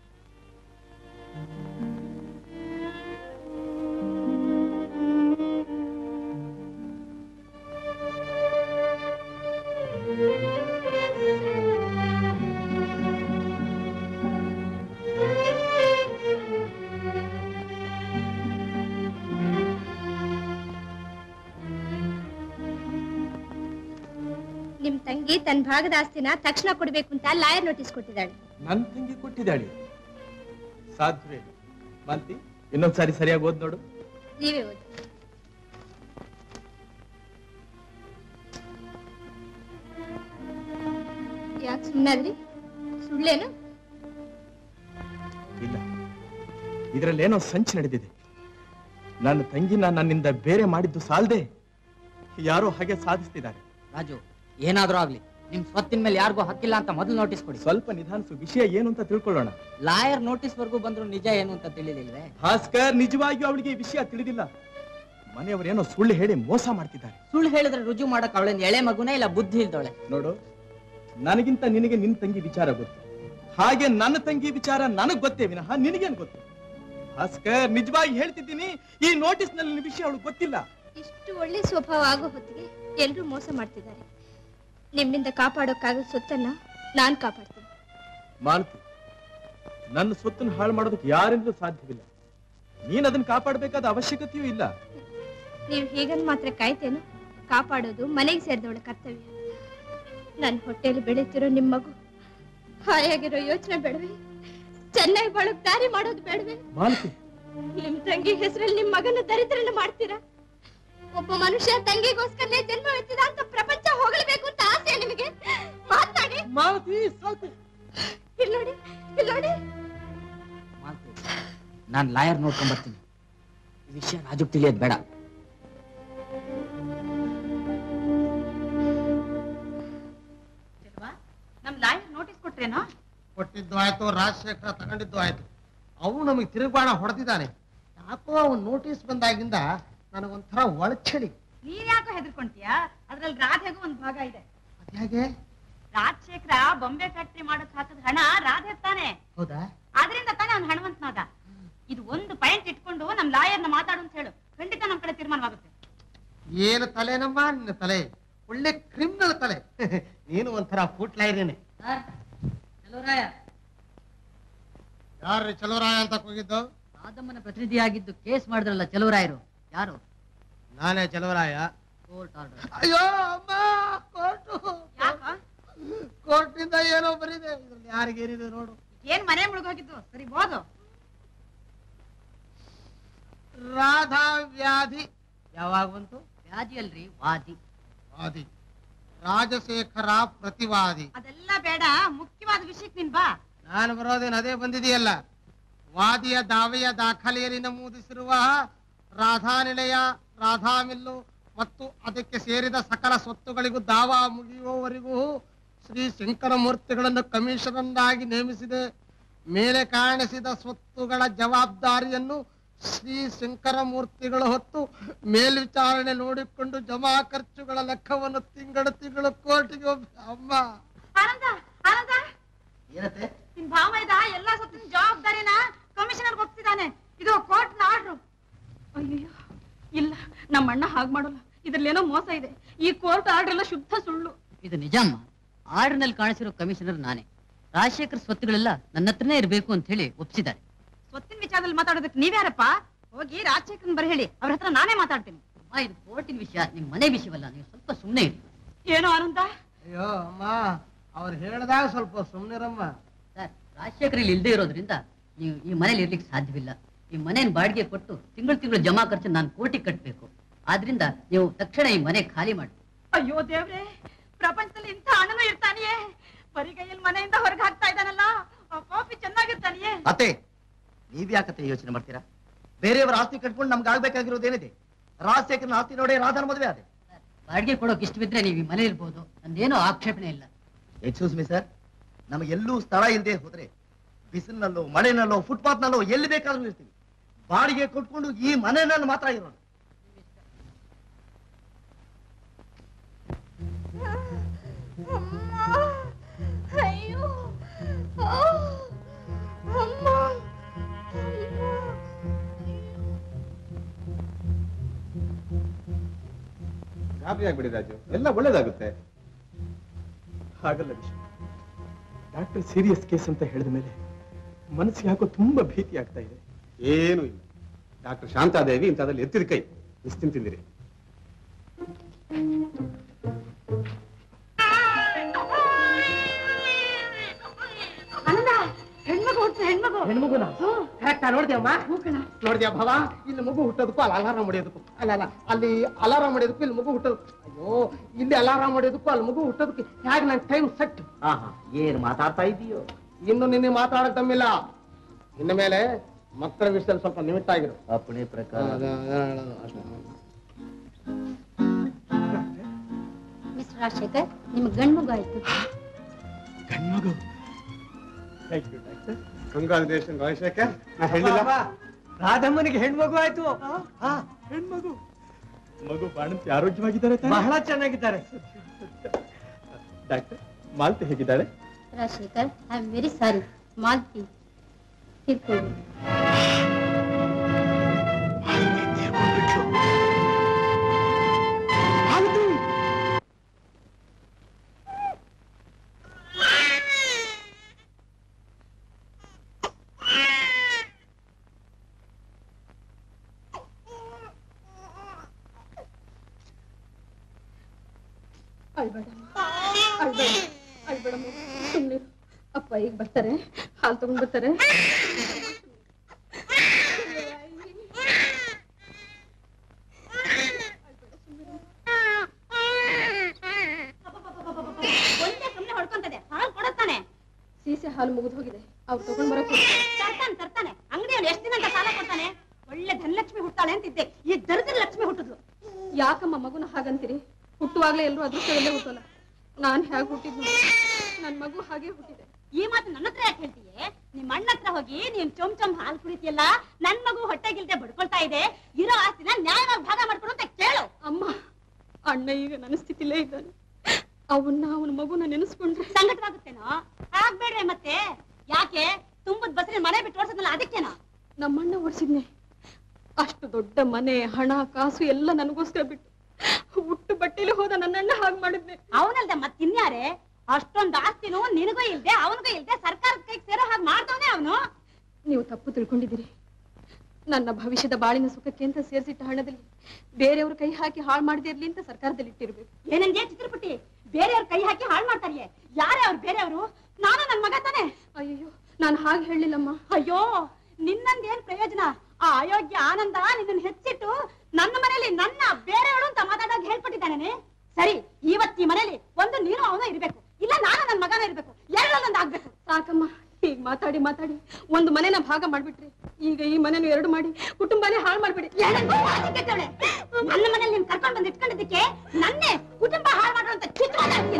ನಿಮ್ ತಂಗಿ ತನ್ನ ಭಾಗದ ಆಸ್ತಿನ ತಕ್ಷಣ ಕೊಡ್ಬೇಕು ಅಂತ ಲಾಯರ್ ನೋಟಿಸ್ ಕೊಟ್ಟಿದ್ದಾಳೆ. ನನ್ ತಂಗಿ ಕೊಟ್ಟಿದ್ದಾಳೆ? ಸಾಧ್ಯವೇ? ಮಾಂತಿ, ಇನ್ನೊಂದ್ಸಾರಿ ಸರಿಯಾಗಿ ಓದ್ ನೋಡು. ನೀವೇ ಓದಿ. ಯಾಕೆ ಸುಮ್ಮನಾದ್ರಿ? ಸುಳ್ಳೇನು? ಇಲ್ಲ, ಇದರಲ್ಲೇನೋ ಸಂಚು ನಡೆದಿದೆ. ನನ್ನ ತಂಗಿನ ನನ್ನಿಂದ ಬೇರೆ ಮಾಡಿದ್ದು ಸಾಲದೆ ಯಾರೋ ಹಾಗೆ ಸಾಧಿಸ್ತಿದ್ದಾರೆ. ರಾಜು, ಏನಾದ್ರೂ ಆಗ್ಲಿ ನಿಮ್ ಸ್ವತ್ತಿನ ಮೇಲೆ ಯಾರಿಗೂ ಹಕ್ಕಿಲ್ಲ ಅಂತ ಮೊದಲು ನೋಟಿಸ್ ಕೊಡಿ. ಸ್ವಲ್ಪ ನಿಧಾನಿಸು, ವಿಷಯ ಏನು ಅಂತ ತಿಳ್ಕೊಳ್ಳೋಣ. ಲಾಯರ್ ನೋಟಿಸ್ ವರ್ಗೂ ಬಂದ್ರು ನಿಜ ಏನು ಅಂತ ತಿಳಿಲಿಲ್ವೇ? ಭಾಸ್ಕರ್, ನಿಜವಾಗಿಯೂ ಅವಳಿಗೆ ಈ ವಿಷಯ ತಿಳಿದಿಲ್ಲ. ಮನೆಯವರೇನೋ ಸುಳ್ಳು ಹೇಳಿ ಮೋಸ ಮಾಡ್ತಿದ್ದಾರೆ. ಸುಳ್ಳು ಹೇಳಿದ್ರೆ ರುಜು ಮಾಡಕ್ ಅವಳೇನ್ ಎಳೆ ಮಗುನೇ ಇಲ್ಲ ಬುದ್ಧಿ ಇಲ್ದವಳೆ? ನೋಡು, ನನಗಿಂತ ನಿನಗೆ ನಿನ್ ತಂಗಿ ವಿಚಾರ ಗೊತ್ತು, ಹಾಗೆ ನನ್ನ ತಂಗಿ ವಿಚಾರ ನನಗ್ ಗೊತ್ತೇ ವಿನಃ ನಿನಗೇನ್ ಗೊತ್ತು? ಭಾಸ್ಕರ್, ನಿಜವಾಗಿ ಹೇಳ್ತಿದ್ದೀನಿ, ಈ ನೋಟಿಸ್ ನಲ್ಲಿ ವಿಷಯ ಅವಳು ಗೊತ್ತಿಲ್ಲ. ಇಷ್ಟು ಒಳ್ಳೆ ಸ್ವಭಾವ ಆಗೋ ಹೊತ್ತಿಗೆ ಎಲ್ರೂ ಮೋಸ ಮಾಡ್ತಿದ್ದಾರೆ. ನಿಮ್ಮಿಂದ ಕಾಪಾಡೋಕ್ಕಾಗ ಸೊತ್ತನ್ನ ನಾನ್ ಕಾಪಾಡ್ತೀನಿ. ಮಾನತಿ, ನನ್ನ ಸ್ವತ್ತನ್ನು ಹಾಳು ಮಾಡೋದಕ್ಕೆ ಯಾರಿಂದಲೂ ಸಾಧ್ಯವಿಲ್ಲ. ನೀನ್ ಅದನ್ನ ಕಾಪಾಡಬೇಕಾದ ಅವಶ್ಯಕತೆಯೂ ಇಲ್ಲ. ನೀವು ಹೀಗನ್ ಮಾತ್ರ ಕಾಯ್ತೇನು? ಕಾಪಾಡೋದು ಮನೆಗೆ ಸೇರಿದವಳ ಕರ್ತವ್ಯ. ನನ್ನ ಹೊಟ್ಟೆಯಲ್ಲಿ ಬೆಳೀತಿರೋ ನಿಮ್ ಮಗು ಹಾಯಾಗಿರೋ ಯೋಚನೆ ಬೇಡವೆ? ಚೆನ್ನಾಗಿ ಬಾಳೋಕ್ ದಾರಿ ಮಾಡೋದು ಬೇಡವೆ? ನಿಮ್ ತಂಗಿ ಹೆಸರಲ್ಲಿ ನಿಮ್ ಮಗನ ದರಿದ್ರನ್ನ ಮಾಡ್ತೀರಾ? ಒಬ್ಬ ಮನುಷ್ಯ ತಂಗಿಗೋಸ್ಕರನೇ ಜನ್ಮ ಎತ್ತಿದ ಅಂತ ಪ್ರಪಂಚ ಹೋಗಲೇಬೇಕು ಅಂತ ಆಸೆ ನಿಮಗೆ? ಮಾತಾಡಿ. ಇಲ್ಲಿ ನೋಡಿ, ಇಲ್ಲಿ ನೋಡಿ. ನಾನ್ ಲಾಯರ್ ನೋಡ್ಕೊಂಡ್ ಬರ್ತೀನಿ. ಈ ವಿಷಯ ರಾಜುಗ್ ತಿಳಿಯೋದ್ ಬೇಡ. ನಮ್ ಲಾಯರ್ ನೋಟಿಸ್ ಕೊಟ್ರೇನೋ? ಕೊಟ್ಟಿದ್ದು ಆಯ್ತು, ರಾಜಶೇಖರ ತಗೊಂಡಿದ್ದು ಆಯ್ತು. ಅವನು ನಮಗೆ ತಿರುಗಾಣ ಹೊಡೆದಿದ್ದಾನೆ. ಯಾಕೋ ಅವನ್ ನೋಟಿಸ್ ಬಂದಾಗಿಂದ ನನಗೊಂಥರ ಒಳಚಳಿ. ನೀನ್ ಯಾಕೋ ಹೆದರ್ಕೊಂತೀಯಾ? ಅದ್ರಲ್ಲಿ ರಾಧೆಗೂ ಒಂದ್ ಭಾಗ ಇದೆ. ಹೇಗೆ? ರಾಜಶೇಖರ ಬೊಂಬೆ ಫ್ಯಾಕ್ಟ್ರಿ ಮಾಡೋಕ್ ಹಾಕಿದ ಹಣ ರಾಧೆ ತಾನೆ. ಹೌದಾ? ಆದ್ರಿಂದ ತಾನೆ ಅವ್ನ್ ಹಣವಂತನಾದ. ಇದು ಒಂದು ಪಾಯಿಂಟ್ ಇಟ್ಕೊಂಡು ನಮ್ ಲಾಯರ್ನ ಮಾತಾಡು ಅಂತ ಹೇಳು, ಖಂಡಿತ ನಮ್ ಕಡೆ ತೀರ್ಮಾನವಾಗುತ್ತೆ. ಏನು ತಲೆನಮ್ಮ ನಿನ್ನ ತಲೆ, ಒಳ್ಳೆ ಕ್ರಿಮಿನಲ್ ತಲೆ. ನೀನು ಒಂಥರ ಫುಟ್ ಲೈರೇನೆ. ಚಲೋರಾಯ, ಯಾರ್ರಿ ಚಲೋರಾಯ ಅಂತ ಹೋಗಿದ್ದು? ರಾಧಮ್ಮನ ಪ್ರತಿನಿಧಿಯಾಗಿದ್ದು ಕೇಸ್ ಮಾಡಿದ್ರಲ್ಲ ಚಲೋರಾಯರು, ಯಾರು? ನಾನೇ ಚಲೋರಾಯ. Court order. ಅಯ್ಯೋ ಅಮ್ಮ, ಕೋರ್ಟು ಕೋರ್ಟ್ ನಿಂದ ಏನೋ ಬರಿದೆ. ಇದ್ರಲ್ಲಿ ಯಾರಿಗೆ ಏನಿದೆ ನೋಡು. ಏನ್ ಮನೆ ಮುಳುಗೋಗಿದ್ದು? ಸರಿ ಬೋದು. ರಾಧಾ ವ್ಯಾಧಿ ಯಾವಾಗ ಬಂತು? ವ್ಯಾಧಿ ಅಲ್ರಿ, ವಾದಿ. ವಾದಿ. ರಾಜಶೇಖರ ಪ್ರತಿವಾದಿ. ಅದೆಲ್ಲ ಬೇಡ, ಮುಖ್ಯವಾದ ವಿಷಯಕ್ಕೆ ನೀನ್ ಬಾ. ನಾನು ಬರೋದೇನು ಅದೇ ಬಂದಿದೆಯಲ್ಲ. ವಾದಿಯ ದಾವೆಯ ದಾಖಲೆಯಲ್ಲಿ ನಮೂದಿಸಿರುವ ರಾಧಾ ನಿಲಯ, ರಾಧಾ ಮಿಲ್ಲು ಮತ್ತು ಅದಕ್ಕೆ ಸೇರಿದ ಸಕಲ ಸ್ವತ್ತುಗಳಿಗೂ ದಾವಾ ಮುಗಿಯುವವರೆಗೂ ಶ್ರೀ ಶಂಕರ ಮೂರ್ತಿಗಳನ್ನು ಕಮಿಷನನ್ನಾಗಿ ನೇಮಿಸಿದೆ. ಮೇಲೆ ಕಾಣಿಸಿದ ಸ್ವತ್ತುಗಳ ಜವಾಬ್ದಾರಿಯನ್ನು ಶ್ರೀ ಶಂಕರ ಮೂರ್ತಿಗಳು ಹೊತ್ತು ಮೇಲ್ವಿಚಾರಣೆ ನೋಡಿಕೊಂಡು ಜಮಾ ಖರ್ಚುಗಳ ಲೆಕ್ಕವನ್ನು ತಿಂಗಳು ತಿಂಗಳು ಕೋರ್ಟಿಗೆ ಅಮ್ಮ. ಆನಂದ, ಆನಂದ, ಏನತ್ತೆ? ನಿನ್ ಭಾವ ಇದ ಎಲ್ಲ ಸ್ವತ್ತಿನ ಜವಾಬ್ದಾರಿನ ಕಮಿಷನರ್ ಒಪ್ಪಿಸಿದಾನೆ. ಇದು ಕೋರ್ಟ್ ನ ಆರ್ಡ್ರು. ಅಯ್ಯೋ ಇಲ್ಲ, ನಮ್ಮ ಅಣ್ಣ ಹಾಗೆ ಮಾಡೋಲ್ಲ. ಇದ್ರಲ್ಲೇನೋ ಮೋಸ ಇದೆ. ಈ ಕೋರ್ಟ್ ಆರ್ಡರ್ ಎಲ್ಲ ಶುದ್ಧ ಸುಳ್ಳು. ಇದು ನಿಜಮ್ಮ. ಆರ್ಡರ್ ನಲ್ಲಿ ಕಾಣಿಸಿರೋ ಕಮಿಷನರ್ ನಾನೇ. ರಾಜಶೇಖರ್ ಸ್ವತ್ತುಗಳೆಲ್ಲ ನನ್ನ ಹತ್ರನೇ ಇರಬೇಕು ಅಂತ ಹೇಳಿ ಒಪ್ಪಿಸಿದ್ದಾರೆ. ಸ್ವತ್ತಿನ ವಿಚಾರದಲ್ಲಿ ಮಾತಾಡೋದಕ್ಕೆ ನೀವ್ಯಾರಪ್ಪ? ಹೋಗಿ ರಾಜಶೇಖರನ್ ಬರ ಹೇಳಿ, ಅವ್ರ ಹತ್ರ ನಾನೇ ಮಾತಾಡ್ತೀನಿ. ಅಮ್ಮ, ಇದು ಕೋರ್ಟಿನ ವಿಷಯ, ನಿಮ್ ಮನೆ ವಿಷಯವಲ್ಲ. ನೀವು ಸ್ವಲ್ಪ ಸುಮ್ಮನೆ ಇರಿ. ಏನೋ ಆನಂದ? ಅಯ್ಯೋ ಅಮ್ಮ, ಅವ್ರು ಹೇಳಿದಾಗ ಸ್ವಲ್ಪ ಸುಮ್ಮನಿರಮ್ಮ. ಸರ್, ರಾಜಶೇಖರ್ ಇಲ್ಲಿ ಇಲ್ಲದೆ ಇರೋದ್ರಿಂದ ನೀವು ಈ ಮನೇಲಿ ಇರ್ಲಿಕ್ಕೆ ಸಾಧ್ಯವಿಲ್ಲ. ಈ ಮನೆಯನ್ನು ಬಾಡಿಗೆ ಕೊಟ್ಟು ತಿಂಗಳು ತಿಂಗಳು ಜಮಾ ಖರ್ಚು ನಾನು ಕೋರ್ಟಿಗೆ ಕಟ್ಟಬೇಕು. ಆದ್ರಿಂದ ನೀವು ತಕ್ಷಣ ಈ ಮನೆ ಖಾಲಿ ಮಾಡಿ. ಅಯ್ಯೋ ದೇವ್ರೆ, ಪ್ರಪಂಚದಲ್ಲಿ ಇಂಥ ಅಣ್ಣನೂ ಇರ್ತಾನೆಯೇ? ಬರಿಗೈಯಲ್ಲಿ ಮನೆಯಿಂದ ಹೊರಗೆ ಹಾಕ್ತಾ ಇದ್ದಾನಲ್ಲ, ಆ ಪಾಪಿ ಚೆನ್ನಾಗಿರ್ತಾನೆಯೇ? ಅತ್ತೆ, ನೀವ್ ಯಾಕತ್ತೆ ಯೋಚನೆ ಮಾಡ್ತೀರಾ? ಬೇರೆಯವರ ಆಸ್ತಿ ಕಟ್ಕೊಂಡು ನಮ್ಗೆ ಆಗ್ಬೇಕಾಗಿರೋದೇನಿದೆ? ರಾಜಶೇಖರನ ಆಸ್ತಿ ನೋಡಿ ರಾಧನ ಮದುವೆ ಅದೇ. ಬಾಡಿಗೆ ಕೊಡೋಕೆ ಇಷ್ಟವಿದ್ರೆ ನೀವು ಈ ಮನೆ ಇರ್ಬೋದು, ನಂದೇನೋ ಆಕ್ಷೇಪಣೆ ಇಲ್ಲ. ಎಕ್ಸ್ಕ್ಯೂಸ್ ಮಿ ಸರ್, ನಮಗೆಲ್ಲೂ ಸ್ಥಳ ಇಲ್ಲದೆ ಹೋದ್ರೆ ಬಿಸಿಲಿನಲ್ಲೋ ಮಳೆನಲ್ಲೋ ಫುಟ್ಪಾತ್ನಲ್ಲೋ ಎಲ್ಲಿ ಬೇಕಾದ್ರೂ ಇರ್ತೀವಿ. ಬಾಡಿಗೆ ಕೊಟ್ಕೊಂಡು ಈ ಮನೆಯಲ್ಲಿ ಮಾತ್ರ ಇರೋಣ. ಅಯ್ಯೋ ಅಮ್ಮ, ಗಾಬರಿ ಆಗ್ಬಿಡಿ ರಾಜು, ಎಲ್ಲ ಒಳ್ಳೇದಾಗುತ್ತೆ. ಹಾಗಲ್ಲ ವಿಷಯ. ಡಾಕ್ಟರ್ ಸೀರಿಯಸ್ ಕೇಸ್ ಅಂತ ಹೇಳಿದ ಮೇಲೆ ಮನಸ್ಸಿಗೆ ಯಾಕೋ ತುಂಬಾ ಭೀತಿ ಆಗ್ತಾ ಇದೆ. ಏನು ಇಲ್ಲ, ಡಾಕ್ಟರ್ ಶಾಂತಾದೇವಿ ಇಂಥದ್ರಲ್ಲಿ ಎತ್ತಿದ ಕೈ. ನಿಶ್ಚಿಂತಿದ್ದೀರಿ. ಆನಂದ, ಹೆಣ್ಮಗು ಹುಟ್ಟು, ಹೆಣ್ಮಗು. ಹೆಣ್ಮಗುನ ಕರೆಕ್ಟಾ? ನೋಡ್ದ್ಯಮ್ಮ? ನೋಡ್ದ್ಯಾ ಭವ? ಇಲ್ಲಿ ಮಗು ಹುಟ್ಟೋದಕ್ಕೂ ಅಲ್ಲಿ ಅಲಾರಾಮ್ ಹೊಡೆಯೋದಕ್ಕೂ ಅಲ್ಲ ಅಲ್ಲ ಅಲ್ಲಿ ಅಲಾರಾಮ್ ಹೊಡೆಯೋದಕ್ಕೂ ಇಲ್ಲಿ ಮಗು ಹುಟ್ಟೋದಕ್ಕೂ, ಅಯ್ಯೋ ಇಲ್ಲಿ ಅಲಾರಾಮ್ ಹೊಡೆಯೋದಕ್ಕೂ ಅಲ್ಲಿ ಮಗು ಹುಟ್ಟೋದಕ್ಕೆ ಹೇಗೆ ನನ್ನ ಟೈಮ್ ಸೆಟ್. ಏನ್ ಮಾತಾಡ್ತಾ ಇದೀಯೋ? ಇನ್ನು ನಿನ್ನೆ ಮಾತಾಡಕ್ ತಮ್ಮಿಲ್ಲ. ಇನ್ನು ಮೇಲೆ ಮಕ್ಕಳ ವಿಷಯದಲ್ಲಿ ಸ್ವಲ್ಪ ನಿಮಿತ್ತ ಆಗಿರು. ಅಪ್ಪಣೆ ಪ್ರಕಾರ. ಮಿಸ್ಟರ್ ರಾಜಶೇಖರ್, ನಿಮ್ಗೆ ಗಂಡು ಮಗು ಆಯ್ತು. ಗಂಡ್ಮಗು? ಕಂಗ್ರಾಚುಲೇಷನ್ ರಾಜಶೇಖರ್. ನಾ ಹೇಳಿಲ್ಲ ರಾಧಮ್ಮನಿಗೆ ಹೆಣ್ಮಗು ಆಯ್ತು. ಹೆಣ್ಮಗು? ಮಗು ಬಾಣಂತಿ ಆರೋಗ್ಯವಾಗಿದ್ದಾರೆ ತಾನೇ? ಬಹಳ ಚೆನ್ನಾಗಿದ್ದಾರೆ. ಡಾಕ್ಟರ್, ಮಾಲ್ತಿ ಹೇಗಿದ್ದಾಳೆ? Rajashekhar, I am very sorry. Malti ತೀರ್ಕೊಂಡು ಅಪ್ಪ ಈಗ ಬರ್ತಾರೆ, ಹಾಲು ತಗೊಂಡ್ ಬರ್ತಾರೆ. ಹೊಡ್ಕೊಂತದೆ, ಹಾಲು ಕೊಡುತ್ತಾನೆ. ಸೀಸೆ ಹಾಲು ಮುಗಿದು ಹೋಗಿದೆ, ಅವ್ರು ತಗೊಂಡ್ ಬರಕ್ ತರ್ತಾನೆ ತರ್ತಾನೆ. ಅಂಗಡಿಯಲ್ಲಿ ಎಷ್ಟು ದಿನ ಅಂತ ಸಾಲ ಕೊಡ್ತಾನೆ. ಒಳ್ಳೆ ಧನಲಕ್ಷ್ಮಿ ಹುಡ್ತಾಳೆ ಹುಡ್ತಾಳೆ ಅಂತಿದ್ದೆ ಈ ದರಿದ್ರ ಲಕ್ಷ್ಮಿ ಹುಟ್ಟಿದ್ಲು. ಯಾಕಮ್ಮ ಮಗುನ ಹಾಗಂತೀರಿ? ಹುಟ್ಟುವಾಗ್ಲೇ ಎಲ್ಲರೂ ಅದೃಷ್ಟದಲ್ಲೇ ಹುಟ್ಟಲ್ಲ. ನಾನ್ ಹೇಗೆ ಹುಟ್ಟಿದ್ನು? ನನ್ ಮಗು ಹಾಗೆ ಹುಟ್ಟಿದೆ. ಈ ಮಾತು ನನ್ನ ಹತ್ರ ಯಾಕೆ ಹೇಳ್ತೀಯೇ? ನಿಮ್ ಅಣ್ಣ ಹತ್ರ ಹೋಗಿ ನೀನ್ ಚೊಮ್ ಚೊಮ್ ಹಾಲು ಕುಡಿತೀಯಲ್ಲ, ನನ್ ಮಗು ಹೊಟ್ಟೆಗಿಲ್ದೆ ಬಡ್ಕೊಳ್ತಾ ಇದೆ, ಇರೋ ಆಸ್ತಿನ ನ್ಯಾಯವಾಗಿ ಭಾಗ ಮಾಡ್ಕೊಡು ಅಂತ ಕೇಳು. ಅಮ್ಮ, ಅಣ್ಣ ಈಗ ನನ್ನ ಸ್ಥಿತಿಲೇ ಇದ್ದಾನೆ. ಅವನ್ನ ಅವನ ಮಗುನ ನೆನೆಸ್ಕೊಂಡ್ರೆ ಸಂಕಟವಾಗುತ್ತೇನೋ? ಆಗ್ಬೇಡ್ವೆ ಮತ್ತೆ. ಯಾಕೆ ತುಂಬದ್ ಬಸ್ರಿ ಮನೆ ಬಿಟ್ಟು ಓಡಿಸೋದಲ್ಲ ಅದಕ್ಕೇನೋ? ನಮ್ಮಣ್ಣ ಓಡಿಸಿದ್ನೆ. ಅಷ್ಟು ದೊಡ್ಡ ಮನೆ, ಹಣ, ಕಾಸು ಎಲ್ಲ ನನಗೋಸ್ಕರ ಬಿಟ್ಟು ಹುಟ್ಟು ಬಟ್ಟೆಲಿ ಹೋದ ನನ್ನಣ್ಣ ಹಾಗೆ ಮಾಡಿದ್ನೆ. ಅವನಲ್ದೆ ಮತ್ತಿನ್ಯಾರೇ? ಅಷ್ಟೊಂದು ಆಸ್ತಿನೂ ನಿನಗೂ ಇಲ್ದೆ ಅವನಿಗೂ ಇಲ್ದೆ ಸರ್ಕಾರದ ಕೈಗೆ ಸೇರೋ ಹಾಗೆ ಮಾಡ್ತಾವನೆ ಅವನು. ನೀವು ತಪ್ಪು ತಿಳ್ಕೊಂಡಿದ್ದೀರಿ. ನನ್ನ ಭವಿಷ್ಯದ ಬಾಳಿನ ಸುಖಕ್ಕೆ ಅಂತ ಸೇರಿಸಿಟ್ಟ ಹಣದಲ್ಲಿ ಬೇರೆಯವ್ರ ಕೈ ಹಾಕಿ ಹಾಳು ಮಾಡದೇ ಇರ್ಲಿ ಅಂತ ಸರ್ಕಾರದಲ್ಲಿ ಇಟ್ಟಿರ್ಬೇಕು. ಏನಂದ್ರೆ ಚಿತ್ರಪಟ್ಟಿ? ಬೇರೆಯವ್ರ ಕೈ ಹಾಕಿ ಹಾಳು ಮಾಡ್ತಾರಿಯೇ? ಯಾರೇ ಅವ್ರು ಬೇರೆಯವರು? ನಾನು ನನ್ ಮಗ ತಾನೆ. ಅಯ್ಯೋ, ನಾನು ಹಾಗೆ ಹೇಳಿಲ್ಲಮ್ಮ. ಅಯ್ಯೋ, ನಿನ್ನಂದೇನ್ ಪ್ರಯೋಜನ? ಆ ಅಯೋಗ್ಯ ಆನಂದ ನಿನ್ನನ್ನು ಹೆಚ್ಚಿಟ್ಟು ನನ್ನ ಮನೇಲಿ ನನ್ನ ಬೇರೆಯವಳು ಅಂತ ಮಾತಾಡೋದು ಹೇಳ್ಕೊಟ್ಟಿದ್ದಾನೆ. ಸರಿ, ಇವತ್ತು ಈ ಮನೇಲಿ ಒಂದು ನೀನು ಅವನು ಇರ್ಬೇಕು, ಇಲ್ಲ ನಾನು ನನ್ನ ಮಗನ ಇರ್ಬೇಕು. ಎರಡೊಂದು ಆಗ್ಬೇಕು. ಸಾಕಮ್ಮ, ಈಗ ಮಾತಾಡಿ ಮಾತಾಡಿ ಒಂದು ಮನೆನ ಭಾಗ ಮಾಡ್ಬಿಟ್ರಿ. ಈಗ ಈ ಮನೆನು ಎರಡು ಮಾಡಿ ಕುಟುಂಬನೇ ಹಾಳು ಮಾಡ್ಬಿಡಿ. ನನ್ನ ಮನೇಲಿ ನೀನ್ ಕರ್ಕೊಂಡ್ ಬಂದು ಇಟ್ಕೊಂಡಿದ್ದಕ್ಕೆ ನನ್ನೇ ಕುಟುಂಬ ಹಾಳು ಮಾಡೋ ಅಂತ ಚಿತ್ರ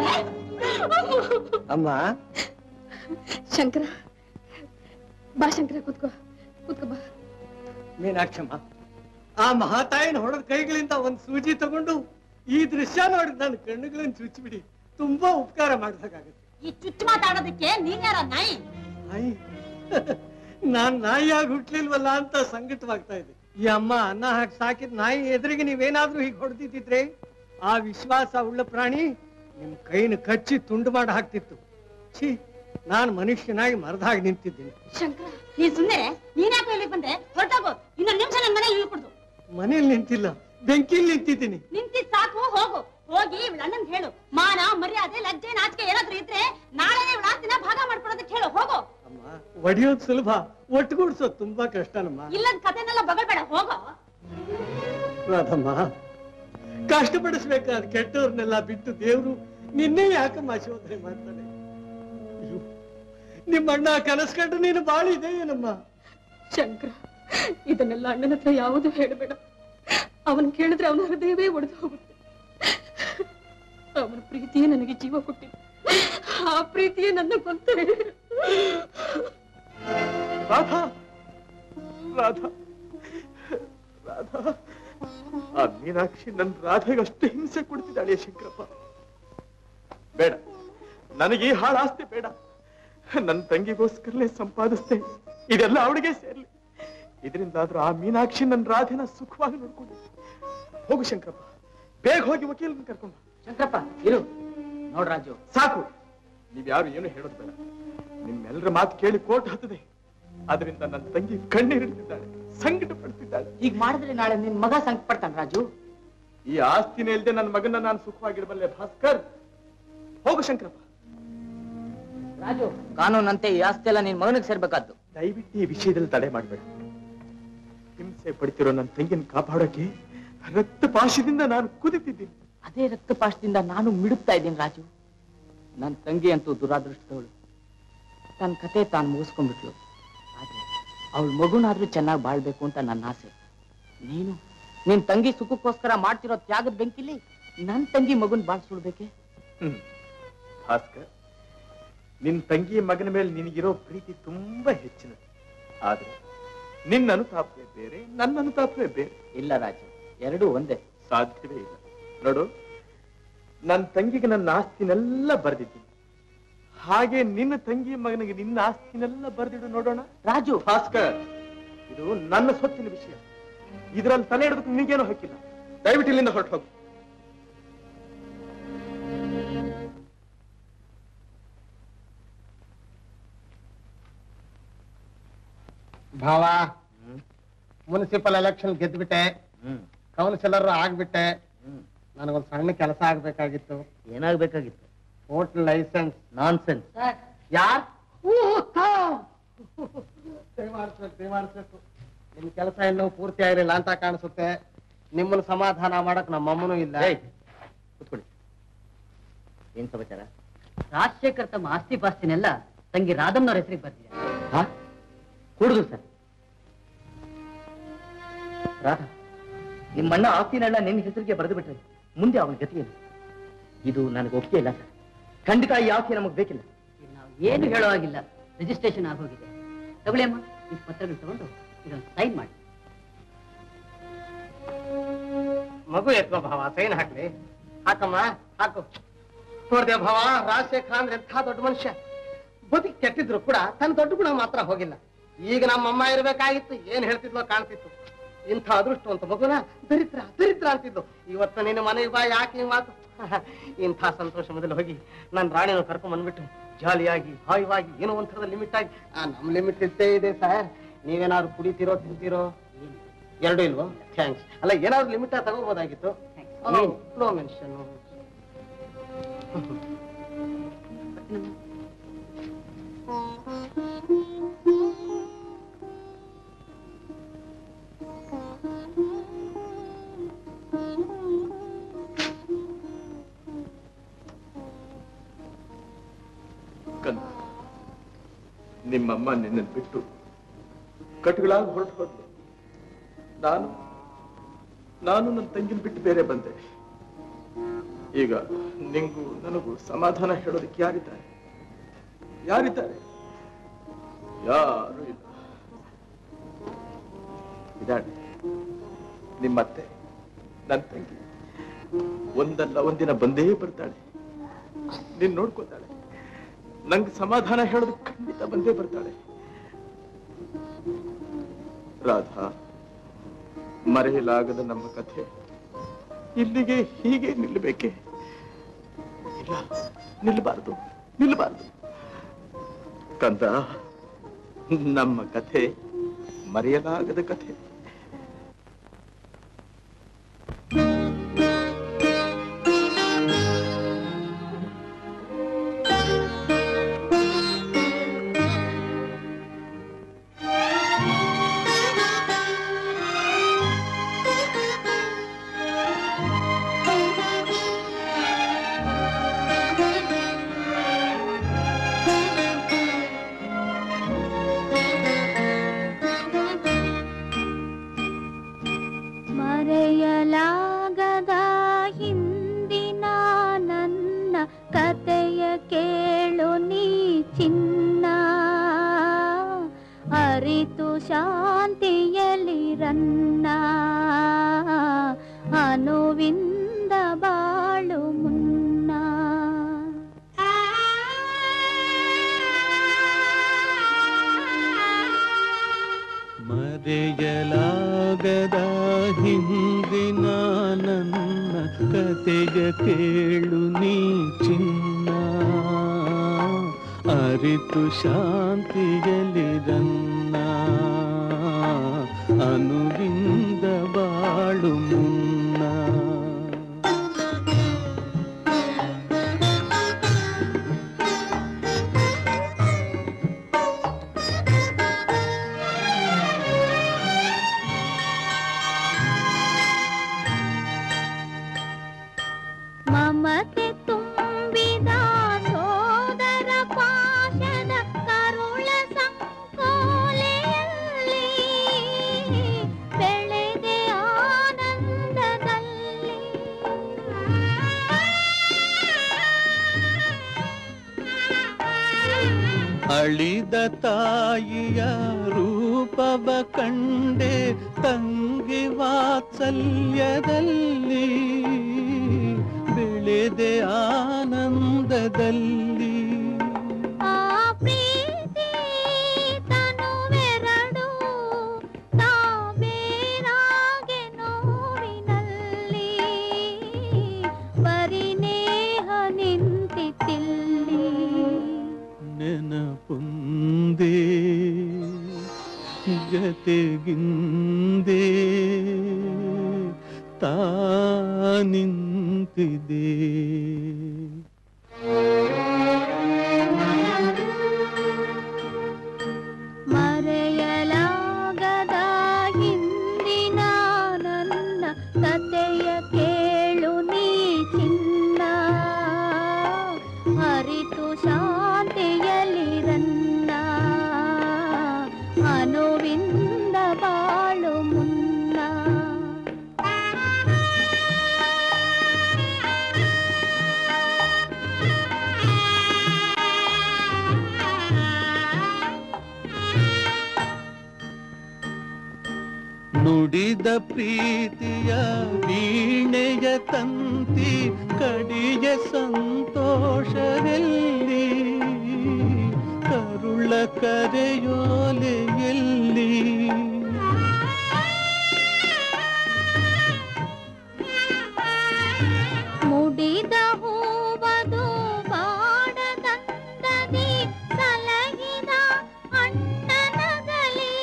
ಅಮ್ಮ. ಶಂಕರ ಬಾ, ಶಂಕರ ಕೂತ್ಕೋ ಕೂತ್ಕೋ ಬಾ. ಮೀನಾಕ್ಷಮ್ಮ, ಆ ಮಹಾತಾಯಿನ ಹೊಡೆದ ಕೈಗಳಿಂದ ಒಂದ್ ಸೂಜಿ ತಗೊಂಡು ಈ ದೃಶ್ಯ ನೋಡಿ ನನ್ನ ಕಣ್ಣುಗಳನ್ನು ಚುಚ್ಚಿಬಿಡಿ. ತುಂಬಾ ಉಪಕಾರ ಮಾಡ್ಬೇಕಾಗತ್ತೆ. ಈ ಚುಚ್ಚು ಮಾತಾಡೋದಕ್ಕೆ ನೀನ್ ಯಾರ ನಾಯಿ? ನಾಯಿ? ನಾನ್ ನಾಯಿಯಾಗಿ ಹುಟ್ಲಿಲ್ವಲ್ಲ ಅಂತ ಸಂಕಟವಾಗ್ತಾ ಇದೆ. ಈ ಅಮ್ಮ ಅನ್ನ ಹಾಕಿ ಸಾಕಿದ್ ನಾಯಿ ಎದುರಿಗೆ ನೀವೇನಾದ್ರೂ ಹೀಗೆ ಹೊಡೆದಿದ್ರೆ ಆ ವಿಶ್ವಾಸ ಉಳ್ಳ ಪ್ರಾಣಿ ನಿಮ್ ಕೈನ ಕಚ್ಚಿ ತುಂಡು ಮಾಡಿ ಹಾಕ್ತಿತ್ತು. ಛೀ, ನಾನ್ ಮನುಷ್ಯನಾಗಿ ಮರದಾಗಿ ನಿಂತಿದ್ದೀನಿ. ಶಂಕರ, ನೀ ಸುಮ್ಮನೆ. ನೀನ್ ಯಾಕೆ ಇಲ್ಲಿ ಬಂದೆ? ಹೊರಟೋಗು. ಇನ್ನೊಂದು ನಿಮಿಷ ನನ್ನ ಮನೇಲಿ ಇಳ್ಕೊಡ್ದು. ಮನೇಲಿ ನಿಂತಿಲ್ಲ, ಬೆಂಕಿಲಿ ನಿಂತಿದ್ದೀನಿ. ನಿಂತಿದ್ ಸಾಕು, ಹೋಗು. ಹೋಗಿ ಇವಳ ಅಣ್ಣನ್ ಹೇಳು, ಮಾನ ಮರ್ಯಾದೆ ಲಜ್ಜೆ ನಾಚಿಕೆ ಏನಾದ್ರೂ ಇದ್ರೆ ನಾಳೆ ಇವಳ ಆಸ್ತಿನ ಭಾಗ ಮಾಡ್ಕೊಡೋದಕ್ಕೆ ಹೇಳು. ಹೋಗು. ಅಮ್ಮ, ಒಡೆಯೋದು ಸುಲಭ, ಒಟ್ಟುಗೂಡ್ಸೋದು ತುಂಬಾ ಕಷ್ಟನಮ್ಮ. ಇಲ್ಲದ ಕಥೆನೆಲ್ಲ ಬಗಳ್ಬೇಡ, ಹೋಗು. ರಾಧಮ್ಮ, ಕಷ್ಟಪಡಿಸ್ಬೇಕಾದ ಕೆಟ್ಟವ್ರನ್ನೆಲ್ಲ ಬಿಟ್ಟು ದೇವ್ರು ನಿನ್ನೆ ಯಾಕಮ್ಮ ಶೋಧನೆ ಮಾಡ್ತಾನೆ? ನಿಮ್ಮಣ್ಣ ಕನಸ್ಕಂಡು ನೀನು ಬಾಳಿದೆ ಏನಮ್ಮ? ಶಂಕರ, ಇದನ್ನೆಲ್ಲ ಅಣ್ಣನ ಹತ್ರ ಯಾವುದು ಹೇಳಬೇಡ. ಅವನ್ ಕೇಳಿದ್ರೆ ಅವನ ಹೃದಯವೇ ಒಡೆದು ಹೋಗುತ್ತೆ. ಅವನ ಪ್ರೀತಿಯೇ ನನಗೆ ಜೀವ ಕೊಟ್ಟಿದೆ. ಆ ಪ್ರೀತಿಯೇ ನನ್ನ ಕೊಂತೆ. ರಾಧಾ, ರಾಧಾ, ರಾಧಾ, ಆ ಮೀನಾಕ್ಷಿ ನನ್ನ ರಾಧೆಗೆ ಅಷ್ಟು ಹಿಂಸೆ ಕೊಡ್ತಿದ್ದಾಳೆ ಶಂಕರಪ್ಪ. ಬೇಡ, ನನಗೆ ಈ ಹಾಳ ಆಸ್ತಿ ಬೇಡ. ನನ್ನ ತಂಗಿಗೋಸ್ಕರಲೇ ಸಂಪಾದಿಸ್ತೆ, ಇದೆಲ್ಲ ಅವಳಿಗೆ ಸೇರ್ಲಿ. ಇದರಿಂದಾದ್ರೂ ಆ ಮೀನಾಕ್ಷಿ ನನ್ನ ರಾಧೆನ ಸುಖವಾಗಿ ನೋಡ್ಕೊಂಡು ಹೋಗು. ಶಂಕರಪ್ಪ, ಬೇಗ ಹೋಗಿ ವಕೀಲರನ್ನ ಕರ್ಕೊಂಡು. ಶಂಕರಪ್ಪ ಇರು. ನೋಡ್ ರಾಜು, ಸಾಕು, ನೀವ್ಯಾರು ಏನು ಹೇಳೋದು ಬೇಡ. ನಿಮ್ಮೆಲ್ಲರ ಮಾತು ಕೇಳಿ ಕೋರ್ಟ್ ಹತ್ತದೆ. ಅದರಿಂದ ನನ್ನ ತಂಗಿ ಕಣ್ಣೀರಿಡ್ತಿದ್ದಾಳೆ, ಸಂಕಟ ಪಡ್ತಿದ್ದಾಳೆ. ಈಗ ಮಾಡಿದ್ರೆ ನಾಳೆ ನಿನ್ ಮಗ ಸಂಕಟ ಪಡ್ತಾನೆ. ರಾಜು, ಈ ಆಸ್ತಿನ ಇಲ್ದೆ ನನ್ನ ಮಗನ ನಾನು ಸುಖವಾಗಿಡಬಲ್ಲೆ. ಭಾಸ್ಕರ್, ಹೋಗು. ಶಂಕರಪ್ಪ, ರಾಜು, ಕಾನೂನಂತೆ ಈ ಆಸ್ತಿ ಎಲ್ಲ ನಿನ್ ಮಗನಿಗೆ ಸೇರ್ಬೇಕಾದ್ದು. ದಯವಿಟ್ಟು ಈ ವಿಷಯದಲ್ಲಿ ತಡೆ ಮಾಡಬೇಡ. ಹಿಂಸೆ ಪಡಿತಿರೋ ನನ್ನ ತಂಗಿನ ಕಾಪಾಡೋಕೆ ರಕ್ತಪಾಶದಿಂದ ನಾನು ಕುದಿತಿದ್ದೀನಿ. ಅದೇ ರಕ್ತಪಾಶದಿಂದ ನಾನು ಮಿಡುತ್ತಾ ಇದ್ದೀನಿ. ರಾಜು, ನನ್ನ ತಂಗಿ ಅಂತೂ ದುರಾದೃಷ್ಟದವಳು. ತನ್ನ ಕತೆ ತಾನು ಮುಗಿಸ್ಕೊಂಡ್ಬಿಟ್ಲು. ಆದ್ರೆ ಅವಳ ಮಗುನಾದ್ರೂ ಚೆನ್ನಾಗಿ ಬಾಳ್ಬೇಕು ಅಂತ ನನ್ನ ಆಸೆ. ನೀನು ನಿನ್ ತಂಗಿ ಸುಖಕ್ಕೋಸ್ಕರ ಮಾಡ್ತಿರೋ ತ್ಯಾಗದ ಬೆಂಕಿಲಿ ನನ್ನ ತಂಗಿ ಮಗುನ್ ಬಾಳ್ ಸುಳ್ಬೇಕೆ? ಹ್ಮ್ ಭಾಸ್ಕರ್, ನಿನ್ ತಂಗಿ ಮಗನ ಮೇಲೆ ನಿನಗಿರೋ ಪ್ರೀತಿ ತುಂಬಾ ಹೆಚ್ಚಿನದು. ಆದ್ರೆ ನಿನ್ನ ಅನುತಾಪವೇ ಬೇರೆ, ನನ್ನ ಅನುತಾಪವೇ ಬೇರೆ. ಇಲ್ಲ ರಾಜು, ಎರಡೂ ಒಂದೇ. ಸಾಧ್ಯವೇ ಇಲ್ಲ. ನೋಡು, ನನ್ನ ತಂಗಿಗೆ ನನ್ನ ಆಸ್ತಿನೆಲ್ಲ ಬರ್ದಿದ್ದೀನಿ. ಹಾಗೆ ನಿನ್ನ ತಂಗಿ ಮಗನಿಗೆ ನಿನ್ನ ಆಸ್ತಿನೆಲ್ಲ ಬರ್ದಿಡು ನೋಡೋಣ. ರಾಜು, ಭಾಸ್ಕರ್, ಇದು ನನ್ನ ಸ್ವತ್ತಿನ ವಿಷಯ. ಇದರಲ್ಲಿ ತಲೆ ಹಿಡಿದಕ್ಕೆ ನಿನಗೇನು ಹಕ್ಕಿಲ್ಲ. ದಯವಿಟ್ಟು ಇಲ್ಲಿಂದ ಹೊರಟು ಹೋಗು. ಭಾವ, ಮುನ್ಸಿಪಲ್ ಎಲೆಕ್ಷನ್ ಗೆದ್ಬಿಟ್ಟೆ, ಕೌನ್ಸಿಲರ್ ಆಗ್ಬಿಟ್ಟೆ. ನನಗೊಂದು ಸಣ್ಣ ಕೆಲಸ ಆಗ್ಬೇಕಾಗಿತ್ತು. ಏನಾಗ್ಬೇಕಾಗಿತ್ತು? Hotel licence. Nonsense. ಯಾರ್ ಮಾಡಿಸ್ಬೇಕು ಮಾಡಿಸ್ಬೇಕು. ನಿಮ್ ಕೆಲಸ ಇನ್ನೂ ಪೂರ್ತಿ ಆಗಿರಲಿಲ್ಲ ಅಂತ ಕಾಣಿಸುತ್ತೆ. ನಿಮ್ಮನ್ನು ಸಮಾಧಾನ ಮಾಡಕ್ ನಮ್ಮಮ್ಮನೂ ಇಲ್ಲ. ಕೂತ್ಕೊಳ್ಳಿ. ಏನ್ ಸಮಾಚಾರ? ರಾಜಶೇಖರ್ ತಮ್ಮ ಆಸ್ತಿ ಪಾಸ್ತಿನೆಲ್ಲ ತಂಗಿ ರಾಧಮ್ನವ್ರ ಹೆಸರಿಗೆ ಬರ್ತಿದ್ದಾರೆ. ಕುಡುದು ಸರ್. ರಾಧಾ, ನಿಮ್ಮಣ್ಣ ಆಸ್ತಿನೆಲ್ಲ ನಿನ್ನ ಹೆಸರಿಗೆ ಬರೆದು ಬಿಟ್ರೆ ಮುಂದೆ ಅವನ ಗತಿಯೇನು? ಇದು ನನಗೆ ಒಪ್ಪಿಗೆ ಇಲ್ಲ ಸರ್. ಖಂಡಿತ ಈ ಆಸ್ತಿ ನಮಗೆ ಬೇಕಿಲ್ಲ. ನಾವು ಏನು ಹೇಳೋ ಹಾಗಿಲ್ಲ, ರಿಜಿಸ್ಟ್ರೇಷನ್ ಆಗೋಗಿದೆ. ತಗೊಳ್ಳಿ ಅಮ್ಮ, ಈ ಪತ್ರಗಳು ತಗೊಂಡು ಇದೊಂದು ಸೈನ್ ಮಾಡಿ. ಮಗು ಎತ್ಕೋ ಭಾವ, ಸೈನ್ ಹಾಕ್ಲಿ. ಹಾಕಮ್ಮ, ಹಾಕು. ನೋಡ್ದೆ ಭಾವ, ರಾಜಶೇಖರ ಅಂದ್ರೆ ಎಂಥ ದೊಡ್ಡ ಮನುಷ್ಯ. ಬದುಕಿ ಕೆಟ್ಟಿದ್ರು ಕೂಡ ತನ್ನ ದೊಡ್ಡ ಗುಣ ಮಾತ್ರ ಹೋಗಿಲ್ಲ. ಈಗ ನಮ್ಮಮ್ಮ ಇರ್ಬೇಕಾಗಿತ್ತು, ಏನ್ ಹೇಳ್ತಿದ್ಲೋ ಕಾಣ್ತಿತ್ತು. ಇಂಥ ಅದೃಷ್ಟವಂತ ಮಗುನ ದರಿದ್ರ ದರಿದ್ರ ಅಂತಿದ್ದು. ಇವತ್ತು ನಿನ್ನ ಮನೆಗೆ ಬಾ, ಯಾಕೆ ಈ ಮಾತು? ಇಂಥ ಸಂತೋಷ ಮೊದಲು ಹೋಗಿ ನನ್ನ ರಾಣಿನ ಕರ್ಕೊಂಡ್ ಬಂದ್ಬಿಟ್ಟು ಜಾಲಿಯಾಗಿ ಹಾಯವಾಗಿ ಏನೋ ಒಂಥರದ ಲಿಮಿಟ್ ಆಗಿ. ನಮ್ ಲಿಮಿಟ್ ಇರ್ತೇ ಇದೆ ಸರ್. ನೀವೇನಾದ್ರು ಕುಡಿತೀರೋ ತಿಂತೀರೋ? ಎರಡು ಇಲ್ವೋ? ಥ್ಯಾಂಕ್ಸ್. ಅಲ್ಲ, ಏನಾದ್ರು ಲಿಮಿಟ್ ತಗೋಬೋದಾಗಿತ್ತು. No mention. ನಿಮ್ಮಮ್ಮ ನಿನ್ನ ಬಿಟ್ಟು ಕಟ್ಗಳಾಗಿ ಹೊರಟು ಹೋದ್ಲು. ನಾನು ನಾನು ನನ್ನ ತಂಗಿನ ಬಿಟ್ಟು ಬೇರೆ ಬಂದೆ. ಈಗ ನಿಂಗೂ ನನಗೂ ಸಮಾಧಾನ ಹೇಳೋದಕ್ಕೆ ಯಾರಿದ್ದಾರೆ? ಯಾರಿದ್ದಾರೆ? ಯಾರು ಇಲ್ಲ. ಇದಾಳೆ ನಿಮ್ಮತ್ತೆ, ನನ್ನ ತಂಗಿ. ಒಂದಲ್ಲ ಒಂದಿನ ಬಂದೇ ಬರ್ತಾಳೆ, ನೀನ್ ನೋಡ್ಕೋತಾಳೆ. ನಂಗೆ ಸಮಾಧಾನ ಹೇಳೋದು ಖಂಡಿತ ಬಂದೇ ಬರ್ತಾಳೆ. ರಾಧಾ, ಮರೆಯಲಾಗದ ನಮ್ಮ ಕಥೆ ಇಲ್ಲಿಗೆ ಹೀಗೆ ನಿಲ್ಲಬೇಕೆ? ಇಲ್ಲ, ನಿಲ್ಲಬಾರದು, ನಿಲ್ಲಬಾರದು. ಕಂದ, ನಮ್ಮ ಕಥೆ ಮರೆಯಲಾಗದ ಕಥೆ. ಮರೆಯಲಾಗದ ಹಿಂದಿನ ನನ್ನ ಕತೆಯ ಕೇಳು ನೀ ಚಿನ್ನ, ಅರಿತು ಶಾಂತಿಯಲ್ಲಿರನ್ನ, ಅನುವಿಂದ ಬಾಳು ಮುನ್ನ. ಮರೆಯಲಾಗದ ಹಿಂದಿನ ನನ್ನ ಕತೆಯ ಕೇಳು ನೀ ಚಿನ್ನ, ಅರಿತು ಶಾಂತಿಯಲ್ಲಿರನ್ನ, ಅನುವಿಂದ ಬಾಳು ಮುನ್ನ. ಮಮತೆ ತುಂಬಿದ ಸೋದರ ಪಾಶದ ಕರುಳ ಸಂಕೋಲೆಯಲ್ಲಿ ಬೆಳೆದೆ ಆನಂದದಲ್ಲಿ. ಅಳಿದ ತಾಯಿಯ ರೂಪವ ಕಂಡೆ ತಂಗಿ ವಾತ್ಸಲ್ಯದಲ್ಲಿ, ಬೆಳೆದೆ ಆನಂದದಲ್ಲಿ. ಆ ಪ್ರೀತಿ ತನುವೆರಡು ತಾಬೇರಾಗೆ ನೋವಿನಲ್ಲಿ, ಪರಿನೇಹ ನಿಂತಿತ್ತಿಲ್ಲಿ. ನೆನಪುಂದೇ ಜತೆಗಿಂದೇ ತಾ ನಿಂತಿದೆ. ಮರೆಯಲಾಗದ ಹಿಂದಿನ ನನ್ನ ಕತೆಯ ಕೇಳು ನೀ ಚಿನ್ನ, ಅರಿತು ಶಾಂತಿಯಲ್ಲಿರನ್ನ, ಅನುವಿಂದ ಬಾಳು ಮುನ್ನ. ಕಳೆದ ಪ್ರೀತಿಯ ವೀಣೆಯ ತಂತಿ ಕಡಿಯ ಸಂತೋಷದಲ್ಲಿ ಕರುಳ ಕರೆಯೋಲೆಯಲ್ಲಿ ಮುಡಿದ ಹೂವದು ಬಾಡದಂದದಿ ಕಲಗಿದ ಅಣ್ಣನಗಲಿ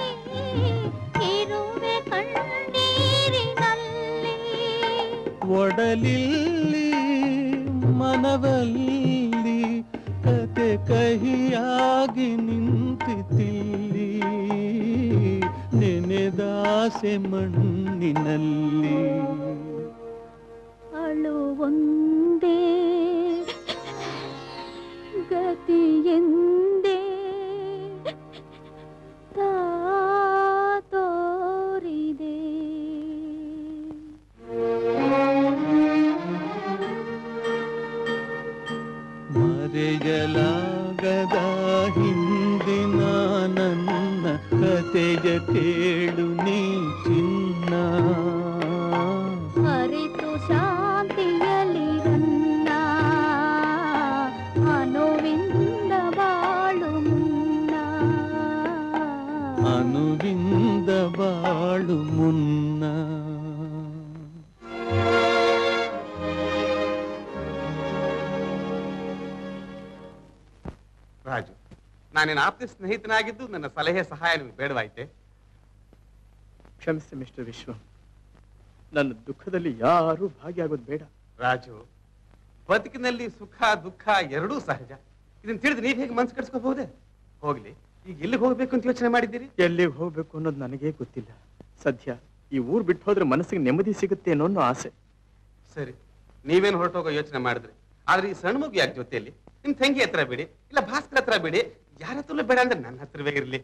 ಇರುವೆ ಕಣ್ಣೀರಿನಲ್ಲಿ ಒಡಲಿಲ್ಲಿ ಮನವಲ್ಲಿ ಕತೆ ಕಹಿಯಾಗಿ ನಿಂತಿತಿಲ್ಲಿ ನೆನೆದಾಸೆ ಮಣ್ಣಿನಲ್ಲಿ ಅಳುವೊಂದೇ ಗತಿಯೆಂದೇ ತಾ ತೋರಿದೆ ಮರೆಯಲಾಗದ ಹಿಂದಿನ ನನ್ನ ಕತೆಯ ಕೇಳು ನೀ ಚಿನ್ನ ಅರಿತು ಶಾಂತಿಯಲ್ಲಿರನ್ನ ಅನುವಿಂದ ಬಾಳು ಮುನ್ನ ಅನುವಿಂದ ಬಾಳು ಮುನ್ನ ರಾಜು, ನಾನೇನು ಆಪ್ತ ಸ್ನೇಹಿತನಾಗಿದ್ದು ನನ್ನ ಸಲಹೆ ಸಹಾಯ ನಿಮ್ಗೆ ಬೇಡವಾಯ್ತೆ? ಕ್ಷಮಿಸಿ ಮಿಸ್ಟರ್ ವಿಶ್ವ, ನನ್ನ ದುಃಖದಲ್ಲಿ ಯಾರೂ ಭಾಗಿಯಾಗೋದು ಬೇಡ. ರಾಜು, ಬದುಕಿನಲ್ಲಿ ಸುಖ ದುಃಖ ಎರಡೂ ಸಹಜ. ಇದನ್ನ ತಿಳಿದು ನೀವ್ ಹೇಗೆ ಮನ್ಸು ಕಟ್ಸ್ಕೋಬಹುದೇ? ಹೋಗ್ಲಿ, ಈಗ ಎಲ್ಲಿಗೆ ಹೋಗ್ಬೇಕು ಅಂತ ಯೋಚನೆ ಮಾಡಿದ್ದೀರಿ? ಎಲ್ಲಿಗೆ ಹೋಗ್ಬೇಕು ಅನ್ನೋದು ನನಗೇ ಗೊತ್ತಿಲ್ಲ. ಸದ್ಯ ಈ ಊರ್ ಬಿಟ್ಟು ಹೋದ್ರೆ ಮನಸ್ಸಿಗೆ ನೆಮ್ಮದಿ ಸಿಗುತ್ತೆ ಅನ್ನೋ ಅನ್ನೋ ಆಸೆ. ಸರಿ, ನೀವೇನು ಹೊರಟೋಗೋ ಯೋಚನೆ ಮಾಡಿದ್ರಿ, ಆದ್ರೆ ಈ ಸಣ್ಣ ಮಗು ಯಾಕೆ ಜೊತೆಯಲ್ಲಿ? ನಿಮ್ ತಂಗಿ ಹತ್ರ ಬಿಡಿ, ಇಲ್ಲ ಭಾಸ್ಕರ್ ಹತ್ರ ಬಿಡಿ, ಯಾರ ಹತ್ರಲ್ಲೂ ಬೇಡ ಅಂದ್ರೆ ನನ್ನ ಹತ್ರವೇ ಇರ್ಲಿ.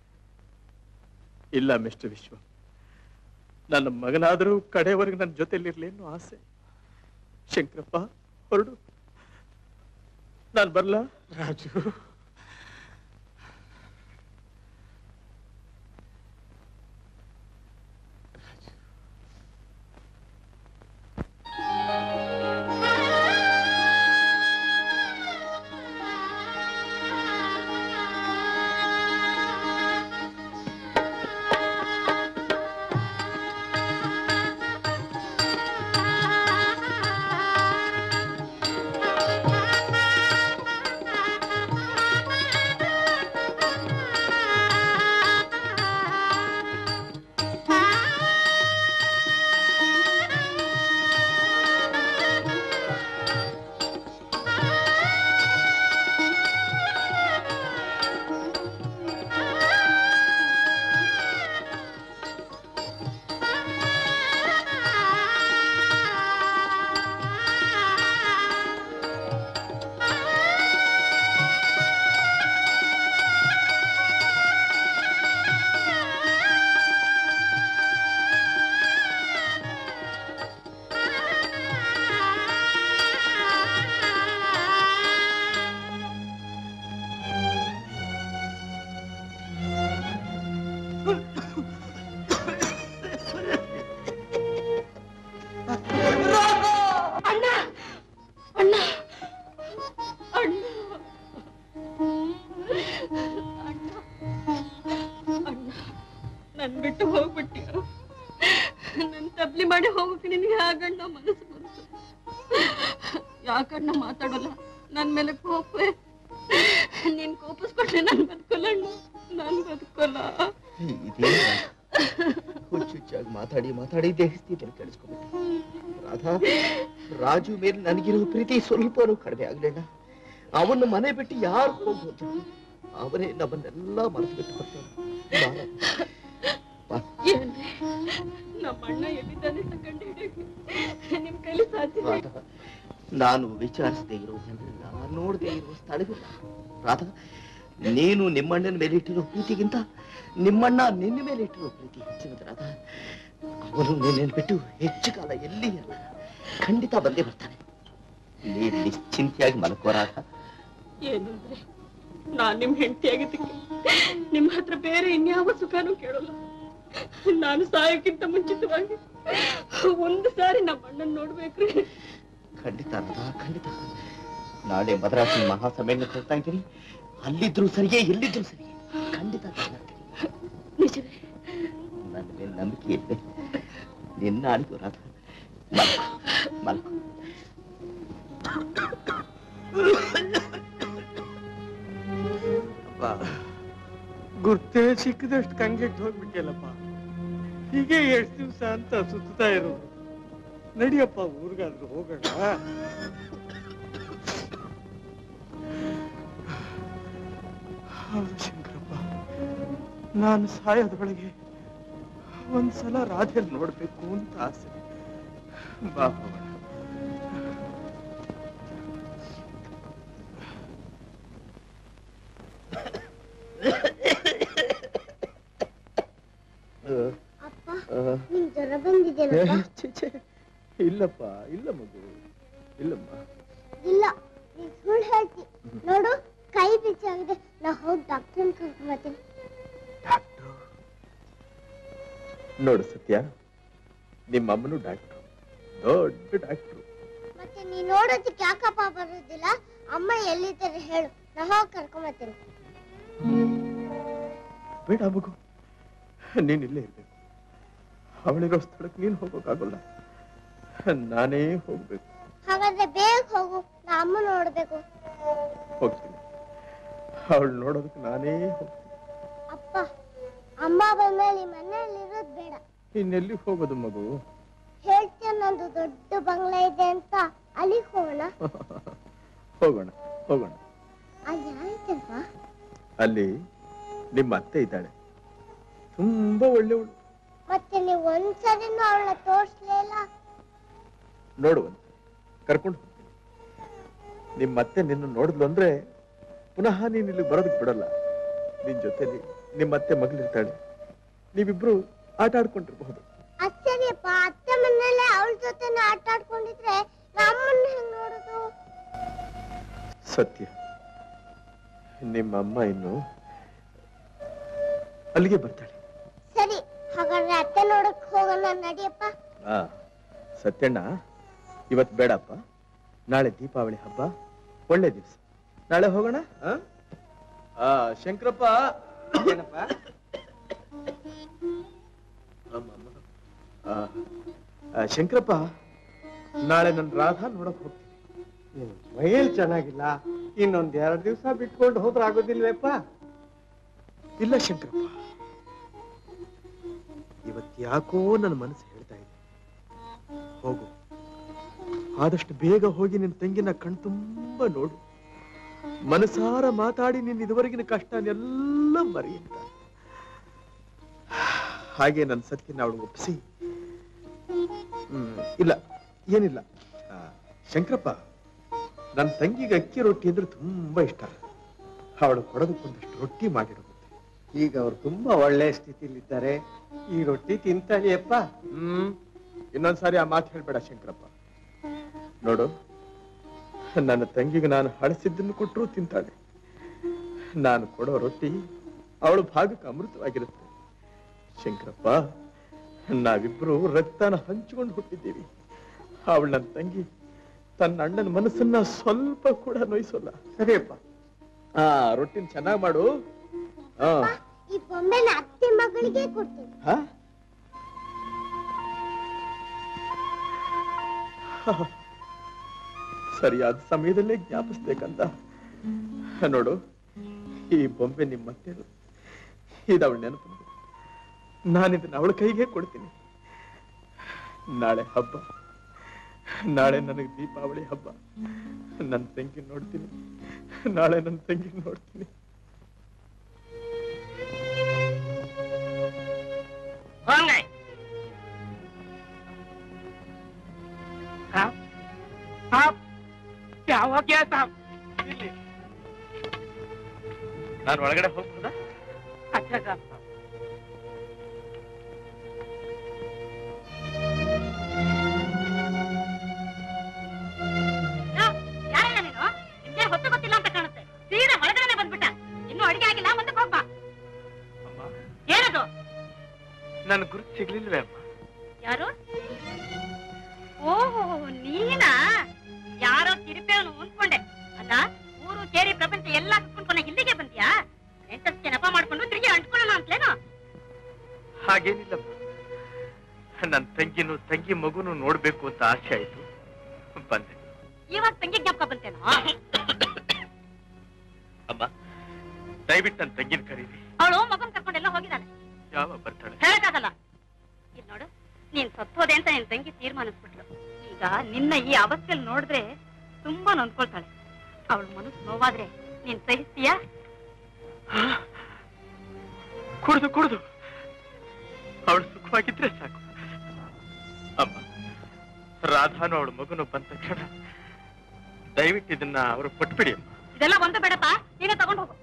ಇಲ್ಲ ಮಿಸ್ಟರ್ ವಿಶ್ವ, ನನ್ನ ಮಗನಾದರೂ ಕಡೆವರೆಗೆ ನನ್ನ ಜೊತೆಲಿರ್ಲಿ ಅನ್ನೋ ಆಸೆ. ಶಂಕರಪ್ಪ, ಹೊರಡು, ನಾನು ಬರ್ಲಾ? ರಾಜು, ನನ್ ಬಿಟ್ಟು ಹೋಗ್ಬಿಟ್ಟಿಯ, ನನ್ ತಬ್ಲಿ ಮಾಡಿ ಹೋಗಕ್ಕೆ ನಿನ್ಗೆ ಯಾಕಣ್ಣ ಮನಸ್ಸು ಬಂತು? ಯಾಕಣ್ಣ ಮಾತಾಡೋಲ್ಲ? ನನ್ ಮೇಲೆ ಕೋಪವೇ? ನೀನ್ ಕೋಪಿಸ್ಕೊಂಡ್ರೆ ನಾನ್ ಬದುಕಲ್ಲ ಅಣ್ಣ, ನಾನ್ ಬದುಕಲ್ಲ. ಹುಚ್ಚುಚ್ಚಾಗಿ ಮಾತಾಡಿ ಮಾತಾಡಿ ದೇಹಸ್ಥಿತಿಯಲ್ಲಿ ಕೇಳಿಸ್ಕೊಂಡ್ಬಿಟ್ಟೆ. ರಾಧಾ, ರಾಜು ಮೇಲೆ ನನಗಿರೋ ಪ್ರೀತಿ ಸ್ವಲ್ಪನೂ ಕಡಿಮೆ ಆಗ್ಲಿಲ್ಲ. ಅವನ್ನ ಮನೆ ಬಿಟ್ಟು ಯಾರು ಹೋಗ್ಬೋದು? ಅವರೇ ನಮ್ಮನ್ನೆಲ್ಲ ಮರೆತು ಬಿಟ್ಟು ಬರ್ತಾರೆ. ಏನ್ರಿ, ನಮ್ಮ ಅಣ್ಣ ಎಲ್ಲಿದ್ದಾನೆ ಅಂತ ಕಂಡು ಹಿಡಿಯಕ್ಕೆ ನಿಮ್ ಕೈಲಿ ಸಾಧ್ಯ? ನಾನು ವಿಚಾರಿಸದೆ ಇರೋ ಜನರನ್ನ, ನೋಡದೆ ಇರೋ ಸ್ಥಳವಿಲ್ಲ. ರಾಧಾ, ನೀನು ನಿಮ್ಮಣ್ಣನ ಮೇಲೆ ಇಟ್ಟಿರೋ ಪ್ರೀತಿಗಿಂತ ನಿಮ್ಮಣ್ಣ ನಿನ್ನ ಮೇಲೆ ಇಟ್ಟಿರೋ ಪ್ರೀತಿ ಹೆಚ್ಚಿನದು. ರಾಧಾ, ಅವನು ನಿನ್ನೇನು ಬಿಟ್ಟು ಹೆಚ್ಚು ಕಾಲ ಎಲ್ಲಿ ಅಲ್ಲ, ಖಂಡಿತ ಬಂದೇ ಬರ್ತಾನೆ. ನೀನು ನಿಶ್ಚಿಂತೆಯಾಗಿ ಮಲ್ಕೋ ರಾಧಾ. ಏನು ಅಂದ್ರೆ, ನಾನ್ ನಿಮ್ ಹೆಂಡತಿಯಾಗಿದ್ದಕ್ಕೆ ನಿಮ್ ಹತ್ರ ಬೇರೆ ಇನ್ಯಾವ ಸುಖನೂ ಕೇಳೋಲ್ಲ. ನಾನು ಸಾಯಕ್ಕಿಂತ ಮುಂಚಿತವಾಗಿ ಒಂದು ಸಾರಿ ನಮ್ಮ ಅಣ್ಣನ್ ನೋಡ್ಬೇಕ್ರಿ. ಖಂಡಿತ ರಾಧಾ, ಖಂಡಿತ. ನಾಳೆ ಮದ್ರಾಸಿನ ಮಹಾಸಭೆಯನ್ನು ಕರ್ತಾ ಇದ್ದೀನಿ. ಅಲ್ಲಿದ್ರು ಸರಿಯೇ, ಎಲ್ಲಿದ್ರು ಸರಿಯೇ, ಖಂಡಿತ ನಿಜವೇ? ನನ್ನ ಮೇಲೆ ನಂಬಿಕೆ ಇದೆ. ನಿನ್ನ ಆಡಿತು ರಾಧಾ. ಮಲ್ಕೊ, ಮಲ್ಕೊ. ಗುರ್ತೇ ಸಿಕ್ಕದಷ್ಟು ಕಂಗೆಟ್ಟು ಹೋಗ್ಬಿಟ್ಟಲ್ಲಪ್ಪ. ಹೀಗೆ ಎಷ್ಟು ದಿವಸ ಅಂತ ಸುತ್ತಾ ಇರೋದು. ನಡಿಯಪ್ಪ, ಊರಿಗಾದ್ರೂ ಹೋಗೋಣ. ಹೌದು ಶಂಕರಪ್ಪ, ನಾನು ಸಾಯೋದ್ರೊಳಗೆ ಒಂದ್ಸಲ ರಾಧೆ ನೋಡ್ಬೇಕು ಅಂತ ಆಸೆ. ಬಾ ಹೋಗೋಣ. ನಿಂಗ್ ಜ್ವರ ಬಂದಿದೆಯಲ್ಲಪ್ಪ? ಇಲ್ಲಪ್ಪ, ಇಲ್ಲ ಮಗು, ಇಲ್ಲಮ್ಮ. ಇಲ್ಲ, ನೀನ್ ಸುಳ್ಳು ಹೇಳ್ತಿ. ನೋಡು, ಕೈ ಬಿಸಿ ಆಗಿದೆ. ನಾ ಹೋಗಿ ಡಾಕ್ಟರ್ ಕರ್ಕೊಂಡ್ ಬರ್ತೀನಿ. ನೋಡು ಸತ್ಯ, ನಿಮ್ಮ ಅಮ್ಮನು ಡಾಕ್ಟ್ರು, ದೊಡ್ಡ ಡಾಕ್ಟ್ರು. ಮತ್ತೆ ನೀ ನೋಡೋದಕ್ಕೆ ಯಾಕಪ್ಪ ಬರೋದಿಲ್ಲ? ಅಮ್ಮ ಎಲ್ಲಿದ್ದಾರೆ ಹೇಳು, ನಾ ಹೋಗಿ ಕರ್ಕೊಂಡ್ ಬರ್ತೀನಿ. ಬೇಡ ಮಗು, ನೀನ್ ಇಲ್ಲೇ ಇರ್ಬೇಕು. ಅವಳಿರೋ ಸ್ಥಳಕ್ಕೆ ನೀನ್ ಹೋಗೋಕ್ಕಾಗಲ್ಲ, ನಾನೇ ಹೋಗ್ಬೇಕು. ಹಾಗಾದ್ರೆ ಬೇಗ ಹೋಗು, ನಾ ಅಮ್ಮ ನೋಡ್ಬೇಕು. ಹೋಗ್ತೀನಿ, ಅವಳು ನೋಡೋದಕ್ಕೆ ನಾನೇ ಹೋಗ್ತೀನಿ. ಅಪ್ಪ, ಅಮ್ಮ ಬಂದ್ಮೇಲೆ ಈ ಮನೆಯಲ್ಲಿ ಇರೋದ್ ಬೇಡ. ಇನ್ನೆಲ್ಲಿ ಹೋಗೋದು ಮಗು? ಹೇಳ್ತೀಯ ನಂದು ದೊಡ್ಡ ಬಂಗ್ಲಾ ಇದೆ ಅಂತ, ಅಲ್ಲಿಗೆ ಹೋಗೋಣ. ಹೋಗೋಣ, ಹೋಗೋಣ. ಅಲ್ಲಿ ಯಾರಿದ್ದಪ್ಪ? ಅಲ್ಲಿ ನಿಮ್ಮ ಅತ್ತೆ ಇದ್ದಾಳೆ, ತುಂಬಾ ಒಳ್ಳೆಯವಳು. ಮತ್ತೆ ನೀವು ಒಂದ್ಸರಿನೂ ಅವಳನ್ನ ತೋರ್ಸ್ಲೇ ಇಲ್ಲ. ನೋಡುವಂತ ಕರ್ಕೊಂಡು ಹೋಗ್ತೀನಿ. ನಿಮ್ಮ ಅತ್ತೆ ನಿನ್ನ ನೋಡಿದ್ಲು ಅಂದ್ರೆ ಪುನಃ ನೀನ್ ಇಲ್ಲಿ ಬರೋದಕ್ಕೆ ಬಿಡಲ್ಲ. ನಿನ್ ಜೊತೆಲಿ ನಿಮ್ಮ ಅತ್ತೆ ಮಗಳಿರ್ತಾಳೆ, ನೀವಿಬ್ರು ಆಟ ಆಡ್ಕೊಂಡಿರ್ಬಹುದು. ಅಚ್ಚರಿಯಪ್ಪ, ಅತ್ತೆ ಮನೇಲೆ ಅವಳ ಜೊತೆನೆ ಆಟ ಆಡ್ಕೊಂಡಿದ್ರೆ ನಮ್ಮನ್ನ ಹೆಂಗ್ ನೋಡುದು? ಸತ್ಯ, ನಿಮ್ಮಮ್ಮ ಇನ್ನು ಅಲ್ಲಿಗೆ ಬರ್ತಾಳೆ. ಸರಿ, ಹಾಗಾದ್ರೆ ಅತ್ತೆ ನೋಡಕ್ ಹೋಗೋಣ, ನಡಿಯಪ್ಪ. ಆ ಸತ್ಯಣ್ಣ, ಇವತ್ ಬೇಡಪ್ಪ, ನಾಳೆ ದೀಪಾವಳಿ ಹಬ್ಬ, ಒಳ್ಳೆ ದಿವಸ, ನಾಳೆ ಹೋಗೋಣ. ಆ ಶಂಕರಪ್ಪ, ಏನಪ್ಪ? ಶಂಕರಪ್ಪ, ನಾಳೆ ನನ್ ರಾಧಾ ನೋಡಕ್ ಹೋಗ್ತೀನಿ. ಮೈಯಲ್ಲಿ ಚೆನ್ನಾಗಿಲ್ಲ, ಇನ್ನೊಂದ್ ಎರಡು ದಿವಸ ಬಿಟ್ಕೊಂಡು ಹೋದ್ರೆ ಆಗೋದಿಲ್ವೇಪ್ಪ? ಇಲ್ಲ ಶಂಕರಪ್ಪ, ಇವತ್ ಯಾಕೋ ನನ್ನ ಮನಸ್ಸು ಹೇಳ್ತಾ ಇದೆ, ಹೋಗು, ಆದಷ್ಟು ಬೇಗ ಹೋಗಿ ನಿನ್ ತಂಗಿನ ಕಣ್ತುಂಬ ನೋಡು, ಮನಸಾರ ಮಾತಾಡಿ ನಿನ್ ಇದುವರೆಗಿನ ಕಷ್ಟನೆಲ್ಲ ಮರೆಯುತ್ತ. ಹಾಗೆ ನನ್ನ ಸತ್ಯನ ಅವಳು ಒಪ್ಪಿಸಿ. ಹ್ಮ್ ಇಲ್ಲ, ಏನಿಲ್ಲ ಶಂಕರಪ್ಪ, ನನ್ನ ತಂಗಿಗೆ ಅಕ್ಕಿ ರೊಟ್ಟಿ ಅಂದ್ರೆ ತುಂಬಾ ಇಷ್ಟ. ಅವಳು ಕೊಡೋದಕ್ಕೊಂದಷ್ಟು ರೊಟ್ಟಿ ಮಾಡಿರೋದು. ಈಗ ಅವ್ರು ತುಂಬಾ ಒಳ್ಳೆ ಸ್ಥಿತಿಲಿದ್ದಾರೆ, ಈ ರೊಟ್ಟಿ ತಿಂತಾಳಿಯಪ್ಪ. ಹ್ಮ್ ಇನ್ನೊಂದ್ಸಾರಿ ಆ ಮಾತು ಹೇಳ್ಬೇಡ ಶಂಕರಪ್ಪ. ನೋಡು, ನನ್ನ ತಂಗಿಗೆ ನಾನು ಹಳಸಿದ್ದನ್ನು ಕೊಟ್ಟರು ತಿಂತಾಳೆ. ನಾನು ಕೊಡೋ ರೊಟ್ಟಿ ಅವಳು ಭಾಗಕ್ಕೆ ಅಮೃತವಾಗಿರುತ್ತೆ. ಶಂಕರಪ್ಪ, ನಾವಿಬ್ರು ರಕ್ತನ ಹಂಚಿಕೊಂಡು ಹುಟ್ಟಿದ್ದೀವಿ. ಅವಳು ನನ್ನ ತಂಗಿ ತನ್ನ ಅಣ್ಣನ ಮನಸ್ಸನ್ನ ಸ್ವಲ್ಪ ಕೂಡ ನೋಯಿಸೋಲ್ಲ. ಸರಿಯಪ್ಪ, ಆ ರೊಟ್ಟಿನ ಚೆನ್ನಾಗಿ ಮಾಡು. ಆ ಈ ಬೊಂಬೆನ ಅತ್ತೆ ಮಗಳಿಗೆ ಕೊಡ್ತೀನಿ. ಹಾ ಸರಿಯಾದ ಸಮಯದಲ್ಲೇ ಜ್ಞಾಪಿಸ್ಬೇಕಂತ. ನೋಡು, ಈ ಬೊಂಬೆ ನಿಮ್ಮತ್ತೆ, ಇದು ಅವಳ ನೆನಪು. ನಾನಿದನ್ನ ಅವಳ ಕೈಗೆ ಕೊಡ್ತೀನಿ. ನಾಳೆ ಹಬ್ಬ, ನಾಳೆ ನನಗೆ ದೀಪಾವಳಿ ಹಬ್ಬ. ನನ್ನ ತಂಗಿ ನೋಡ್ತೀನಿ, ನಾಳೆ ನನ್ನ ತಂಗಿ ನೋಡ್ತೀನಿ. ನಾನು ಒಳಗಡೆ ಹೋಗ್ಬೋದಾ? ಯಾರಲ್ಲ ನೀನು? ನಿಮ್ಗೆ ಹೊತ್ತು ಗೊತ್ತಿಲ್ಲ ಅಂತ ಕಾಣುತ್ತೆ. ಸೀದಾ ಒಳಗಡೆ ಬಂದ್ಬಿಟ್ಟ. ಇನ್ನೂ ಅಡಿಗೆ ಆಗಿಲ್ಲ, ಮುಂದಕ್ಕೆ ಹೋಗ್ಬಾ. ಏನದು? ಸಿಗ್ಲಿಲ್ವೇ ಅಮ್ಮ? ಯಾರು? ಓಹೋ ನೀನಾ? ಯಾರೋ ತಿರುಪೇವನು ಅಂದ್ಕೊಂಡೆ. ಅಲ್ಲ ಊರು ಕೇರಿ ಪ್ರಪಂಚ ಎಲ್ಲ ಸುತ್ಕೊಂಡ್ಕೊಂಡ ಇಲ್ಲಿಗೆ ಬಂದ್ಯಾ? ಎಂಟಕ್ಕೆ ನೆಪ ಮಾಡ್ಕೊಂಡು ತಿರುಗಿ ಅಂಟ್ಕೊಳ್ಳೋಣ ಅಂತಲೇನೋ? ಹಾಗೇನಿಲ್ಲಮ್ಮ, ನನ್ನ ತಂಗಿನೂ ತಂಗಿ ಮಗುನು ನೋಡ್ಬೇಕು ಅಂತ ಆಸೆ ಆಯ್ತು, ಬಂದೆ. ಇವಾಗ ತಂಗಿ ಜ್ಞಾಪಕ ಬಂತೇನೋ? ಅಮ್ಮ ದಯವಿಟ್ಟು ನನ್ನ ತಂಗಿನ ಕರೀರಿ. ಅವಳು ಮಗನ್ ಕರ್ಕೊಂಡೆಲ್ಲ ಹೋಗಿದ್ದಾಳೆ. ಯಾವ ಬರ್ತಾಳೆ? ಹೇಳಕ್ಕಾಗಲ್ಲ. ಇಲ್ಲಿ ನೋಡು, ನೀನ್ ಸತ್ತೋದೆ ಅಂತ ನಿನ್ ತಂಗಿ ತೀರ್ಮಾನಿಸ್ಬಿಟ್ಲು. ಈಗ ನಿನ್ನ ಈ ಅವಸ್ಥೆಯಲ್ಲಿ ನೋಡಿದ್ರೆ ತುಂಬಾ ನೊಂದ್ಕೊಳ್ತಾಳೆ. ಅವಳ ಮನಸ್ಸು ನೋವಾದ್ರೆ ನೀನ್ ಸಹಿಸ್ತೀಯಾ? ಕುಡ್ದು ಕುಡ್ದು ಅವಳು ಸುಖವಾಗಿದ್ರೆ ಸಾಕು. ಅಮ್ಮ, ರಾಧಾನು ಅವಳ ಮಗನು ಬಂದ ತಕ್ಷಣ ದಯವಿಟ್ಟು ಇದನ್ನ ಅವರು ಕೊಟ್ಬಿಡಿ ಅಮ್ಮ. ಇದೆಲ್ಲ ಒಂದು ಬೇಡಪ್ಪ, ನೀನೇ ತಗೊಂಡು ಹೋಗು.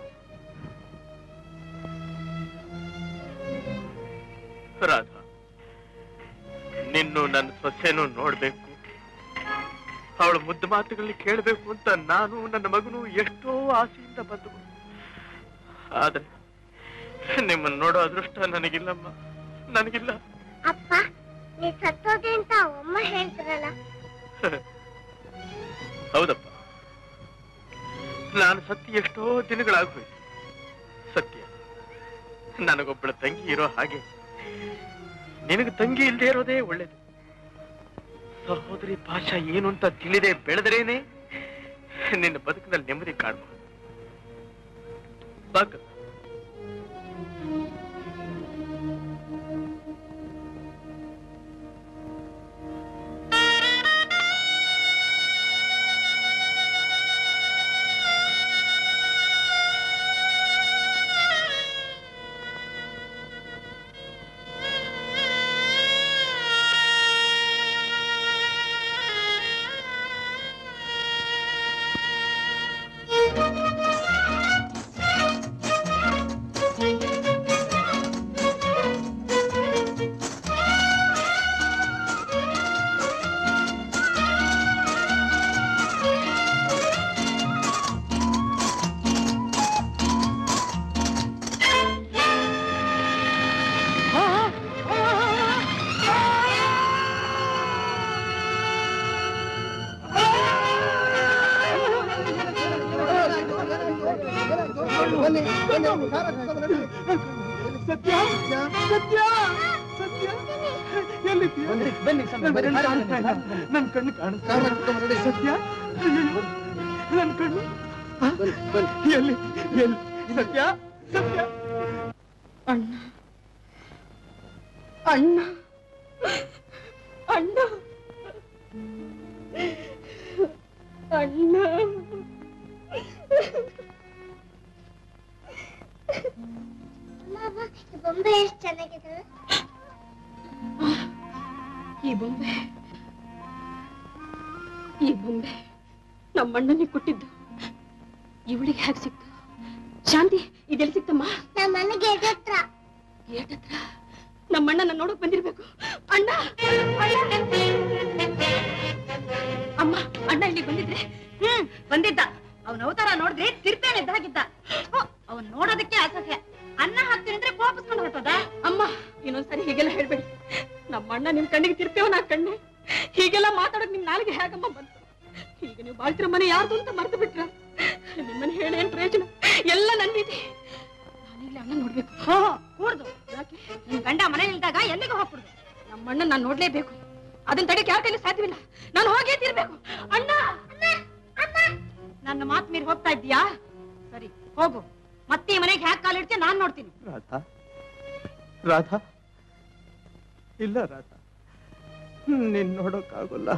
ರಾಧಾ, ನಿನ್ನು ನನ್ನ ಸೊಸೆನೂ ನೋಡ್ಬೇಕು, ಅವಳ ಮುದ್ದು ಮಾತುಗಳಲ್ಲಿ ಕೇಳಬೇಕು ಅಂತ ನಾನು ನನ್ನ ಮಗನು ಎಷ್ಟೋ ಆಸೆಯಿಂದ ಬಂದು, ಆದ್ರೆ ನಿಮ್ಮನ್ನು ನೋಡೋ ಅದೃಷ್ಟ ನನಗಿಲ್ಲಮ್ಮ, ನನಗಿಲ್ಲ. ಅಪ್ಪ, ನೀ ಸತ್ತೋದೆ ಅಂತ ಅಮ್ಮ ಹೇಳ್ತಾರಲ್ಲ. ಹೌದಪ್ಪ, ನಾನು ಸತ್ತಿ ಎಷ್ಟೋ ದಿನಗಳಾಗೋಯ್ತು. ಸತ್ಯ, ನನಗೊಬ್ಬಳ ತಂಗಿ ಇರೋ ಹಾಗೆ ನಿನಗೆ ತಂಗಿ ಇಲ್ಲದೆ ಇರೋದೇ ಒಳ್ಳೇದು. ಸಹೋದರಿ ಭಾಷಾ ಏನು ಅಂತ ತಿಳಿದೇ ಬೆಳೆದ್ರೇನೆ ನಿನ್ನ ಬದುಕಿನಲ್ಲಿ ನೆಮ್ಮದಿ ಕಾಣಬಹುದು. ಬಾಕ ಸತ್ಯ ಸತ್ಯ ಸತ್ಯ ಎಲ್ಲಿ ಬನ್ನಿ ನನ್ನ ಕಣ್ಣು ಕಾಣಿಸ್ತಾ ಸತ್ಯ, ನನ್ನ ಕಣ್ಣು ಎಲ್ಲಿ ಎಲ್ಲಿ ಸತ್ಯ ಸತ್ಯ ಅಣ್ಣ ಅಣ್ಣ ಅಣ್ಣ ಅಣ್ಣ ಬೊಂಬೆ ಎಷ್ಟು ಚೆನ್ನಾಗಿದೆ. ಈ ಬೊಂಬೆ ಈ ಬೊಂಬೆ ನಮ್ಮಣ್ಣನಿಗೆ ಕೊಟ್ಟಿದ್ದು. ಇವಳಿಗೆ ಹೇಗೆ ಸಿಕ್ತು? ಶಾಂತಿ, ಇದೆಲ್ಲಿ ಸಿಕ್ತಮ್ಮ? ನಮ್ಮ ಮನೆ ಗೇಟ್ ಹತ್ರ. ಗೇಟ್ ಹತ್ರ ನಮ್ಮಣ್ಣನ ನೋಡಕ್ ಬಂದಿರ್ಬೇಕು. ಅಣ್ಣ ಅಮ್ಮ, ಅಣ್ಣ ಇಲ್ಲಿ ಬಂದಿದ್ರೆ? ಹ್ಮ್ ಬಂದಿದ್ದ. ಅವನ ಅವತಾರ ನೋಡಿದ್ರೆ ತಿರ್ತೇನೆ ಇದ್ದಾಗಿದ್ದ. ಅವನ್ ನೋಡೋದಕ್ಕೆ ಅಸಹ್ಯ. ಅನ್ನ ಹಾಕ್ತೀನಿ ಅಂದ್ರೆ ಕೋಪಿಸ್ಕೊಂಡು ಹೊರಟೋದ. ಅಮ್ಮ, ಇನ್ನೊಂದ್ಸರಿ ಹೀಗೆಲ್ಲ ಹೇಳ್ಬೇಡಿ. ನಮ್ಮ ಅಣ್ಣ ನಿಮ್ ಕಣ್ಣಿಗೆ ತಿರ್ತೇವ ನಾ ಕಣ್ಣೆ. ಹೀಗೆಲ್ಲ ಮಾತಾಡೋಕ್ ನಿಮ್ ನಾಲ್ಗೆ ಹೇಗಮ್ಮ ಬಂತು? ಈಗ ನೀವು ಬಾಳ್ತಿರೋ ಮನೆ ಯಾರ್ದು ಅಂತ ಮರ್ತು ಬಿಟ್ರ? ನಿಮ್ಮನ್ನ ಹೇಳಿ ಏನ್ ಪ್ರಯೋಜನ? ಎಲ್ಲ ನನ್ನಿದೆ. ನಾನೀಗ್ಲೇ ಅಣ್ಣ ನೋಡ್ಬೇಕು. ಹೋ ಕೂಡ್ದು. ಯಾಕೆ? ನಿಮ್ ಗಂಡ ಮನೆ ಇಲ್ದಾಗ ಎಲ್ಲಿಗೆ ಹೋಗ್ಬಿಡುದು? ನಮ್ಮ ಅಣ್ಣ ನಾನು ನೋಡ್ಲೇಬೇಕು. ಅದನ್ನ ತಡೆಯಕ್ಕೆ ಯಾರ ಕೈಲಿ ಸಾಧ್ಯವಿಲ್ಲ. ನಾನು ಹೋಗೇ ತೀರ್ಬೇಕು. ಅಣ್ಣ ನನ್ನ ಮಾತು ಮೀರಿ ಹೋಗ್ತಾ ಇದ್ದೀಯಾ? ಸರಿ ಹೋಗು. ಮತ್ತೆ ಈ ಮನೆಗೆ ಹ್ಯಾಕ್ ಕಾಲಿಡ್ತೀಯ ನಾನ್ ನೋಡ್ತೀನಿ. ರಾಧಾ, ರಾಧಾ, ಇಲ್ಲ ರಾಧಾ, ನೀನ್ ನೋಡೋಕ್ಕಾಗಲ್ಲ.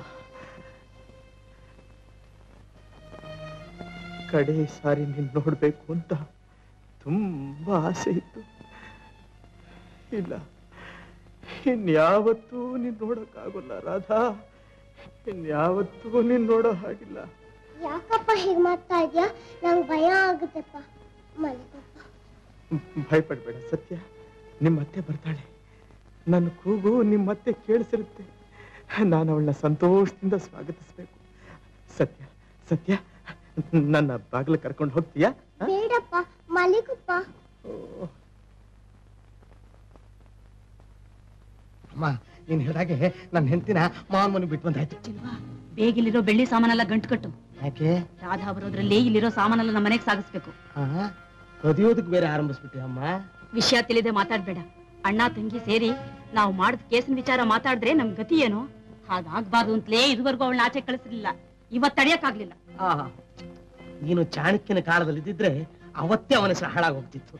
ಕಡೆ ಸಾರಿ ನೀನ್ ನೋಡ್ಬೇಕು ಅಂತ ತುಂಬಾ ಆಸೆ ಇತ್ತು. ಇಲ್ಲ, ಇನ್ಯಾವತ್ತೂ ನೀನ್ ನೋಡೋಕ್ಕಾಗಲ್ಲ ರಾಧಾ, ಇನ್ಯಾವತ್ತೂ ನೀನ್ ನೋಡೋ ಹಾಗಿಲ್ಲ. ಯಾಕಪ್ಪ ಹೀಗೆ ಮಾಡ್ತಾ ಇದ್ಯಾ? ನಂಗೆ ಭಯ ಆಗುತ್ತಪ್ಪ. ಮಲಿಕಪ್ಪ, ಭಯಪಡ್ಬೇಡ ಸತ್ಯ, ನಿಮ್ಮ ಅತ್ತೆ ಬರ್ತಾಳೆ. ನನ್ನ ಕೂಗು ನಿಮ್ಮ ಅತ್ತೆ ಕೇಳಿಸಿರುತ್ತೆ. ನಾನು ಅವಳನ್ನ ಸಂತೋಷದಿಂದ ಸ್ವಾಗತಿಸ್ಬೇಕು. ಸತ್ಯ ಸತ್ಯ, ನನ್ನ ಬಾಗಿಲು ಕರ್ಕೊಂಡು ಹೋಗ್ತೀಯಾ? ಬೇಡಪ್ಪ, ಮಲಿಕಪ್ಪ. ಅಮ್ಮ ನೀನ್ ಹೇಳಿದಾಗೆ ನನ್ನ ಹೆಂಡತಿನ ಮಾವನ್ ಮನೆ ಬಿಟ್ಟು ಬಂದಾಯ್ತು. ಬೇಗ ಇಲ್ಲಿರೋ ಬೆಳ್ಳಿ ಸಾಮಾನೆಲ್ಲ ಗಂಟು ಕಟ್ಟು. ಯಾಕೆ? ರಾಧಾ ಬರೋದ್ರಲ್ಲಿ ಇಲ್ಲಿರೋ ಸಾಮಾನೆಲ್ಲ ನಮ್ಮ ಮನೆಗೆ ಸಾಗಿಸ್ಬೇಕು. ಕದಿಯೋದಕ್ಕೆ ಬೇರೆ ಆರಂಭಿಸ್ಬಿಟ್ಟಿ ಅಮ್ಮ. ವಿಷಯ ತಿಳಿದೆ ಮಾತಾಡ್ಬೇಡ. ಅಣ್ಣ ತಂಗಿ ಸೇರಿ ನಾವು ಮಾಡಿದ ಕೇಸಿನ ವಿಚಾರ ಮಾತಾಡಿದ್ರೆ ನಮ್ ಗತಿ ಏನು? ಹಾಗಾಗ್ಬಾರ್ದು ಅಂತಲೇ ಇದುವರೆಗೂ ಅವಳನ್ನ ಆಚೆ ಕಳಿಸಿರ್ಲಿಲ್ಲ. ಇವತ್ ತಡೆಯಕ್ಕಾಗ್ಲಿಲ್ಲ. ಆಹಾ, ನೀನು ಚಾಣಕ್ಯನ ಕಾಲದಲ್ಲಿ ಇದ್ದಿದ್ರೆ ಅವತ್ತೇ ಅವನ ಹೆಸರು ಹಾಳಾಗೋಗ್ತಿತ್ತು.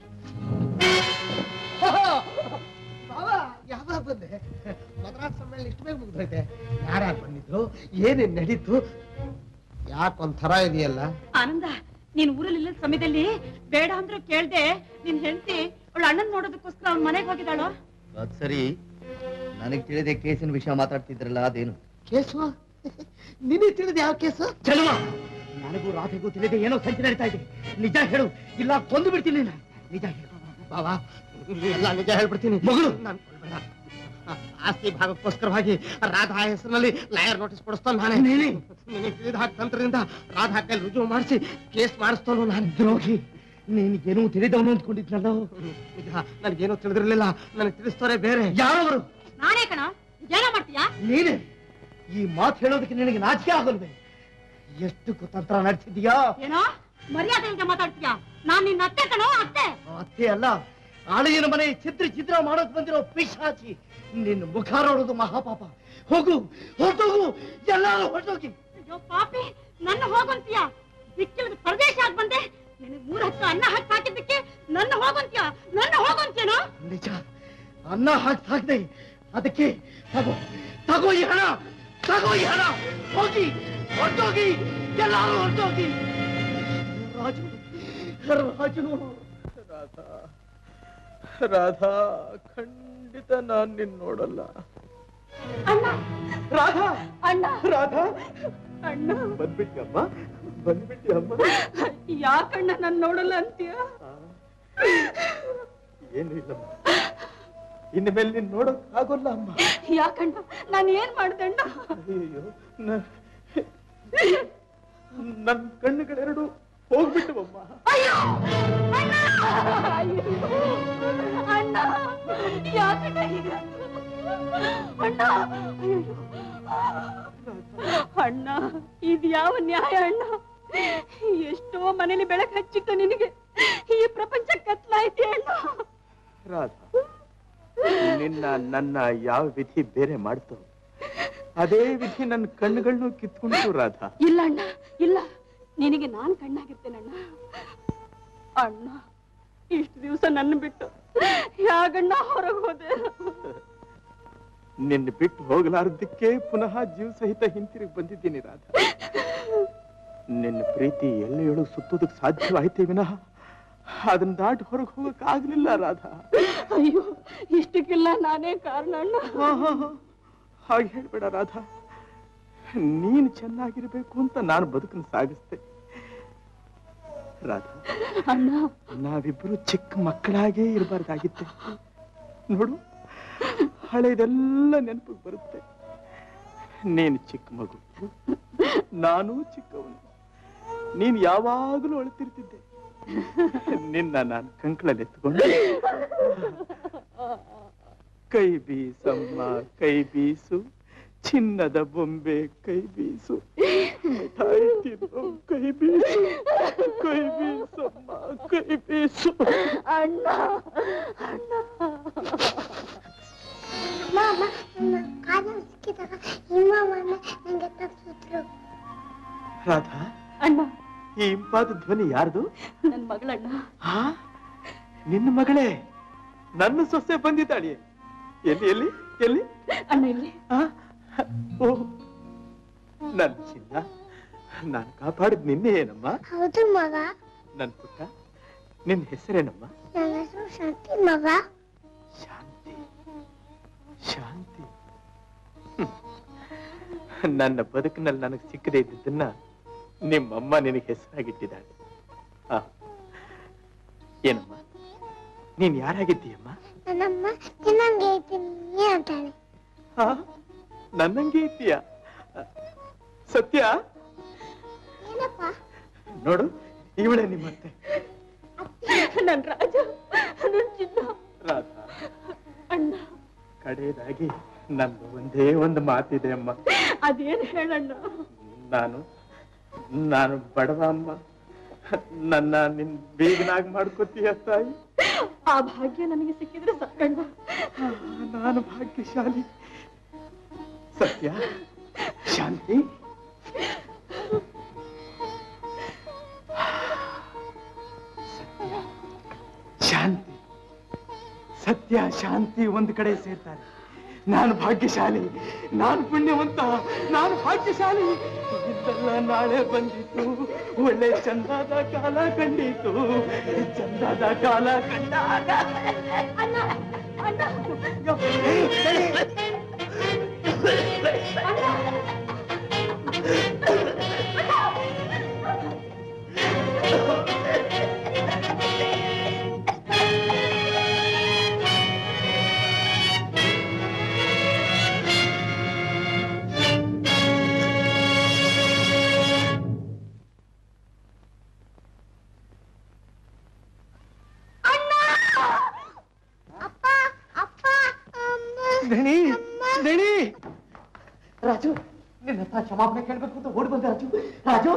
ಯಾವಾಗ ಬಂದೆ? ಮದ್ರಾಸ್ ಸಮ್ಮೇಳನ ಇಷ್ಟು ಬೇಗ ಮುಗಿದೈತೆ. ಯಾರ್ಯಾರು ಬಂದಿದ್ರು? ಏನೇನ್ ನಡೀತು? ಯಾಕೊಂಥರ ಇದೆಯಲ್ಲ ಆನಂದ, ನೀನ್ ಊರಲ್ಲಿ ಇಲ್ಲದ ಸಮಯದಲ್ಲಿ ಬೇಡ ಅಂದ್ರೆ ಕೇಳ್ದೆ ನಿನ್ ಹೆಂಡತಿ ಅವಳ ಅಣ್ಣನ್ ನೋಡೋದಕ್ಕೋಸ್ಕರ ಅವ್ನ ಮನೆಗೆ ಹೋಗಿದ್ದಾಳು. ಅದ್ ಸರಿ, ನನಗ್ ತಿಳಿದೆ ಕೇಸಿನ ವಿಷಯ ಮಾತಾಡ್ತಿದ್ರಲ್ಲ, ಅದೇನು ಕೇಸು? ನಿನಗೆ ತಿಳಿದ ಯಾವ ಕೇಸು? ಚಲುವ, ನನಗೂ ರಾಧೆಗೂ ತಿಳಿದೆ ಏನೋ ಸಂಚೆ ನಡೀತಾ ಇದೆ. ನಿಜ ಹೇಳು, ಇಲ್ಲ ಕೊಂದು ಬಿಡ್ತೀನಿ. ನಿಜ ಹೇಳು ಬಾಬಾ, ಎಲ್ಲ ನಿಜ ಹೇಳ್ಬಿಡ್ತೀನಿ. ಮಗಳು ನಾನು ಕೊಡ್ಬೇಡ. ಆಸ್ತಿ ಭಾಗಕ್ಕೋಸ್ಕರವಾಗಿ ರಾಧಾ ಹೆಸರಿನಲ್ಲಿ ಲಾಯರ್ ನೋಟಿಸ್ ಕೊಡಿಸ್ತಾನೆ ನಾನೇ. ನಿನಗೆ ತಿಳಿದ ಹಾಗೆ ತಂತ್ರದಿಂದ ರಾಧಾ ಕೈಲಿ ರುಜುವು ಮಾಡಿಸಿ ಕೇಸ್ ಮಾಡಿಸ್ತಾನು ನಾನು. ದ್ರೋಹಿ, ನಿನಗೇನೂ ತಿಳಿದವನು ಅಂದ್ಕೊಂಡಿದ್ನಲ್ಲ. ನಿಜ, ನನಗೇನೂ ತಿಳಿದಿರ್ಲಿಲ್ಲ. ನನಗೆ ತಿಳಿಸ್ತಾರೆ ಬೇರೆ ಯಾರವರು. ನಾನೇ ಕಣ, ಏನೋ ಮಾಡ್ತೀಯಾ ನೀನೇ? ಈ ಮಾತು ಹೇಳೋದಕ್ಕೆ ನಿನಗೆ ನಾಚಿಕೆ ಆಗಲ್ವೇ? ಎಷ್ಟು ಕುತಂತ್ರ ನಡೆಸಿದ್ಯಾ? ಏನೋ ಮರ್ಯಾದೆಯಿಂದ ಮಾತಾಡ್ತೀಯಾ? ನಾನ್ ನಿನ್ನ ಅತ್ತೆ ಕಣೋ, ಅತ್ತೆ. ಅತ್ತೆ ಅಲ್ಲ, ಆಳೆಯನ ಮನೆ ಚಿತ್ರ ಚಿತ್ರ ಮಾಡೋಕ್ ಬಂದಿರೋ ಪಿಶಾಚಿ. ನಿನ್ನ ಮುಖ ನೋಡೋದು ಮಹಾಪಾಪ. ಹೋಗು, ಹೊರಟೋಗು, ಎಲ್ಲಾರು ಹೊರಟೋಗಿ. ಅಯ್ಯೋ ಪಾಪಿ, ನನ್ನ ಹೋಗಂತೀಯ? ದಿಕ್ಕಿಲ್ಲದ ಪ್ರದೇಶ ಆಗಿ ಬಂದೆ. ನಿನಗೆ ಮೂರ್ ಹತ್ತು ಅನ್ನ ಹಾಕಿ ಹಾಕಿದ್ದಕ್ಕೆ ನನ್ನ ಹೋಗಂತೀಯ? ನನ್ನ ಹೋಗಂತೀಯನೋ? ನಿಜ, ಅನ್ನ ಹಾಕಿ ಹಾಕಿದೆ. ಅದಕ್ಕೆ ತಗೋ ತಗೋ ಈ ಹಣ, ತಗೋ ಈ ಹಣ. ಹೋಗಿ, ಹೊರಟೋಗಿ, ಎಲ್ಲಾರು ಹೊರಟೋಗಿ. ರಾಜು, ರಾಜು. ರಾಧಾ, ರಾಧಾ, ಖಂಡಿತ ನಾನ್ ನಿನ್ ನೋಡಲ್ಲ. ಅಣ್ಣ, ರಾಧಾ, ಅಣ್ಣ, ರಾಧಾ, ಅಣ್ಣ. ಬಂದ್ಬಿಟ್ಟಿ ಅಮ್ಮ, ಬಂದ್ಬಿಟ್ಟಿ ಅಮ್ಮ. ಯಾಕಣ್ಣ ನನ್ ನೋಡಲ್ಲ ಅಂತೀಯ? ಏನು ಇಲ್ಲಮ್ಮ, ಇನ್ನು ಮೇಲೆ ನೀನ್ ನೋಡಕ್ ಆಗೋಲ್ಲ ಅಮ್ಮ. ಯಾಕಣ್ಣ, ನಾನು ಏನ್ ಮಾಡ್ದೆ ಅಣ್ಣ? ಅಯ್ಯೋ, ನನ್ ಕಣ್ಣುಗಳೆರಡು ಹೋಗ್ಬಿಟ್ಟವಮ್ಮ. ಅಯ್ಯೋ ಅಣ್ಣ, ಅಣ್ಣ, ಯಾಕಣ್ಣ ಹೀಗೆ? ಅಣ್ಣ, ಅಣ್ಣ, ಇದು ಯಾವ ನ್ಯಾಯ ಅಣ್ಣ? ಎಷ್ಟೋ ಮನೇಲಿ ಬೆಳಕು ಹಚ್ಚಿಟ್ಟು ನಿನಗೆ ಈ ಪ್ರಪಂಚ ಕತ್ಲಾಯ್ತಿ ಅಣ್ಣ. ರಾಧಾ, ನಿನ್ನ ನನ್ನ ಯಾವ ವಿಧಿ ಬೇರೆ ಮಾಡ್ತು, ಅದೇ ವಿಧಿ ನನ್ನ ಕಣ್ಣುಗಳನ್ನು ಕಿತ್ಕೊಂಡು. ರಾಧಾ, ಇಲ್ಲ ಅಣ್ಣ, ಇಲ್ಲ, ನಿನಗೆ ನಾನ್ ಕಣ್ಣಾಗಿರ್ತೇನಣ್ಣ. ಅಣ್ಣ, ಇಷ್ಟು ದಿವಸ ನನ್ನ ಬಿಟ್ಟು ಯಾಗಣ್ಣ ಹೊರಗೆ ಹೋದೆ? ನಿನ್ನ ಬಿಟ್ಟು ಹೋಗಲಾರದಕ್ಕೆ ಪುನಃ ಜೀವ ಸಹಿತ ಹಿಂತಿರುಗಿ ಬಂದಿದ್ದೀನಿ. ರಾಧಾ, ನಿನ್ನ ಪ್ರೀತಿ ಎಲ್ಲ ಹೇಳು ಸುತ್ತೋದಕ್ಕೆ ಸಾಧ್ಯವಾಯ್ತೇ ವಿನಃ ಅದನ್ನ ದಾಟಿ ಹೊರಗೆ ಹೋಗಕ್ ಆಗ್ಲಿಲ್ಲ. ರಾಧಾ, ಅಯ್ಯೋ, ಇಷ್ಟಕ್ಕೆಲ್ಲ ನಾನೇ ಕಾರಣ ಅಣ್ಣ. ಹಾಗೆ ಹೇಳ್ಬೇಡ ರಾಧಾ. ನೀನು ಚೆನ್ನಾಗಿರ್ಬೇಕು ಅಂತ ನಾನು ಬದುಕನ್ನು ಸಾಗಿಸ್ತೆ. ರಾಧಾ, ಅಣ್ಣ, ನಾವಿಬ್ರು ಚಿಕ್ಕ ಮಕ್ಕಳಾಗೇ ಇರಬಾರ್ದಾಗಿತ್ತೆ. ನೋಡು, ಹಳೆದೆಲ್ಲ ನೆನಪಿಗೆ ಬರುತ್ತೆ. ನೀನು ಚಿಕ್ಕ ಮಗು, ನಾನು ಚಿಕ್ಕವನು. ನೀನು ಯಾವಾಗಲೂ ಅಳ್ತಿರ್ತಿದ್ದೆ. ನಿನ್ನ ನಾನು ಕಂಕಳಲ್ಲಿ ಎತ್ಕೊಂಡು ಕೈ ಬೀಸಮ್ಮ, ಕೈ ಬೀಸು, ಚಿನ್ನದ ಬೊಂಬೆ ಕೈ ಬೀಸು, ಮಿಠಾಯಿ ತಿನ್ನು ಕೈ ಬೀಸು, ಕೈ ಬೀಸಮ್ಮ, ಕೈ ಬೀಸು. ಅಣ್ಣ, ಅಣ್ಣ. ಮಾಮ, ನನ್ನ ಕಾಲು ಸಿಕ್ಕಿದಾಗ ಹಿಮವನ್ನ ನಂಗೆ ತಪ್ಪಿಸಿದ್ರು. ರಾಧಾ, ಅಣ್ಣ, ಈ ಇಂಪಾದ ಧ್ವನಿ ಯಾರ್ದು? ನನ್ನ ಮಗಳಣ್ಣ. ಹಾ, ನಿನ್ನ ಮಗಳೇ? ನನ್ನ ಸೊಸೆ ಬಂದಿದ್ದಾಳೆ. ಎಲ್ಲಿ ಎಲ್ಲಿ ಎಲ್ಲಿ? ಅಣ್ಣ, ಇಲ್ಲಿ. ಓ, ನನ್ನ ಚಿನ್ನ, ನಾನು ಕಾಪಾಡಿದ್ ನಿನ್ನೆ ಏನಮ್ಮ? ಹೌದು ಮಗ. ನನ್ ಪುಟ್ಟ, ನಿನ್ನ ಹೆಸರೇನಮ್ಮ? ನನ್ನ ಹೆಸರು ಶಾಂತಿ ಮಗ. ಶಾಂತಿ, ಶಾಂತಿ. ನನ್ನ ಬದುಕಿನಲ್ಲಿ ನನಗೆ ಸಿಕ್ಕದೇ ಇದ್ದದನ್ನ ನಿಮ್ಮಮ್ಮ ನಿನಗೆ ಹೆಸರಾಗಿಟ್ಟಿದ್ದಾಳೆ. ಏನಮ್ಮ, ನೀನ್ ಯಾರಾಗಿದ್ದೀಯಮ್ಮ? ನನ್ನಮ್ಮ ನಿನ್ನಂಗೆ ಇದ್ದೀನಿ ಅಂತಾಳೆ. ನನ್ನಂಗೆ ಇದ್ದೀಯ? ಸತ್ಯ? ಏನಪ್ಪ? ನೋಡು, ಇವಳೆ ನಿಮ್ಮತ್ತೆ. ನನ್ ರಾಜ, ನನ್ ಚಿನ್ನ. ರಾಧಾ, ಅಣ್ಣ, ಕಡೆಯದಾಗಿ ನಂದು ಒಂದೇ ಒಂದು ಮಾತಿದೆ ಅಮ್ಮ. ಅದೇನ್ ಹೇಳಣ್ಣ? ನಾನು ನಾನು ಬಡವ ಅಮ್ಮ. ನನ್ನ ನಿನ್ ಬೇಗನಾಗ್ ಮಾಡ್ಕೋತೀಯ ತಾಯಿ? ಆ ಭಾಗ್ಯ ನನಗೆ ಸಿಕ್ಕಿದ್ರೆ ಸಾಕಣ್ಣ. ನಾನು ಭಾಗ್ಯಶಾಲಿ. ಸತ್ಯ, ಶಾಂತಿ, ಸತ್ಯ ಶಾಂತಿ ಸತ್ಯ ಶಾಂತಿ ಒಂದು ಕಡೆ ಸೇರ್ತಾರೆ. ನಾನು ಭಾಗ್ಯಶಾಲಿ, ನಾನು ಪುಣ್ಯವಂತ, ನಾನು ಭಾಗ್ಯಶಾಲಿ. ಇದೆಲ್ಲ ನಾಳೆ ಬಂದಿತ್ತು, ಒಳ್ಳೆ ಚಂದದ ಕಾಲ ಕಂಡಿತು. ಚಂದದ ಕಾಲ ಕಂಡಾಗ ದಣಿ ದಣಿ ರಾಜು, ನಿನ್ನ ಹತ್ರ ಕ್ಷಮಾಪಣೆ ಕೇಳ್ಬೇಕು ಅಂತ ಓಡಿ ಬಂದೆ. ರಾಜು ರಾಜು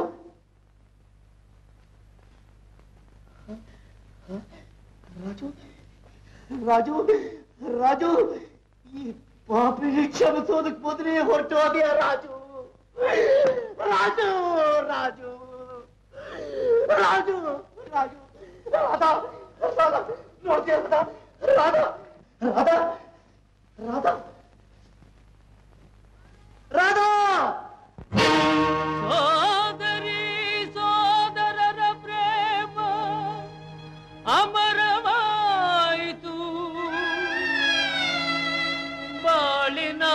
ರಾಜು ರಾಜು ರಾಜು ಈ ಪಾಪಿ ಕ್ಷಮಿಸೋದಕ್ಕೆ ಮೊದಲೇ ಹೊರಟು ಹೋದ್ಯಾ ರಾಜು? ರಾಜು ರಾಜು ರಾಜು ರಾಜು ರಾಧಾ ರಾಧಾ ನೋಡ್ತೀಯ ರಾಧಾ ರಾಧಾ ರಾಧಾ ರಾಧಾ ರಾಧಾ ಸೋದರಿ ಸೋದರರ ಪ್ರೇಮ ಅಮರವಾಯಿತು, ಬಾಳಿನ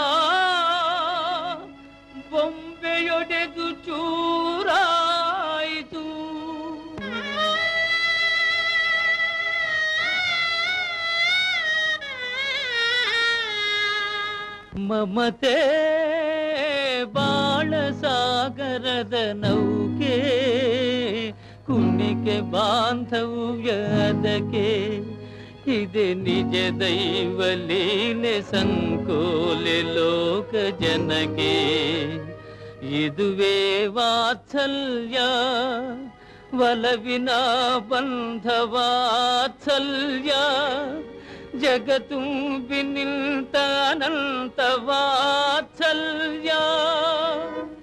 ಬೊಂಬೆಯೊಡೆದು ಚೂರಾಯಿತು. ಮಮತೆ ಬಾಳ ಸಾಗರದ ನೌಕೆ, ಕುಣಿಕೆ ಬಾಂಧವ್ಯದಕ್ಕೆ ಇದೆ ನಿಜ ದೈವ ಲೀಲೆ ಸಂಕೋಲೆ ಲೋಕ ಜನಕ್ಕೆ. ಇದುವೇ ವಾತ್ಸಲ್ಯ ಒಲವಿನ ಬಂಧ ವಾತ್ಸಲ್ಯ, ಜಗತ್ತುಂಬಿ ನಿಂತ ಅನಂತ ವಾತ್ಸಲ್ಯ.